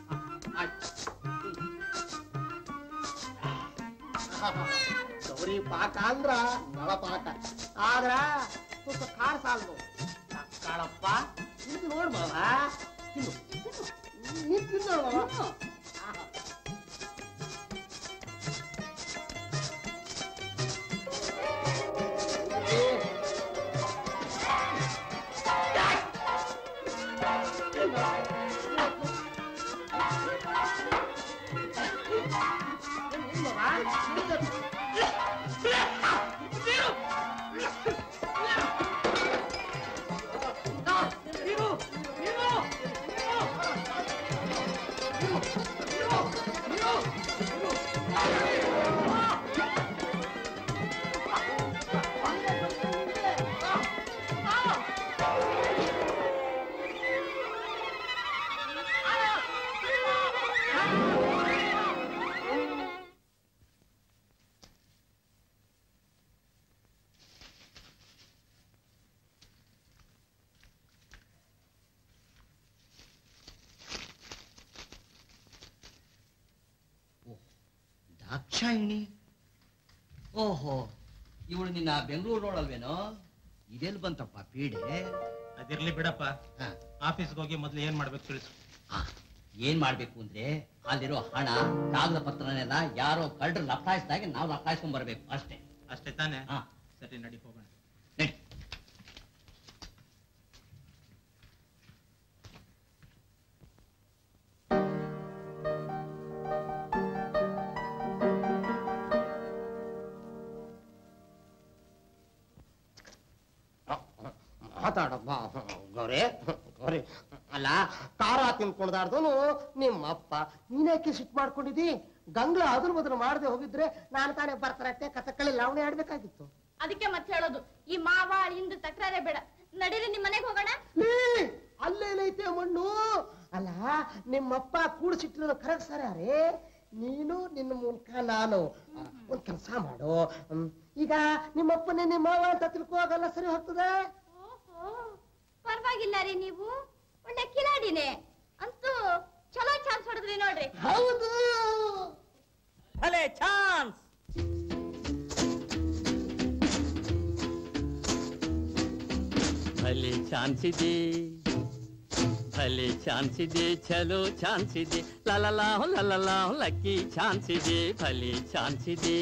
ಗೌರಿ ಪಾಕ ಅಂದ್ರ ನಳ ಪಾಕ, ಆದ್ರ ಸ್ವಲ್ಪ ಖಾರ ಸಾಲ್ದು. ಕಾಳಪ್ಪ, ಇದು ನೋಡ್ ಮಾವ, ತಿನ್ನು ನೀನ್ ತಿನ್ನೋಣ ಮಾವ. ದಾಕ್ಷಾಯಿಣಿ? ಓಹೋ, ಇವಳು ನಿನ್ನ ಬೆಂಗಳೂರು ರೋಡಲ್ವೇನೋ? ಇದೆಲ್ಲಿ ಬಂತಪ್ಪ ಪೀಡೆ? ಅದಿರ್ಲಿ ಬಿಡಪ್ಪ, ಆಫೀಸ್ಗೆ ಹೋಗಿ ಮೊದ್ಲು ಏನ್ ಮಾಡ್ಬೇಕು ತಿಳಿಸು. ಏನ್ ಮಾಡ್ಬೇಕು ಅಂದ್ರೆ ಅಲ್ಲಿರೋ ಹಣ ಕಾಗದ ಪತ್ರನೆಲ್ಲ ಯಾರೋ ಕಳ್ಳರು ಲಪ್ಟಾಯಿಸಿದಾಗ ನಾವು ಲಪ್ಟಾಯಿಸ್ಕೊಂಡ್ ಬರ್ಬೇಕು ಅಷ್ಟೇ. ಅಷ್ಟೇ ತಾನೆ? ಸರಿ, ನಡಿ ಹೋಗೋಣ. ನಡಿ. ಮಾತಾಡಮ್ಮ ಗೌರಿ, ಗೌರಿ. ಅಲ್ಲ, ಖಾರ ತಿನ್ಕೊಂಡಾರ್ದನು ನಿಮ್ಮಪ್ಪ, ನೀನೇಕೆ ಸಿಟ್ಟು ಮಾಡ್ಕೊಂಡಿದ್ದಿ? ಗಂಗ್ಲ ಅದನ್ನ ಮೊದಲು ಮಾಡದೆ ಹೋಗಿದ್ರೆ ನಾನು ತಾನೇ ಬರ್ತಾರಟ್ಟೆ ಕಥಕ್ಕಳಿ ಲಾವಣಿ ಆಡ್ಬೇಕಾಗಿತ್ತು. ಅದಕ್ಕೆ ಮತ್ತೆ ಹೇಳೋದು, ಈ ಮಾವ ಇಂದು ತಕರಾರೇ ಬೇಡ, ನಡೀರಿ ನಿಮ್ ಮನೆಗೆ ಹೋಗೋಣ. ಅಲ್ಲೇನೈತೆ ಮಣ್ಣು? ಅಲ್ಲ, ನಿಮ್ಮಪ್ಪ ಕೂಡಿಸಿಟ್ಟಿರೋದು ಕರೆಕ್ಟ್ ಸರಿ ಅರೇ. ನೀನು ನಿನ್ನ ಮೂಲಕ ನಾನು ಒಂದ್ ಕೆಲಸ ಮಾಡು. ಈಗ ನಿಮ್ಮಪ್ಪನೇ ನಿಮ್ಮ ಮಾವ ಅಂತ ತಿಳ್ಕೋಗಲ್ಲ, ಸರಿ ಹೋಗ್ತದೆ? ಪರವಾಗಿಲ್ಲ ರೀ, ನೀವು ಒಳ್ಳೆ ಕಿಲಾಡಿನೇ. ಅಂತೂ ಚಲೋ ಚಾನ್ಸ್ ಹೊಡೆದ್ರಿ ನೋಡ್ರಿ. ಹೌದು, ಭಲೆ ಚಾನ್ಸ್. ಭಲೆ ಚಾನ್ಸ್ ಇದೆ, ಭಲೆ ಚಾನ್ಸ್ ಇದೆ, ಚಲೋ ಚಾನ್ಸ್ ಇದೆ, ಲಲಲಾ ಲಕ್ಕಿ ಚಾನ್ಸ್ ಇದೆ, ಭಲೆ ಚಾನ್ಸ್ ಇದೆ.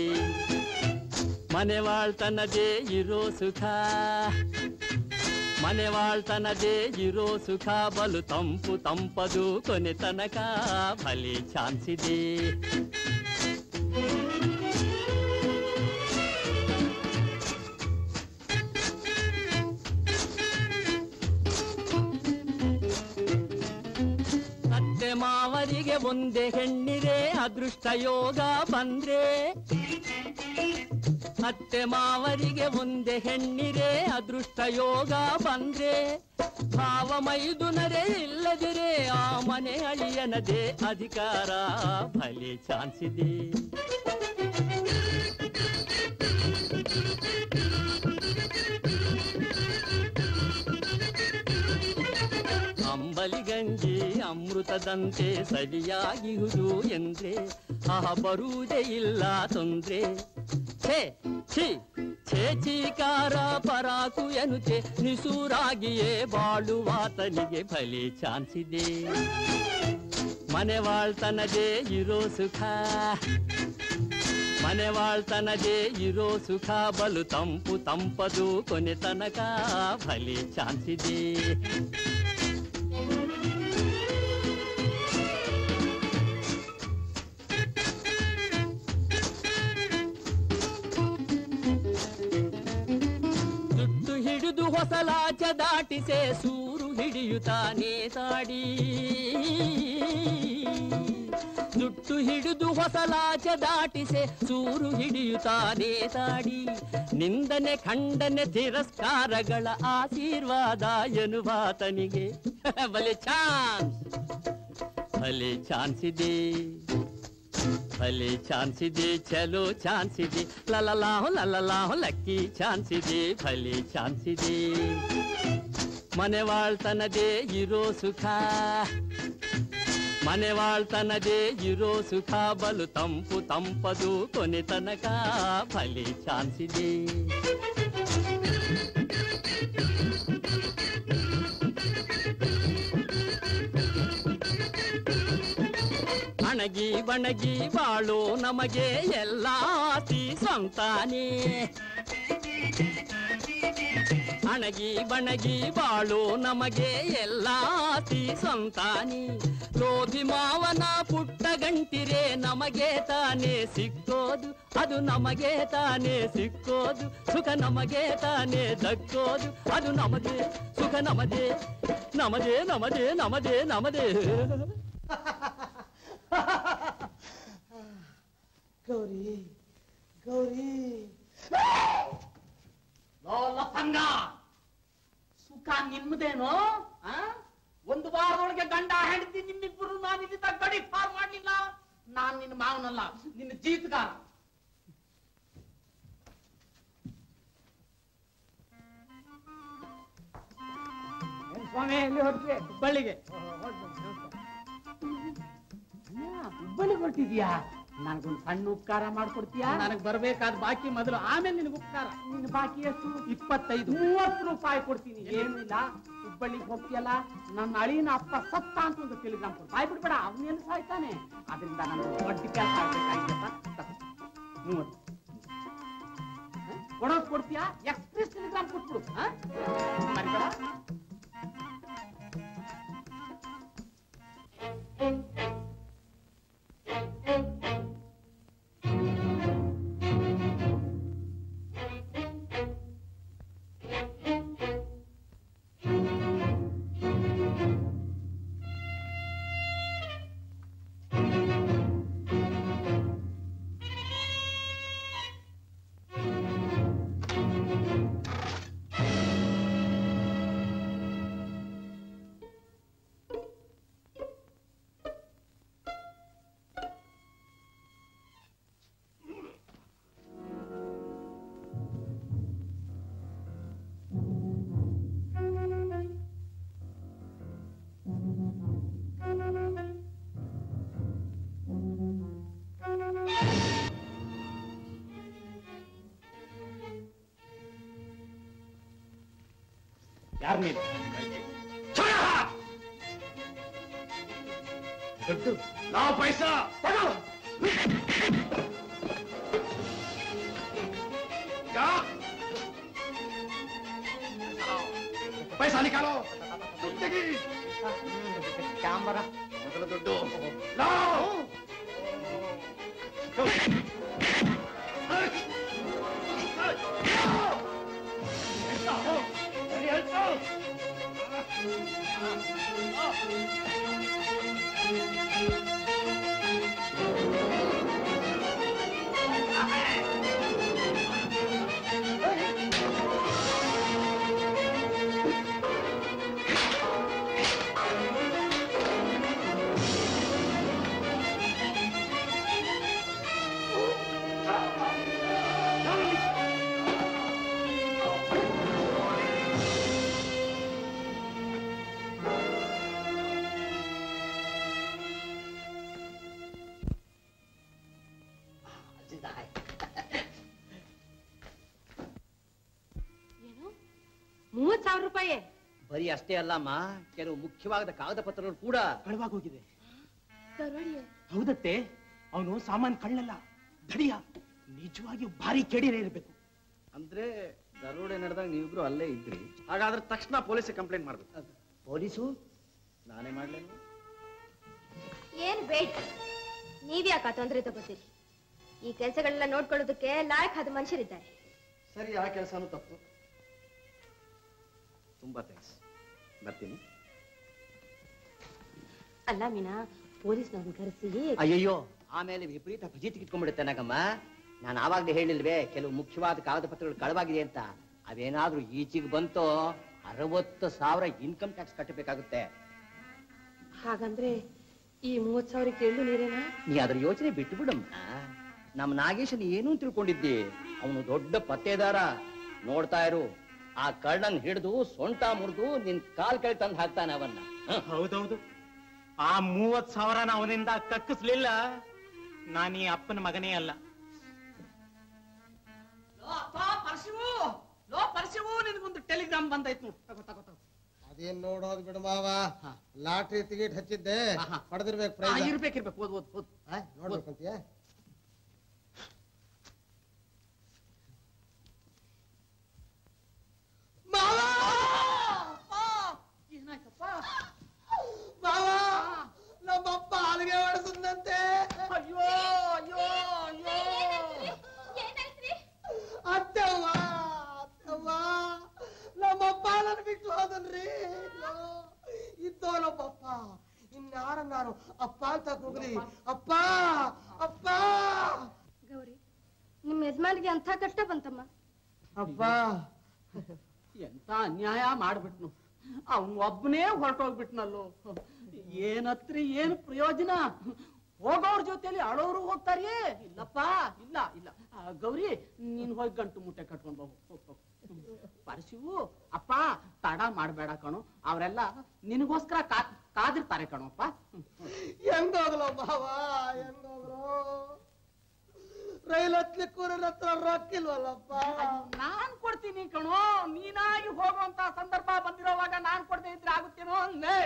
ಮನೆವಾಳ್ತನದೇ ಇರೋ ಸುಖ, ಮನೆವಾಳ್ತನದೇ ಇರೋ ಸುಖ, ಬಲು ತಂಪು ತಂಪದು ಕೊನೆ ತನಕ, ಭಲೆ ಚಾನ್ಸ್ ಇದೆ. ಅತ್ತೆ ಮಾವರಿಗೆ ಒಂದೇ ಹೆಣ್ಣಿರೆ, ಅದೃಷ್ಟ ಯೋಗ ಬಂದ್ರೆ. ಅತ್ತೆ ಮಾವರಿಗೆ ಒಂದೇ ಹೆಣ್ಣಿರೆ, ಅದೃಷ್ಟ ಯೋಗ ಬಂದ್ರೆ. ಭಾವ ಮೈದುನರೇ ಇಲ್ಲದಿರೆ ಆ ಮನೆ ಅಳಿಯನದೇ ಅಧಿಕಾರ, ಭಲೆ ಚಾನ್ಸ್ ಇದೆ. ಅಂಬಲಿ ಗಂಜಿ ಅಮೃತದಂತೆ ಸವಿಯಾಗಿಹುದು ಎಂದ್ರೆ, ಬರುವುದೇ ಇಲ್ಲ ತೊಂದ್ರೆ. ಛೇ ಛೀ ಛೇ ಚೀಕಾರ ಪರಾಕು ಎನ್ನುತ್ತೆ, ನಿಸೂರಾಗಿಯೇ ಬಾಳುವಾತನಿಗೆ ಭಲೆ ಚಾನ್ಸ್ ಇದೆ. ಮನೆವಾಳ್ತನದೇ ಇರೋ ಸುಖ, ಮನೆವಾಳ್ತನದೇ ಇರೋ ಸುಖ, ಬಲು ತಂಪು ತಂಪದು ಕೊನೆ ತನಕ, ಭಲೆ ಚಾನ್ಸ್ ಇದೆ. ಹೊಸಲಾಚ ದಾಟಿಸೆ ಸೂರು ಹಿಡಿಯುತ್ತಾನೆ ತಾಡಿ, ಜುಟ್ಟು ಹಿಡಿದು ಹೊಸಲಾಚ ದಾಟಿಸೆ ಸೂರು ಹಿಡಿಯುತ್ತಾನೆ ತಾಡಿ. ನಿಂದನೆ ಖಂಡನೆ ತಿರಸ್ಕಾರಗಳ ಆಶೀರ್ವಾದ ಎನ್ನುವಾತನಿಗೆ ಭಲೆ ಚಾನ್ಸ್, ಭಲೆ ಚಾನ್ಸ್ ಇದೆ, ಭಲೆ ಚಾನ್ಸ್ ಇದೆ, ಚಲೋ ಚಾನ್ಸ್ ಇದೆ, ಲಲಲಾ ಲಕ್ಕಿ ಚಾನ್ಸ್ ಇದೆ, ಭಲೆ ಚಾನ್ಸ್ ಇದೆ. ಮನೆವಾಳ್ತನದೇ ಇರೋ ಸುಖ, ಮನೆವಾಳ್ತನದೇ ಇರೋ ಸುಖ, ಬಲು ತಂಪು ತಂಪದು ಕೊನೆ ತನಕ, ಭಲೆ ಚಾನ್ಸ್ ಇದೆ. ಅಣಗಿ ಬಣಗಿ ಬಾಳೋ ನಮಗೆ ಎಲ್ಲ ಆಸ್ತಿ ಸ್ವಂತಾನೇ, ಅಣಗಿ ಬಣಗಿ ಬಾಳೋ ನಮಗೆ ಎಲ್ಲ ಆಸ್ತಿ ಸ್ವಂತಾನಿ. ಲೋಭಿ ಮಾವನ ಪುಟ್ಟ ಗಂಟಿರೆ ನಮಗೆ ತಾನೇ ಸಿಕ್ಕೋದು, ಅದು ನಮಗೆ ತಾನೇ ಸಿಕ್ಕೋದು, ಸುಖ ನಮಗೆ ತಾನೇ ದಕ್ಕೋದು, ಅದು ನಮದೇ ಸುಖ ನಮದೇ ನಮದೇ ನಮದೇ ನಮದೇ ನಮದೇ. ಗೌರಿ, ಗೌರಿ, ಲಫಂಗ, ಸುಖ ನಿಮ್ಮದೇನೋ? ಒಂದು ವಾರದೊಳಗೆ ಗಂಡ ಹೆಂಡತಿ ನಿಮ್ಮಿಬ್ಬರು ನಾನು ಇಲ್ಲಿಂದ ಗಡಿ ಪಾರ್ ಮಾಡ್ಲಿಲ್ಲ, ನಾನ್ ನಿನ್ನ ಮಾವನಲ್ಲ, ನಿನ್ನ ಜೀತಗಾರ. ಸ್ವಾಮಿ ಎಲ್ಲಿ ಹೊರಟ್ರೆ? ಹುಬ್ಬಳ್ಳಿಗೆ. ಹುಬ್ಬಳ್ಳಿಗೆ ಹೊರಟಿದ್ಯಾ? ನನಗೊಂದು ಸಣ್ಣ ಉಪಕಾರ ಮಾಡ್ಕೊಡ್ತೀಯಾ? ನನಗೆ ಬರ್ಬೇಕಾದ ಬಾಕಿ ಮೊದಲು, ಆಮೇಲೆ ನಿನಗೆ ಉಪಕಾರ. ನಿನ್ನ ಬಾಕಿ ಎಷ್ಟು? 25. 30 ರೂಪಾಯಿ ಕೊಡ್ತೀನಿ. ಏನಿಲ್ಲ, ಹುಬ್ಬಳ್ಳಿಗೆ ಹೋಗ್ತೀಯಲ್ಲ, ನನ್ನ ಅಳಿನ ಅಪ್ಪ ಸತ್ತ ಅಂತ ಒಂದು ಟೆಲಿಗ್ರಾಮ್ ಕೊಡು. ಬಾಯ್ ಬಿಡ್ಬೇಡ, ಅವನೇನು ಸಾಯ್ತಾನೆ. ಅದರಿಂದ ನನಗೆ ದೊಡ್ಡ ಕೆಲಸ ಆಗ್ಬೇಕಾಗಿತ್ತಪ್ಪ. 30 ಕೊಡೋದು ಕೊಡ್ತೀಯಾ? ಎಕ್ಸ್ಪ್ರೆಸ್ ಟೆಲಿಗ್ರಾಮ್ ಕೊಟ್ಬಿಡು. ಮರಿಬೇಡ. ಯಾರ ಮೇಲೆ ದುಡ್ಡು? ನಾವು ಪೈಸಾ पैसा निकालो, ಕ್ಯಾಮರಾ ಮೊದಲು ದುಡ್ಡು लाओ। ಏನು 30,000 ರೂಪಾಯಿ? ಬರೀ ಅಷ್ಟೇ ಅಲ್ಲಮ್ಮ, ಕೆಲವು ಮುಖ್ಯವಾದ ಕಾಗದ ಪತ್ರಗಳು ಕೂಡ ಕಳವಾಗಿ ಹೋಗಿದೆ. ದರೋಡೆಯೇ? ಹೌದತ್ತೆ, ಅವನು ಸಾಮಾನ್ಯ ಕಳ್ಳಲ್ಲ, ದಡಿಯ. ನಿಜವಾಗಿಯೂ ಭಾರಿ ಕೆಡಿರೇ ಇರಬೇಕು. ಅಂದ್ರೆ ದರೋಡೆ ನಡೆದಾಗ ನೀವಿಬ್ರು ಅಲ್ಲೇ ಇದ್ರಿ. ಹಾಗಾದ್ರೆ ತಕ್ಷಣ ಪೊಲೀಸಿಗೆ ಕಂಪ್ಲೇಂಟ್ ಮಾಡ್ಬೇಕು. ಪೊಲೀಸು? ನಾನೇ ಮಾಡ್ಲೇನು? ಏನ್ ಬೇಡ, ನೀವ್ಯಾಕ ತೊಂದರೆ ತಗೋತೀರಿ? ಈ ಕೆಲಸಗಳೆಲ್ಲ ನೋಡ್ಕೊಳ್ಳೋದಕ್ಕೆ ಲಾಯಕಾದ ಮನುಷ್ಯರಿದ್ದಾರೆ. ಸರಿ, ಆ ಕೆಲಸನೂ ತಪ್ಪು. ತುಂಬಾ ಥ್ಯಾಂಕ್ಸ್, ಬರ್ತೀನಿ. ಅಲ್ಲ ಮೀನಾ, ಪೊಲೀಸ್ನವ್ರನ್ನ ಕರೆಸಿ. ಅಯ್ಯಯ್ಯೋ, ಆಮೇಲೆ ವಿಪರೀತ ಫಜೀತಿ ಕಿತ್ಕೊಂಡ್ಬಿಡುತ್ತೆ ನಾಗಮ್ಮ. ನಾನು ಆವಾಗಲೇ ಹೇಳಿಲ್ವೇ, ಕೆಲವು ಮುಖ್ಯವಾದ ಕಾಗದ ಪತ್ರಗಳು ಕಳವಾಗಿದೆ ಅಂತ. ಅವೇನಾದ್ರೂ ಈಚೆಗೆ ಬಂತೋ 60,000 ಇನ್ಕಮ್ ಟ್ಯಾಕ್ಸ್ ಕಟ್ಟಬೇಕಾಗುತ್ತೆ. ಹಾಗಂದ್ರೆ ಈ 30,000 ಕೇಳು ನೀರೇನಾ? ನೀ ಅದ್ರ ಯೋಚನೆ ಬಿಟ್ಟು ಬಿಡಮ್ಮ. ನಮ್ಮ ನಾಗೇಶನ್ ಏನೂ ತಿಳ್ಕೊಂಡಿದ್ದಿ, ಅವನು ದೊಡ್ಡ ಪತ್ತೇದಾರ. ನೋಡ್ತಾ ಇರು, ಆ ಕಳ್ಳನ್ ಹಿಡಿದು ಸೊಂಟ ಮುರಿದು ನಿನ್ ಕಾಲ್ ಕೈ ತಂದು ಹಾಕ್ತಾನೆ ಅವನ್ನ. ಹೌದೌದು, ಆ 30,000 ಅವನಿಂದ ಕಕ್ಕಿಸ್ಲಿಲ್ಲ, ನಾನೀ ಅಪ್ಪನ ಮಗನೇ ಅಲ್ಲ. ಪರ್ಸಿವು, ನಿನಗೊಂದು ಟೆಲಿಗ್ರಾಮ್ ಬಂದೈತು. ತಗೋ ತಗೋ ತಗೋ. ಅದೇನ್ ನೋಡೋದು ಬಿಡು ಮಾವ, ಲಾಟ್ರಿ ಟಿಕೆಟ್ ಹಚ್ಚಿದ್ದೆ, ಪಡೆದಿರ್ಬೇಕು ಪ್ರೈಸ್. ಇರ್ಬೇಕಿರ್ಬೇಕು, ಓದ್ ಓದ್ ಓದ್. ನೋಡ್ಬೇಕಂತೀಯ? ಏನಾಯ್ತಪ್ಪ? ಮಾವ, ನಮ್ಮಪ್ಪ ಅಲ್ಲಿಗೆ ಹೊಡೆಸಂದಂತೆ. ಅಯ್ಯೋ ಅಯ್ಯೋ ಅಯ್ಯೋ, ಅತ್ತವ್ವ ಅತ್ತವ್ವ, ನಮ್ಮಪ್ಪ ನನ್ನ ಬಿಟ್ಟು ಹೋದನ್ರಿ. ಇದ್ದೋ ನಮ್ಮಪ್ಪ, ಇನ್ಯಾರ ನಾನು ಅಪ್ಪ ಅಂತ ಕೂಗಲಿ? ಅಪ್ಪ ಅಪ್ಪ. ಗೌರಿ, ನಿಮ್ಮ ಯಜಮಾನಿಗೆ ಅಂಥ ಕಷ್ಟ ಬಂತಮ್ಮ. ಅಪ್ಪ, ಎಂತ ಅನ್ಯಾಯ ಮಾಡ್ಬಿಟ್ನು. ಅವನು ಒಬ್ಬನೇ ಹೊರಟೋಗ್ಬಿಟ್ನಲ್ಲೋ. ಏನತ್ರಿ ಏನು ಪ್ರಯೋಜನ? ಹೋಗೋರ್ ಜೊತೆಲಿ ಅಳೋರು ಹೋಗ್ತಾರಿಯೇ? ಇಲ್ಲಪ್ಪ, ಇಲ್ಲ ಇಲ್ಲ. ಗೌರಿ, ನೀನ್ ಹೋಗಿ ಗಂಟು ಮುಟ್ಟೆ ಕಟ್ಕೊಂಡು ಹೋಗು. ಪರಶಿವು, ಅಪ್ಪ ತಡ ಮಾಡ್ಬೇಡ ಕಣು, ಅವರೆಲ್ಲ ನಿನಗೋಸ್ಕರ ಕಾದಿರ್ತಾರೆ ಕಣಪ್ಪ. ಹೆಂಗೋಗ್ಲೋ ಮಾವ, ಹೆಂಗೋಗ್ಲೋ? ರೈಲ್ ಹತ್ಲಿಕ್ಕೂ ನನ್ನ ಹತ್ರ ರೊಕ್ಕಿಲ್ವಲ್ಲಪ್ಪ. ನಾನ್ ಕೊಡ್ತೀನಿ ಕಣೋ, ನೀನಾಗಿ ಹೋಗುವಂತ ಸಂದರ್ಭ ಬಂದಿರೋವಾಗ ನಾನ್ ಕೊಡದೆ ಇದ್ರೆ ಆಗುತ್ತೇನೋ ಅಂದೆ.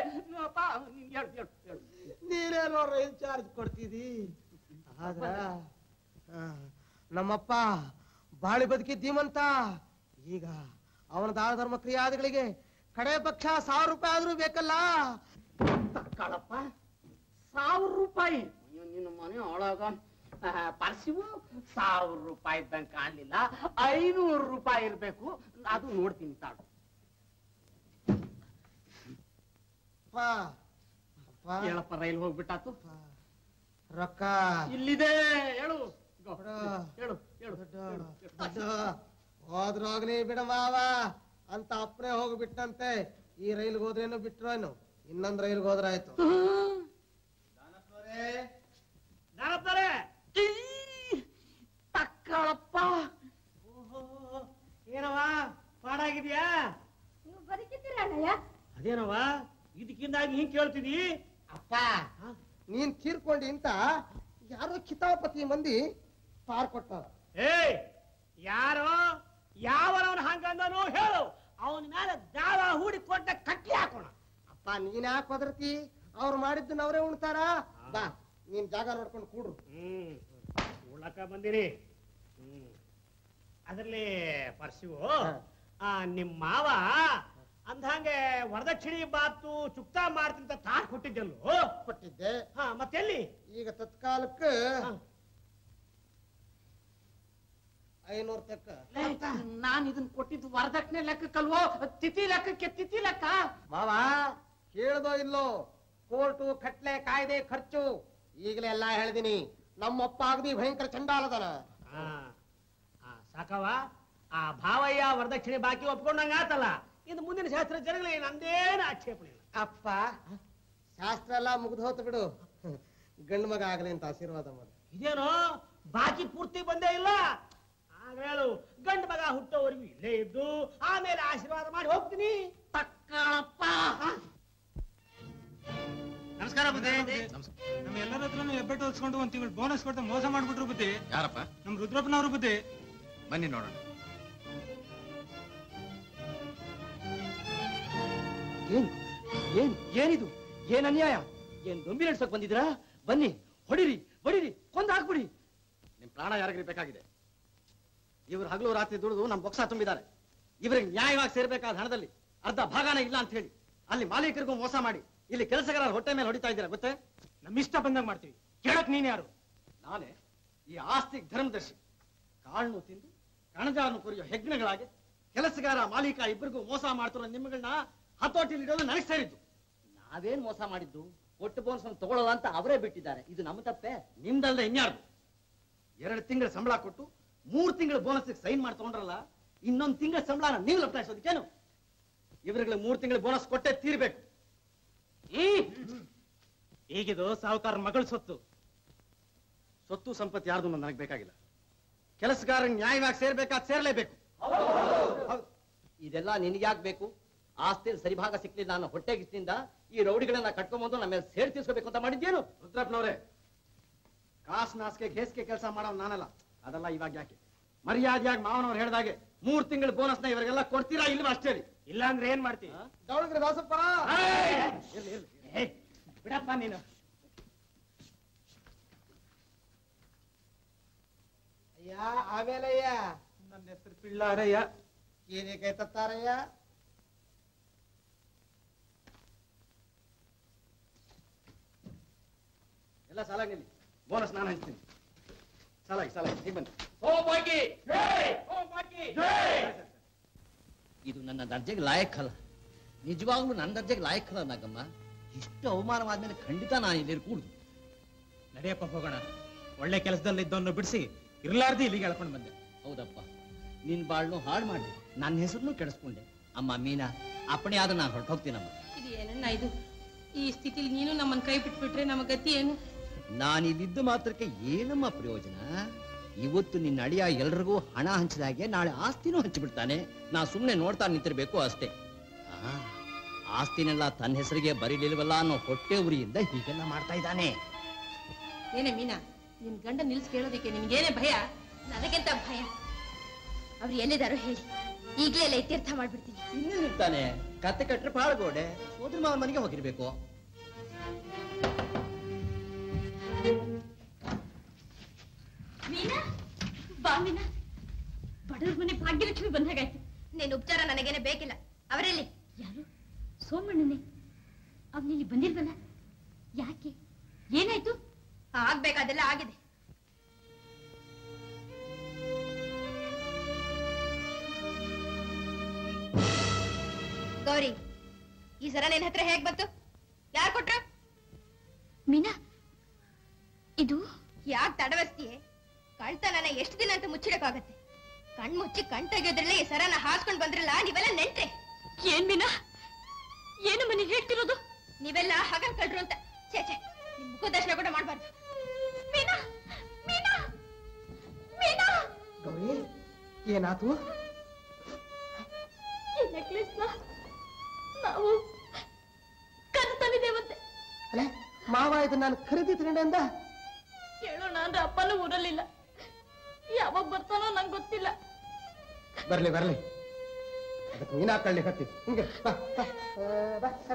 ನೀನೇನೋ ರೈಲ್ ಚಾರ್ಜ್ ಕೊಡ್ತಿದಿ. ಆದ್ರ ನಮ್ಮಪ್ಪ ಬಾಳಿ ಬದುಕಿದ್ದೀಮಂತ ಈಗ ಅವನ ದಾನ ಧರ್ಮ ಕ್ರಿಯಾದಿಗಳಿಗೆ ಕಡೆ ಪಕ್ಷ 1000 ರೂಪಾಯಿ ಆದ್ರೂ ಬೇಕಲ್ಲ. ತಕ್ಕಾಳಪ್ಪ, 1000 ರೂಪಾಯಿ? ನಿನ್ನ ಮನೆ ಒಳಗ ಪರ್ಸಿವು 1000 ರೂಪಾಯಿ ಇದ್ದಂಗೆ ಕಾಣಲಿಲ್ಲ. 500 ರೂಪಾಯಿ ಇರ್ಬೇಕು. ಅದು ನೋಡ್ತೀನಿ ತಾಡು. ಹೇಳಪ್ಪ, ರೈಲ್ ಹೋಗ್ಬಿಟ್ಟಾತು. ರೊಕ್ಕ ಇಲ್ಲಿದೆ, ಹೇಳು ಹೇಳು ಹೋದ್ರೋಗ್ಲಿ ಬಿಡ ಮಾವ ಅಂತ ಅಪ್ಪನೇ ಹೋಗ್ಬಿಟ್ಟಂತೆ. ಈ ರೈಲ್ಗೆ ಹೋದ್ರೇನು ಬಿಟ್ರೇನು, ಇನ್ನೊಂದ್ ರೈಲ್ಗೆ ಹೋದ್ರಾಯ್ತು. ತಕ್ಕಳಪ್ಪ, ಏನವ ಪಾಡಾಗಿದ್ಯಾ? ನೀವು ಬದುಕಿದ್ದೀರಾ ಅಣ್ಣಯ್ಯ? ಅದೇನವ ಇದಕ್ಕಿಂದಾಗಿ ಹಿಂಗ್ ಕೇಳ್ತಿದಿ? ಅಪ್ಪ, ನೀನ್ ತೀರ್ಕೊಂಡಿ ಅಂತ ಯಾರೋ ಕಿತಾಪತಿ ಮಂದಿ ಪಾರ್ ಕೊಟ್ಟಾರ. ಏಯ್, ಯಾರೋ ಯಾವನವನ್ ಹಂಗಂದನು ಹೇಳು. ಅವನ ಮೇಲೆ ದಾಳ ಹೂಡಿ ಕೊಟ್ಟ ಕಟ್ಲಿ ಹಾಕೋಣ. ಅಪ್ಪ, ನೀನ್ ಯಾಕೆ ಒದರ್ತಿ? ಅವ್ರು ಮಾಡಿದ್ದನ್ನ ಅವರೇ ಉಣ್ತಾರ. ಬಾ, ನೀನ್ ಜಾಗ ನೋಡ್ಕೊಂಡು ಕೂಡ್ರು. ಉಳ್ಳಕ ಬಂದಿರಿ. ಅದ್ರಲ್ಲಿ ಪರ್ಸಿವು ನಿಮ್ ಮಾವ ಅಂದಂಗೆ ವರದಕ್ಷಿಣಿ ಬಾತು ಚುಕ್ತಾ ಮಾಡ್ತಿಂತ ತಾಟ್ ಕೊಟ್ಟಿದ್ದೆಲ್ಲೋ? ಕೊಟ್ಟಿದ್ದೆ. ಮತ್ತೆಲ್ಲಿ? ಈಗ ತತ್ಕಾಲಕ್ಕೆ 500 ತಕ್ಕ. ನಾನ್ ಇದನ್ ಕೊಟ್ಟಿದ್ದು ವರದಕ್ಷಿಣೆ ಲೆಕ್ಕಕ್ಕಲ್ವೋ, ತಿಥಿ ಲೆಕ್ಕಕ್ಕೆ. ತಿಥಿ ಲೆಕ್ಕ ಮಾವ ಕೇಳ್ದೋ ಇಲ್ಲೋ, ಕೋರ್ಟು ಕಟ್ಲೆ ಕಾಯ್ದೆ ಖರ್ಚು ಈಗಲೇ ಎಲ್ಲಾ ಹೇಳಿದೀನಿ. ನಮ್ಮಪ್ಪ ಆಗದಿ ಭಯಂಕರ ಚಂಡಾಲದನ. ಸಾಕವ, ಆ ಭಾವಯ್ಯ ವರದಕ್ಷಿಣೆ ಬಾಕಿ ಒಪ್ಕೊಂಡಂಗ ಆತಲ್ಲ. ಇದು ಮುಂದಿನ ಶಾಸ್ತ್ರ ಜನಗಳಿಗೆ ನಂದೇನು ಆಕ್ಷೇಪಣೆ ಇಲ್ಲ. ಅಪ್ಪ, ಶಾಸ್ತ್ರ ಎಲ್ಲ ಮುಗ್ದು ಹೋತು ಬಿಡು. ಗಂಡು ಮಗ ಆಗಲಿ ಅಂತ ಆಶೀರ್ವಾದ ಮಾಡಿ. ಇದೇನೋ ಬಾಕಿ ಪೂರ್ತಿ ಬಂದೇ ಇಲ್ಲ. ಹೇಳು, ಗಂಡು ಮಗ ಹುಟ್ಟೋವರೆಗೂ ಇಲ್ಲೇ ಇದ್ದು ಆಮೇಲೆ ಆಶೀರ್ವಾದ ಮಾಡಿ ಹೋಗ್ತೀನಿ. ತಕ್ಕಳಪ್ಪ, ನಮಸ್ಕಾರ ಬುದ್ಧಿ. ನಮ್ಮ ಎಲ್ಲರ ಹತ್ರನು ಹೆಬ್ಬೆಟ್ಟು ಹೊಲ್ಸ್ಕೊಂಡು 1 ತಿಂಗಳು ಬೋನಸ್ ಕೊಟ್ಟು ಮೋಸ ಮಾಡ್ಬಿಟ್ರು ಬುದ್ಧಿ. ಯಾರಪ್ಪ? ನಮ್ ರುದ್ರಪ್ಪನವರು ಬುದ್ಧಿ. ಬನ್ನಿ ನೋಡೋಣ. ಏನಿದು? ಏನ್ ಅನ್ಯಾಯ? ಏನ್ ದೊಂಬಿ ನಡ್ಸಕ್ ಬಂದಿದ್ರಾ? ಬನ್ನಿ, ಹೊಡಿರಿ ಹೊಡಿರಿ, ಕೊಂದು ಹಾಕ್ಬಿಡಿ. ನಿಮ್ ಪ್ರಾಣ ಯಾರಿಗ್ರಿ ಬೇಕಾಗಿದೆ? ಇವ್ರು ಹಗಲು ರಾತ್ರಿ ದುಡಿದು ನಮ್ ಬೊಕ್ಸ ತುಂಬಿದ್ದಾರೆ. ಇವ್ರಿಗೆ ನ್ಯಾಯವಾಗಿ ಸೇರ್ಬೇಕಾದ ಹಣದಲ್ಲಿ ಅರ್ಧ ಭಾಗನ ಇಲ್ಲ ಅಂತ ಹೇಳಿ ಅಲ್ಲಿ ಮಾಲೀಕರಿಗೂ ಮೋಸ ಮಾಡಿ ಇಲ್ಲಿ ಕೆಲಸಗಾರ ಹೊಟ್ಟೆ ಮೇಲೆ ಹೊಡಿತಾ ಇದ್ದೀರಾ ಗೊತ್ತೇ? ನಮ್ಮಿಷ್ಟ ಬಂದಂಗ್ ಮಾಡ್ತೀವಿ. ಕೇಳಕ್ ನೀನ್ ಯಾರು? ನಾನೇ ಈ ಆಸ್ತಿಗೆ ಧರ್ಮದರ್ಶಿ. ಕಾಳನ್ನು ತಿಂದು ಕಣಜಾರನ್ನು ಕುರಿಯೋ ಹೆಗ್ಣಗಳಾಗಿ ಕೆಲಸಗಾರ ಮಾಲೀಕ ಇಬ್ಬರಿಗೂ ಮೋಸ ಮಾಡ್ತಿರೋ ನಿಮ್ಮಗಳನ್ನ ಹತೋಟಿಲಿ ಇಡೋದು ನನಗೆ ಸೇರಿದ್ದು. ನಾವೇನ್ ಮೋಸ ಮಾಡಿದ್ದು? ಒಟ್ಟು ಬೋನಸ್ ತಗೊಳ್ಳೋದ ಅಂತ ಅವರೇ ಬಿಟ್ಟಿದ್ದಾರೆ. ಇದು ನಮ್ಮ ತಪ್ಪೆ? ನಿಮ್ದಲ್ದೆ ಇನ್ಯಾರ್ದು? 2 ತಿಂಗಳ ಸಂಬಳ ಕೊಟ್ಟು 3 ತಿಂಗಳ ಬೋನಸ್ ಸೈನ್ ಮಾಡಿ ತಗೊಂಡ್ರಲ್ಲ, ಇನ್ನೊಂದು ತಿಂಗಳ ಸಂಬಳನ ನೀವು ಲಪ್ಟಾಯಿಸೋದಕ್ಕೇನು? ಇವರಿಗೆ 3 ತಿಂಗಳ ಬೋನಸ್ ಕೊಟ್ಟೆ ತೀರ್ಬೇಕು. ಈಗಿದು ಸಾಹುಕಾರ ಮಗಳ ಸೊತ್ತು. ಸ್ವತ್ತು ಸಂಪತ್ತು ಯಾರ್ದು ನನಗೆ ಬೇಕಾಗಿಲ್ಲ. ಕೆಲಸಗಾರ ನ್ಯಾಯವಾಗಿ ಸೇರ್ಬೇಕಾದ್ ಸೇರ್ಲೇಬೇಕು. ಇದೆಲ್ಲ ನಿನಗ್ಯಾಕ್ ಬೇಕು? ಆಸ್ತಿಯಲ್ಲಿ ಸರಿಭಾಗ ಸಿಕ್ಲಿಲ್ಲ ಅನ್ನೋ ಹೊಟ್ಟೆಗಿಸ್ತಿಂದ ಈ ರೌಡಿಗಳನ್ನ ಕಟ್ಕೊಂಡ್ಬಂದು ನಮ್ಮ ಮೇಲೆ ಸೇರ್ ತೀರ್ಸ್ಕೋಬೇಕು ಅಂತ ಮಾಡಿದ್ಯೇನು? ರುದ್ರಪ್ಪನವ್ರೆ, ಕಾಸು ನಾಸ್ಕೆ ಘೇಸ್ಗೆ ಕೆಲಸ ಮಾಡೋ ನಾನಲ್ಲ. ಅದೆಲ್ಲ ಇವಾಗ ಯಾಕೆ? ಮರ್ಯಾದೆಯಾಗಿ ಮಾವನವ್ರು ಹೇಳ್ದಾಗೆ 3 ತಿಂಗಳ ಬೋನಸ್ನ ಇವರಿಗೆಲ್ಲ ಕೊಡ್ತೀರಾ ಇಲ್ವಾ ಅಷ್ಟೇ? ಇಲ್ಲ ಅಂದ್ರೆ ಏನ್ ಮಾಡ್ತೀವಿ? ದಾವಣಗೆರೆ ದಾಸಪ್ಪ, ಬಿಡಪ್ಪ ನೀನು. ಅಯ್ಯ, ಆಮೇಲಯ್ಯ. ನನ್ನ ಹೆಸರು ಪಿಳ್ಳಾರಯ್ಯ. ಏನಕ್ಕೆ ತತ್ತಾರಯ್ಯ? ಎಲ್ಲ ಸಾಲಾಗಿ ನಿಲ್ಲಿ. ಬೋನಸ್ ನಾನು ಹಂಚ್ತೀನಿ. ಸಾಲಾಗಿ ಈಗ ಬನ್ನಿ. ಇದು ನನ್ನ ದರ್ಜೆಗೆ ಲಾಯಕ್ಕಲ್ಲ. ನಿಜವಾಗ್ಲೂ ನನ್ನ ದರ್ಜೆಗೆ ಲಾಯಕ್ಕಲ್ಲ ನಾಗಮ್ಮ. ಇಷ್ಟು ಅವಮಾನವಾದ್ಮೇಲೆ ಖಂಡಿತ ನಾನು ಇಲ್ಲಿ ಕೂಡುದು. ನಡೆಯಪ್ಪ ಹೋಗೋಣ. ಒಳ್ಳೆ ಕೆಲಸದಲ್ಲಿದ್ದವನ್ನ ಬಿಡಿಸಿ ಇರ್ಲಾರ್ದು ಇಲ್ಲಿಗೆ ಎಳ್ಕೊಂಡು ಬಂದೆ. ಹೌದಪ್ಪ, ನಿನ್ ಬಾಳ್ನು ಹಾಳು ಮಾಡಿ ನನ್ನ ಹೆಸರನ್ನು ಕೆಡಿಸ್ಕೊಂಡೆ. ಅಮ್ಮ ಮೀನಾ, ಅಪ್ಪಣೆ ಆದ್ರೆ ನಾನು ಹೊರಟೋಗ್ತೀನಮ್ಮ. ಇದು ಏನಣ್ಣ ಇದು? ಈ ಸ್ಥಿತಿಲಿ ನೀನು ನಮ್ಮನ್ನ ಕೈ ಬಿಟ್ಬಿಟ್ರೆ ನಮ್ಮ ಗತಿ ಏನು? ನಾನಿಲ್ಲಿದ್ದು ಮಾತ್ರಕ್ಕೆ ಏನಮ್ಮ ಪ್ರಯೋಜನ? ಇವತ್ತು ನಿನ್ನ ಅಳಿಯ ಎಲ್ರಿಗೂ ಹಣ ಹಂಚಿದಾಗೆ ನಾಳೆ ಆಸ್ತಿನೂ ಹಂಚಿಬಿಡ್ತಾನೆ. ನಾ ಸುಮ್ಮನೆ ನೋಡ್ತಾ ನಿಂತಿರ್ಬೇಕು ಅಷ್ಟೇ. ಆಸ್ತಿನೆಲ್ಲ ತನ್ನ ಹೆಸರಿಗೆ ಬರೀಲಿಲ್ವಲ್ಲ ಅನ್ನೋ ಹೊಟ್ಟೆ ಉರಿಯಿಂದ ಹೀಗೆಲ್ಲ ಮಾಡ್ತಾ ಇದ್ದಾನೆ. ಏನೇ ಮೀನಾ, ನಿನ್ ಗಂಡ ನಿಲ್ಸ್ ಕೇಳೋದಕ್ಕೆ ನಿನ್ಗೇನೇ ಭಯ? ನನಗೆಂತ ಭಯ? ಅವ್ರು ಎಲ್ಲಿದಾರೋ ಹೇಳಿ, ಈಗ್ಲೇ ಎಲ್ಲ ಇತ್ಯರ್ಥ ಮಾಡ್ಬಿಡ್ತೀನಿ. ಇನ್ನೇನಿರ್ತಾನೆ, ಕತ್ತೆ ಕಟ್ರೆ ಪಾಳ್ಗೋಡೆ, ಹೋದ್ರೆ ಮಾವನ ಮನೆಗೆ ಹೋಗಿರ್ಬೇಕು. ಮೀನಾ, ಬಾ ಮೀನಾ. ಬಡವ್ರ ಮನೆ ಭಾಗ್ಯಲಕ್ಷ್ಮಿ ಬಂದಾಗಾಯ್ತು. ನೀನ್ ಉಪಚಾರ ನನಗೇನೆ ಬೇಕಿಲ್ಲ. ಅವರೆಲ್ಲಿ? ಯಾರು? ಸೋಮಣ್ಣನೇ. ಅವನಿಲ್ಲಿ ಬಂದಿಲ್ವಲ್ಲ? ಯಾಕೆ? ಏನಾಯ್ತು? ಆಗ್ಬೇಕಾದೆಲ್ಲ ಆಗಿದೆ. ಗೌರಿ, ಈ ಸರ ನಿನ್ ಹತ್ರ ಹೇಗ್ ಬಂತು? ಯಾರು ಕೊಟ್ರು? ಮೀನಾ, ಇದು ಯಾಕೆ ತಡವಸ್ತಿಯೇ? ಕಳ್ತನನ ಎಷ್ಟು ದಿನ ಅಂತ ಮುಚ್ಚಿಡಕ್ಕಾಗತ್ತೆ? ಕಣ್ ಮುಚ್ಚಿ ಕಣ್ ತೆಗೆಯೋದ್ರಲ್ಲೇ ಈ ಸರನ ಹಾಸ್ಕೊಂಡ್ ಬಂದ್ರಲ್ಲ, ನೀವೆಲ್ಲ ನೆಂಟ್ರೆ. ಏನ್ ಮೀನಾ, ಏನು ಮನೆ ಹೇಳ್ತಿರೋದು? ನೀವೆಲ್ಲ ಹಾಗಲ್ ಕಳ್ರು ಅಂತ. ಛೇ ಛೇ, ನಿಮ್ ಮುಖದರ್ಶನ ಕೂಡ ಮಾಡ್ಬಾರ್ದು. ಮೀನಾ, ಮೀನಾ, ಮೀನಾ. ಗೌರಿ, ಏನಾತು? ಈ ನೆಕ್ಲೆಸ್ ನಾವು ಕನ್ತಲಿದ್ದೇವಂತೆ. ಅಲ್ಲ, ಮಾವ ಇದು ನಾನು ಖರೀದಿದ್ರೆ ಅಂದ. ಕೇಳೋಣ ಅಂದ್ರೆ ಅಪ್ಪನೂ ಊರಲ್ಲಿಲ್ಲ. ಯಾವಾಗ ಬರ್ತಾನೋ ನಂಗೆ ಗೊತ್ತಿಲ್ಲ. ಬರ್ಲಿ ಬರ್ಲಿ, ಅದಕ್ಕೆ ಮೀನಾ ಕಳ್ಳಿ ಹತ್ತಿ ಹಿಂಗೆ ಬಾ, ಬಾ, ಬಾ, ಬಾ.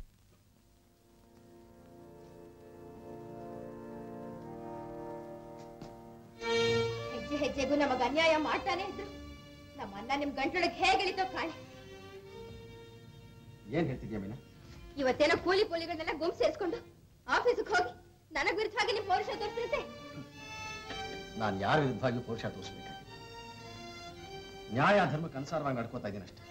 ಹೆಜ್ಜೆ ಹೆಜ್ಜೆಗೂ ನಮಗ ಅನ್ಯಾಯ ಮಾಡ್ತಾನೆ ಇದ್ರು. ನಮ್ಮ ಅನ್ನ ನಿಮ್ ಗಂಟೊಳಗೆ ಹೇಗಿಳಿತೋ ಕಾಣೆ. ಏನ್ ಹೇಳ್ತಿದ್ಯಾ ಮೀನಾ? ಇವತ್ತೇನೋ ಕೂಲಿಗಳನ್ನೆಲ್ಲ ಗುಂಪು ಸೇರಿಸ್ಕೊಂಡು ಆಫೀಸಿಗೆ ಹೋಗಿ ನನಗ್ ವಿರುದ್ಧವಾಗಿ ನಿಮ್ ಪೌರುಷ ತೋರಿಸಿರುತ್ತೆ. ನಾನು ಯಾರ ವಿರುದ್ಧವಾಗಿ ಪೌರುಷ ತೋರಿಸ್ಬೇಕಾಗಿಲ್ಲ. ನ್ಯಾಯ ಧರ್ಮಕ್ಕೆ ಅನುಸಾರವಾಗಿ ನಡ್ಕೋತಾ ಇದ್ದೀನಿ ಅಷ್ಟೇ.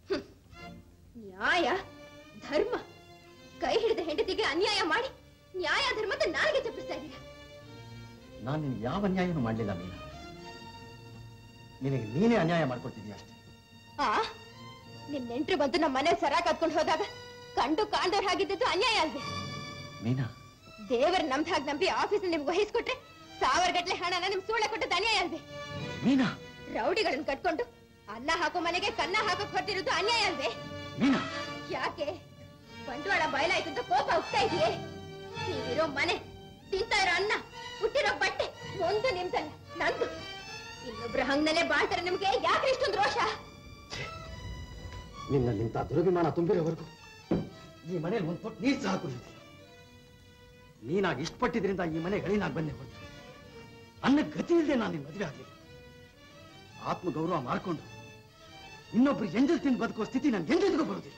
ನ್ಯಾಯ ಧರ್ಮ ಕೈ ಹಿಡಿದ ಹೆಂಡತಿಗೆ ಅನ್ಯಾಯ ಮಾಡಿ ನ್ಯಾಯ ಧರ್ಮದ ನಾಲಿಗೆ ಚಪ್ಪಿಸ್ತಾ ಇದ್ದೀರಾ. ನಾನು ನಿನ್ಗೆ ಯಾವ ಅನ್ಯಾಯನೂ ಮಾಡಲಿಲ್ಲ ಮೀನಾ. ನಿನಗೆ ನೀನೇ ಅನ್ಯಾಯ ಮಾಡ್ಕೊಳ್ತಿದ್ಯಾ ಅಷ್ಟೇ. ನಿಮ್ ನೆಂಟ್ರು ಬಂದು ನಮ್ಮ ಮನೆ ಸರ ಕತ್ಕೊಂಡು ಹೋದಾಗ ಕಂಡು ಕಾಣ್ದವ್ರು ಹಾಗಿದ್ದದ್ದು ಅನ್ಯಾಯ ಅಲ್ವೇ? ಮೀನಾ, ದೇವರ ನಮ್ದು ಹಾಗೆ ನಂಬಿ ಆಫೀಸ್ ನಿಮ್ಗೆ ವಹಿಸ್ಕೊಟ್ರೆ ಸಾವಿರ ಗಟ್ಲೆ ಹಣನ ನಿಮ್ ಸೂಳೆ ಕೊಟ್ಟದ್ದು ಅನ್ಯಾಯ ಅಲ್ವೇ? ಮೀನಾ, ರೌಡಿಗಳನ್ನ ಕಟ್ಕೊಂಡು ಅನ್ನ ಹಾಕೋ ಮನೆಗೆ ಕನ್ನ ಹಾಕಕ್ ಹೊರಟಿರೋದು ಅನ್ಯಾಯ ಅಲ್ವೇ? ಮೀನಾ, ಯಾಕೆ ಬಂಡವಾಳ ಬಯಲಾಯ್ತು ಅಂತ ಕೋಪ ಉಗ್ತಾ ಇದೆಯೇ? ನೀವಿರೋ ಮನೆ, ತಿಂತಾ ಇರೋ ಅನ್ನ, ಹುಟ್ಟಿರೋ ಬಟ್ಟೆ ಒಂದು ನಿಮ್ದಲ್ಲ, ನಂದು. ಇನ್ನೊಬ್ರ ಹಂಗನಲ್ಲೇ ಬಾಳ್ತಾರೆ ನಿಮ್ಗೆ ಯಾಕೆ ಇಷ್ಟೊಂದು ರೋಷ? ನಿನ್ನಲ್ಲಿಂತ ದುರಭಿಮಾನ ತುಂಬಿರೋವರೆಗೂ ಈ ಮನೇಲಿ ಒಂದು ತೊಟ್ಟು ನೀರು ಸಹ ಕುಡಿಯುತ್ತಿಲ್ಲ. ನೀನಾಗಿ ಇಷ್ಟಪಟ್ಟಿದ್ರಿಂದ ಈ ಮನೆ ಗಳಿನಾಗಿ ಬಂದೆ ಹೊರತು ಅನ್ನ ಗತಿ ಇಲ್ಲದೆ ನಾನು ನಿನ್ನ ಮದುವೆ ಆಗಲಿಲ್ಲ. ಆತ್ಮಗೌರವ ಮಾಡ್ಕೊಂಡು ಇನ್ನೊಬ್ರು ಎಂಜಲ್ ತಿಂದು ಬದುಕುವ ಸ್ಥಿತಿ ನನ್ಗೆ ಎಂದಿಗೂ ಬರುವುದಿಲ್ಲ.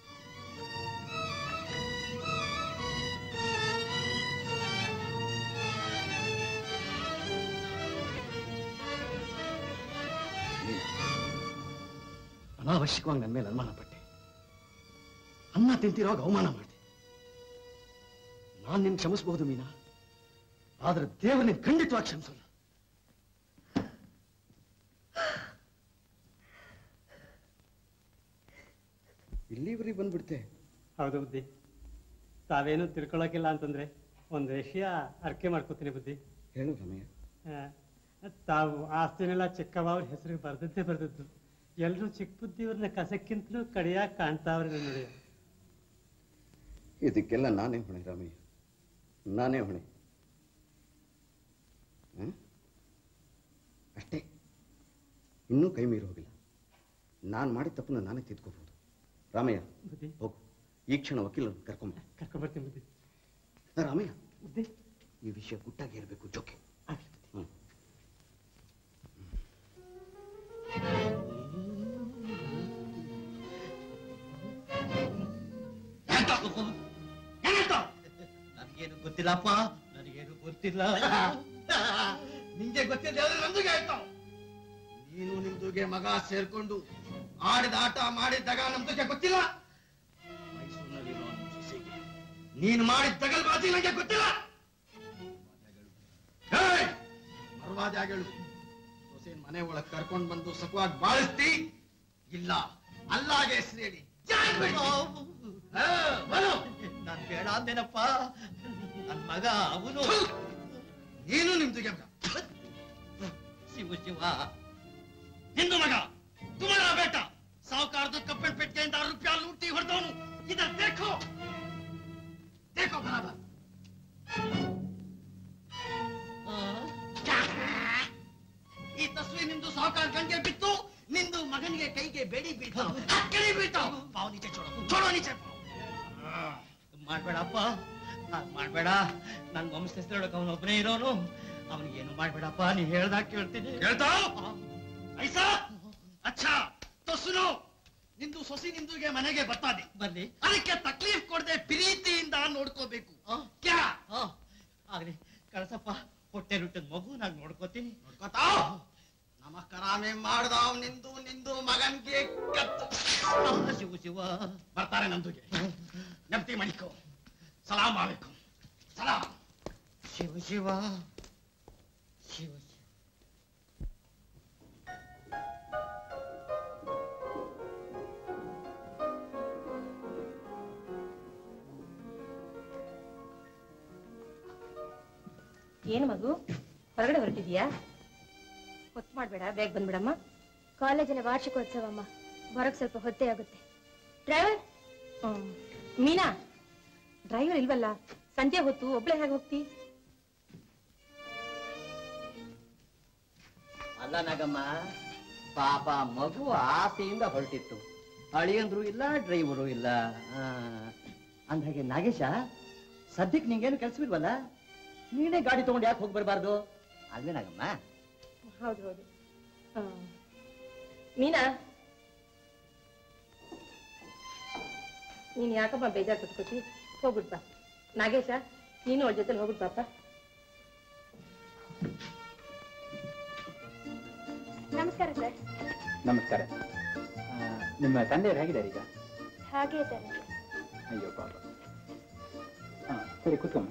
ಅನಾವಶ್ಯಕವಾಗಿ ನನ್ನ ಮೇಲೆ ಅನುಮಾನ ಪಟ್ಟೆ. ಅನ್ನ ತಿಂತಿರುವಾಗ ಅವಮಾನ ಮಾಡಿದೆ. ನಾನು ನಿನ್ ಕ್ಷಮಿಸಬಹುದು ಮೀನಾ, ಆದ್ರೆ ದೇವರು ನಿನ್ ಖಂಡಿತವಾಗಿ ಕ್ಷಮಿಸಲ್ಲ. ಇಲ್ಲಿವರೆಗೆ ಬಂದ್ಬಿಡ್ತೆ. ಹೌದು ಬುದ್ಧಿ, ತಾವೇನು ತಿಳ್ಕೊಳಕಿಲ್ಲ ಅಂತಂದ್ರೆ ಒಂದು ವಿಷಯ ಅರ್ಕೆ ಮಾಡ್ಕೋತೀನಿ ಬುದ್ಧಿ. ಹೇಳು ರಮಯ್ಯ. ತಾವು ಆಸ್ತಿನೆಲ್ಲ ಚಿಕ್ಕವ ಅವ್ರ ಹೆಸರಿಗೆ ಬರ್ದದ್ದು. ಎಲ್ರು ಚಿಕ್ಕ ಬುದ್ಧಿಯವ್ರನ್ನ ಕಸಕ್ಕಿಂತಲೂ ಕಡಿಯಾಗಿ ಕಾಣ್ತಾವ್ರೆ ನೋಡಿ. ಇದಕ್ಕೆಲ್ಲ ನಾನೇ ಹೊಣೆ ರಾಮಯ್ಯ, ನಾನೇ ಹೊಣೆ. ಅಷ್ಟೇ, ಇನ್ನೂ ಕೈ ಮೀರಿ ಹೋಗಿಲ್ಲ. ನಾನು ಮಾಡಿದ ತಪ್ಪನ್ನು ನಾನೇ ತಿದ್ಕೋಬಹುದು. ರಾಮಯ್ಯ ಹೋಗು, ಈ ಕ್ಷಣ ವಕೀಲರು ಕರ್ಕೊಂಡ್ಬರ್ತೀನಿ ಬುದ್ಧಿ. ರಾಮಯ್ಯ, ಈ ವಿಷಯ ಗುಟ್ಟಾಗಿ ಇರಬೇಕು. ಜೋಕೆ ನನಗೇನು ಗೊತ್ತಿಲ್ಲಪ್ಪ, ನನಗೇನು ಗೊತ್ತಿಲ್ಲ. ನಿಂಗೆ ಗೊತ್ತಿಲ್ಲ ನಂದುಗೆ ಆಯ್ತು. ನೀನು ನಿಮ್ದುಗೆ ಮಗ ಸೇರ್ಕೊಂಡು ಆಡಿದ ಆಟ ಮಾಡಿದಾಗ ನಮ್ದುಗೆ ಗೊತ್ತಿಲ್ಲ. ಮೈಸೂರಿನಲ್ಲಿರೋ ನೀನು ಮಾಡಿದ ತಗಲ್ಬಾಜಿ ನಂಗೆ ಗೊತ್ತಿಲ್ಲ. ಮರ್ವಾದ್ಯಾಗಳು ಸೊಸೆನ್ ಮನೆ ಒಳಗೆ ಕರ್ಕೊಂಡು ಬಂದು ಸುಖವಾಗಿ ಬಾಳಿಸ್ತಿ ಇಲ್ಲ ಅಲ್ಲಾಗೆ ಹೆಸರು ಹೇಳಿ ನಾನು ಬೇಡ ಅಂದೇನಪ್ಪ. ನನ್ ಮಗ ಅವನು, ನೀನು ನಿಮ್ದುಗೆ ಮಗ. ಶಿವ ಶಿವ, ನಿಂದು ಮಗ ತುಮಾರ ಬೇಟ ಸಾವುಕಾರದ ಕಪ್ಪೆಲ್ ಪೆಟ್ಟಿಗೆಯಿಂದ ರೂಪಾಯಿ ಲೂಟಿ ಹೊಡೆದವನು. ಇದರ ದೇಖೋ ದೇಖೋ ಬರಾಬರ್. ಪಾವ್ नीचे छोड़ो नीचे ಮಾಡ್ಬೇಡಪ್ಪ ಮಾಡ್ಬೇಡ ನನ್ ವಂಶ ಹೆಸರು ಅವನೊಬ್ಬನೇ ಇರೋನು ಅವನಿಗೆ ಏನು ಮಾಡ್ಬೇಡಪ್ಪ ನೀ ಹೇಳ್ದಾಗ ಕೇಳ್ತೀನಿ ಐಸಾ ಅಚ್ಚಾ ತೋ ಸುನೋ ನಿಂದು ಸೊಸಿ ನಿಂದುಗೆ ಮನೆಗೆ ಬರ್ತಾನೆ ಬರ್ಲಿ ಅದಕ್ಕೆ ತಕ್ಲೀಫ್ ಕೊಡದೆ ಪ್ರೀತಿಯಿಂದ ನೋಡ್ಕೋಬೇಕು ಕ್ಯಾ ಆಗ್ಲಿ ಕಳ್ಸಪ್ಪ ಹೊಟ್ಟೆ ರುಟ್ಟದ ಮಗು ನಾನು ನೋಡ್ಕೋತೀನಿ ನಮಸ್ಕಾರನೇ ಮಾಡ್ದಾವ್ ನಿಂದು ಮಗನ್ಗೆ ಕತ್ತು ಶಿವ ಶಿವ ಬರ್ತಾರೆ ನಂದುಗೆ ನೆಮ್ಮದಿ ಮಣಿಕೋ ಸಲಾಮ್ ಆಲೇಕುಂ ಸಲಾಮ್ ಶಿವ ಶಿವ ಶಿವ ಏನು ಮಗು ಹೊರಗಡೆ ಹೊರಟಿದ್ಯಾ? ಹೊತ್ತು ಮಾಡ್ಬೇಡ, ಬೇಗ ಬಂದ್ಬಿಡಮ್ಮ. ಕಾಲೇಜಿನ ವಾರ್ಷಿಕೋತ್ಸವಮ್ಮ, ಬರೋಕ್ ಸ್ವಲ್ಪ ಹೊತ್ತೇ ಆಗುತ್ತೆ. ಡ್ರೈವರ್ ಮೀನಾ, ಡ್ರೈವರ್ ಇಲ್ವಲ್ಲ, ಸಂಜೆ ಹೊತ್ತು ಒಬ್ಳೆ ಹೇಗೆ ಹೋಗ್ತಿ? ಅಲ್ಲ ನಾಗಮ್ಮ, ಪಾಪ ಮಗು ಆಸೆಯಿಂದ ಹೊರಟಿತ್ತು. ಅಳಿಯಂದ್ರು ಇಲ್ಲ, ಡ್ರೈವರು ಇಲ್ಲ. ಅಂದಾಗೆ ನಾಗೇಶ, ಸದ್ಯಕ್ಕೆ ನಿಂಗೇನು ಕೆಲಸವಿಲ್ವಲ್ಲ, ನೀನೇ ಗಾಡಿ ತಗೊಂಡು ಯಾಕೆ ಹೋಗಿ ಬರಬಾರ್ದು ಅಲ್ವೇ ನಾಗಮ್ಮ? ಹೌದು ಹೌದು. ಮೀನಾ, ನೀನ್ ಯಾಕಮ್ಮ ಬೇಜಾರು ಪಟ್ಕೋತಿ? ಹೋಗ್ಬಿಟ್ ಬಾ. ನಾಗೇಶ, ನೀನು ಅವ್ರ ಜೊತೆಲಿ ಹೋಗ್ಬಿಟ್ ಬಾಪ. ನಮಸ್ಕಾರ ಸರ್. ನಮಸ್ಕಾರ. ನಿಮ್ಮ ತಂದೆಯವರು ಹೇಗಿದ್ದಾರೆ ಈಗ? ಹಾಗೆ ಇದ್ದಾರೆ. ಅಯ್ಯೋ ಪಾಪ. ಸರಿ, ಕೂತ್ಕೊಂಡು.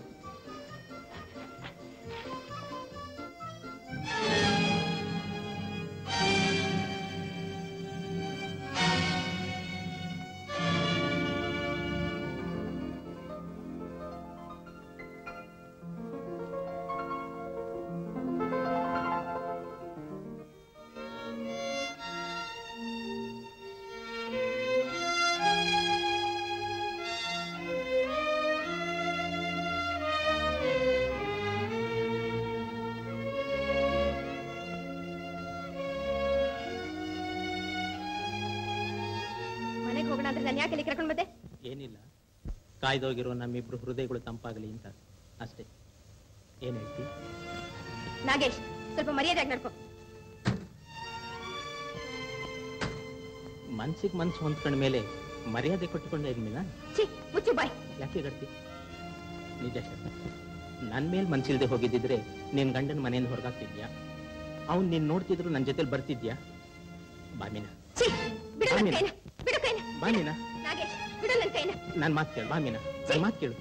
ನಾನು ಯಾಕೆ ಇಲ್ಲಿ ಕರ್ಕೊಂಡು ಬಂದೆ? ಏನಿಲ್ಲ, ಕಾಯ್ದೋಗಿರೋ ನಮ್ಮಿಬ್ರು ಹೃದಯಗಳು ತಂಪಾಗಲಿ ಅಂತ ಅಷ್ಟೇ. ಏನ್ ಹೇಳ್ತಿ? ನಾಗೇಶ್, ಸ್ವಲ್ಪ ಮರ್ಯಾದೆಯಾಗಿ ನಡ್ಕೊ. ಮನ್ಸಿಗೆ ಮನ್ಸು ಹೊಂದ್ಕೊಂಡ ಮೇಲೆ ಮರ್ಯಾದೆ ಕೊಟ್ಟುಕೊಂಡ ಇದ್ಮೇಲೆ ಮುಚ್ಚು ಬಾಯ್. ಯಾಕೆ ಗಡ್ತಿ? ನಿಜ ಶರ್ಮ, ನನ್ ಮೇಲೆ ಮನ್ಸಿಲ್ದೆ ಹೋಗಿದ್ದಿದ್ರೆ ನಿನ್ ಗಂಡನ ಮನೆಯಿಂದ ಹೊರಗಾಗ್ತಿದ್ಯಾ? ಅವ್ನ್ ನೀನ್ ನೋಡ್ತಿದ್ರು ನನ್ ಜೊತೆಲಿ ಬರ್ತಿದ್ಯಾ? ಬಾಮಿನ ಬಾಮಿನ, ನಾಗೇಶ್, ಬಿಡು ನನ್ನ ಕೈನ. ನನ್ ಮಾತು ಕೇಳು ಬಾಮಿನ, ನನ್ ಮಾತು ಕೇಳು.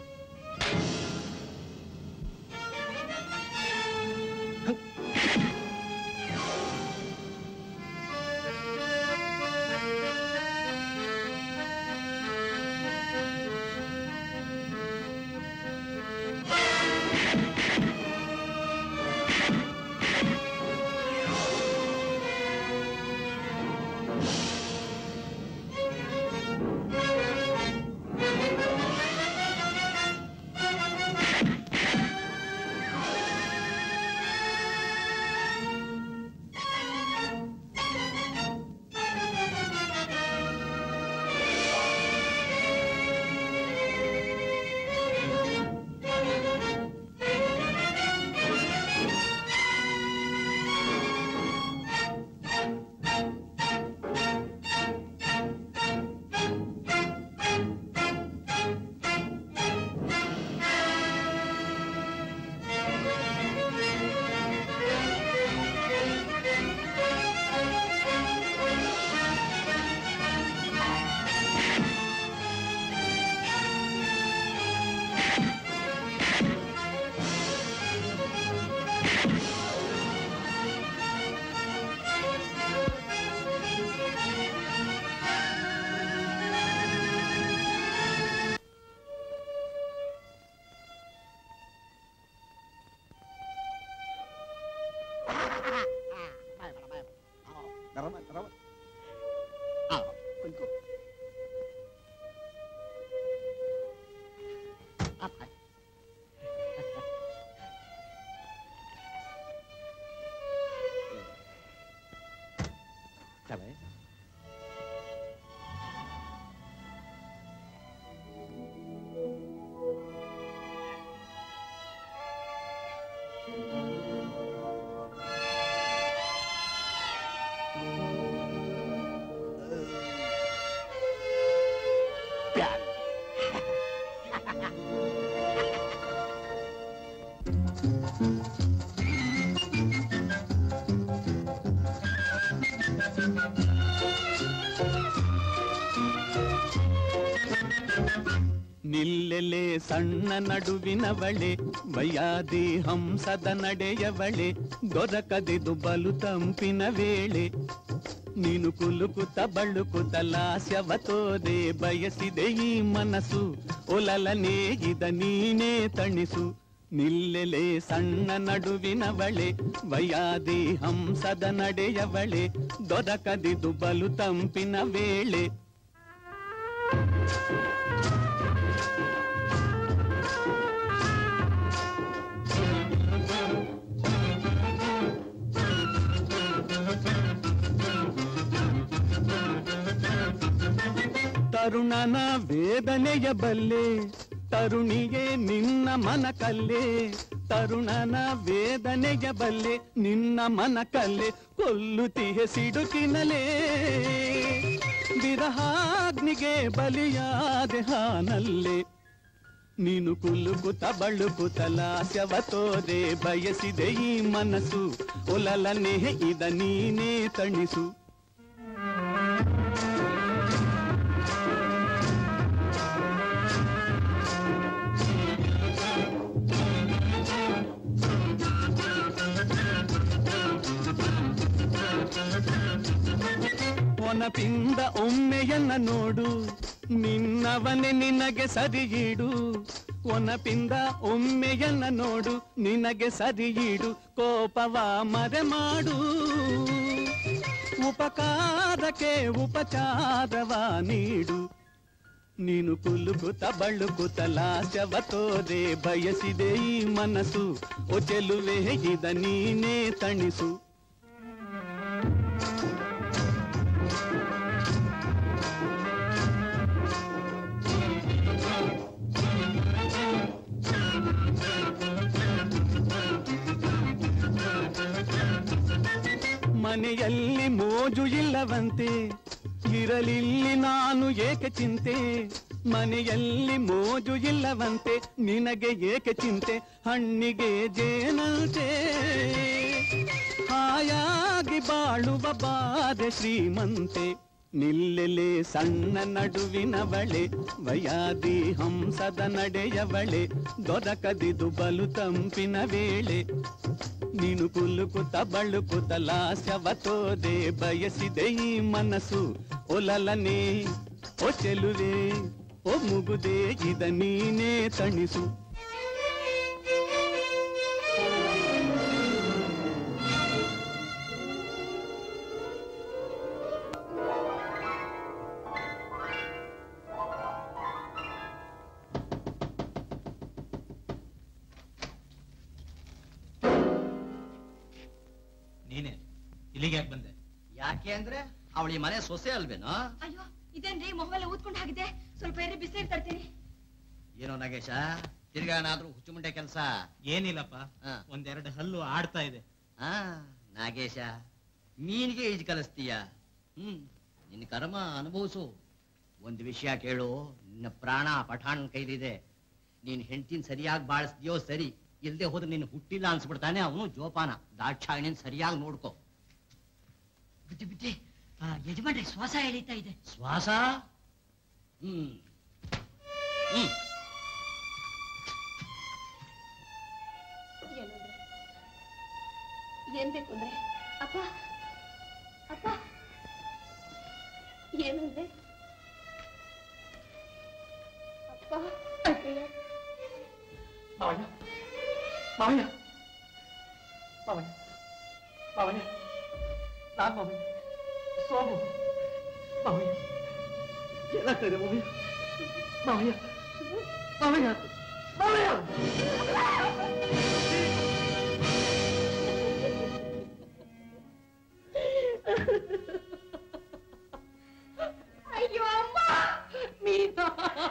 ನಿಲ್ಲೆಲೆ ಸಣ್ಣ ನಡುವಿನವಳೆ ವಯಾದಿ ಹಂಸದ ನಡೆಯವಳೆ ದೊರಕದಿದು ಬಲು ತಂಪಿನ ವೇಳೆ ನೀನು ಕುಲುಕುತ ಬಳುಕುತ ಲಾಸ್ಯವ ತೋದೆ ಬಯಸಿದೆ ಈ ಮನಸ್ಸು ಒಲಲನೆ ಇದ ನೀನೇ ತಣಿಸು ನಿಲ್ಲೆಲೆ ಸಣ್ಣ ನಡುವಿನವಳೆ ವಯಾದಿ ಹಂಸದ ನಡೆಯವಳೆ ದೊರಕದಿದು ಬಲು ತಂಪಿನ ವೇಳೆ ತರುಣನ ವೇದನೆಯ ಬಲ್ಲೆ ತರುಣಿಗೆ ನಿನ್ನ ಮನ ಕಲ್ಲೆ ತರುಣನ ವೇದನೆಯ ಬಲ್ಲೆ ನಿನ್ನ ಮನ ಕಲ್ಲೆ ಕೊಲ್ಲುತ್ತಿಹೆ ಸಿಡುಕಿನಲೇ ವಿರಹಾಗ್ನಿಗೆ ಬಲಿಯಾದೆ ಹಾನಲ್ಲೆ ನೀನು ಕುಲುಕುತ ಬಳುಕುತ ಲಾಸ್ಯವ ತೋದೆ ಬಯಸಿದೆ ಈ ಮನಸ್ಸು ಒಲಲನೆ ಇದ ನೀನೇ ತಣಿಸು ಒನಪಿಂದ ಒಮ್ಮೆಯನ್ನ ನೋಡು ನಿನ್ನವನೇ ನಿನಗೆ ಸರಿಯೀಡು ಒನಪಿಂದ ಒಮ್ಮೆಯನ್ನ ನೋಡು ನಿನಗೆ ಸರಿಯೀಡು ಕೋಪವ ಮರೆ ಮಾಡು ಉಪಕಾರಕ್ಕೆ ಉಪಚಾರವ ನೀಡು ನೀನು ಕುಲುಕುತ ಬಳುಕುತ ಲಾಸ್ಯವ ತೋದೆ ಬಯಸಿದೆ ಈ ಮನಸ್ಸು ಒ ಚೆಲುವೆ ಇದ ನೀನೇ ತಣಿಸು ಮನೆಯಲ್ಲಿ ಮೋಜು ಇಲ್ಲವಂತೆ ಇರಲಿಲ್ಲಿ ನಾನು ಏಕೆ ಚಿಂತೆ ಮನೆಯಲ್ಲಿ ಮೋಜು ಇಲ್ಲವಂತೆ ನಿನಗೆ ಏಕೆ ಚಿಂತೆ ಹಣ್ಣಿಗೆ ಜೇನಂತೆ ಹಾಯಾಗಿ ಬಾಳುವ ಬಾದೆ ಶ್ರೀಮಂತೆ ನಿಲ್ಲೆಲೆ ಸಣ್ಣ ನಡುವಿನವಳೆ ವಯಾದಿ ಹಂಸದ ನಡೆಯವಳೆ ದೊರಕದಿದು ಬಲು ತಂಪಿನ ವೇಳೆ ನೀನು ಕುಲುಕುತ ಬಳುಕುತ ಲಾಸ್ಯವ ತೋದೆ ಬಯಸಿದೆ ಈ ಮನಸ್ಸು ಒಲಲನೆ ಒ ಚೆಲುವೆ ಒ ಮುಗುದೆ ಇದ ನೀನೇ ತಣಿಸು ನೀನೆ ಇಲ್ಲಿಗೆ ಯಾಕೆ ಬಂದೆ? ಯಾಕೆ ಅಂದ್ರೆ ಅವಳಿ ಮನೆ ಸೊಸೆ ಅಲ್ವೇನೋ? ಅಯ್ಯೋ ಇದೇನ್ರಿ ಮೊಹವೆಲ್ಲ ಊದ್ಕೊಂಡು ಹಾಗಿದೆ, ಸ್ವಲ್ಪ ಏರಿ ಬಿಸಿನೀರು ತರ್ತೀನಿ. ಏನೋ ನಾಗೇಶ, ತಿರ್ಗಾನಾದ್ರೂ ಹುಚ್ಚುಮುಂಡೆ ಕೆಲಸ? ಏನಿಲ್ಲಪ್ಪ, ಒಂದೆರಡು ಹಲ್ಲು ಆಡ್ತಾ ಇದೆ. ನಾಗೇಶ, ಮೀನಿಗೆ ಈಜು ಕಲಿಸ್ತೀಯ? ನಿನ್ನ ಕರ್ಮ ಅನುಭವಿಸು. ಒಂದು ವಿಷಯ ಕೇಳು, ನಿನ್ನ ಪ್ರಾಣ ಪಠಾಣ್ ಕೈಲಿದೆ. ನೀನ್ ಹೆಂಡತಿನ ಸರಿಯಾಗಿ ಬಾಳಿಸ್ತೀಯೋ ಸರಿ, ಇಲ್ದೆ ಹೋದ್ರೆ ನೀನು ಹುಟ್ಟಿಲ್ಲ ಅನ್ಸ್ಬಿಡ್ತಾನೆ ಅವನು ಜೋಪಾನ. ದಾಕ್ಷಾಯಣಿನ ಸರಿಯಾಗಿ ನೋಡ್ಕೋ. ಬುದ್ಧಿ ಬುದ್ಧಿ, ಯಜಮಾನ್ರಿ ಶ್ವಾಸ ಎಳೀತಾ ಇದೆ. ಶ್ವಾಸ? ಏನ್ ಬೇಕು ಅಂದ್ರೆ? ಅಪ್ಪ ಅಪ್ಪ ಏನು ಅಂದ್ರೆ? ಅಪ್ಪ ಮಾವಯ್ಯ ಮಾವಯ್ಯ ಮಾವಯ್ಯ ಮಾವಯ್ಯ, ನಾನ್ ಮಾವಯ್ಯ, ಸೋಮು ಮಾವಯ್ಯ, ಏನಾಗ್ತಾ ಇದೆ ಮಾವಯ್ಯ? ಮಾವಯ್ಯ ಮಾವಯ್ಯ ಮಾವಯ್ಯ, ಅಯ್ಯೋ ಅಮ್ಮ ಮೀನಾ.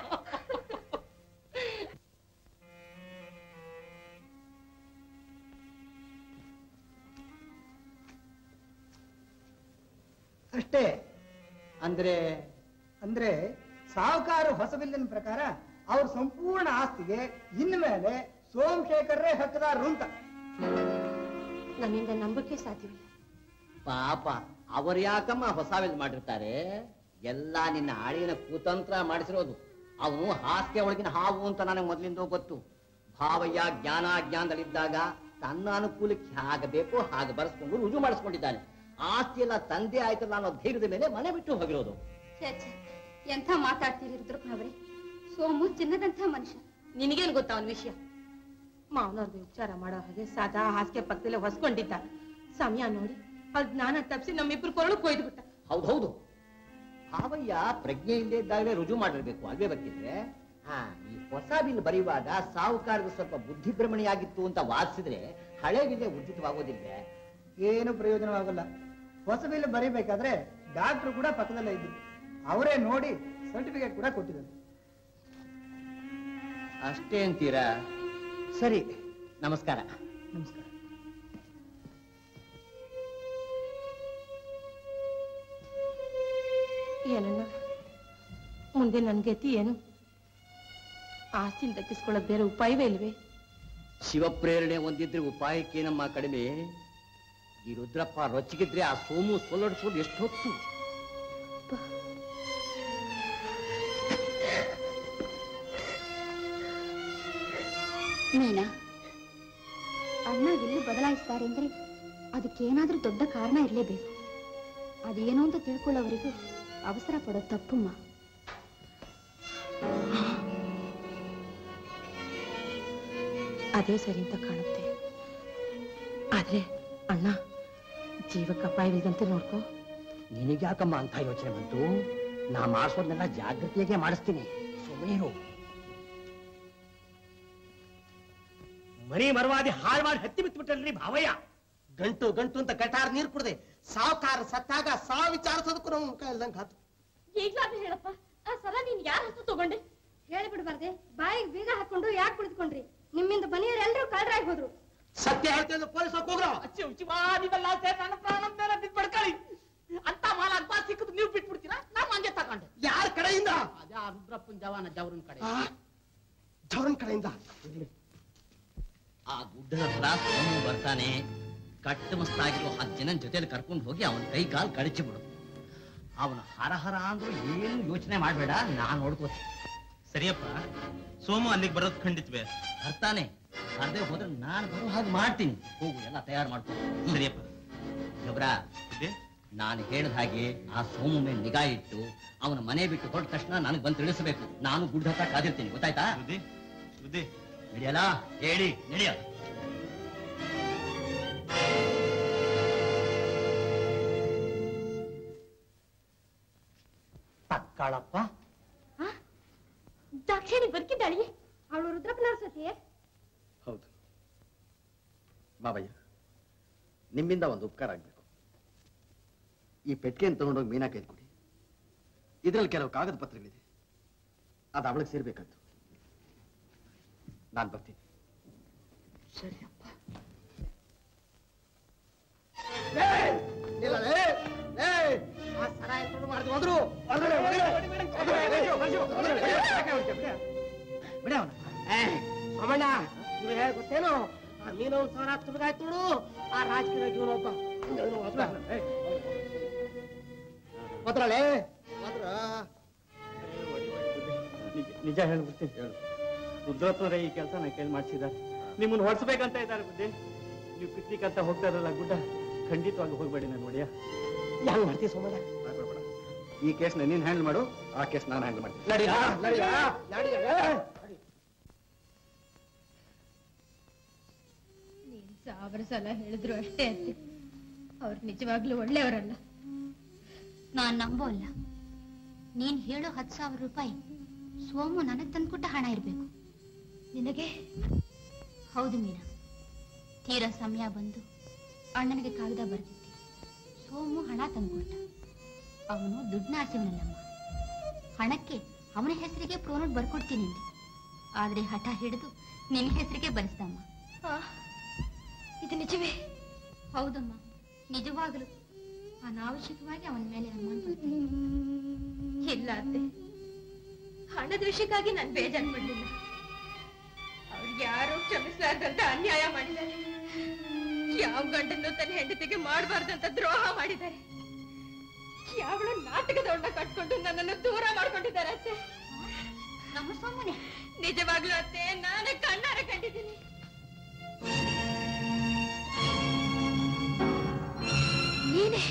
ಅಷ್ಟೇ ಅಂದ್ರೆ ಅಂದ್ರೆ ಸಾಹುಕಾರ ಹೊಸಬಿಲ್ಲಿನ ಪ್ರಕಾರ ಅವ್ರ ಸಂಪೂರ್ಣ ಆಸ್ತಿಗೆ ಇನ್ಮೇಲೆ ಸೋಮಶೇಖರ್ರೇ ಹಕ್ಕದಾರರು ಅಂತ. ನನ್ನಿಂದ ನಂಬಕ್ಕೆ ಸಾಧ್ಯವಿಲ್ಲ. ಪಾಪ ಅವರು ಯಾಕಮ್ಮ ಹೊಸ ವಿಲ್ ಮಾಡಿರ್ತಾರೆ? ಎಲ್ಲ ನಿನ್ನ ಆಳಿನ ಕುತಂತ್ರ ಮಾಡಿಸಿರೋದು. ಅವನು ಹಾಸ್ಯ ಒಳಗಿನ ಹಾವು ಅಂತ ನನಗೆ ಮೊದಲಿಂದ ಗೊತ್ತು. ಭಾವಯ್ಯ ಜ್ಞಾನದಲ್ಲಿದ್ದಾಗ ತನ್ನ ಅನುಕೂಲಕ್ಕೆ ಹಾಗೆ ಬೇಕೋ ಹಾಗೆ ಬರೆಸ್ಕೊಂಡು ರುಜು ಮಾಡಿಸ್ಕೊಂಡಿದ್ದಾನೆ. ಆಸ್ತಿ ಎಲ್ಲ ತಂದೆ ಆಯ್ತಲ್ಲ ಅನ್ನೋ ಧೈರ್ಯದ ಮೇಲೆ ಮನೆ ಬಿಟ್ಟು ಹೋಗಿರೋದು. ಎಂಥ ಮಾತಾಡ್ತೀರಿ ರುದ್ರಪ್ಪನವರೇ? ಸೋಮು ಚಿನ್ನದಂಥ ಮನುಷ್ಯ. ನಿನಗೇನು ಗೊತ್ತಾ ಅವನ ವಿಷಯ? ಮಾವನವ್ರಿಗೆ ಉಪಚಾರ ಮಾಡೋ ಹಾಗೆ ಸಾದಾ ಹಾಸಿಗೆ ಪಕ್ಕದಲ್ಲೇ ಹೊಸ್ಕೊಂಡಿದ್ದ. ಸಮಯ ನೋಡಿ ಅವ್ರ ಜ್ಞಾನ ತಪ್ಪಿಸಿ ನಮ್ಮಿಬ್ರು ಕೊರಳು ಕೊಯ್ದು ಬಿಟ್ಟ. ಹೌದೌದು, ಭಾವಯ್ಯ ಪ್ರಜ್ಞೆ ಇಲ್ಲದೆ ಇದ್ದಾಗಲೇ ರುಜು ಮಾಡಿರ್ಬೇಕು ಅಲ್ವೇ ಬೇಕಿದ್ರೆ? ಈ ಹೊಸ ಬಿಲ್ ಬರೆಯುವಾಗ ಸಾಹುಕಾರರು ಸ್ವಲ್ಪ ಬುದ್ಧಿಭ್ರಮಣೆಯಾಗಿತ್ತು ಅಂತ ವಾದಿಸಿದ್ರೆ ಹಳೆ ಬಿಲ್ಲೆ ಉರ್ಜಿತವಾಗೋದಿಲ್ವೇ? ಏನು ಪ್ರಯೋಜನವಾಗಲ್ಲ. ಹೊಸ ಬಿಲ್ ಬರೀಬೇಕಾದ್ರೆ ಡಾಕ್ಟರ್ ಕೂಡ ಪಕ್ಕದಲ್ಲೇ ಇದ್ರು. ಅವರೇ ನೋಡಿ ಸರ್ಟಿಫಿಕೇಟ್ ಕೂಡ ಕೊಟ್ಟಿದ್ದಾರೆ. ಅಷ್ಟೇ ಅಂತೀರಾ? ಸರಿ, ನಮಸ್ಕಾರ. ನಮಸ್ಕಾರ. ಏನಣ್ಣ ಮುಂದೆ ನನ್ ಗತಿ ಏನು? ಆಸ್ತಿನ ದಕ್ಕಿಸ್ಕೊಳ್ಳೋದು ಬೇರೆ ಉಪಾಯವೇ ಇಲ್ವೇ? ಶಿವಪ್ರೇರಣೆ ಹೊಂದಿದ್ರೆ ಉಪಾಯಕ್ಕೇನಮ್ಮ ಕಡಿಮೆ? ಈ ರುದ್ರಪ್ಪ ರೊಚ್ಚಿಗಿದ್ರೆ ಆ ಸೋಮು ಸೋಲಡಿಸೋದು ಎಷ್ಟು ಹೊತ್ತು? ಮೀನಾ, ಅಣ್ಣ ಇಲ್ಲಿ ಬದಲಾಯಿಸ್ತಾರೆ ಅಂದ್ರೆ ಅದಕ್ಕೇನಾದ್ರೂ ದೊಡ್ಡ ಕಾರಣ ಇರಲೇಬೇಕು. ಅದೇನೋ ಅಂತ ತಿಳ್ಕೊಳ್ಳೋವರೆಗೂ ಅವಸರ ಪಡೋ ತಪ್ಪಮ್ಮ. ಅದೇ ಸರಿ ಅಂತ ಕಾಣುತ್ತೆ. ಆದ್ರೆ ಅಣ್ಣ ಜೀವಕ್ಕೆ ಅಪಾಯವಿಲ್ಲದಂತೆ ನೋಡ್ಕೋ. ನಿನಗ್ಯಾಕಮ್ಮ ಅಂತ ಯೋಚನೆ ಬಂತು? ನಾ ಮಾಡಿಸೋದನ್ನೆಲ್ಲ ಜಾಗೃತಿಯಾಗೆ ಮಾಡಿಸ್ತೀನಿ, ಸುಮ್ಮನಿರು. ಮನಿ ಮರವಾದಿ ಹಾಳು ಮಾಡಿ ಹತ್ತಿ ಬಿತ್ಬಿಟ್ಟಲ್ರಿ ಭಾವಯ್ಯ. ಗಂಟು ಗಂಟು ಅಂತ ಗಟಾರ್ ನೀರು ಕುಡ್ದೆ ಸಾವುಕಾರ ಸತ್ತಾಗ ಸಾವು ವಿಚಾರಿಸೋದಕ್ಕೂ ನಮ್ಮ ಮುಖ ಇಲ್ದಂಗ ಹಾತು. ಈಗ್ಲಾದ್ರೂ ಹೇಳಪ್ಪ, ಆ ಸಲ ನೀನ್ ಯಾರ ಹತ್ತು ತಗೊಂಡೆ? ಹೇಳಿಬಿಡ್ಬಾರ್ದೆ. ಬಾಯಿಗೆ ಬೀಗ ಹಾಕೊಂಡು ಯಾಕೆ ಕುಳಿತುಕೊಂಡ್ರಿ? ನಿಮ್ಮಿಂದ ಮನೆಯವ್ರು ಎಲ್ಲರೂ ಕಳ್ರಾಗಿ ಹೋದ್ರು. ಸತ್ಯ ಹೇಳ್ತೇನೆ, ಪೊಲೀಸ್ ಹೋಗ್ರ. ನನ್ನ ಪ್ರಾಣ ಮೇಲೆ ಬಿಟ್ಬಿಡ್ಕೊಳ್ಳಿ ಅಂತ ಮಾಲ ಅಂತ ಸಿಕ್ಕದು ನೀವು ಬಿಟ್ಬಿಡ್ತೀರಾ? ನಾವು ಹಂಗೆ ತಗೊಂಡೆ. ಯಾರ ಕಡೆಯಿಂದ? ಅದೇ ಆ ರುದ್ರಪ್ಪನ ಜವಾನ ಜವರನ್ ಕಡೆ. ಜವರನ್ ಕಡೆಯಿಂದ ಆ ಗುಡ್ಡದ ಹತ್ರ ಸೋಮು ಬರ್ತಾನೆ. ಕಟ್ಟು ಮಸ್ತಾಗಿರೋ 10 ಜನ ಜೊತೆಲಿ ಕರ್ಕೊಂಡು ಹೋಗಿ ಅವನ ಕೈ ಕಾಲು ಕಳಚಿ ಬಿಡು. ಅವನ ಹರಹರ ಅಂದ್ರೂ ಏನು ಯೋಚನೆ ಮಾಡ್ಬೇಡ, ನಾನ್ ನೋಡ್ಕೋತೀನಿ. ಸರಿಯಪ್ಪ, ಸೋಮು ಅಲ್ಲಿಗೆ ಬರೋದು ಖಂಡಿತವೇ. ಬರ್ತಾನೆ. ಅದೇ ಹೋದ್ರೆ ನಾನು ಬರೋ ಹಾಗೆ ಮಾಡ್ತೀನಿ. ಹೋಗು, ಎಲ್ಲ ತಯಾರು ಮಾಡ್ತೀನಿ. ಸರಿಯಪ್ಪ. ಗಬ್ರ, ನಾನು ಹೇಳಿದ ಹಾಗೆ ಆ ಸೋಮು ಮೇಲೆ ನಿಗಾ ಇಟ್ಟು ಅವನ ಮನೆ ಬಿಟ್ಟು ಹೊರಟ ತಕ್ಷಣ ನನಗೆ ಬಂದು ತಿಳಿಸಬೇಕು. ನಾನು ಗುಡ್ಡ ಹತ್ರ ಕಾದಿರ್ತೀನಿ, ಗೊತ್ತಾಯ್ತಾ? ನಡೆಯಲ್ಲ ಹೇಳಿ, ನಡೆಯ. ತಕ್ಕಾಳಪ್ಪ. ದಾಕ್ಷಾಣಿ ಬದುಕಿದ್ದಾಳೆ. ಅವಳು ರುದ್ರಪ್ಪನವ್ರ ಸತಿಯೇ? ಹೌದು ಬಾಬಯ್ಯ, ನಿಮ್ಮಿಂದ ಒಂದು ಉಪಕಾರ ಆಗ್ಬೇಕು. ಈ ಪೆಟ್ಟಿಗೆಯನ್ನು ತಗೊಂಡೋಗಿ ಮೀನಾ ಕೈಲಿ ಕೊಡಿ. ಇದರಲ್ಲಿ ಕೆಲವು ಕಾಗದ ಪತ್ರಗಳಿದೆ, ಅದು ಅವಳಿಗೆ ಸೇರ್ಬೇಕಂತ. ನಾನು ಬರ್ತೀನಿ. ಸರಿಯಪ್ಪ. ಮಾಡಿದ್ರು ಹೋದ್ರು ಸೋಮಣ್ಣ, ನೀವು ಹೇಳಿ ಗೊತ್ತೇನು? ನೀನು ಸಾವಿರ ತುಡುಗಾಯ್ತು ನೋಡು. ಆ ರಾಜಕೀಯ ಜೀವನೊಬ್ಬ ಹೋದ್ರಳೆ ನಿಜ ಹೇಳ್ಬಿಡ್ತೀನಿ. ಹೇಳು, ರುದ್ರಪ್ಪನವರೇ ಈ ಕೆಲಸ ನಾ ಕೈಲಿ ಮಾಡಿಸಿದ್ದಾರೆ. ನಿಮ್ಮನ್ನು ಹೊಡ್ಸ್ಬೇಕಂತ ಇದ್ದಾರೆ ಬುದ್ಧಿ. ನೀವು ಪಿಕ್ನಿಕ್ ಅಂತ ಹೋಗ್ತಾ ಇರಲ್ಲ ಗುಡ್ಡ, ಖಂಡಿತವಾಗಿ ಹೋಗ್ಬೇಡಿ. ನಾನು ನೋಡಿಯ ಹೆಂಗ್ ಮಾಡ್ತೀವಿ ಸೋಮಣ್ಣ? ಈ ಕೇಸ್ನ ನೀನ್ ಹ್ಯಾಂಡಲ್ ಮಾಡು, ಆ ಕೇಸ್ ನಾನು ಹ್ಯಾಂಡಲ್ ಮಾಡ್ತೀನಿ. ನೀನ್ 1000 ಸಲ ಹೇಳಿದ್ರು ಅಷ್ಟೇ ಅಂತೆ. ಅವ್ರು ನಿಜವಾಗ್ಲೂ ಒಳ್ಳೆಯವರಲ್ಲ. ನಾನ್ ನಂಬೋಲ್ಲ. ನೀನ್ ಹೇಳೋ 10,000 ರೂಪಾಯಿ ಸೋಮು ನನಗ್ ತಂದ್ಕೊಟ್ಟ ಹಣ ಇರ್ಬೇಕು. ನಿನಗೆ? ಹೌದು ಮೀನಾ, ತೀರಾ ಸಮಯ ಬಂದು ಅಣ್ಣನಿಗೆ ಕಾಗದ ಬರ್ತಿದ್ದೆ. ಸೋಮು ಹಣ ತಂದ್ಕೊಟ್ಟ. ಅವನು ದುಡ್ಡನ್ನ ಆಸೆವನಲ್ಲಮ್ಮ. ಹಣಕ್ಕೆ ಅವನ ಹೆಸರಿಗೆ ಪ್ರೋನೋಟ್ ಬರ್ಕೊಡ್ತೀನಿ ಅಂದೆ. ಆದ್ರೆ ಹಠ ಹಿಡಿದು ನಿನ್ನ ಹೆಸರಿಗೆ ಬರೆಸ್ದಮ್ಮ. ಇದು ನಿಜವೇ? ಹೌದಮ್ಮ, ನಿಜವಾಗಲು ಅನಾವಶ್ಯಕವಾಗಿ ಅವನ ಮೇಲೆ ಅನುಮಾನ ಪಡ್ತೀನಿ. ಇಲ್ಲ ಅತ್ತೆ, ಹಣದ ವಿಷಯಕ್ಕಾಗಿ ನಾನು ಬೇಜಾರು ಮಾಡಲಿಲ್ಲ. ಅವ್ರಿಗೆ ಯಾರೋ ಕ್ಷಮಿಸಲಾರ್ದಂತ ಅನ್ಯಾಯ ಮಾಡಿದ್ದಾರೆ. ಯಾವ ಗಂಡನ್ನು ತನ್ನ ಹೆಂಡತಿಗೆ ಮಾಡಬಾರ್ದಂತ ದ್ರೋಹ ಮಾಡಿದ್ದಾರೆ. ಯಾವಳು ನಾಟಕದವನ್ನ ಕಟ್ಕೊಂಡು ನನ್ನನ್ನು ದೂರ ಮಾಡ್ಕೊಂಡಿದ್ದಾರೆ ಅತ್ತೆ. ನಮ್ಮ ಸೋಮನೆ ನಿಜವಾಗ್ಲೂ ಅತ್ತೆ, ನಾನೇ ಕಣ್ಣಾರೆ ಕಂಡಿದ್ದೀನಿ. ನೀನೇ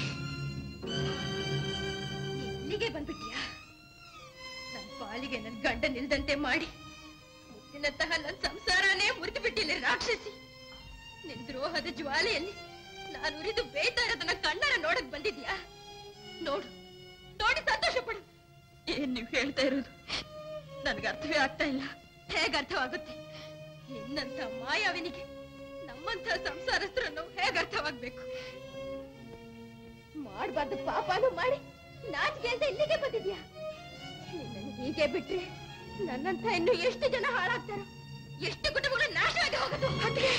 ಇಲ್ಲಿಗೆ ಬಂದ್ಬಿಟ್ಟಿಯಾ? ನನ್ನ ಪಾಲಿಗೆ ನನ್ನ ಗಂಡ ನಿಲ್ದಂತೆ ಮಾಡಿ ಮುತ್ತಿನಂತಹ ನನ್ನ ಸಂಸಾರನೇ ಮುರಿದು ಬಿಟ್ಟಿಲ್ಲ ರಾಕ್ಷಸಿ. ನಿನ್ ದ್ರೋಹದ ಜ್ವಾಲೆಯಲ್ಲಿ ನಾನು ಉರಿದು ಬೇಯ್ತಾ ಇರೋದನ್ನ ಕಣ್ಣಾರ ನೋಡಕ್ ಬಂದಿದ್ಯಾ? ನೋಡು, ನೋಡಿ ಸಂತೋಷ ಪಡು. ಏನ್ ನೀವು ಹೇಳ್ತಾ ಇರೋದು ನನ್ಗೆ ಅರ್ಥವೇ ಆಗ್ತಾ ಇಲ್ಲ. ಹೇಗೆ ಅರ್ಥವಾಗುತ್ತೆ? ನಿನ್ನಂತ ಮಾಯಾವಿನಿಗೆ ನಮ್ಮಂತ ಸಂಸಾರಸ್ಥರನ್ನು ಹೇಗೆ ಅರ್ಥವಾಗ್ಬೇಕು? ಮಾಡಬಾರ್ದು ಪಾಪನೂ ಮಾಡಿ ನಾಚಿಕೆ ಅಂತ ಇಲ್ಲಿಗೆ ಬಂದಿದ್ಯಾ? ನಿನ್ನನ್ನು ಹೀಗೆ ಬಿಟ್ರೆ ನನ್ನಂತ ಇನ್ನು ಎಷ್ಟು ಜನ ಹಾಳಾಗ್ತಾರೋ, ಎಷ್ಟು ಕುಟುಂಬಗಳು ನಾಶವಾಗಿ ಹೋಗೋದು. ಅತ್ತಿಗೆ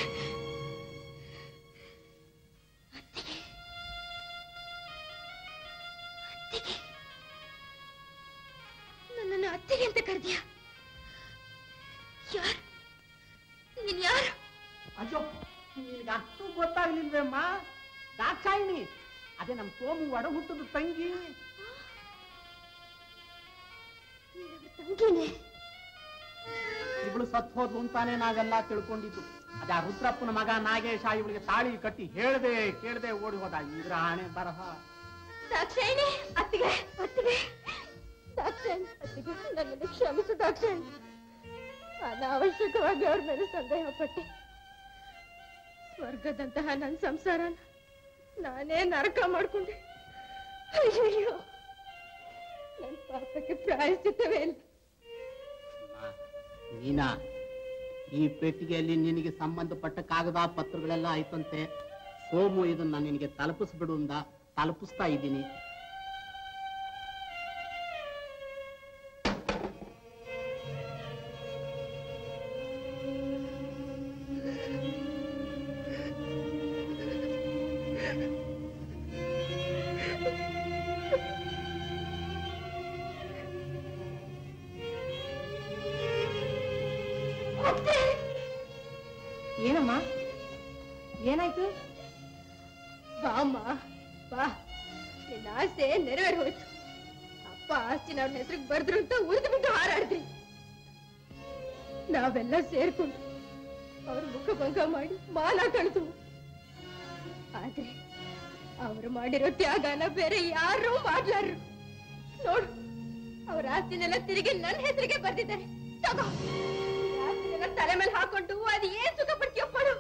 ನನ್ನನ್ನು ಅತ್ತಿಗೆ ಅಂತ ಕರೆದ್ಯಾ? ಯಾರು ನೀನ್? ಯಾರು? ಅಯ್ಯೋ, ನಿನ್ಗೆ ಅಷ್ಟು ಗೊತ್ತಾಗ್ಲಿಲ್ವೇಮ್ಮ? ದಾಕ್ಷಾಯಿಣಿ, ಅದೇ ನಮ್ ಸೋಮು ಒಡ ಹುಟ್ಟದ ತಂಗಿ. ತಂಗಿನೇ? ಇವಳು ಸತ್ ಹೋದ್ಲು ಅಂತಾನೆ ನಾವೆಲ್ಲ ತಿಳ್ಕೊಂಡಿದ್ದು. ಅದೇ ಆ ರುದ್ರಪ್ಪನ ಮಗ ನಾಗೇಶ ಇವಳಿಗೆ ತಾಳಿ ಕಟ್ಟಿ ಹೇಳ್ದೆ ಕೇಳ್ದೆ ಓಡಿ ಹೋದ. ಇದ್ರ ಹಣೆ ಬರಹ. ದಾಕ್ಷಾಯಿಣಿ, ಅತ್ತಿಗೆ ಅತ್ತಿಗೆ ದಾಕ್ಷಾಯಿಣಿ, ಅತ್ತಿಗೆ ನನ್ನನ್ನು ಕ್ಷಮಿಸು ದಾಕ್ಷಾಯಿಣಿ. ಅನಾವಶ್ಯಕವಾಗಿ ಅವ್ರ ಮೇಲೆ ಸಂದೇಹ ಪಟ್ಟೆ. ಸ್ವರ್ಗದಂತಹ ನನ್ನ ಸಂಸಾರ ನಾನೇ ನರಕ ಮಾಡ್ಕೊಂಡೆ. ಅಯ್ಯೋ, ನನ್ನ ಪಾಪಕ್ಕೆ ಪ್ರಾಯಶ್ಚಿತ್ತವೇ ಇಲ್ಲ. ನೀನಾ, ಈ ಪೆಟ್ಟಿಗೆಯಲ್ಲಿ ನಿನಗೆ ಸಂಬಂಧಪಟ್ಟ ಕಾಗದ ಪತ್ರಗಳೆಲ್ಲ ಆಯ್ತಂತೆ. ಸೋಮು ಇದನ್ನ ನಿನಗೆ ತಲುಪಿಸ್ಬಿಡು ಅಂದ, ತಲುಪಿಸ್ತಾ ಇದ್ದೀನಿ. ಏನಮ್ಮ, ಏನಾಯ್ತು? ಬಾಮ್ಮ ಬಾ, ನಿನ್ನ ಆಸೆ ನೆರವೇರಿ ಹೋಯ್ತು. ಅಪ್ಪ ಆಸ್ತಿನ ಅವ್ರ ಹೆಸರಿಗೆ ಬರ್ದ್ರು ಅಂತ ಉರಿದು ಬಿಟ್ಟು ಹಾರಾಡಿದ್ರಿ. ನಾವೆಲ್ಲ ಸೇರ್ಕೊಂಡು ಅವ್ರ ಮುಖಭಂಗ ಮಾಡಿ ಮಾನ ಕಳೆದು. ಆದ್ರೆ ಅವ್ರು ಮಾಡಿರೋ ತ್ಯಾಗನ ಬೇರೆ ಯಾರೂ ಮಾಡ್ಲಾರು. ನೋಡು, ಅವ್ರ ಆಸ್ತಿನೆಲ್ಲ ತಿರುಗಿ ನನ್ನ ಹೆಸರಿಗೆ ಬರ್ದಿದ್ದಾರೆ. ತಗೋ, ಆಸ್ತಿನೆಲ್ಲ ತಲೆ ಮೇಲೆ ಹಾಕೊಂಡು ಅದು ಏನ್ ಸುಖ ಪಡ್ತೀಯೋ ಪಡು.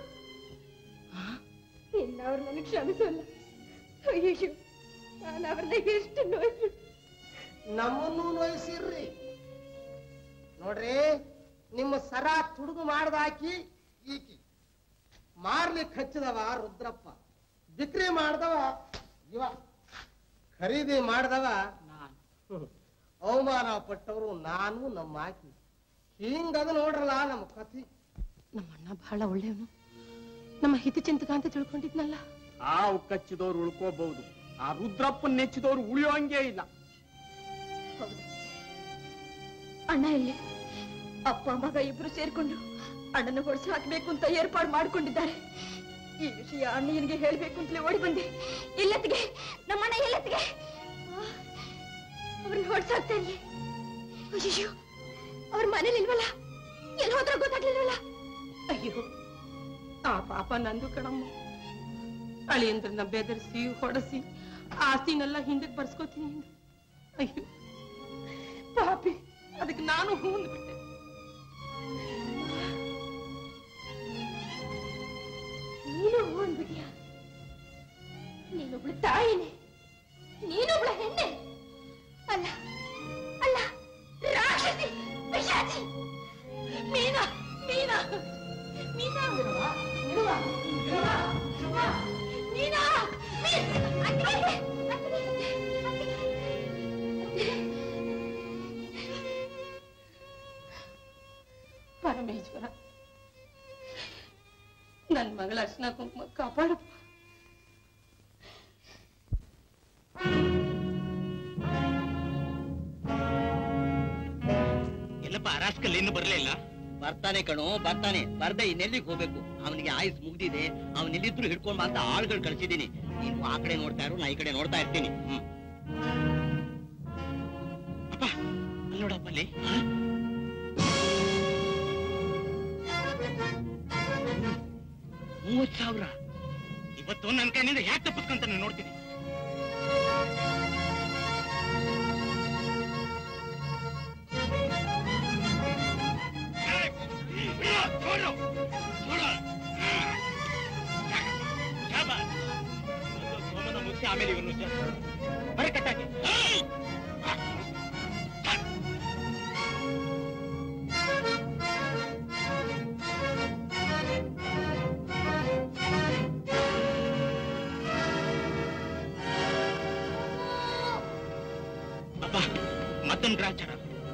ಇನ್ನವ್ರು ನನಗೆ ಕ್ಷಮಿಸಲ್ಲ. ಅಯ್ಯೋ, ನಾನು ಅವ್ರನ್ನ ಎಷ್ಟು ನೋಯ್ತು. ನಮ್ಮನ್ನು ನೋಯಿಸಿರ್ರಿ. ನೋಡ್ರಿ, ನಿಮ್ಮ ಸರ ತುಡುಗು ಮಾಡ್ದಾಕಿ ಈಕಿ, ಮಾರ್ಲಿಕ್ಕೆ ಹಚ್ಚಿದವ ರುದ್ರಪ್ಪ, ಬಿಕ್ರಿ ಮಾಡ್ದವ ಇವ, ಖರೀದಿ ಮಾಡ್ದವ ನಾನು, ಅವಮಾನ ಪಟ್ಟವರು ನಾನು, ನಮ್ಮ ಆಕಿ. ಹಿಂಗದು ನೋಡ್ರಲ್ಲ ನಮ್ಮ ಕಥೆ. ನಮ್ಮಣ್ಣ ಬಹಳ ಒಳ್ಳೆಯವನು, ನಮ್ಮ ಹಿತಚಿಂತಕ ಅಂತ ತಿಳ್ಕೊಂಡಿದ್ನಲ್ಲ. ಹಾವು ಕಚ್ಚಿದವ್ರು ಉಳ್ಕೋಬಹುದು, ಆ ರುದ್ರಪ್ಪನ್ ನೆಚ್ಚಿದವ್ರು ಉಳಿಯೋಂಗೇ ಇಲ್ಲ. ಅಣ್ಣ ಇಲ್ಲಿ ಅಪ್ಪ ಮಗ ಇಬ್ರು ಸೇರ್ಕೊಂಡು ಅಣ್ಣನ ಹೊಡೆಸಿ ಹಾಕ್ಬೇಕು ಅಂತ ಏರ್ಪಾಡು ಮಾಡ್ಕೊಂಡಿದ್ದಾರೆ. ಈ ವಿಷಯ ಅಣ್ಣನಿಗೆ ಹೇಳ್ಬೇಕು ಅಂತಲೇ ಓಡಿ ಬಂದೆ. ಇಲ್ಲತ್ತಿಗೆ ನಮ್ಮಣ್ಣ ಇಲ್ಲತ್ತಿಗೆ ಅವ್ರನ್ನ ಹೊಡ್ಸಾಕ್ತಾರೆ. ಅಯ್ಯೋ, ಅವ್ರ ಮನೇಲಿ ಇಲ್ವಲ್ಲ, ಎಲ್ಲಿ ಹೋದ್ರ ಗೊತ್ತಾಗ್ಲಿಲ್ವಲ್ಲ. ಅಯ್ಯೋ, ಆ ಪಾಪ ನಂದು ಕಣಮ್ಮ. ಅಳಿಯಂದ್ರನ್ನ ಬೆದರಿಸಿ ಹೊಡೆಸಿ ಆಸ್ತಿನೆಲ್ಲ ಹಿಂದಕ್ಕೆ ಬರ್ಸ್ಕೋತೀನಿ ಎಂದು. ಅಯ್ಯೋ ಪಾಪಿ, ಅದಕ್ಕೆ ನಾನು ಹೂಂದ್ಬಿಟ್ಟೆ. ನೀನು ಹೂಂದ್ಬಿಟ್ಯಾ? ನೀನೊಬ್ಳು ತಾಯಿನೇ, ನೀನೊಬ್ಳ ಹೆಣ್ಣೆ. ಅಲ್ಲ ಅಲ್ಲ, ರಾಕ್ಷಸಿ, ಪಿಶಾಚಿ. ಮೀನಾ ಮೀನಾ ಮೀನಾ ಮೀನಾ ಪರಮೇಶ್ವರ, ನನ್ ಮಗಳ ಅರ್ಶನ ಕುಂಕುಮ ಕಾಪಾಡಪ್ಪ. ಎಲ್ಲಪ್ಪ ರಾಸ್ಕಲ್ ಇನ್ನು ಬರ್ಲಿಲ್ಲ? ಬರ್ತಾನೆ ಕಣೋ ಬರ್ತಾನೆ. ಬರ್ದೆ ಇನ್ನೆಲ್ಲಿಗೆ ಹೋಗ್ಬೇಕು? ಅವನಿಗೆ ಆಯುಸ್ ಮುಗ್ದಿದೆ. ಅವನೆಲ್ಲಿದ್ರು ಹಿಡ್ಕೊಂಡ್ ಅಂತ ಆಳ್ಗಳು ಕಳ್ಸಿದೀನಿ. ನೀನು ಆ ಕಡೆ ನೋಡ್ತಾ ಇರು, ನಾ ಈ ಕಡೆ ನೋಡ್ತಾ ಇರ್ತೀನಿ. ಅಪ್ಪ ಅಲ್ಲಿ ನೋಡಪ್ಪ ಅಲ್ಲಿ. 30,000 ಇವತ್ತು ನನ್ನ ಕೈನಿಂದ ಯಾಕೆ ತಪ್ಪಿಸ್ಕೊಂತ ನಾನು ನೋಡ್ತೀನಿ. ಸೋಮನ ಮುಗಿಸಿ ಆಮೇಲೆ ಇವನು ಬರೀ ಕಟ್ಟಾಕಿ. ಮತ್ತೊಂದು ಗ್ರಾಚಾರ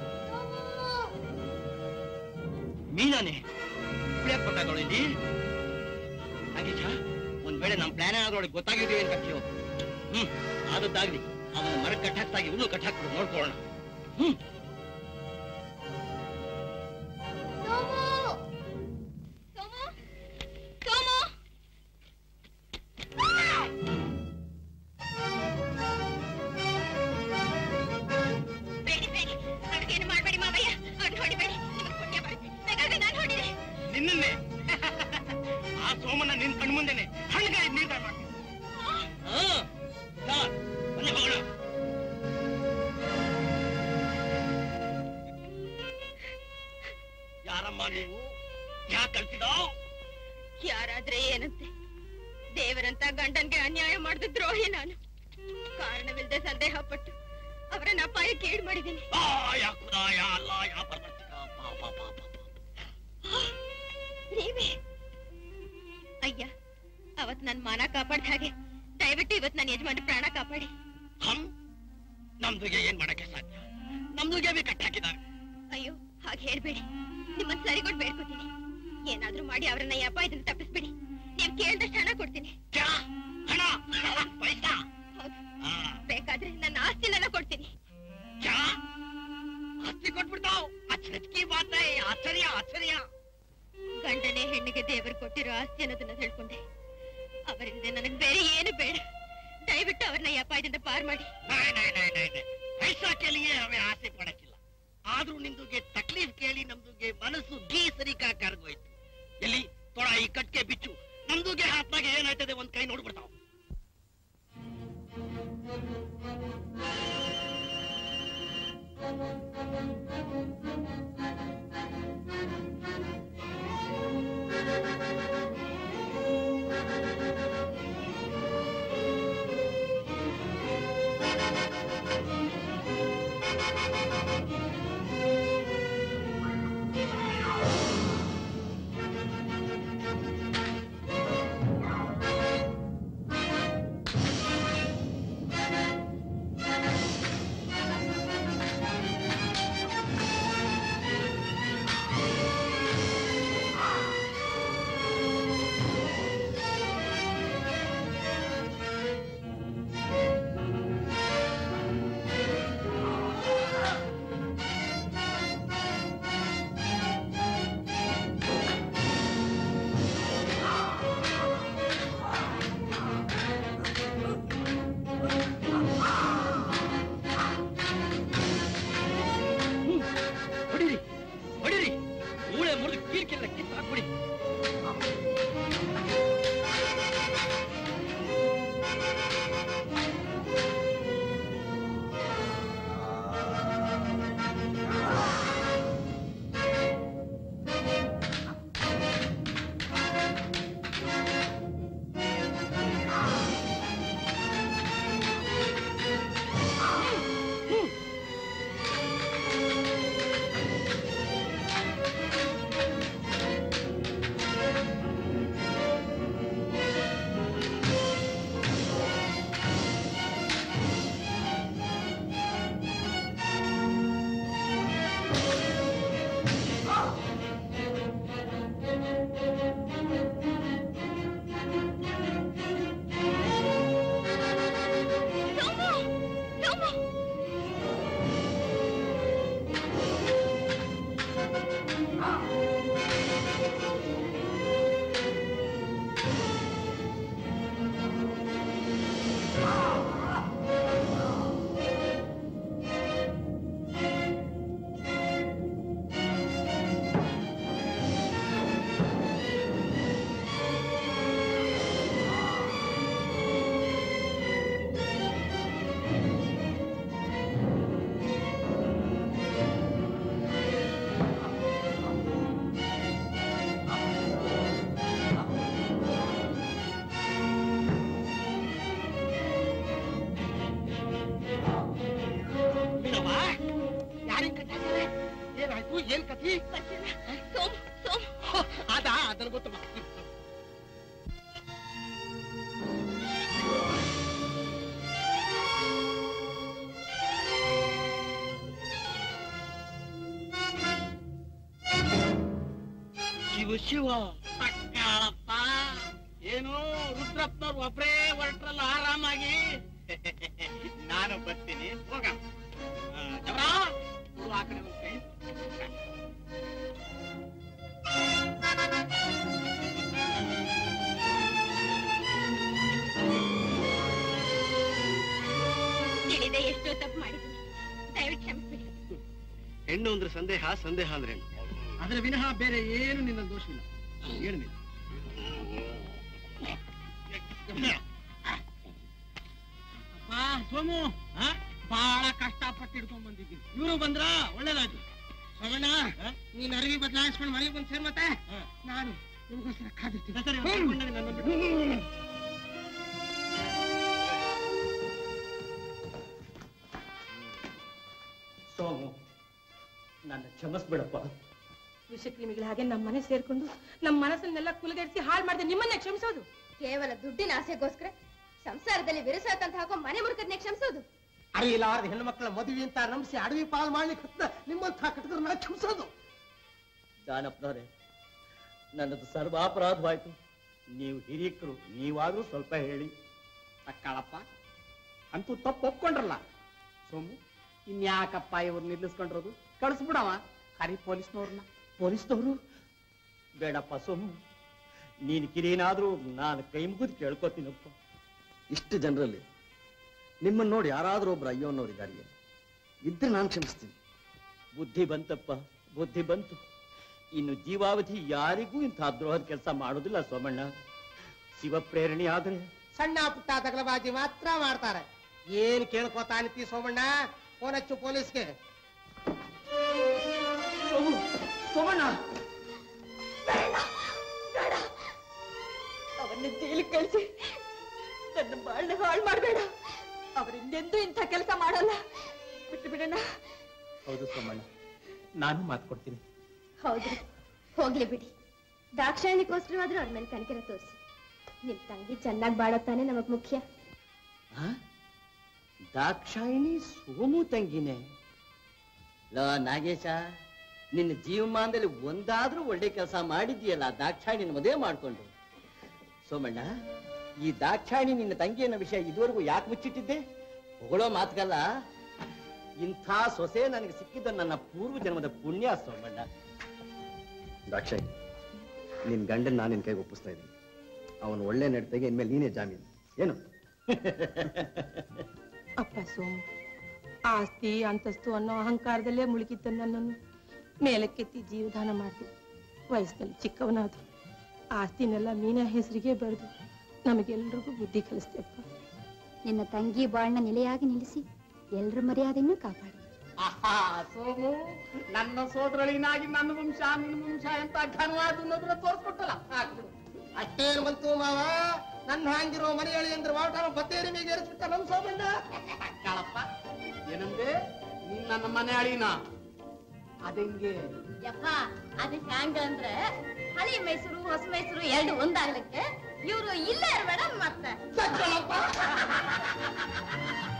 ಮೀನಾನೆ ಬೇಕಾದವಳು ಇಲ್ಲಿ. ನಾಗೇಶ, ಒಂದ್ ವೇಳೆ ನಮ್ ಪ್ಲಾನ್ ಆದ್ರೊಳಗೆ ಗೊತ್ತಾಗಿದ್ದೀವಿ ಅಂತ ಕಟ್ಟಿಯೋ. ಆದದ್ದಾಗ್ಲಿ. ಅವನ ಮರ ಕಟ್ಟಾಕ್ತಾಗಿ ಇವನು ಕಟ್ಟಾಕ್ಬಿಡು, ನೋಡ್ಕೊಳ್ಳೋಣ. ನಿನ್ನೆ ಆ ಸೋಮನ ನಿನ್ ಕಣ್ಮುಂದೆನೆ ಹಣ್ಣಗಾಯಿ ನಿರ್ಧಾರ ಮಾಡ್ತೀನಿ. ಅಲ್ಲಿ ಹೋಗೋಣ. ಯಾರಮ್ಮ ನೀವು? ಯಾಕೆ ಕಳ್ಸಿದಾವ್? ಯಾರಾದ್ರೆ ಏನಂತೆ, ದೇವರಂತ ಗಂಡನ್ಗೆ ಅನ್ಯಾಯ ಮಾಡಿದ ದ್ರೋಹಿ ನಾನು. ಕಾರಣವಿಲ್ಲದೆ ಸಂದೇಹ ಪಟ್ಟು ಅವರನ್ನ ಅಪಾಯಕ್ಕೆ ಈಡು ಮಾಡಿದ್ದೀನಿ. ನೀವೇ ಅಯ್ಯ, ಅವತ್ ನನ್ ಮಾನ ಕಾಪಾಡ್ದ ಹಾಗೆ ದಯವಿಟ್ಟು ಇವತ್ ನನ್ನ ಯಜಮಾನ ಪ್ರಾಣ ಕಾಪಾಡಿ. ನಮ್ದುಗೆ ಏನ್ ಮಾಡಕ್ಕೆ ಸಾಧ್ಯ? ನಮ್ದುಗೆ ಕಟ್ಟಾಕಿದ್ದಾರೆ. ಅಯ್ಯೋ ಹಾಗೆ ಹೇಳ್ಬೇಡಿ, ನಿಮ್ಮನ್ ಸರಿಗೊಟ್ಟು ಬೇಡ್ಕೋತೀನಿ. ಏನಾದ್ರೂ ಮಾಡಿ ಅವರನ್ನ ಈ ಅಪಾಯದಿಂದ ತಪ್ಪಿಸ್ಬಿಡಿ. ನೀವ್ ಕೇಳ್ದಷ್ಟು ಹಣ ಕೊಡ್ತೀನಿ. ಬೇಕಾದ್ರೆ ನನ್ನ ಆಸ್ತಿನೆಲ್ಲ ಕೊಡ್ತೀನಿ. ಆಸ್ತಿ ಕೊಟ್ಬಿಡ್ತಾವ್? ಆಶ್ಚರ್ಯ ಆಶ್ಚರ್ಯ. ಗಂಡನೇ ಹೆಣ್ಣಿಗೆ ದೇವರು ಕೊಟ್ಟಿರೋ ಆಸ್ತಿ ಅನ್ನೋದನ್ನ ತಿಳ್ಕೊಂಡೆ. ಅವರಿಂದ ನನಗ್ ಬೇರೆ ಏನು ಬೇಡ. ದಯವಿಟ್ಟು ಅವ್ರನ್ನ ಈ ಅಪಾಯದಿಂದ ಪಾರ್ ಮಾಡಿ. ಪೈಸಾ ಕೇಳಿಯೇ ಅವೇ ಆಸೆ ಪಡಕ್ಕಿಲ್ಲ. ಆದ್ರೂ ನಿಮ್ದುಗೆ ತಕ್ಲೀಫ್ ಕೇಳಿ ನಮ್ದುಗೆ ಮನಸ್ಸು ಗೀಸರಿಕಾ ಕರ್ಗೋಯ್ತು. ಎಲ್ಲಿ ತೊಡ ಈ ಕಟ್ಕೆ ಬಿಚ್ಚು. ನಮ್ದುಗೆ ಹಾತ್ನಾಗೆ ಏನಾಯ್ತದೆ ಒಂದ್ ಕೈ ನೋಡ್ಬಿಡ್ತಾವ್. ನನಗೆ ಗೊತ್ತಮ್ಮ. ಶಿವ ಶಿವ ಸಕ್ಕಾಳಪ್ಪ, ಏನು ರುದ್ರಪ್ಪನವ್ರು ಒಬ್ಬರೇ ಹೊರಟ್ರಲ್ಲ ಆರಾಮಾಗಿ. ನಾನು ಬರ್ತೀನಿ, ಹೋಗ ಜವರ ಆ ಕಡೆ ಹೋಗ್ತೀನಿ. ತಿಳಿದೆ ಎಷ್ಟೋ ತಪ್ಪು ಮಾಡಿದ್ದೀನಿ, ದಯವಿಟ್ಟು ಕ್ಷಮಿಸ್ಬಿಡಿ. ಹೆಣ್ಣು ಅಂದ್ರೆ ಸಂದೇಹ, ಸಂದೇಹ ಅಂದ್ರೆ ಹೆಣ್ಣು. ಅದರ ವಿನಃ ಬೇರೆ ಏನು ನಿನ್ನ ದೋಷವಿಲ್ಲ. ಏನು ನೀನು ಸೋಮು ಬಹಳ ಕಷ್ಟಪಟ್ಟು ಹಿಡ್ಕೊಂಡ್ ಬಂದಿದ್ದೀನಿ. ಇವರು ಬಂದ್ರ ಒಳ್ಳೇದಾಯ್ತು. ಸೋಮಣ್ಣ, ನೀನ್ ಅರಿವಿ ಬದಲಾಯಿಸ್ಕೊಂಡು ಮನೆಗೆ ಬಂದು ಸೇರ್, ಮತ್ತೆ ನಾನು ನಿಮ್ಗೋಸ್ಕರ ಕಾದಿರ್ತೀನಿ. ಸೋಮು, ನನ್ನ ಕ್ಷಮಿಸ್ಬಿಡಪ್ಪ. ವಿಷಕ್ರಿಮಿಗಳ ಹಾಗೆ ನಮ್ಮ ಮನೆ ಸೇರ್ಕೊಂಡು ನಮ್ಮ ಮನಸ್ಸನ್ನೆಲ್ಲ ಕುಲಗೆಡಿಸಿ ಹಾಳು ಮಾಡಿದೆ ನಿಮ್ಮನ್ನೇ ಕ್ಷಮಿಸೋದು? ಕೇವಲ ದುಡ್ಡಿನ ಆಸೆಗೋಸ್ಕರ ಸಂಸಾರದಲ್ಲಿ ವಿರಸಾತಂತ ಹಾಕೋ ಮನೆ ಮುರುಕದ್ನೇ ಕ್ಷಮಿಸೋದು? ಅರಿಯಿಲಾರದ ಹೆಣ್ಣು ಮಕ್ಕಳ ಮದುವೆ ಅಂತ ನಂಬಿಸಿ ಅಡವಿ ಪಾಲ್ ಮಾಡ್ಲಿಕ್ಕೆ ನಿಮ್ಮಂತ ಕಟ್ಟಿದ್ರೆ ನಾ ಕ್ಷಮಿಸೋದು? ಜಾನಪ್ಪನವರೇ, ನನ್ನದು ಸರ್ವಾಪರಾಧವಾಯ್ತು. ನೀವು ಹಿರಿಯಕರು, ನೀವಾದ್ರೂ ಸ್ವಲ್ಪ ಹೇಳಿ. ಅಕ್ಕಾಳಪ್ಪ ಅಂತೂ ತಪ್ಪು ಒಪ್ಕೊಂಡ್ರಲ್ಲ. ಸೋಮು, ಇನ್ಯಾಕಪ್ಪ ಇವ್ರು ನಿಲ್ಲಿಸ್ಕೊಂಡಿರೋದು? ಕಳಿಸ್ಬಿಡವ ಹರಿ ಪೊಲೀಸ್ನವ್ರನ್ನ. ಪೊಲೀಸ್ನವರು? ಬೇಡಪ್ಪ ಸೋಮು, ನೀನು ಕಿರಿಯನಾದ್ರೂ ನಾನು ಕೈ ಮುಗಿದು ಕೇಳ್ಕೊತೀನಪ್ಪ. ಇಷ್ಟು ಜನರಲ್ಲಿ ನಿಮ್ಮನ್ನು ನೋಡಿ ಯಾರಾದ್ರೂ ಒಬ್ರು ಅಯ್ಯೋ ಅನ್ನೋರಿದ್ದಾರೆ ಇದ್ರೆ ನಾನು ಕ್ಷಮಿಸ್ತೀನಿ. ಬುದ್ಧಿ ಬಂತಪ್ಪ, ಬುದ್ಧಿ ಬಂತು. ಇನ್ನು ಜೀವಾವಧಿ ಯಾರಿಗೂ ಇಂಥ ದ್ರೋಹದ ಕೆಲಸ ಮಾಡೋದಿಲ್ಲ ಸೋಮಣ್ಣ. ಶಿವ ಪ್ರೇರಣೆ ಆದ್ರೆ ಸಣ್ಣ ಪುಟ್ಟ ತಗಲಬಾಜಿ ಮಾತ್ರ ಮಾಡ್ತಾರೆ. ಏನ್ ಕೇಳ್ಕೊತಾನಿತಿ ಸೋಮಣ್ಣ? ಫೋನ್ ಹಚ್ಚು ಪೊಲೀಸ್ಗೆ. ಸೋಮಣ್ಣ, ಅವನ್ನ ಜೈಲಿಗೆ ಕಳಿಸಿ ನನ್ನ ಬಾಳ್ನ ಹಾಳು ಮಾಡಬೇಡ. ಅವರಿಂದೆಂದೂ ಇಂಥ ಕೆಲಸ ಮಾಡಲ್ಲ. ಬಿಟ್ಟು ಬಿಡೋಣ. ಹೌದು ಸೋಮಣ್ಣ, ನಾನು ಮಾತು ಕೊಡ್ತೀನಿ. ಹೌದ್ರಿ, ಹೋಗ್ಲಿ ಬಿಡಿ. ದಾಕ್ಷಾಯಣಿಗೋಸ್ಕರವಾದ್ರೂ ಅವ್ರ ಮೇಲೆ ಕನಿಕರ ತೋರಿಸಿ. ನಿಮ್ ತಂಗಿ ಚೆನ್ನಾಗಿ ಬಾಳತ್ತಾನೆ ನಮಗ್ ಮುಖ್ಯ. ದಾಕ್ಷಾಯಿಣಿ ಸೋಮು ತಂಗಿನೇ? ನಾಗೇಶ, ನಿನ್ನ ಜೀವಮಾನದಲ್ಲಿ ಒಂದಾದ್ರೂ ಒಳ್ಳೆ ಕೆಲಸ ಮಾಡಿದ್ಯಲ್ಲ ದಾಕ್ಷಾಯಿಣಿನ ಮದುವೆ ಮಾಡ್ಕೊಂಡು. ಸೋಮಣ್ಣ, ಈ ದಾಕ್ಷಾಯಿಣಿ ನಿನ್ನ ತಂಗಿ ಅನ್ನೋ ವಿಷಯ ಇದುವರೆಗೂ ಯಾಕೆ ಮುಚ್ಚಿಟ್ಟಿದ್ದೆ? ಹೊಗಳೋ ಮಾತುಗಲ್ಲ. ಇಂಥ ಸೊಸೆ ನನಗೆ ಸಿಕ್ಕಿದ್ದ ನನ್ನ ಪೂರ್ವ ಜನ್ಮದ ಪುಣ್ಯ ಸೋಮಣ್ಣ. ದಾಕ್ಷಾಯಿ, ನಿನ್ ಗಂಡನ್ ನಾನು ನಿನ್ ಕೈಗೆ ಒಪ್ಪಿಸ್ತಾ ಇದ್ದೀನಿ. ಅವನು ಒಳ್ಳೆ ನಡತೆಗೆ ಇನ್ಮೇಲೆ ನೀನೇ ಜಾಮೀನು. ಏನು? ಅಪ್ಪ ಸೋಮು, ಆಸ್ತಿ ಅಂತಸ್ತು ಅನ್ನೋ ಅಹಂಕಾರದಲ್ಲೇ ಮುಳುಗಿದ್ದ ನನ್ನನ್ನು ಮೇಲಕ್ಕೆತ್ತಿ ಜೀವದಾನ ಮಾಡಿದೆ. ವಯಸ್ಸಿನಲ್ಲಿ ಚಿಕ್ಕವನಾದ್ರು ಆಸ್ತಿನೆಲ್ಲ ಮೀನಾ ಹೆಸರಿಗೆ ಬರೆದು ನಮಗೆಲ್ರಿಗೂ ಬುದ್ಧಿ ಕಲಿಸ್ತೇಪ್ಪ. ನಿನ್ನ ತಂಗಿ ಬಾಳ್ನ ನೆಲೆಯಾಗಿ ನಿಲ್ಲಿಸಿ ಎಲ್ರ ಮರ್ಯಾದೆಯನ್ನು ಕಾಪಾಡಿ. ಸೋಮು, ನನ್ನ ಸೋದರಳಿನಾಗಿ ನನ್ನ ವಂಶ ನಿನ್ನ ವಂಶ ಅಂತ ಘನವಾದ ಅನ್ನೋದನ್ನ ತೋರಿಸ್ಕೊಟ್ಟಲ್ಲ. ಹಾಕ್ಬಿಡು. ಅಷ್ಟೇನು ಬಂತು ಮಾವ? ನನ್ನ ಹಾಂಗಿರೋ ಮನೆಯಳಿ ಅಂದ್ರೆ ವಾಟಾನ ಬತ್ತೇರಿ ಮೇಲೆ ಏರಿಸ್ಬಿಟ್ಟ ನಮ್ ಸೋಮಣ್ಣ. ಕಾಳಪ್ಪ, ಏನಂದೆ? ನೀನ್ ನನ್ನ ಮನೆ ಅಳಿನ? ಅದಂಗೆ ಯಪ್ಪ, ಅದು ಹ್ಯಾಂಗ ಅಂದ್ರೆ ಹಳಿ ಮೈಸೂರು ಹೊಸ ಮೈಸೂರು ಎರಡು ಒಂದಾಗ್ಲಿಕ್ಕೆ ಇವ್ರು ಇಲ್ಲೇ ಇರ್ಬೇಡ ಮತ್ತೆ.